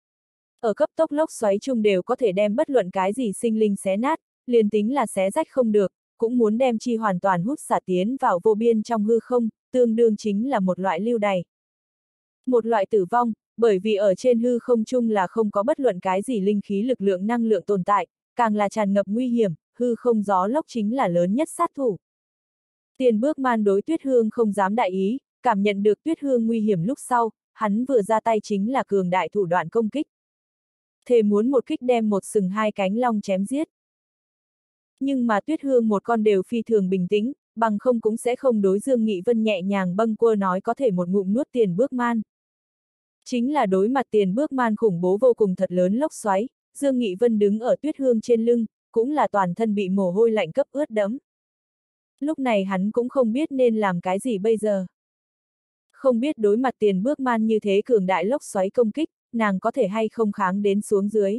Ở cấp tốc lốc xoáy chung đều có thể đem bất luận cái gì sinh linh xé nát, liền tính là xé rách không được, cũng muốn đem chi hoàn toàn hút xả tiến vào vô biên trong hư không, tương đương chính là một loại lưu đày. Một loại tử vong, bởi vì ở trên hư không chung là không có bất luận cái gì linh khí lực lượng năng lượng tồn tại, càng là tràn ngập nguy hiểm, hư không gió lốc chính là lớn nhất sát thủ. Tiền Bước Man đối Tuyết Hương không dám đại ý, cảm nhận được Tuyết Hương nguy hiểm lúc sau, hắn vừa ra tay chính là cường đại thủ đoạn công kích. Thề muốn một kích đem một sừng hai cánh long chém giết. Nhưng mà Tuyết Hương một con đều phi thường bình tĩnh, bằng không cũng sẽ không đối Dương Nghị Vân nhẹ nhàng bâng quơ nói có thể một ngụm nuốt Tiền Bước Man. Chính là đối mặt Tiền Bước Man khủng bố vô cùng thật lớn lốc xoáy, Dương Nghị Vân đứng ở Tuyết Hương trên lưng, cũng là toàn thân bị mồ hôi lạnh cấp ướt đẫm. Lúc này hắn cũng không biết nên làm cái gì bây giờ. Không biết đối mặt Tiền Bước Man như thế cường đại lốc xoáy công kích, nàng có thể hay không kháng đến xuống dưới.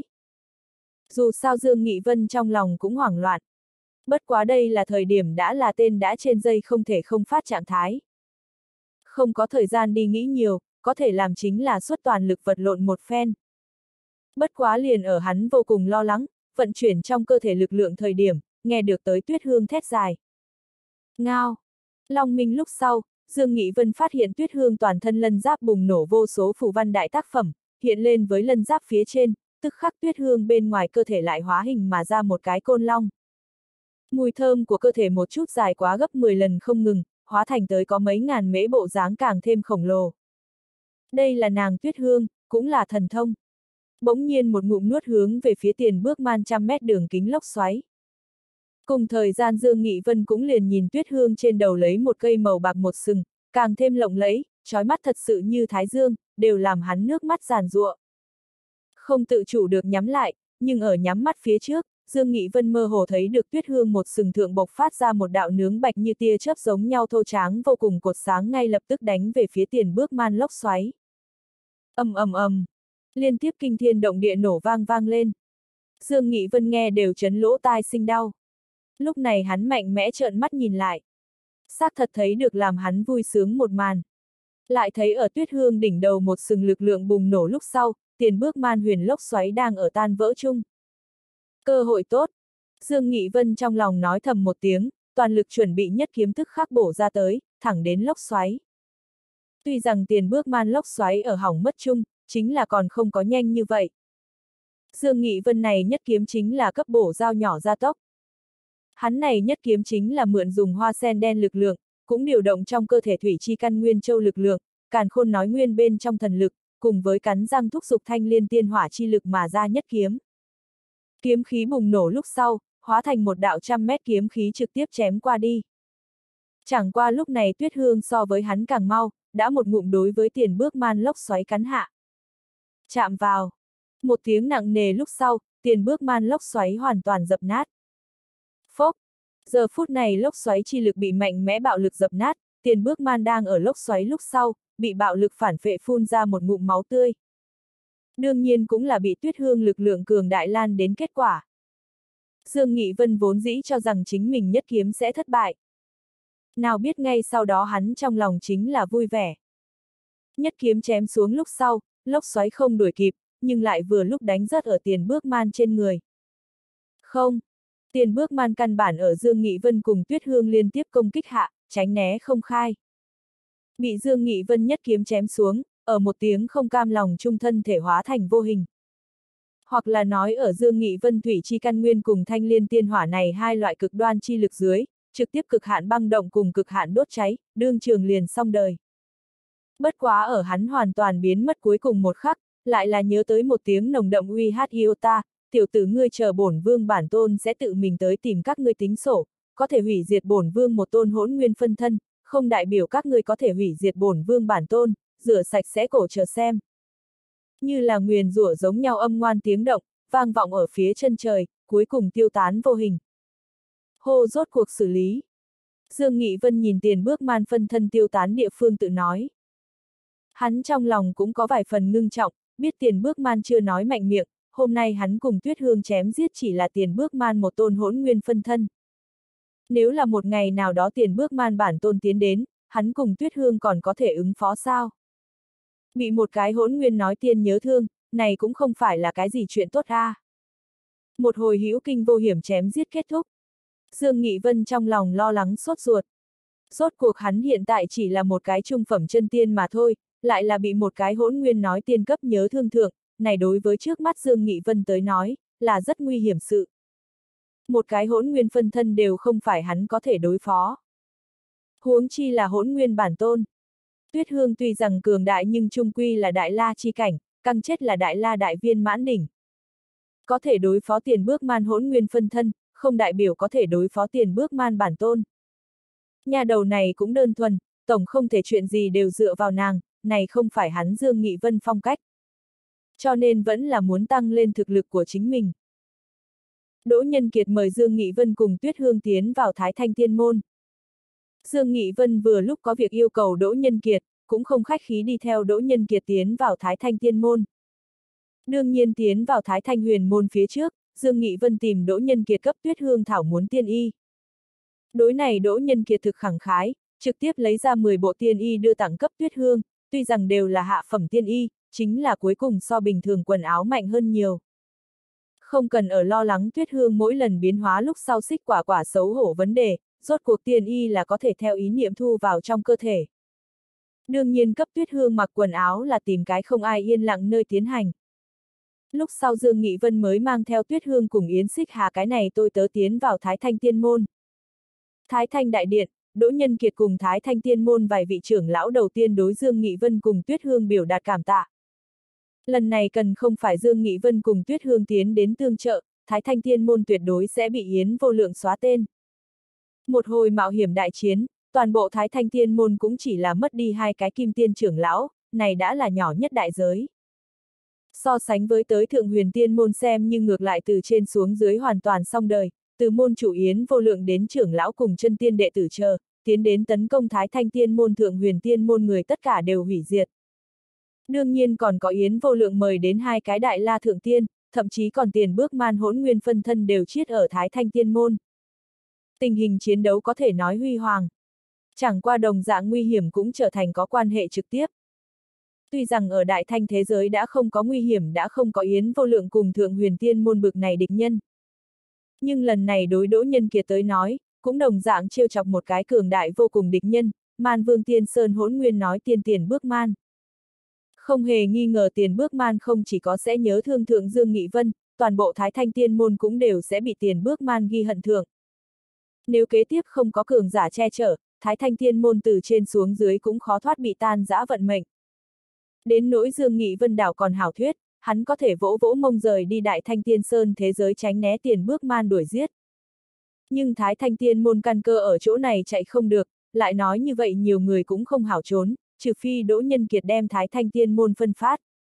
Dù sao Dương Nghị Vân trong lòng cũng hoảng loạn. Bất quá đây là thời điểm đã là tên đã trên dây không thể không phát trạng thái. Không có thời gian đi nghĩ nhiều, có thể làm chính là xuất toàn lực vật lộn một phen. Bất quá liền ở hắn vô cùng lo lắng, vận chuyển trong cơ thể lực lượng thời điểm, nghe được tới Tuyết Hương thét dài. Ngao! Long minh lúc sau, Dương Nghị Vân phát hiện Tuyết Hương toàn thân lân giáp bùng nổ vô số phù văn đại tác phẩm, hiện lên với lân giáp phía trên, tức khắc Tuyết Hương bên ngoài cơ thể lại hóa hình mà ra một cái côn long. Mùi thơm của cơ thể một chút dài quá gấp 10 lần không ngừng, hóa thành tới có mấy ngàn mễ bộ dáng càng thêm khổng lồ. Đây là nàng Tuyết Hương, cũng là thần thông. Bỗng nhiên một ngụm nuốt hướng về phía Tiền Bước Man 100 mét đường kính lốc xoáy. Cùng thời gian Dương Nghị Vân cũng liền nhìn Tuyết Hương trên đầu lấy một cây màu bạc một sừng, càng thêm lộng lẫy, chói mắt thật sự như thái dương, đều làm hắn nước mắt giàn giụa. Không tự chủ được nhắm lại, nhưng ở nhắm mắt phía trước, Dương Nghị Vân mơ hồ thấy được Tuyết Hương một sừng thượng bộc phát ra một đạo nướng bạch như tia chớp giống nhau thô tráng vô cùng cột sáng ngay lập tức đánh về phía Tiền Bước Man lốc xoáy. Ầm ầm ầm, liên tiếp kinh thiên động địa nổ vang vang lên. Dương Nghị Vân nghe đều chấn lỗ tai sinh đau. Lúc này hắn mạnh mẽ trợn mắt nhìn lại. Xác thật thấy được làm hắn vui sướng một màn. Lại thấy ở Tuyết Hương đỉnh đầu một sừng lực lượng bùng nổ lúc sau, Tiền Bước Man huyền lốc xoáy đang ở tan vỡ chung. Cơ hội tốt. Dương Nghị Vân trong lòng nói thầm một tiếng, toàn lực chuẩn bị nhất kiếm tức khắc bổ ra tới, thẳng đến lốc xoáy. Tuy rằng Tiền Bước Man lốc xoáy ở hỏng mất chung, chính là còn không có nhanh như vậy. Dương Nghị Vân này nhất kiếm chính là cấp bổ dao nhỏ gia tốc. Hắn này nhất kiếm chính là mượn dùng hoa sen đen lực lượng, cũng điều động trong cơ thể thủy chi căn nguyên châu lực lượng, càn khôn nói nguyên bên trong thần lực, cùng với cắn răng thúc giục thanh liên tiên hỏa chi lực mà ra nhất kiếm. Kiếm khí bùng nổ lúc sau, hóa thành một đạo 100 mét kiếm khí trực tiếp chém qua đi. Chẳng qua lúc này Tuyết Hương so với hắn càng mau, đã một ngụm đối với Tiền Bước Man lốc xoáy cắn hạ. Chạm vào. Một tiếng nặng nề lúc sau, Tiền Bước Man lốc xoáy hoàn toàn dập nát. Phốc. Giờ phút này lốc xoáy chi lực bị mạnh mẽ bạo lực dập nát, Tiền Bước Man đang ở lốc xoáy lúc sau, bị bạo lực phản phệ phun ra một ngụm máu tươi. Đương nhiên cũng là bị Tuyết Hương lực lượng cường đại lan đến kết quả. Dương Nghị Vân vốn dĩ cho rằng chính mình nhất kiếm sẽ thất bại. Nào biết ngay sau đó hắn trong lòng chính là vui vẻ. Nhất kiếm chém xuống lúc sau, lốc xoáy không đuổi kịp, nhưng lại vừa lúc đánh rớt ở Tiền Bước Man trên người. Không, Tiền Bước Man căn bản ở Dương Nghị Vân cùng Tuyết Hương liên tiếp công kích hạ, tránh né không khai. Bị Dương Nghị Vân nhất kiếm chém xuống, ở một tiếng không cam lòng chung thân thể hóa thành vô hình. Hoặc là nói ở Dương Nghị Vân thủy chi căn nguyên cùng thanh liên tiên hỏa này hai loại cực đoan chi lực dưới, trực tiếp cực hạn băng động cùng cực hạn đốt cháy, đương trường liền xong đời. Bất quá ở hắn hoàn toàn biến mất cuối cùng một khắc, lại là nhớ tới một tiếng nồng đậm uy hát iota, tiểu tử ngươi chờ bổn vương bản tôn sẽ tự mình tới tìm các ngươi tính sổ, có thể hủy diệt bổn vương một tôn hỗn nguyên phân thân, không đại biểu các ngươi có thể hủy diệt bổn vương bản tôn, rửa sạch sẽ cổ chờ xem. Như là nguyền rủa giống nhau âm ngoan tiếng động, vang vọng ở phía chân trời, cuối cùng tiêu tán vô hình. Hô rốt cuộc xử lý. Dương Nghị Vân nhìn Tiền Bước Man phân thân tiêu tán địa phương tự nói. Hắn trong lòng cũng có vài phần ngưng trọng, biết Tiền Bước Man chưa nói mạnh miệng, hôm nay hắn cùng Tuyết Hương chém giết chỉ là Tiền Bước Man một tôn hỗn nguyên phân thân. Nếu là một ngày nào đó Tiền Bước Man bản tôn tiến đến, hắn cùng Tuyết Hương còn có thể ứng phó sao? Bị một cái hỗn nguyên nói tiên nhớ thương, này cũng không phải là cái gì chuyện tốt a. Một hồi hữu kinh vô hiểm chém giết kết thúc. Dương Nghị Vân trong lòng lo lắng sốt ruột. Rốt cuộc hắn hiện tại chỉ là một cái trung phẩm chân tiên mà thôi, lại là bị một cái hỗn nguyên nói tiên cấp nhớ thương thượng, này đối với trước mắt Dương Nghị Vân tới nói, là rất nguy hiểm sự. Một cái hỗn nguyên phân thân đều không phải hắn có thể đối phó. Huống chi là hỗn nguyên bản tôn. Tuyết Hương tuy rằng cường đại nhưng chung quy là đại la chi cảnh, căng chết là đại la đại viên mãn đỉnh. Có thể đối phó Tiền Bước Man hỗn nguyên phân thân, không đại biểu có thể đối phó Tiền Bước Man bản tôn. Nhà đầu này cũng đơn thuần, tổng không thể chuyện gì đều dựa vào nàng, này không phải hắn Dương Nghị Vân phong cách. Cho nên vẫn là muốn tăng lên thực lực của chính mình. Đỗ Nhân Kiệt mời Dương Nghị Vân cùng Tuyết Hương tiến vào Thái Thanh Tiên Môn. Dương Nghị Vân vừa lúc có việc yêu cầu Đỗ Nhân Kiệt, cũng không khách khí đi theo Đỗ Nhân Kiệt tiến vào Thái Thanh Tiên Môn. Đương nhiên tiến vào Thái Thanh Huyền Môn phía trước, Dương Nghị Vân tìm Đỗ Nhân Kiệt cấp Tuyết Hương thảo muốn tiên y. Đối này Đỗ Nhân Kiệt thực khẳng khái, trực tiếp lấy ra 10 bộ tiên y đưa tặng cấp Tuyết Hương, tuy rằng đều là hạ phẩm tiên y, chính là cuối cùng so bình thường quần áo mạnh hơn nhiều. Không cần ở lo lắng Tuyết Hương mỗi lần biến hóa lúc sau xích quả quả xấu hổ vấn đề, rốt cuộc tiên y là có thể theo ý niệm thu vào trong cơ thể. Đương nhiên cấp Tuyết Hương mặc quần áo là tìm cái không ai yên lặng nơi tiến hành. Lúc sau Dương Nghị Vân mới mang theo Tuyết Hương cùng Yến Xích Hà cái này tôi tớ tiến vào Thái Thanh Tiên Môn. Thái Thanh Đại Điện, Đỗ Nhân Kiệt cùng Thái Thanh Tiên Môn vài vị trưởng lão đầu tiên đối Dương Nghị Vân cùng Tuyết Hương biểu đạt cảm tạ. Lần này cần không phải Dương Nghị Vân cùng Tuyết Hương tiến đến tương trợ, Thái Thanh Tiên Môn tuyệt đối sẽ bị Yến Vô Lượng xóa tên. Một hồi mạo hiểm đại chiến, toàn bộ Thái Thanh Tiên Môn cũng chỉ là mất đi 2 cái kim tiên trưởng lão, này đã là nhỏ nhất đại giới. So sánh với tới Thượng Huyền Tiên Môn xem như ngược lại từ trên xuống dưới hoàn toàn xong đời, từ môn chủ Yến Vô Lượng đến trưởng lão cùng chân tiên đệ tử chờ, tiến đến tấn công Thái Thanh Tiên Môn Thượng Huyền Tiên Môn người tất cả đều hủy diệt. Đương nhiên còn có Yến Vô Lượng mời đến 2 cái đại la thượng tiên, thậm chí còn Tiền Bước Man Hỗn Nguyên phân thân đều chiết ở Thái Thanh Tiên Môn. Tình hình chiến đấu có thể nói huy hoàng. Chẳng qua đồng dạng nguy hiểm cũng trở thành có quan hệ trực tiếp. Tuy rằng ở đại thanh thế giới đã không có nguy hiểm, đã không có Yến Vô Lượng cùng Thượng Huyền Tiên Môn bực này địch nhân. Nhưng lần này đối Đỗ Nhân Kiệt tới nói, cũng đồng dạng trêu chọc một cái cường đại vô cùng địch nhân, Man Vương Tiên Sơn Hỗn Nguyên nói Tiền Bước Man. Không hề nghi ngờ Tiền Bước Man không chỉ có sẽ nhớ thương thượng Dương Nghị Vân, toàn bộ Thái Thanh Tiên Môn cũng đều sẽ bị Tiền Bước Man ghi hận thượng. Nếu kế tiếp không có cường giả che chở, Thái Thanh Tiên Môn từ trên xuống dưới cũng khó thoát bị tan rã vận mệnh. Đến nỗi Dương Nghị Vân đảo còn hảo thuyết, hắn có thể vỗ vỗ mông rời đi Đại Thanh Tiên Sơn thế giới tránh né Tiền Bước Man đuổi giết. Nhưng Thái Thanh Tiên Môn căn cơ ở chỗ này chạy không được, lại nói như vậy nhiều người cũng không hảo trốn, trừ phi Đỗ Nhân Kiệt đem Thái Thanh Tiên Môn phân phát.